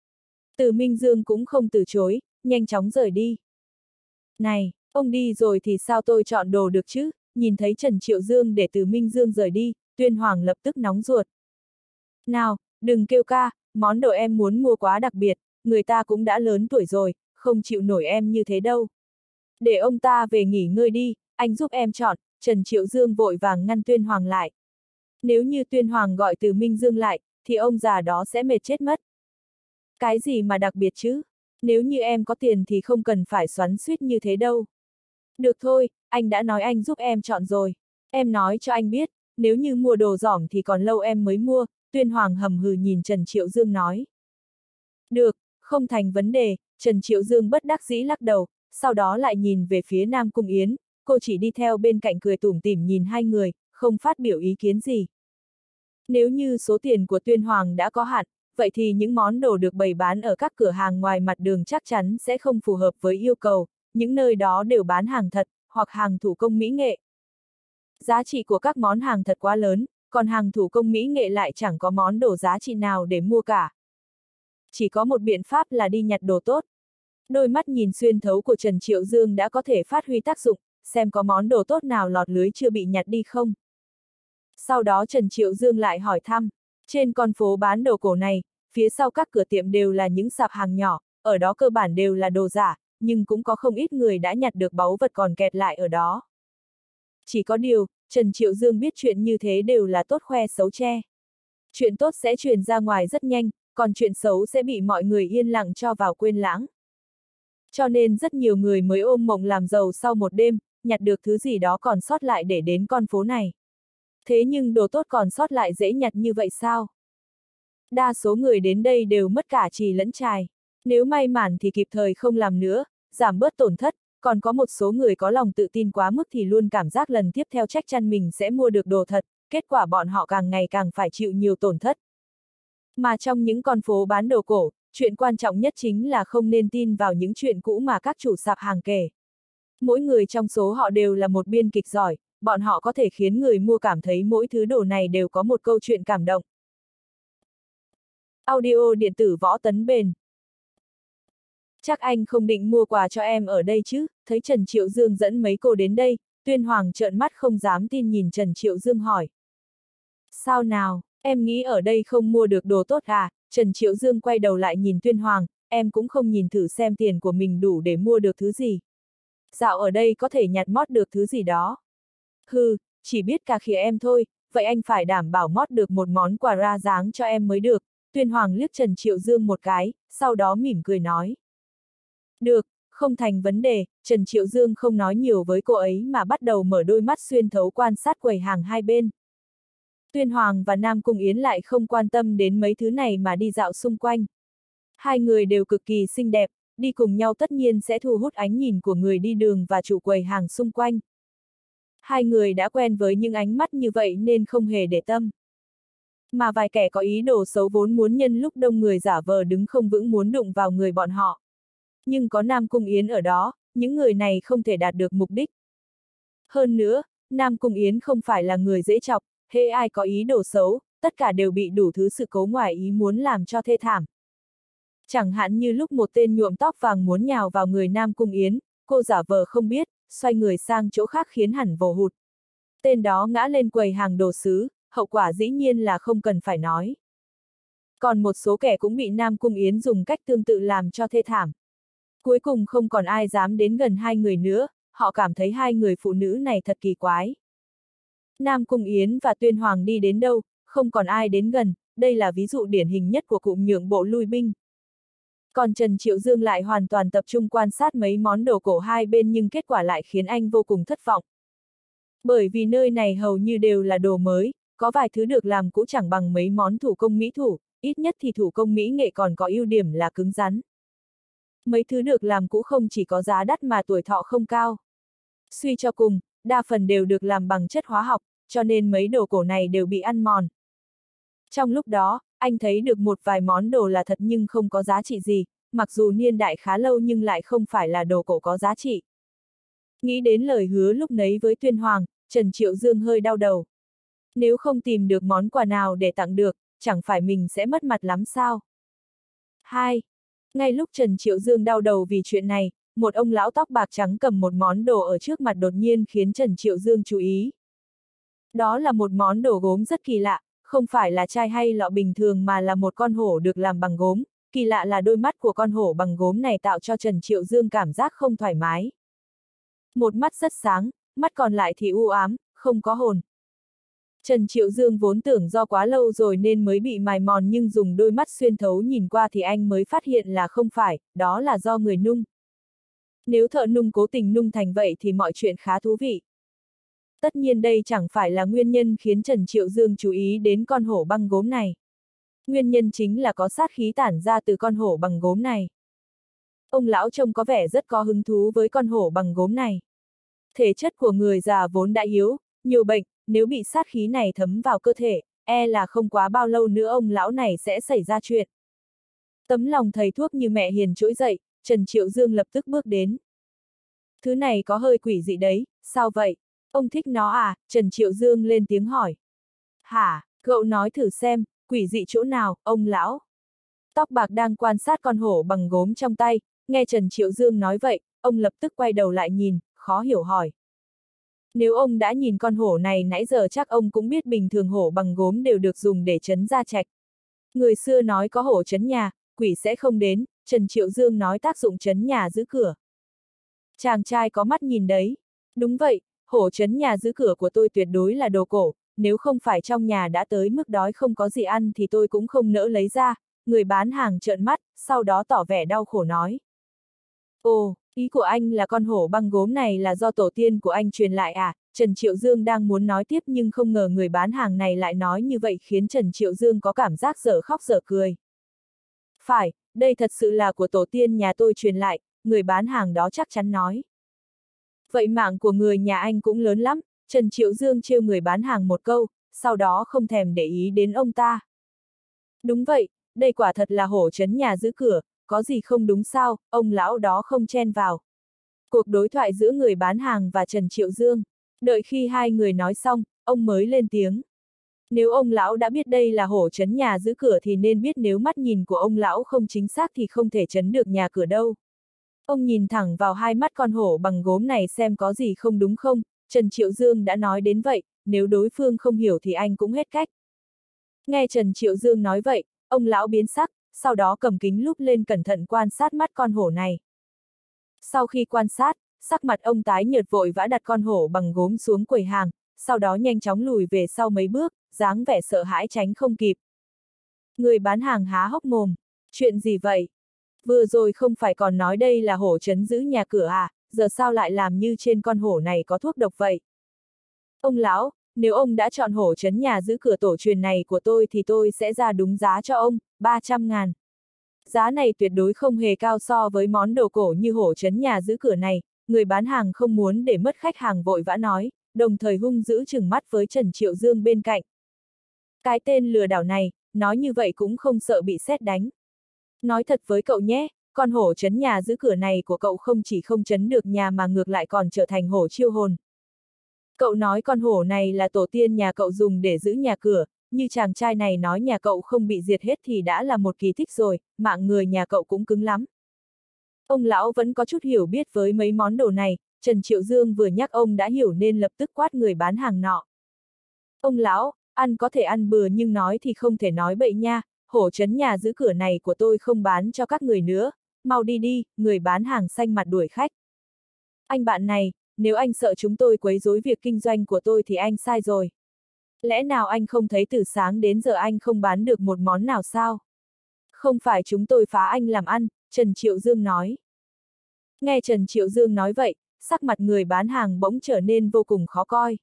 A: Từ Minh Dương cũng không từ chối, nhanh chóng rời đi. Này, ông đi rồi thì sao tôi chọn đồ được chứ? Nhìn thấy Trần Triệu Dương để Từ Minh Dương rời đi, Tuyên Hoàng lập tức nóng ruột. Nào, đừng kêu ca, món đồ em muốn mua quá đặc biệt, người ta cũng đã lớn tuổi rồi, không chịu nổi em như thế đâu. Để ông ta về nghỉ ngơi đi, anh giúp em chọn. Trần Triệu Dương vội vàng ngăn Tuyên Hoàng lại. Nếu như Tuyên Hoàng gọi Từ Minh Dương lại, thì ông già đó sẽ mệt chết mất. Cái gì mà đặc biệt chứ? Nếu như em có tiền thì không cần phải xoắn xuýt như thế đâu. Được thôi, anh đã nói anh giúp em chọn rồi. Em nói cho anh biết, nếu như mua đồ giỏm thì còn lâu em mới mua, Tuyên Hoàng hầm hừ nhìn Trần Triệu Dương nói. Được, không thành vấn đề, Trần Triệu Dương bất đắc dĩ lắc đầu, sau đó lại nhìn về phía Nam Cung Yến, cô chỉ đi theo bên cạnh cười tủm tỉm nhìn hai người, không phát biểu ý kiến gì. Nếu như số tiền của Tuyên Hoàng đã có hạn, vậy thì những món đồ được bày bán ở các cửa hàng ngoài mặt đường chắc chắn sẽ không phù hợp với yêu cầu, những nơi đó đều bán hàng thật, hoặc hàng thủ công mỹ nghệ. Giá trị của các món hàng thật quá lớn, còn hàng thủ công mỹ nghệ lại chẳng có món đồ giá trị nào để mua cả. Chỉ có một biện pháp là đi nhặt đồ tốt. Đôi mắt nhìn xuyên thấu của Trần Triệu Dương đã có thể phát huy tác dụng, xem có món đồ tốt nào lọt lưới chưa bị nhặt đi không. Sau đó Trần Triệu Dương lại hỏi thăm, trên con phố bán đồ cổ này, phía sau các cửa tiệm đều là những sạp hàng nhỏ, ở đó cơ bản đều là đồ giả, nhưng cũng có không ít người đã nhặt được báu vật còn kẹt lại ở đó. Chỉ có điều, Trần Triệu Dương biết chuyện như thế đều là tốt khoe xấu che. Chuyện tốt sẽ truyền ra ngoài rất nhanh, còn chuyện xấu sẽ bị mọi người yên lặng cho vào quên lãng. Cho nên rất nhiều người mới ôm mộng làm giàu sau một đêm, nhặt được thứ gì đó còn sót lại để đến con phố này. Thế nhưng đồ tốt còn sót lại dễ nhặt như vậy sao? Đa số người đến đây đều mất cả trì lẫn trài. Nếu may mắn thì kịp thời không làm nữa, giảm bớt tổn thất, còn có một số người có lòng tự tin quá mức thì luôn cảm giác lần tiếp theo chắc chắn mình sẽ mua được đồ thật, kết quả bọn họ càng ngày càng phải chịu nhiều tổn thất. Mà trong những con phố bán đồ cổ, chuyện quan trọng nhất chính là không nên tin vào những chuyện cũ mà các chủ sạp hàng kể. Mỗi người trong số họ đều là một biên kịch giỏi, bọn họ có thể khiến người mua cảm thấy mỗi thứ đồ này đều có một câu chuyện cảm động. Audio điện tử Võ Tấn Bền. Chắc anh không định mua quà cho em ở đây chứ? Thấy Trần Triệu Dương dẫn mấy cô đến đây, Tuyên Hoàng trợn mắt không dám tin nhìn Trần Triệu Dương hỏi. Sao nào, em nghĩ ở đây không mua được đồ tốt à? Trần Triệu Dương quay đầu lại nhìn Tuyên Hoàng, em cũng không nhìn thử xem tiền của mình đủ để mua được thứ gì. Dạo ở đây có thể nhặt mót được thứ gì đó. Hừ, chỉ biết cà khịa em thôi, vậy anh phải đảm bảo mót được một món quà ra dáng cho em mới được. Tuyên Hoàng liếc Trần Triệu Dương một cái, sau đó mỉm cười nói. Được, không thành vấn đề. Trần Triệu Dương không nói nhiều với cô ấy mà bắt đầu mở đôi mắt xuyên thấu quan sát quầy hàng hai bên. Tuyên Hoàng và Nam Cung Yến lại không quan tâm đến mấy thứ này mà đi dạo xung quanh. Hai người đều cực kỳ xinh đẹp, đi cùng nhau tất nhiên sẽ thu hút ánh nhìn của người đi đường và chủ quầy hàng xung quanh. Hai người đã quen với những ánh mắt như vậy nên không hề để tâm. Mà vài kẻ có ý đồ xấu vốn muốn nhân lúc đông người giả vờ đứng không vững muốn đụng vào người bọn họ. Nhưng có Nam Cung Yến ở đó, những người này không thể đạt được mục đích. Hơn nữa, Nam Cung Yến không phải là người dễ chọc, hễ ai có ý đồ xấu, tất cả đều bị đủ thứ sự cố ngoài ý muốn làm cho thê thảm. Chẳng hạn như lúc một tên nhuộm tóc vàng muốn nhào vào người Nam Cung Yến, cô giả vờ không biết, xoay người sang chỗ khác khiến hẳn vồ hụt. Tên đó ngã lên quầy hàng đồ sứ, hậu quả dĩ nhiên là không cần phải nói. Còn một số kẻ cũng bị Nam Cung Yến dùng cách tương tự làm cho thê thảm. Cuối cùng không còn ai dám đến gần hai người nữa, họ cảm thấy hai người phụ nữ này thật kỳ quái. Nam Cung Yến và Tuyên Hoàng đi đến đâu, không còn ai đến gần, đây là ví dụ điển hình nhất của cụm nhượng bộ lui binh. Còn Trần Triệu Dương lại hoàn toàn tập trung quan sát mấy món đồ cổ hai bên nhưng kết quả lại khiến anh vô cùng thất vọng. Bởi vì nơi này hầu như đều là đồ mới, có vài thứ được làm cũ chẳng bằng mấy món thủ công mỹ thủ, ít nhất thì thủ công mỹ nghệ còn có ưu điểm là cứng rắn. Mấy thứ được làm cũ không chỉ có giá đắt mà tuổi thọ không cao. Suy cho cùng, đa phần đều được làm bằng chất hóa học, cho nên mấy đồ cổ này đều bị ăn mòn. Trong lúc đó, anh thấy được một vài món đồ là thật nhưng không có giá trị gì, mặc dù niên đại khá lâu nhưng lại không phải là đồ cổ có giá trị. Nghĩ đến lời hứa lúc nấy với Tuyên Hoàng, Trần Triệu Dương hơi đau đầu. Nếu không tìm được món quà nào để tặng được, chẳng phải mình sẽ mất mặt lắm sao? hai. Ngay lúc Trần Triệu Dương đau đầu vì chuyện này, một ông lão tóc bạc trắng cầm một món đồ ở trước mặt đột nhiên khiến Trần Triệu Dương chú ý. Đó là một món đồ gốm rất kỳ lạ, không phải là chai hay lọ bình thường mà là một con hổ được làm bằng gốm, kỳ lạ là đôi mắt của con hổ bằng gốm này tạo cho Trần Triệu Dương cảm giác không thoải mái. Một mắt rất sáng, mắt còn lại thì u ám, không có hồn. Trần Triệu Dương vốn tưởng do quá lâu rồi nên mới bị mài mòn nhưng dùng đôi mắt xuyên thấu nhìn qua thì anh mới phát hiện là không phải, đó là do người nung. Nếu thợ nung cố tình nung thành vậy thì mọi chuyện khá thú vị. Tất nhiên đây chẳng phải là nguyên nhân khiến Trần Triệu Dương chú ý đến con hổ bằng gốm này. Nguyên nhân chính là có sát khí tản ra từ con hổ bằng gốm này. Ông lão trông có vẻ rất có hứng thú với con hổ bằng gốm này. Thể chất của người già vốn đã yếu, nhiều bệnh, nếu bị sát khí này thấm vào cơ thể, e là không quá bao lâu nữa ông lão này sẽ xảy ra chuyện. Tấm lòng thầy thuốc như mẹ hiền trỗi dậy, Trần Triệu Dương lập tức bước đến. Thứ này có hơi quỷ dị đấy, sao vậy? Ông thích nó à? Trần Triệu Dương lên tiếng hỏi. Hả, cậu nói thử xem, quỷ dị chỗ nào, ông lão? Tóc bạc đang quan sát con hổ bằng gốm trong tay, nghe Trần Triệu Dương nói vậy, ông lập tức quay đầu lại nhìn, khó hiểu hỏi. Nếu ông đã nhìn con hổ này nãy giờ chắc ông cũng biết bình thường hổ bằng gốm đều được dùng để trấn gia trạch. Người xưa nói có hổ trấn nhà, quỷ sẽ không đến, Trần Triệu Dương nói tác dụng trấn nhà giữ cửa. Chàng trai có mắt nhìn đấy. Đúng vậy, hổ trấn nhà giữ cửa của tôi tuyệt đối là đồ cổ, nếu không phải trong nhà đã tới mức đói không có gì ăn thì tôi cũng không nỡ lấy ra. Người bán hàng trợn mắt, sau đó tỏ vẻ đau khổ nói. Ồ, ý của anh là con hổ băng gốm này là do tổ tiên của anh truyền lại à? Trần Triệu Dương đang muốn nói tiếp nhưng không ngờ người bán hàng này lại nói như vậy khiến Trần Triệu Dương có cảm giác dở khóc dở cười. Phải, đây thật sự là của tổ tiên nhà tôi truyền lại, người bán hàng đó chắc chắn nói. Vậy mạng của người nhà anh cũng lớn lắm, Trần Triệu Dương trêu người bán hàng một câu, sau đó không thèm để ý đến ông ta. Đúng vậy, đây quả thật là hổ trấn nhà giữ cửa, có gì không đúng sao, ông lão đó không chen vào. Cuộc đối thoại giữa người bán hàng và Trần Triệu Dương. Đợi khi hai người nói xong, ông mới lên tiếng. Nếu ông lão đã biết đây là hổ trấn nhà giữ cửa thì nên biết nếu mắt nhìn của ông lão không chính xác thì không thể trấn được nhà cửa đâu. Ông nhìn thẳng vào hai mắt con hổ bằng gốm này xem có gì không đúng không, Trần Triệu Dương đã nói đến vậy, nếu đối phương không hiểu thì anh cũng hết cách. Nghe Trần Triệu Dương nói vậy, ông lão biến sắc, sau đó cầm kính lúp lên cẩn thận quan sát mắt con hổ này. Sau khi quan sát, sắc mặt ông tái nhợt vội vã đặt con hổ bằng gốm xuống quầy hàng, sau đó nhanh chóng lùi về sau mấy bước, dáng vẻ sợ hãi tránh không kịp. Người bán hàng há hốc mồm. Chuyện gì vậy? Vừa rồi không phải còn nói đây là hổ trấn giữ nhà cửa à, giờ sao lại làm như trên con hổ này có thuốc độc vậy? Ông lão, nếu ông đã chọn hổ trấn nhà giữ cửa tổ truyền này của tôi thì tôi sẽ ra đúng giá cho ông, ba trăm ngàn. Giá này tuyệt đối không hề cao so với món đồ cổ như hổ trấn nhà giữ cửa này, người bán hàng không muốn để mất khách hàng vội vã nói, đồng thời hung dữ trừng mắt với Trần Triệu Dương bên cạnh. Cái tên lừa đảo này, nói như vậy cũng không sợ bị sét đánh. Nói thật với cậu nhé, con hổ trấn nhà giữ cửa này của cậu không chỉ không trấn được nhà mà ngược lại còn trở thành hổ chiêu hồn. Cậu nói con hổ này là tổ tiên nhà cậu dùng để giữ nhà cửa, như chàng trai này nói nhà cậu không bị diệt hết thì đã là một kỳ tích rồi, mạng người nhà cậu cũng cứng lắm. Ông lão vẫn có chút hiểu biết với mấy món đồ này, Trần Triệu Dương vừa nhắc ông đã hiểu nên lập tức quát người bán hàng nọ. Ông lão, ăn có thể ăn bừa nhưng nói thì không thể nói bậy nha, hổ trấn nhà giữ cửa này của tôi không bán cho các người nữa, mau đi đi, người bán hàng xanh mặt đuổi khách. Anh bạn này, nếu anh sợ chúng tôi quấy rối việc kinh doanh của tôi thì anh sai rồi. Lẽ nào anh không thấy từ sáng đến giờ anh không bán được một món nào sao? Không phải chúng tôi phá anh làm ăn, Trần Triệu Dương nói. Nghe Trần Triệu Dương nói vậy, sắc mặt người bán hàng bỗng trở nên vô cùng khó coi.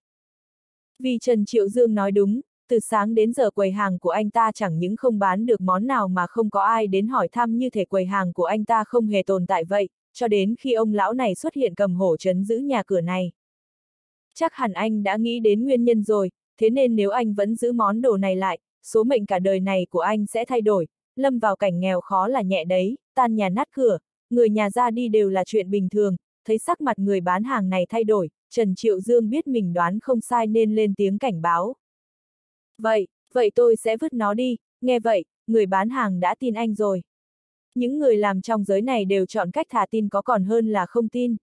A: Vì Trần Triệu Dương nói đúng, từ sáng đến giờ quầy hàng của anh ta chẳng những không bán được món nào mà không có ai đến hỏi thăm như thể quầy hàng của anh ta không hề tồn tại vậy, cho đến khi ông lão này xuất hiện cầm hổ trấn giữ nhà cửa này. Chắc hẳn anh đã nghĩ đến nguyên nhân rồi, thế nên nếu anh vẫn giữ món đồ này lại, số mệnh cả đời này của anh sẽ thay đổi, lâm vào cảnh nghèo khó là nhẹ đấy, tan nhà nát cửa, người nhà ra đi đều là chuyện bình thường, thấy sắc mặt người bán hàng này thay đổi, Trần Triệu Dương biết mình đoán không sai nên lên tiếng cảnh báo. Vậy, vậy tôi sẽ vứt nó đi, nghe vậy, người bán hàng đã tin anh rồi. Những người làm trong giới này đều chọn cách thà tin có còn hơn là không tin.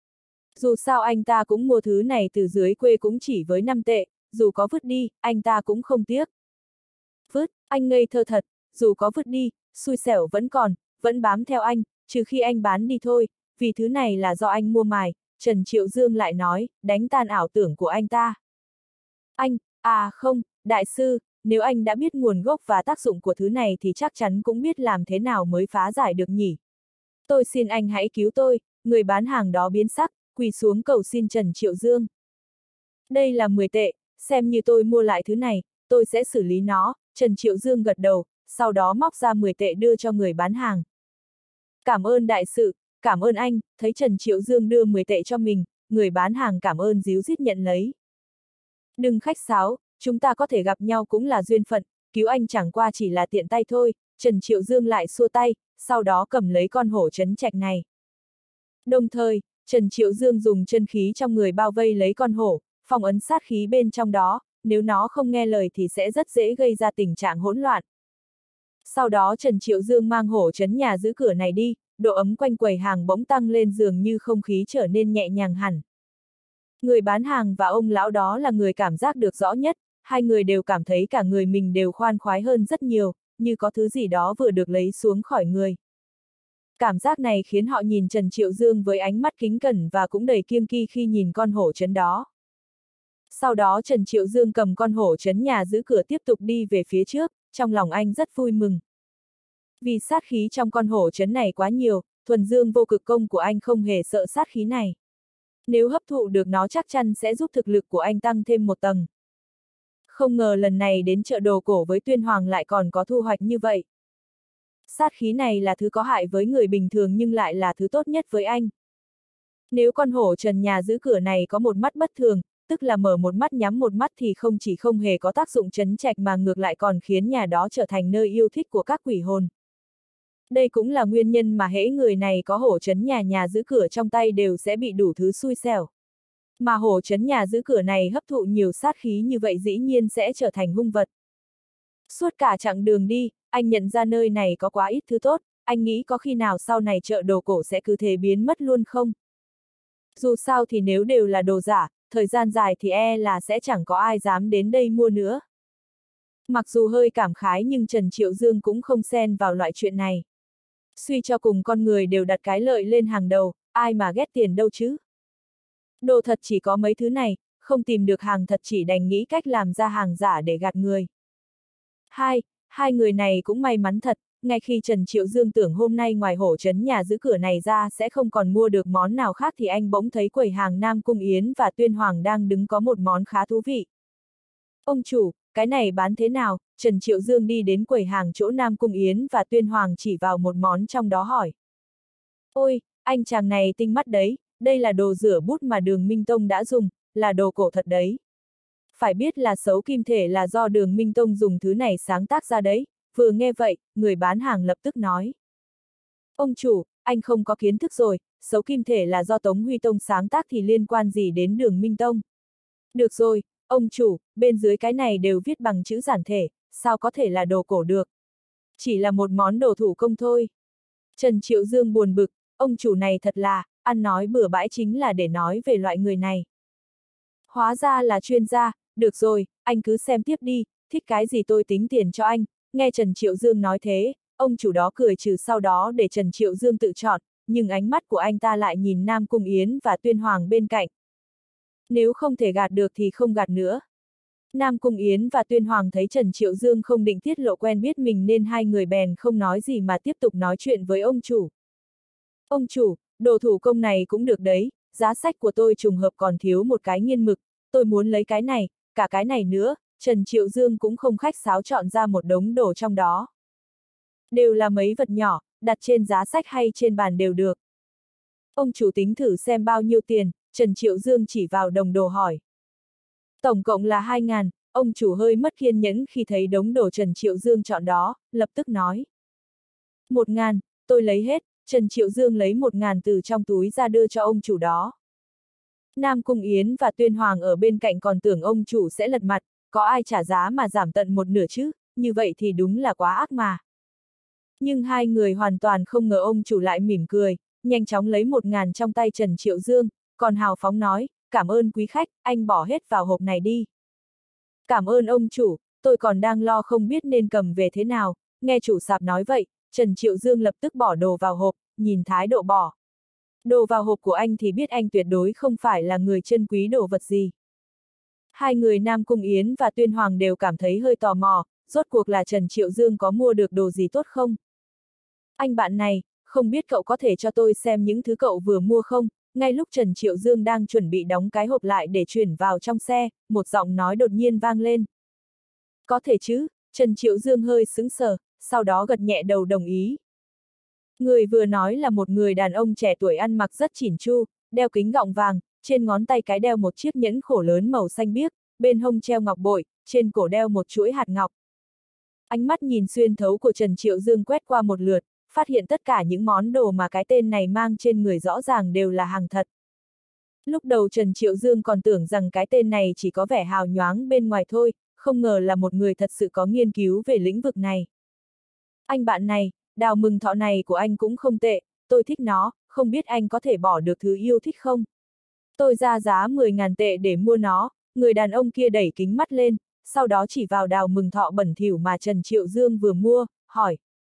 A: Dù sao anh ta cũng mua thứ này từ dưới quê cũng chỉ với năm tệ, dù có vứt đi, anh ta cũng không tiếc. Vứt, anh ngây thơ thật, dù có vứt đi, xui xẻo vẫn còn, vẫn bám theo anh, trừ khi anh bán đi thôi, vì thứ này là do anh mua mài, Trần Triệu Dương lại nói, đánh tan ảo tưởng của anh ta. Anh, à không, đại sư, nếu anh đã biết nguồn gốc và tác dụng của thứ này thì chắc chắn cũng biết làm thế nào mới phá giải được nhỉ. Tôi xin anh hãy cứu tôi, người bán hàng đó biến sắc, quỳ xuống cầu xin Trần Triệu Dương. Đây là mười tệ, xem như tôi mua lại thứ này, tôi sẽ xử lý nó, Trần Triệu Dương gật đầu, sau đó móc ra mười tệ đưa cho người bán hàng. Cảm ơn đại sự, cảm ơn anh, thấy Trần Triệu Dương đưa mười tệ cho mình, người bán hàng cảm ơn díu dít nhận lấy. Đừng khách sáo, chúng ta có thể gặp nhau cũng là duyên phận, cứu anh chẳng qua chỉ là tiện tay thôi, Trần Triệu Dương lại xua tay, sau đó cầm lấy con hổ trấn trạch này. Đồng thời, Trần Triệu Dương dùng chân khí trong người bao vây lấy con hổ, phong ấn sát khí bên trong đó, nếu nó không nghe lời thì sẽ rất dễ gây ra tình trạng hỗn loạn. Sau đó Trần Triệu Dương mang hổ trấn nhà giữ cửa này đi, độ ấm quanh quầy hàng bỗng tăng lên dường như không khí trở nên nhẹ nhàng hẳn. Người bán hàng và ông lão đó là người cảm giác được rõ nhất, hai người đều cảm thấy cả người mình đều khoan khoái hơn rất nhiều, như có thứ gì đó vừa được lấy xuống khỏi người. Cảm giác này khiến họ nhìn Trần Triệu Dương với ánh mắt kính cẩn và cũng đầy kiêng kỵ khi nhìn con hổ trấn đó. Sau đó Trần Triệu Dương cầm con hổ trấn nhà giữ cửa tiếp tục đi về phía trước, trong lòng anh rất vui mừng. Vì sát khí trong con hổ trấn này quá nhiều, thuần dương vô cực công của anh không hề sợ sát khí này. Nếu hấp thụ được nó chắc chắn sẽ giúp thực lực của anh tăng thêm một tầng. Không ngờ lần này đến chợ đồ cổ với Tuyên Hoàng lại còn có thu hoạch như vậy. Sát khí này là thứ có hại với người bình thường nhưng lại là thứ tốt nhất với anh. Nếu con hổ trần nhà giữ cửa này có một mắt bất thường, tức là mở một mắt nhắm một mắt thì không chỉ không hề có tác dụng trấn trạch mà ngược lại còn khiến nhà đó trở thành nơi yêu thích của các quỷ hồn. Đây cũng là nguyên nhân mà hễ người này có hổ trấn nhà nhà giữ cửa trong tay đều sẽ bị đủ thứ xui xẻo. Mà hổ trấn nhà giữ cửa này hấp thụ nhiều sát khí như vậy dĩ nhiên sẽ trở thành hung vật. Suốt cả chặng đường đi, anh nhận ra nơi này có quá ít thứ tốt, anh nghĩ có khi nào sau này chợ đồ cổ sẽ cứ thế biến mất luôn không? Dù sao thì nếu đều là đồ giả, thời gian dài thì e là sẽ chẳng có ai dám đến đây mua nữa. Mặc dù hơi cảm khái nhưng Trần Triệu Dương cũng không xen vào loại chuyện này. Suy cho cùng con người đều đặt cái lợi lên hàng đầu, ai mà ghét tiền đâu chứ. Đồ thật chỉ có mấy thứ này, không tìm được hàng thật chỉ đành nghĩ cách làm ra hàng giả để gạt người. Hai, hai người này cũng may mắn thật, ngay khi Trần Triệu Dương tưởng hôm nay ngoài hổ trấn nhà giữ cửa này ra sẽ không còn mua được món nào khác thì anh bỗng thấy quầy hàng Nam Cung Yến và Tuyên Hoàng đang đứng có một món khá thú vị. Ông chủ, cái này bán thế nào? Trần Triệu Dương đi đến quầy hàng chỗ Nam Cung Yến và Tuyên Hoàng chỉ vào một món trong đó hỏi. Ôi, anh chàng này tinh mắt đấy, đây là đồ rửa bút mà Đường Minh Tông đã dùng, là đồ cổ thật đấy. Phải biết là sấu kim thể là do Đường Minh Tông dùng thứ này sáng tác ra đấy. Vừa nghe vậy, người bán hàng lập tức nói. Ông chủ, anh không có kiến thức rồi, sấu kim thể là do Tống Huy Tông sáng tác thì liên quan gì đến Đường Minh Tông? Được rồi, ông chủ, bên dưới cái này đều viết bằng chữ giản thể, sao có thể là đồ cổ được? Chỉ là một món đồ thủ công thôi. Trần Triệu Dương buồn bực, ông chủ này thật là, ăn nói bừa bãi chính là để nói về loại người này. Hóa ra là chuyên gia, được rồi, anh cứ xem tiếp đi, thích cái gì tôi tính tiền cho anh. Nghe Trần Triệu Dương nói thế, ông chủ đó cười trừ sau đó để Trần Triệu Dương tự chọn, nhưng ánh mắt của anh ta lại nhìn Nam Cung Yến và Tuyên Hoàng bên cạnh. Nếu không thể gạt được thì không gạt nữa. Nam Cung Yến và Tuyên Hoàng thấy Trần Triệu Dương không định tiết lộ quen biết mình nên hai người bèn không nói gì mà tiếp tục nói chuyện với ông chủ. Ông chủ, đồ thủ công này cũng được đấy, giá sách của tôi trùng hợp còn thiếu một cái nghiên mực, tôi muốn lấy cái này, cả cái này nữa. Trần Triệu Dương cũng không khách sáo chọn ra một đống đồ trong đó. Đều là mấy vật nhỏ, đặt trên giá sách hay trên bàn đều được. Ông chủ tính thử xem bao nhiêu tiền, Trần Triệu Dương chỉ vào đồng đồ hỏi. Tổng cộng là hai ngàn, ông chủ hơi mất kiên nhẫn khi thấy đống đồ Trần Triệu Dương chọn đó, lập tức nói. Một ngàn, tôi lấy hết, Trần Triệu Dương lấy một ngàn từ trong túi ra đưa cho ông chủ đó. Nam Cung Yến và Tuyên Hoàng ở bên cạnh còn tưởng ông chủ sẽ lật mặt. Có ai trả giá mà giảm tận một nửa chứ, như vậy thì đúng là quá ác mà. Nhưng hai người hoàn toàn không ngờ ông chủ lại mỉm cười, nhanh chóng lấy một ngàn trong tay Trần Triệu Dương, còn hào phóng nói, cảm ơn quý khách, anh bỏ hết vào hộp này đi. Cảm ơn ông chủ, tôi còn đang lo không biết nên cầm về thế nào, nghe chủ sạp nói vậy, Trần Triệu Dương lập tức bỏ đồ vào hộp, nhìn thái độ bỏ. Đồ vào hộp của anh thì biết anh tuyệt đối không phải là người trân quý đồ vật gì. Hai người Nam Cung Yến và Tuyên Hoàng đều cảm thấy hơi tò mò, rốt cuộc là Trần Triệu Dương có mua được đồ gì tốt không? Anh bạn này, không biết cậu có thể cho tôi xem những thứ cậu vừa mua không? Ngay lúc Trần Triệu Dương đang chuẩn bị đóng cái hộp lại để chuyển vào trong xe, một giọng nói đột nhiên vang lên. Có thể chứ, Trần Triệu Dương hơi sững sờ, sau đó gật nhẹ đầu đồng ý. Người vừa nói là một người đàn ông trẻ tuổi ăn mặc rất chỉn chu, đeo kính gọng vàng, trên ngón tay cái đeo một chiếc nhẫn khổ lớn màu xanh biếc, bên hông treo ngọc bội, trên cổ đeo một chuỗi hạt ngọc. Ánh mắt nhìn xuyên thấu của Trần Triệu Dương quét qua một lượt, phát hiện tất cả những món đồ mà cái tên này mang trên người rõ ràng đều là hàng thật. Lúc đầu Trần Triệu Dương còn tưởng rằng cái tên này chỉ có vẻ hào nhoáng bên ngoài thôi, không ngờ là một người thật sự có nghiên cứu về lĩnh vực này. Anh bạn này, đào mừng thọ này của anh cũng không tệ, tôi thích nó, không biết anh có thể bỏ được thứ yêu thích không? Tôi ra giá mười ngàn tệ để mua nó, người đàn ông kia đẩy kính mắt lên, sau đó chỉ vào đào mừng thọ bẩn thỉu mà Trần Triệu Dương vừa mua, hỏi.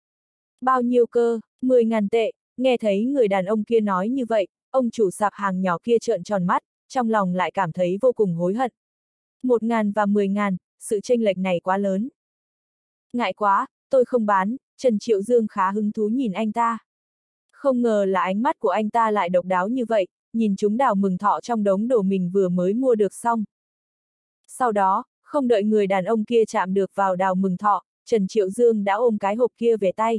A: Bao nhiêu cơ, mười ngàn tệ, nghe thấy người đàn ông kia nói như vậy, ông chủ sạp hàng nhỏ kia trợn tròn mắt, trong lòng lại cảm thấy vô cùng hối hận. Một ngàn và mười ngàn, sự chênh lệch này quá lớn. Ngại quá, tôi không bán, Trần Triệu Dương khá hứng thú nhìn anh ta. Không ngờ là ánh mắt của anh ta lại độc đáo như vậy, nhìn chúng đào mừng thọ trong đống đồ mình vừa mới mua được xong. Sau đó, không đợi người đàn ông kia chạm được vào đào mừng thọ, Trần Triệu Dương đã ôm cái hộp kia về tay.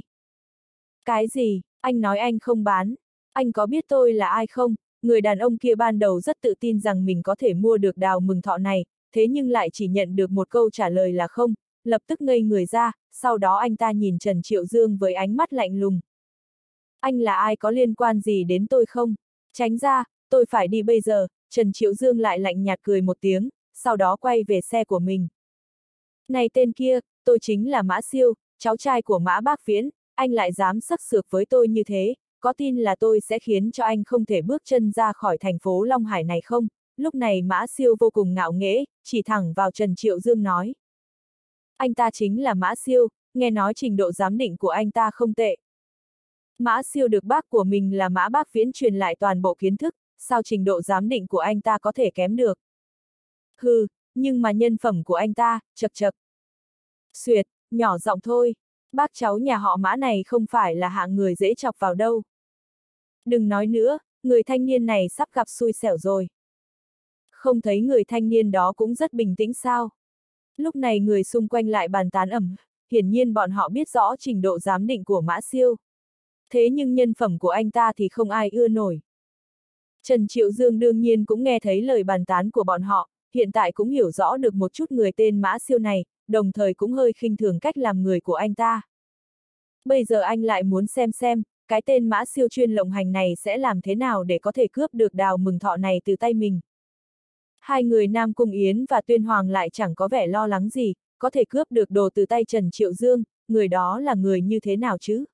A: Cái gì, anh nói anh không bán, anh có biết tôi là ai không? Người đàn ông kia ban đầu rất tự tin rằng mình có thể mua được đào mừng thọ này, thế nhưng lại chỉ nhận được một câu trả lời là không, lập tức ngây người ra, sau đó anh ta nhìn Trần Triệu Dương với ánh mắt lạnh lùng. Anh là ai, có liên quan gì đến tôi không? Tránh ra, tôi phải đi bây giờ. Trần Triệu Dương lại lạnh nhạt cười một tiếng, sau đó quay về xe của mình. Này tên kia, tôi chính là Mã Siêu, cháu trai của Mã Bác Viễn, anh lại dám sắc sược với tôi như thế, có tin là tôi sẽ khiến cho anh không thể bước chân ra khỏi thành phố Long Hải này không? Lúc này Mã Siêu vô cùng ngạo nghễ, chỉ thẳng vào Trần Triệu Dương nói. Anh ta chính là Mã Siêu, nghe nói trình độ giám định của anh ta không tệ. Mã Siêu được bác của mình là Mã Bác Viễn truyền lại toàn bộ kiến thức, sao trình độ giám định của anh ta có thể kém được? Hừ, nhưng mà nhân phẩm của anh ta, chật chật. Xuyệt, nhỏ giọng thôi, bác cháu nhà họ Mã này không phải là hạng người dễ chọc vào đâu. Đừng nói nữa, người thanh niên này sắp gặp xui xẻo rồi. Không thấy người thanh niên đó cũng rất bình tĩnh sao? Lúc này người xung quanh lại bàn tán ầm, hiển nhiên bọn họ biết rõ trình độ giám định của Mã Siêu. Thế nhưng nhân phẩm của anh ta thì không ai ưa nổi. Trần Triệu Dương đương nhiên cũng nghe thấy lời bàn tán của bọn họ, hiện tại cũng hiểu rõ được một chút người tên Mã Siêu này, đồng thời cũng hơi khinh thường cách làm người của anh ta. Bây giờ anh lại muốn xem xem, cái tên Mã Siêu chuyên lộng hành này sẽ làm thế nào để có thể cướp được Đào Mừng Thọ này từ tay mình. Hai người Nam Cung Yến và Tuyên Hoàng lại chẳng có vẻ lo lắng gì, có thể cướp được đồ từ tay Trần Triệu Dương, người đó là người như thế nào chứ?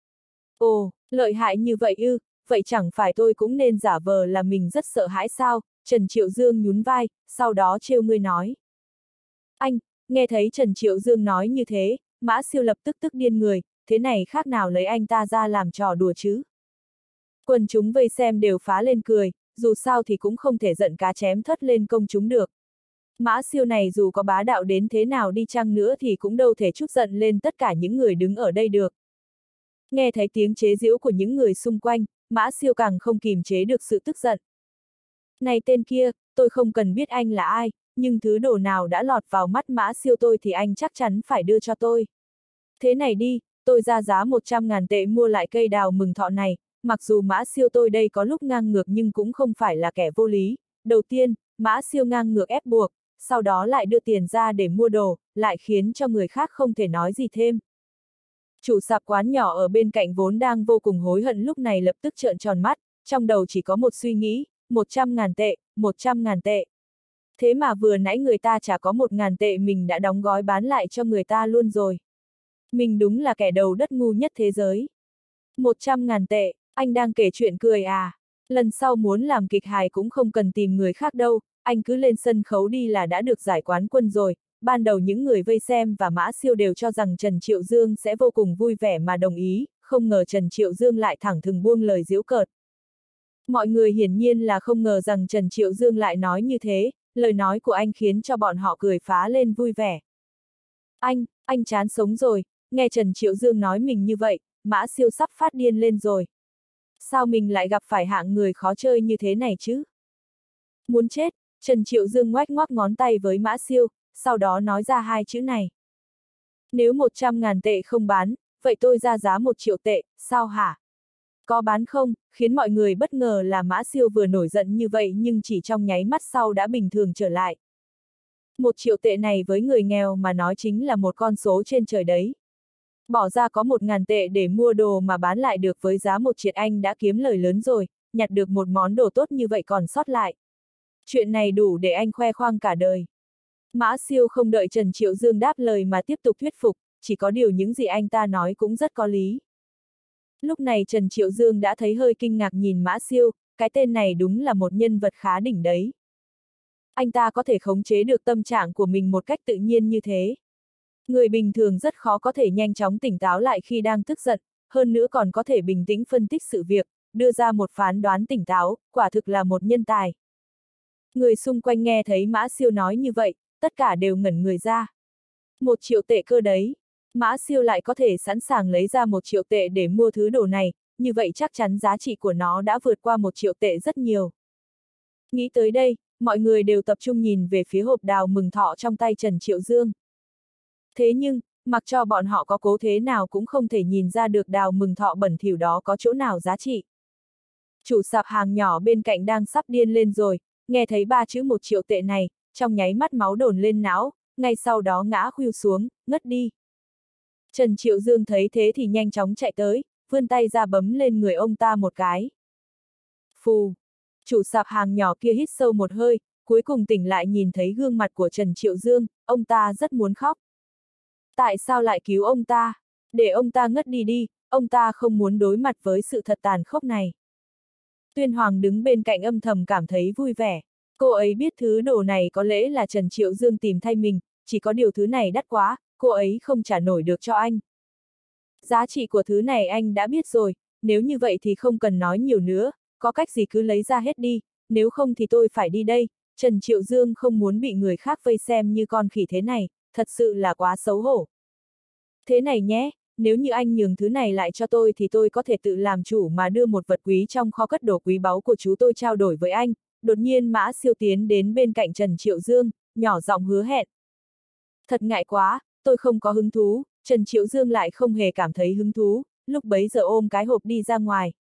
A: Ồ, lợi hại như vậy ư, vậy chẳng phải tôi cũng nên giả vờ là mình rất sợ hãi sao? Trần Triệu Dương nhún vai, sau đó trêu ngươi nói. Anh, nghe thấy Trần Triệu Dương nói như thế, Mã Siêu lập tức tức điên người, thế này khác nào lấy anh ta ra làm trò đùa chứ? Quần chúng vây xem đều phá lên cười, dù sao thì cũng không thể giận cá chém thớt lên công chúng được. Mã Siêu này dù có bá đạo đến thế nào đi chăng nữa thì cũng đâu thể trút giận lên tất cả những người đứng ở đây được. Nghe thấy tiếng chế giễu của những người xung quanh, Mã Siêu càng không kìm chế được sự tức giận. Này tên kia, tôi không cần biết anh là ai, nhưng thứ đồ nào đã lọt vào mắt Mã Siêu tôi thì anh chắc chắn phải đưa cho tôi. Thế này đi, tôi ra giá một trăm ngàn tệ mua lại cây Đào Mừng Thọ này, mặc dù Mã Siêu tôi đây có lúc ngang ngược nhưng cũng không phải là kẻ vô lý. Đầu tiên, Mã Siêu ngang ngược ép buộc, sau đó lại đưa tiền ra để mua đồ, lại khiến cho người khác không thể nói gì thêm. Chủ sạp quán nhỏ ở bên cạnh vốn đang vô cùng hối hận lúc này lập tức trợn tròn mắt, trong đầu chỉ có một suy nghĩ, một trăm ngàn tệ, một trăm ngàn tệ. Thế mà vừa nãy người ta chả có một ngàn tệ mình đã đóng gói bán lại cho người ta luôn rồi. Mình đúng là kẻ đầu đất ngu nhất thế giới. Một trăm ngàn tệ, anh đang kể chuyện cười à? Lần sau muốn làm kịch hài cũng không cần tìm người khác đâu, anh cứ lên sân khấu đi là đã được giải quán quân rồi. Ban đầu những người vây xem và Mã Siêu đều cho rằng Trần Triệu Dương sẽ vô cùng vui vẻ mà đồng ý, không ngờ Trần Triệu Dương lại thẳng thừng buông lời giễu cợt. Mọi người hiển nhiên là không ngờ rằng Trần Triệu Dương lại nói như thế, lời nói của anh khiến cho bọn họ cười phá lên vui vẻ. Anh, anh chán sống rồi, nghe Trần Triệu Dương nói mình như vậy, Mã Siêu sắp phát điên lên rồi. Sao mình lại gặp phải hạng người khó chơi như thế này chứ? Muốn chết, Trần Triệu Dương ngoách ngoắc ngón tay với Mã Siêu, sau đó nói ra hai chữ này. Nếu một trăm ngàn tệ không bán, vậy tôi ra giá một triệu tệ, sao hả? Có bán không? Khiến mọi người bất ngờ là Mã Siêu vừa nổi giận như vậy nhưng chỉ trong nháy mắt sau đã bình thường trở lại. Một triệu tệ này với người nghèo mà nói chính là một con số trên trời đấy. Bỏ ra có một ngàn tệ để mua đồ mà bán lại được với giá một triệu anh đã kiếm lời lớn rồi, nhặt được một món đồ tốt như vậy còn sót lại. Chuyện này đủ để anh khoe khoang cả đời. Mã Siêu không đợi Trần Triệu Dương đáp lời mà tiếp tục thuyết phục, chỉ có điều những gì anh ta nói cũng rất có lý. Lúc này Trần Triệu Dương đã thấy hơi kinh ngạc nhìn Mã Siêu, cái tên này đúng là một nhân vật khá đỉnh đấy. Anh ta có thể khống chế được tâm trạng của mình một cách tự nhiên như thế. Người bình thường rất khó có thể nhanh chóng tỉnh táo lại khi đang tức giận, hơn nữa còn có thể bình tĩnh phân tích sự việc, đưa ra một phán đoán tỉnh táo, quả thực là một nhân tài. Người xung quanh nghe thấy Mã Siêu nói như vậy, tất cả đều ngẩn người ra. Một triệu tệ cơ đấy, Mã Siêu lại có thể sẵn sàng lấy ra một triệu tệ để mua thứ đồ này, như vậy chắc chắn giá trị của nó đã vượt qua một triệu tệ rất nhiều. Nghĩ tới đây, mọi người đều tập trung nhìn về phía hộp Đào Mừng Thọ trong tay Trần Triệu Dương. Thế nhưng, mặc cho bọn họ có cố thế nào cũng không thể nhìn ra được Đào Mừng Thọ bẩn thỉu đó có chỗ nào giá trị. Chủ sạp hàng nhỏ bên cạnh đang sắp điên lên rồi, nghe thấy ba chữ một triệu tệ này, trong nháy mắt máu đồn lên não, ngay sau đó ngã khuỵu xuống, ngất đi. Trần Triệu Dương thấy thế thì nhanh chóng chạy tới, vươn tay ra bấm lên người ông ta một cái. Phù! Chủ sạp hàng nhỏ kia hít sâu một hơi, cuối cùng tỉnh lại nhìn thấy gương mặt của Trần Triệu Dương, ông ta rất muốn khóc. Tại sao lại cứu ông ta? Để ông ta ngất đi đi, ông ta không muốn đối mặt với sự thật tàn khốc này. Tuyên Hoàng đứng bên cạnh âm thầm cảm thấy vui vẻ. Cô ấy biết thứ đồ này có lẽ là Trần Triệu Dương tìm thay mình, chỉ có điều thứ này đắt quá, cô ấy không trả nổi được cho anh. Giá trị của thứ này anh đã biết rồi, nếu như vậy thì không cần nói nhiều nữa, có cách gì cứ lấy ra hết đi, nếu không thì tôi phải đi đây. Trần Triệu Dương không muốn bị người khác vây xem như con khỉ thế này, thật sự là quá xấu hổ. Thế này nhé, nếu như anh nhường thứ này lại cho tôi thì tôi có thể tự làm chủ mà đưa một vật quý trong kho cất đồ quý báu của chú tôi trao đổi với anh. Đột nhiên Mã Siêu tiến đến bên cạnh Trần Triệu Dương, nhỏ giọng hứa hẹn. Thật ngại quá, tôi không có hứng thú. Trần Triệu Dương lại không hề cảm thấy hứng thú, lúc bấy giờ ôm cái hộp đi ra ngoài.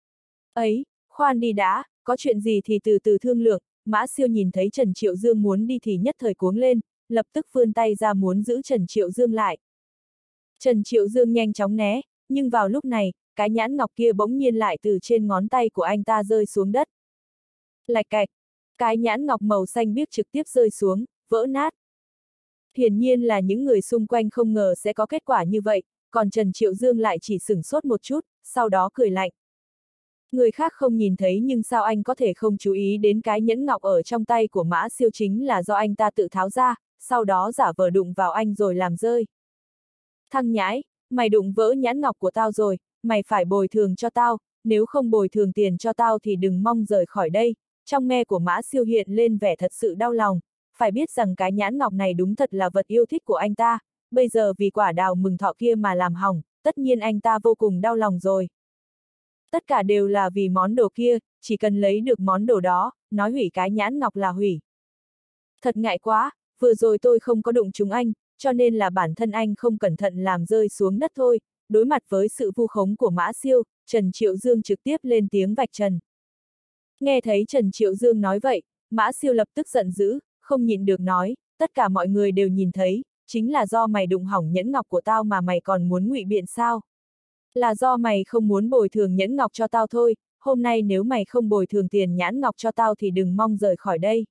A: Ấy, khoan đi đã, có chuyện gì thì từ từ thương lượng. Mã Siêu nhìn thấy Trần Triệu Dương muốn đi thì nhất thời cuống lên, lập tức vươn tay ra muốn giữ Trần Triệu Dương lại. Trần Triệu Dương nhanh chóng né, nhưng vào lúc này, cái nhãn ngọc kia bỗng nhiên lại từ trên ngón tay của anh ta rơi xuống đất. Lạch cạch, cái nhãn ngọc màu xanh biếc trực tiếp rơi xuống, vỡ nát. Hiển nhiên là những người xung quanh không ngờ sẽ có kết quả như vậy, còn Trần Triệu Dương lại chỉ sửng sốt một chút, sau đó cười lạnh. Người khác không nhìn thấy nhưng sao anh có thể không chú ý đến cái nhẫn ngọc ở trong tay của Mã Siêu chính là do anh ta tự tháo ra, sau đó giả vờ đụng vào anh rồi làm rơi. Thằng nhãi, mày đụng vỡ nhãn ngọc của tao rồi, mày phải bồi thường cho tao, nếu không bồi thường tiền cho tao thì đừng mong rời khỏi đây. Trong me của Mã Siêu hiện lên vẻ thật sự đau lòng, phải biết rằng cái nhãn ngọc này đúng thật là vật yêu thích của anh ta, bây giờ vì quả đào mừng thọ kia mà làm hỏng, tất nhiên anh ta vô cùng đau lòng rồi. Tất cả đều là vì món đồ kia, chỉ cần lấy được món đồ đó, nói hủy cái nhãn ngọc là hủy. Thật ngại quá, vừa rồi tôi không có đụng trúng anh, cho nên là bản thân anh không cẩn thận làm rơi xuống đất thôi. Đối mặt với sự vu khống của Mã Siêu, Trần Triệu Dương trực tiếp lên tiếng vạch trần. Nghe thấy Trần Triệu Dương nói vậy, Mã Siêu lập tức giận dữ, không nhịn được nói, tất cả mọi người đều nhìn thấy, chính là do mày đụng hỏng nhẫn ngọc của tao mà mày còn muốn ngụy biện sao? Là do mày không muốn bồi thường nhẫn ngọc cho tao thôi, hôm nay nếu mày không bồi thường tiền nhãn ngọc cho tao thì đừng mong rời khỏi đây.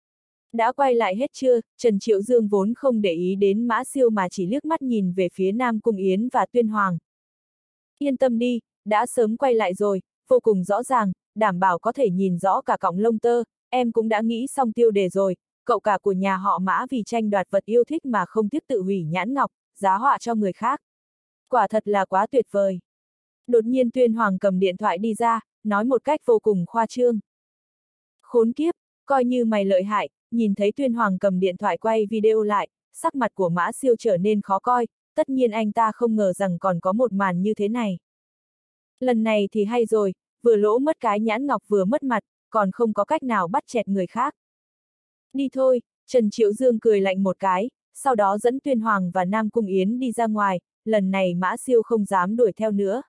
A: Đã quay lại hết chưa? Trần Triệu Dương vốn không để ý đến Mã Siêu mà chỉ liếc mắt nhìn về phía Nam Cung Yến và Tuyên Hoàng. Yên tâm đi, đã sớm quay lại rồi, vô cùng rõ ràng, đảm bảo có thể nhìn rõ cả cọng lông tơ, em cũng đã nghĩ xong tiêu đề rồi, cậu cả của nhà họ Mã vì tranh đoạt vật yêu thích mà không tiếc tự hủy nhãn ngọc, giá họa cho người khác. Quả thật là quá tuyệt vời. Đột nhiên Tuyên Hoàng cầm điện thoại đi ra, nói một cách vô cùng khoa trương. Khốn kiếp, coi như mày lợi hại. Nhìn thấy Tuyên Hoàng cầm điện thoại quay video lại, sắc mặt của Mã Siêu trở nên khó coi, tất nhiên anh ta không ngờ rằng còn có một màn như thế này. Lần này thì hay rồi, vừa lỗ mất cái nhãn ngọc vừa mất mặt, còn không có cách nào bắt chẹt người khác. Đi thôi, Trần Triệu Dương cười lạnh một cái, sau đó dẫn Tuyên Hoàng và Nam Cung Yến đi ra ngoài, lần này Mã Siêu không dám đuổi theo nữa.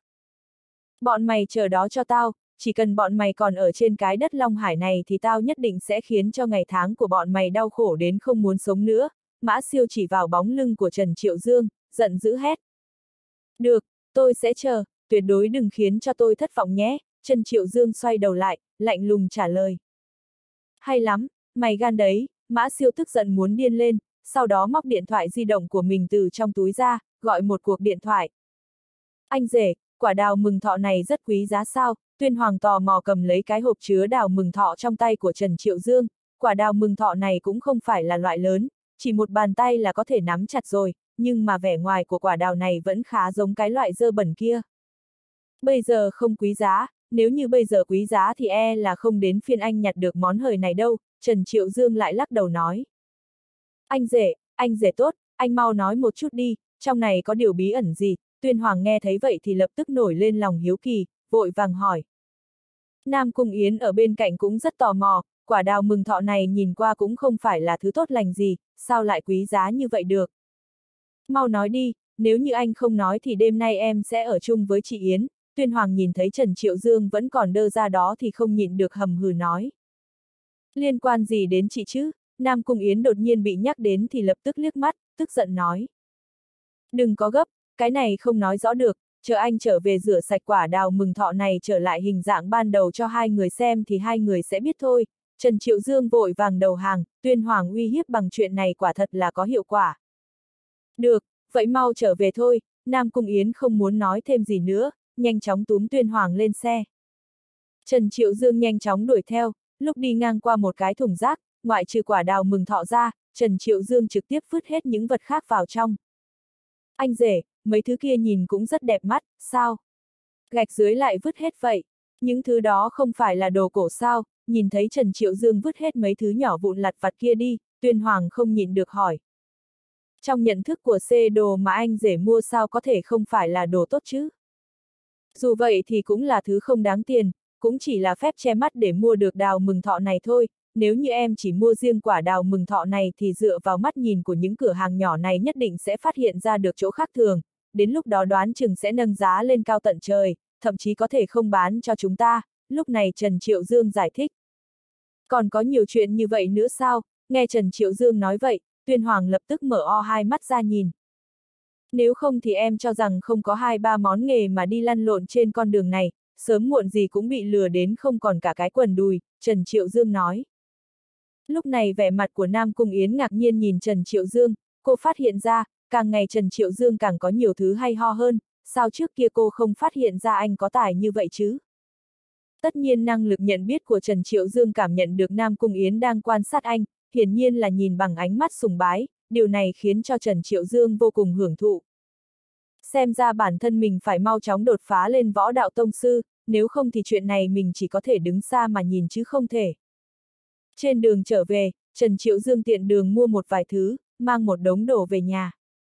A: Bọn mày chờ đó cho tao. Chỉ cần bọn mày còn ở trên cái đất Long Hải này thì tao nhất định sẽ khiến cho ngày tháng của bọn mày đau khổ đến không muốn sống nữa. Mã Siêu chỉ vào bóng lưng của Trần Triệu Dương, giận dữ hét. Được, tôi sẽ chờ, tuyệt đối đừng khiến cho tôi thất vọng nhé. Trần Triệu Dương xoay đầu lại, lạnh lùng trả lời. Hay lắm, mày gan đấy. Mã Siêu tức giận muốn điên lên, sau đó móc điện thoại di động của mình từ trong túi ra, gọi một cuộc điện thoại. Anh rể, quả đào mừng thọ này rất quý giá sao? Tuyên Hoàng tò mò cầm lấy cái hộp chứa đào mừng thọ trong tay của Trần Triệu Dương, quả đào mừng thọ này cũng không phải là loại lớn, chỉ một bàn tay là có thể nắm chặt rồi, nhưng mà vẻ ngoài của quả đào này vẫn khá giống cái loại dơ bẩn kia. Bây giờ không quý giá, nếu như bây giờ quý giá thì e là không đến phiên anh nhặt được món hời này đâu, Trần Triệu Dương lại lắc đầu nói. Anh rể, anh rể tốt, anh mau nói một chút đi, trong này có điều bí ẩn gì? Tuyên Hoàng nghe thấy vậy thì lập tức nổi lên lòng hiếu kỳ, vội vàng hỏi. Nam Cung Yến ở bên cạnh cũng rất tò mò, quả đào mừng thọ này nhìn qua cũng không phải là thứ tốt lành gì, sao lại quý giá như vậy được? Mau nói đi, nếu như anh không nói thì đêm nay em sẽ ở chung với chị Yến. Tuyên Hoàng nhìn thấy Trần Triệu Dương vẫn còn đơ ra đó thì không nhịn được hầm hừ nói. Liên quan gì đến chị chứ? Nam Cung Yến đột nhiên bị nhắc đến thì lập tức liếc mắt, tức giận nói. Đừng có gấp, cái này không nói rõ được, chờ anh trở về rửa sạch quả đào mừng thọ này trở lại hình dạng ban đầu cho hai người xem thì hai người sẽ biết thôi. Trần Triệu Dương vội vàng đầu hàng, tuyên hoàng uy hiếp bằng chuyện này quả thật là có hiệu quả. Được, vậy mau trở về thôi, Nam Cung Yến không muốn nói thêm gì nữa, nhanh chóng túm tuyên hoàng lên xe. Trần Triệu Dương nhanh chóng đuổi theo, lúc đi ngang qua một cái thùng rác, ngoại trừ quả đào mừng thọ ra, Trần Triệu Dương trực tiếp vứt hết những vật khác vào trong. Anh rể, mấy thứ kia nhìn cũng rất đẹp mắt, sao? Gạch dưới lại vứt hết vậy, những thứ đó không phải là đồ cổ sao? Nhìn thấy Trần Triệu Dương vứt hết mấy thứ nhỏ vụn lặt vặt kia đi, tuyên hoàng không nhịn được hỏi. Trong nhận thức của C đồ mà anh rể mua sao có thể không phải là đồ tốt chứ? Dù vậy thì cũng là thứ không đáng tiền, cũng chỉ là phép che mắt để mua được đào mừng thọ này thôi, nếu như em chỉ mua riêng quả đào mừng thọ này thì dựa vào mắt nhìn của những cửa hàng nhỏ này nhất định sẽ phát hiện ra được chỗ khác thường, đến lúc đó đoán chừng sẽ nâng giá lên cao tận trời, thậm chí có thể không bán cho chúng ta, lúc này Trần Triệu Dương giải thích. Còn có nhiều chuyện như vậy nữa sao? Nghe Trần Triệu Dương nói vậy, tuyên hoàng lập tức mở o hai mắt ra nhìn. Nếu không thì em cho rằng không có hai ba món nghề mà đi lăn lộn trên con đường này, sớm muộn gì cũng bị lừa đến không còn cả cái quần đùi, Trần Triệu Dương nói. Lúc này vẻ mặt của Nam Cung Yến ngạc nhiên nhìn Trần Triệu Dương, cô phát hiện ra, càng ngày Trần Triệu Dương càng có nhiều thứ hay ho hơn, sao trước kia cô không phát hiện ra anh có tài như vậy chứ? Tất nhiên năng lực nhận biết của Trần Triệu Dương cảm nhận được Nam Cung Yến đang quan sát anh, hiển nhiên là nhìn bằng ánh mắt sùng bái, điều này khiến cho Trần Triệu Dương vô cùng hưởng thụ. Xem ra bản thân mình phải mau chóng đột phá lên võ đạo tông sư, nếu không thì chuyện này mình chỉ có thể đứng xa mà nhìn chứ không thể. Trên đường trở về, Trần Triệu Dương tiện đường mua một vài thứ, mang một đống đồ về nhà.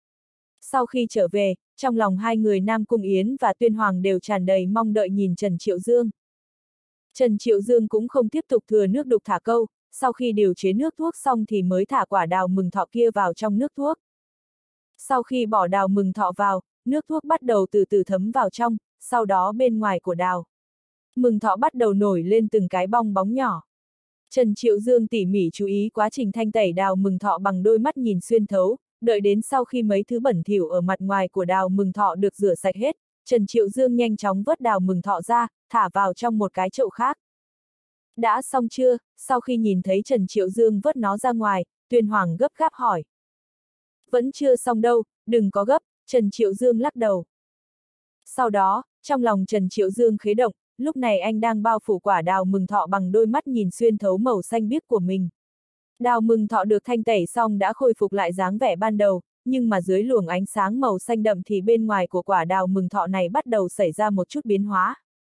A: Sau khi trở về, trong lòng hai người Nam Cung Yến và Tuyên Hoàng đều tràn đầy mong đợi nhìn Trần Triệu Dương. Trần Triệu Dương cũng không tiếp tục thừa nước đục thả câu, sau khi điều chế nước thuốc xong thì mới thả quả đào mừng thọ kia vào trong nước thuốc. Sau khi bỏ đào mừng thọ vào, nước thuốc bắt đầu từ từ thấm vào trong, sau đó bên ngoài của đào mừng thọ bắt đầu nổi lên từng cái bong bóng nhỏ. Trần Triệu Dương tỉ mỉ chú ý quá trình thanh tẩy đào mừng thọ bằng đôi mắt nhìn xuyên thấu, đợi đến sau khi mấy thứ bẩn thỉu ở mặt ngoài của đào mừng thọ được rửa sạch hết, Trần Triệu Dương nhanh chóng vớt đào mừng thọ ra, thả vào trong một cái chậu khác. Đã xong chưa? Sau khi nhìn thấy Trần Triệu Dương vớt nó ra ngoài, Tuyên Hoàng gấp gáp hỏi. Vẫn chưa xong đâu, đừng có gấp, Trần Triệu Dương lắc đầu. Sau đó, trong lòng Trần Triệu Dương khế động, lúc này anh đang bao phủ quả đào mừng thọ bằng đôi mắt nhìn xuyên thấu màu xanh biếc của mình. Đào mừng thọ được thanh tẩy xong đã khôi phục lại dáng vẻ ban đầu, nhưng mà dưới luồng ánh sáng màu xanh đậm thì bên ngoài của quả đào mừng thọ này bắt đầu xảy ra một chút biến hóa.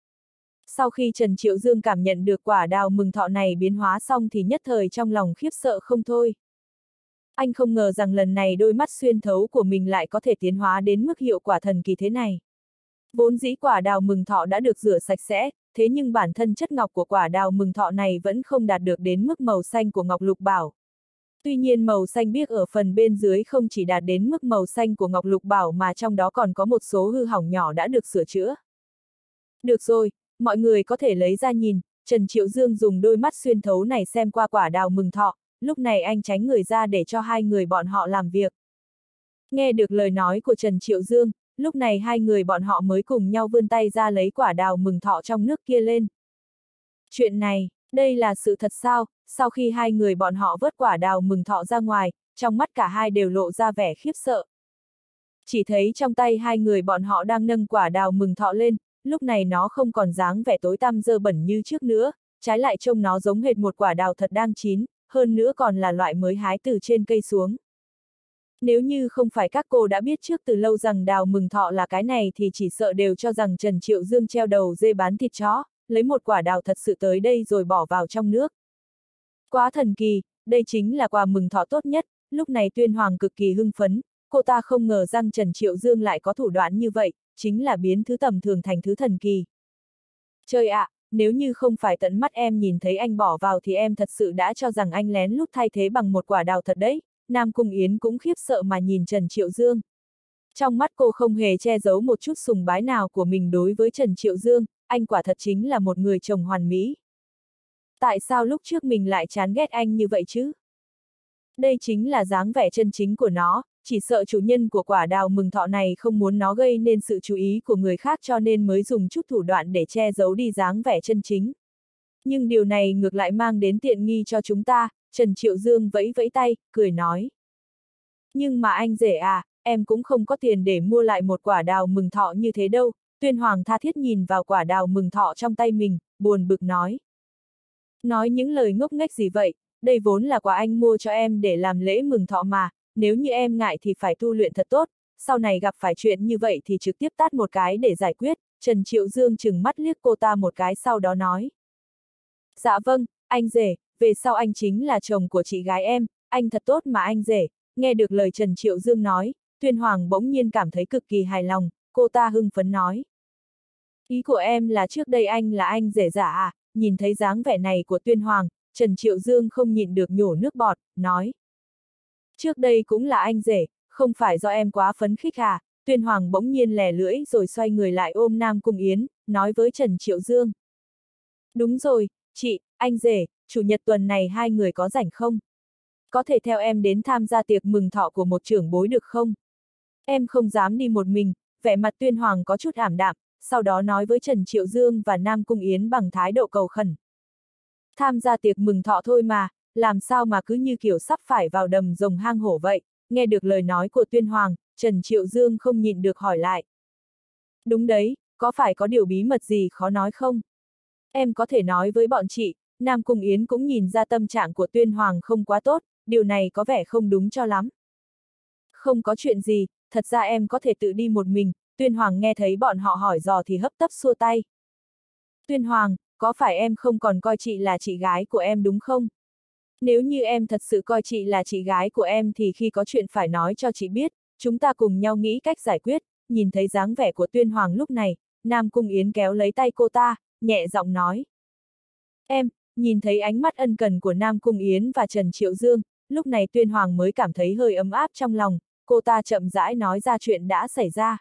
A: Sau khi Trần Triệu Dương cảm nhận được quả đào mừng thọ này biến hóa xong thì nhất thời trong lòng khiếp sợ không thôi. Anh không ngờ rằng lần này đôi mắt xuyên thấu của mình lại có thể tiến hóa đến mức hiệu quả thần kỳ thế này. Vốn dĩ quả đào mừng thọ đã được rửa sạch sẽ, thế nhưng bản thân chất ngọc của quả đào mừng thọ này vẫn không đạt được đến mức màu xanh của ngọc lục bảo. Tuy nhiên màu xanh biếc ở phần bên dưới không chỉ đạt đến mức màu xanh của ngọc lục bảo mà trong đó còn có một số hư hỏng nhỏ đã được sửa chữa. Được rồi, mọi người có thể lấy ra nhìn, Trần Triệu Dương dùng đôi mắt xuyên thấu này xem qua quả đào mừng thọ, lúc này anh tránh người ra để cho hai người bọn họ làm việc. Nghe được lời nói của Trần Triệu Dương, lúc này hai người bọn họ mới cùng nhau vươn tay ra lấy quả đào mừng thọ trong nước kia lên. Chuyện này, đây là sự thật sao? Sau khi hai người bọn họ vớt quả đào mừng thọ ra ngoài, trong mắt cả hai đều lộ ra vẻ khiếp sợ. Chỉ thấy trong tay hai người bọn họ đang nâng quả đào mừng thọ lên, lúc này nó không còn dáng vẻ tối tăm dơ bẩn như trước nữa, trái lại trông nó giống hệt một quả đào thật đang chín, hơn nữa còn là loại mới hái từ trên cây xuống. Nếu như không phải các cô đã biết trước từ lâu rằng đào mừng thọ là cái này thì chỉ sợ đều cho rằng Trần Triệu Dương treo đầu dê bán thịt chó, lấy một quả đào thật sự tới đây rồi bỏ vào trong nước. Quá thần kỳ, đây chính là quà mừng thọ tốt nhất, lúc này Tuyên Hoàng cực kỳ hưng phấn, cô ta không ngờ rằng Trần Triệu Dương lại có thủ đoạn như vậy, chính là biến thứ tầm thường thành thứ thần kỳ. Trời ạ, à, nếu như không phải tận mắt em nhìn thấy anh bỏ vào thì em thật sự đã cho rằng anh lén lút thay thế bằng một quả đào thật đấy. Nam Cung Yến cũng khiếp sợ mà nhìn Trần Triệu Dương. Trong mắt cô không hề che giấu một chút sùng bái nào của mình đối với Trần Triệu Dương, anh quả thật chính là một người chồng hoàn mỹ. Tại sao lúc trước mình lại chán ghét anh như vậy chứ? Đây chính là dáng vẻ chân chính của nó, chỉ sợ chủ nhân của quả đào mừng thọ này không muốn nó gây nên sự chú ý của người khác cho nên mới dùng chút thủ đoạn để che giấu đi dáng vẻ chân chính. Nhưng điều này ngược lại mang đến tiện nghi cho chúng ta, Trần Triệu Dương vẫy vẫy tay, cười nói. Nhưng mà anh rể à, em cũng không có tiền để mua lại một quả đào mừng thọ như thế đâu, Tuyên Hoàng tha thiết nhìn vào quả đào mừng thọ trong tay mình, buồn bực nói. Nói những lời ngốc nghếch gì vậy, đây vốn là quà anh mua cho em để làm lễ mừng thọ mà, nếu như em ngại thì phải tu luyện thật tốt, sau này gặp phải chuyện như vậy thì trực tiếp tát một cái để giải quyết, Trần Triệu Dương chừng mắt liếc cô ta một cái sau đó nói. Dạ vâng, anh rể, về sau anh chính là chồng của chị gái em, anh thật tốt mà anh rể. Nghe được lời Trần Triệu Dương nói, Tuyên Hoàng bỗng nhiên cảm thấy cực kỳ hài lòng, cô ta hưng phấn nói. Ý của em là trước đây anh là anh rể giả à, nhìn thấy dáng vẻ này của Tuyên Hoàng, Trần Triệu Dương không nhịn được nhổ nước bọt, nói. Trước đây cũng là anh rể, không phải do em quá phấn khích à, Tuyên Hoàng bỗng nhiên lè lưỡi rồi xoay người lại ôm Nam Cung Yến, nói với Trần Triệu Dương. Đúng rồi, chị, anh rể, chủ nhật tuần này hai người có rảnh không? Có thể theo em đến tham gia tiệc mừng thọ của một trưởng bối được không? Em không dám đi một mình, vẻ mặt Tuyên Hoàng có chút ảm đạm, sau đó nói với Trần Triệu Dương và Nam Cung Yến bằng thái độ cầu khẩn. Tham gia tiệc mừng thọ thôi mà, làm sao mà cứ như kiểu sắp phải vào đầm rồng hang hổ vậy, nghe được lời nói của Tuyên Hoàng, Trần Triệu Dương không nhịn được hỏi lại. Đúng đấy, có phải có điều bí mật gì khó nói không? Em có thể nói với bọn chị, Nam Cung Yến cũng nhìn ra tâm trạng của Tuyên Hoàng không quá tốt, điều này có vẻ không đúng cho lắm. Không có chuyện gì, thật ra em có thể tự đi một mình, Tuyên Hoàng nghe thấy bọn họ hỏi dò thì hấp tấp xua tay. Tuyên Hoàng, có phải em không còn coi chị là chị gái của em đúng không? Nếu như em thật sự coi chị là chị gái của em thì khi có chuyện phải nói cho chị biết, chúng ta cùng nhau nghĩ cách giải quyết, nhìn thấy dáng vẻ của Tuyên Hoàng lúc này, Nam Cung Yến kéo lấy tay cô ta, nhẹ giọng nói. Em, nhìn thấy ánh mắt ân cần của Nam Cung Yến và Trần Triệu Dương, lúc này Tuyên Hoàng mới cảm thấy hơi ấm áp trong lòng, cô ta chậm rãi nói ra chuyện đã xảy ra.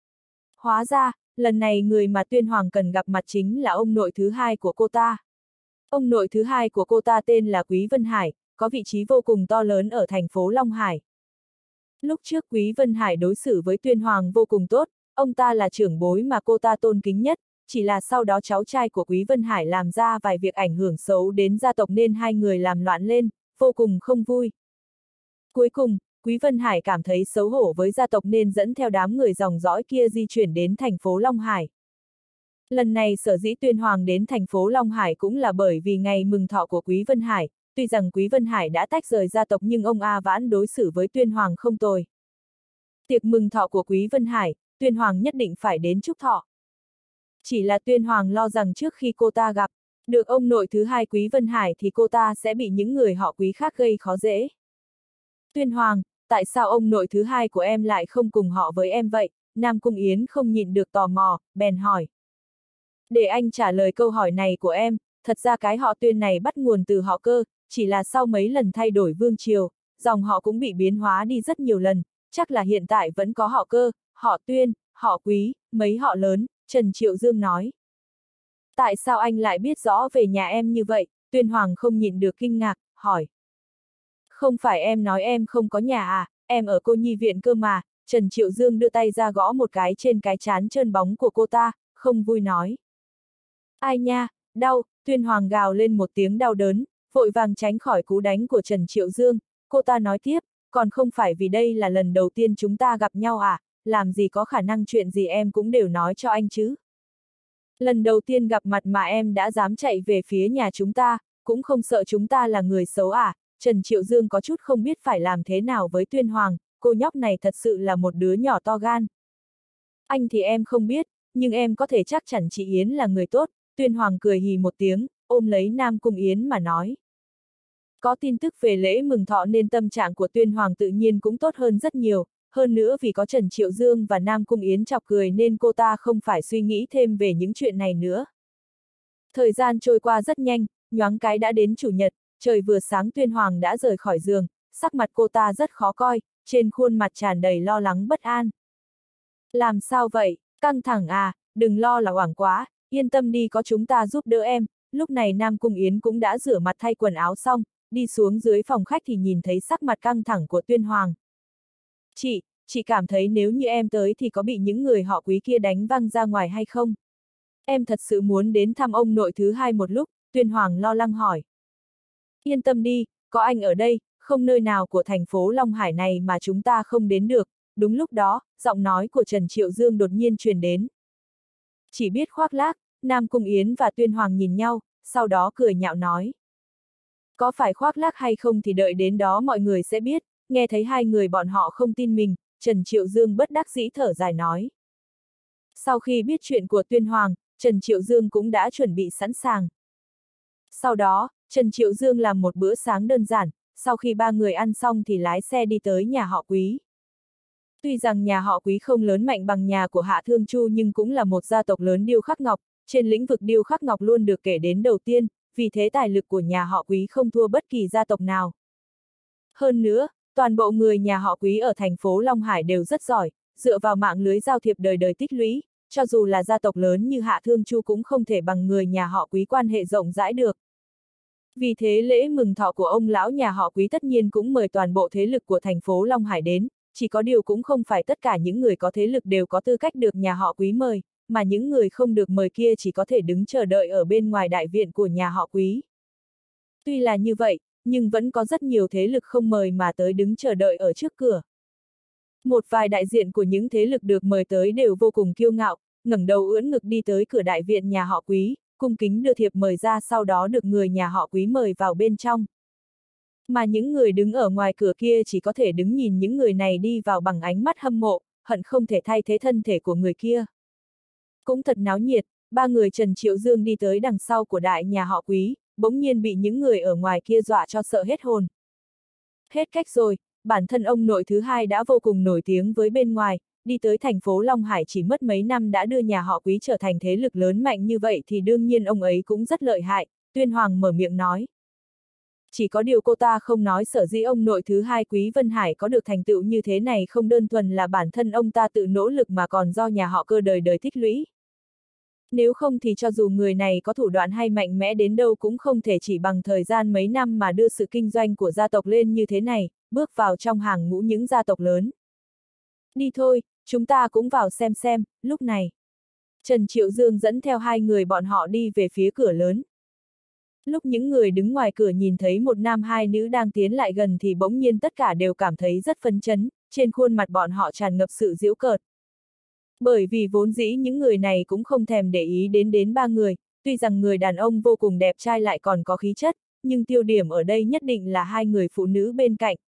A: Hóa ra, lần này người mà Tuyên Hoàng cần gặp mặt chính là ông nội thứ hai của cô ta. Ông nội thứ hai của cô ta tên là Quý Vân Hải, có vị trí vô cùng to lớn ở thành phố Long Hải. Lúc trước Quý Vân Hải đối xử với Tuyên Hoàng vô cùng tốt, ông ta là trưởng bối mà cô ta tôn kính nhất, chỉ là sau đó cháu trai của Quý Vân Hải làm ra vài việc ảnh hưởng xấu đến gia tộc nên hai người làm loạn lên, vô cùng không vui. Cuối cùng, Quý Vân Hải cảm thấy xấu hổ với gia tộc nên dẫn theo đám người dòng dõi kia di chuyển đến thành phố Long Hải. Lần này sở dĩ Tuyên Hoàng đến thành phố Long Hải cũng là bởi vì ngày mừng thọ của Quý Vân Hải, tuy rằng Quý Vân Hải đã tách rời gia tộc nhưng ông A Vãn đối xử với Tuyên Hoàng không tồi. Tiệc mừng thọ của Quý Vân Hải, Tuyên Hoàng nhất định phải đến chúc thọ. Chỉ là Tuyên Hoàng lo rằng trước khi cô ta gặp được ông nội thứ hai Quý Vân Hải thì cô ta sẽ bị những người họ Quý khác gây khó dễ. Tuyên Hoàng, tại sao ông nội thứ hai của em lại không cùng họ với em vậy? Nam Cung Yến không nhịn được tò mò, bèn hỏi. Để anh trả lời câu hỏi này của em, thật ra cái họ Tuyên này bắt nguồn từ họ Cơ, chỉ là sau mấy lần thay đổi vương triều, dòng họ cũng bị biến hóa đi rất nhiều lần, chắc là hiện tại vẫn có họ Cơ, họ Tuyên, họ Quý, mấy họ lớn, Trần Triệu Dương nói. Tại sao anh lại biết rõ về nhà em như vậy? Tuyên Hoàng không nhịn được kinh ngạc, hỏi. Không phải em nói em không có nhà à, em ở cô nhi viện cơ mà, Trần Triệu Dương đưa tay ra gõ một cái trên cái trán trơn bóng của cô ta, không vui nói. Ai nha, đau, Tuyên Hoàng gào lên một tiếng đau đớn, vội vàng tránh khỏi cú đánh của Trần Triệu Dương, cô ta nói tiếp, còn không phải vì đây là lần đầu tiên chúng ta gặp nhau à, làm gì có khả năng chuyện gì em cũng đều nói cho anh chứ. Lần đầu tiên gặp mặt mà em đã dám chạy về phía nhà chúng ta, cũng không sợ chúng ta là người xấu à, Trần Triệu Dương có chút không biết phải làm thế nào với Tuyên Hoàng, cô nhóc này thật sự là một đứa nhỏ to gan. Anh thì em không biết, nhưng em có thể chắc chắn chị Yến là người tốt, Tuyên Hoàng cười hì một tiếng, ôm lấy Nam Cung Yến mà nói. Có tin tức về lễ mừng thọ nên tâm trạng của Tuyên Hoàng tự nhiên cũng tốt hơn rất nhiều, hơn nữa vì có Trần Triệu Dương và Nam Cung Yến chọc cười nên cô ta không phải suy nghĩ thêm về những chuyện này nữa. Thời gian trôi qua rất nhanh, nhoáng cái đã đến chủ nhật, trời vừa sáng Tuyên Hoàng đã rời khỏi giường, sắc mặt cô ta rất khó coi, trên khuôn mặt tràn đầy lo lắng bất an. Làm sao vậy, căng thẳng à, đừng lo là hoảng quá, yên tâm đi có chúng ta giúp đỡ em, lúc này Nam Cung Yến cũng đã rửa mặt thay quần áo xong, đi xuống dưới phòng khách thì nhìn thấy sắc mặt căng thẳng của Tuyên Hoàng. Chị, chị cảm thấy nếu như em tới thì có bị những người họ Quý kia đánh văng ra ngoài hay không? Em thật sự muốn đến thăm ông nội thứ hai một lúc, Tuyên Hoàng lo lắng hỏi. Yên tâm đi, có anh ở đây, không nơi nào của thành phố Long Hải này mà chúng ta không đến được. Đúng lúc đó, giọng nói của Trần Triệu Dương đột nhiên truyền đến. Chỉ biết khoác lác, Nam Cung Yến và Tuyên Hoàng nhìn nhau, sau đó cười nhạo nói. Có phải khoác lác hay không thì đợi đến đó mọi người sẽ biết. Nghe thấy hai người bọn họ không tin mình, Trần Triệu Dương bất đắc dĩ thở dài nói. Sau khi biết chuyện của Tuyên Hoàng, Trần Triệu Dương cũng đã chuẩn bị sẵn sàng. Sau đó, Trần Triệu Dương làm một bữa sáng đơn giản, sau khi ba người ăn xong thì lái xe đi tới nhà họ Quý. Tuy rằng nhà họ Quý không lớn mạnh bằng nhà của Hạ Thương Chu nhưng cũng là một gia tộc lớn điêu khắc ngọc, trên lĩnh vực điêu khắc ngọc luôn được kể đến đầu tiên, vì thế tài lực của nhà họ Quý không thua bất kỳ gia tộc nào. Hơn nữa, toàn bộ người nhà họ Quý ở thành phố Long Hải đều rất giỏi, dựa vào mạng lưới giao thiệp đời đời tích lũy, cho dù là gia tộc lớn như Hạ Thương Chu cũng không thể bằng người nhà họ Quý quan hệ rộng rãi được. Vì thế lễ mừng thọ của ông lão nhà họ Quý tất nhiên cũng mời toàn bộ thế lực của thành phố Long Hải đến, chỉ có điều cũng không phải tất cả những người có thế lực đều có tư cách được nhà họ Quý mời, mà những người không được mời kia chỉ có thể đứng chờ đợi ở bên ngoài đại viện của nhà họ Quý. Tuy là như vậy, nhưng vẫn có rất nhiều thế lực không mời mà tới đứng chờ đợi ở trước cửa. Một vài đại diện của những thế lực được mời tới đều vô cùng kiêu ngạo, ngẩng đầu ưỡn ngực đi tới cửa đại viện nhà họ Quý, cung kính đưa thiệp mời ra, sau đó được người nhà họ Quý mời vào bên trong. Mà những người đứng ở ngoài cửa kia chỉ có thể đứng nhìn những người này đi vào bằng ánh mắt hâm mộ, hận không thể thay thế thân thể của người kia. Cũng thật náo nhiệt, ba người Trần Triệu Dương đi tới đằng sau của đại nhà họ Quý, bỗng nhiên bị những người ở ngoài kia dọa cho sợ hết hồn. Hết cách rồi, bản thân ông nội thứ hai đã vô cùng nổi tiếng với bên ngoài, đi tới thành phố Long Hải chỉ mất mấy năm đã đưa nhà họ Quý trở thành thế lực lớn mạnh như vậy thì đương nhiên ông ấy cũng rất lợi hại, Tuyên Hoàng mở miệng nói. Chỉ có điều cô ta không nói sở dĩ ông nội thứ hai Quý Vân Hải có được thành tựu như thế này không đơn thuần là bản thân ông ta tự nỗ lực mà còn do nhà họ Cơ đời đời tích lũy. Nếu không thì cho dù người này có thủ đoạn hay mạnh mẽ đến đâu cũng không thể chỉ bằng thời gian mấy năm mà đưa sự kinh doanh của gia tộc lên như thế này, bước vào trong hàng ngũ những gia tộc lớn. Đi thôi, chúng ta cũng vào xem xem, lúc này. Trần Triệu Dương dẫn theo hai người bọn họ đi về phía cửa lớn. Lúc những người đứng ngoài cửa nhìn thấy một nam hai nữ đang tiến lại gần thì bỗng nhiên tất cả đều cảm thấy rất phấn chấn, trên khuôn mặt bọn họ tràn ngập sự giễu cợt. Bởi vì vốn dĩ những người này cũng không thèm để ý đến đến ba người, tuy rằng người đàn ông vô cùng đẹp trai lại còn có khí chất, nhưng tiêu điểm ở đây nhất định là hai người phụ nữ bên cạnh.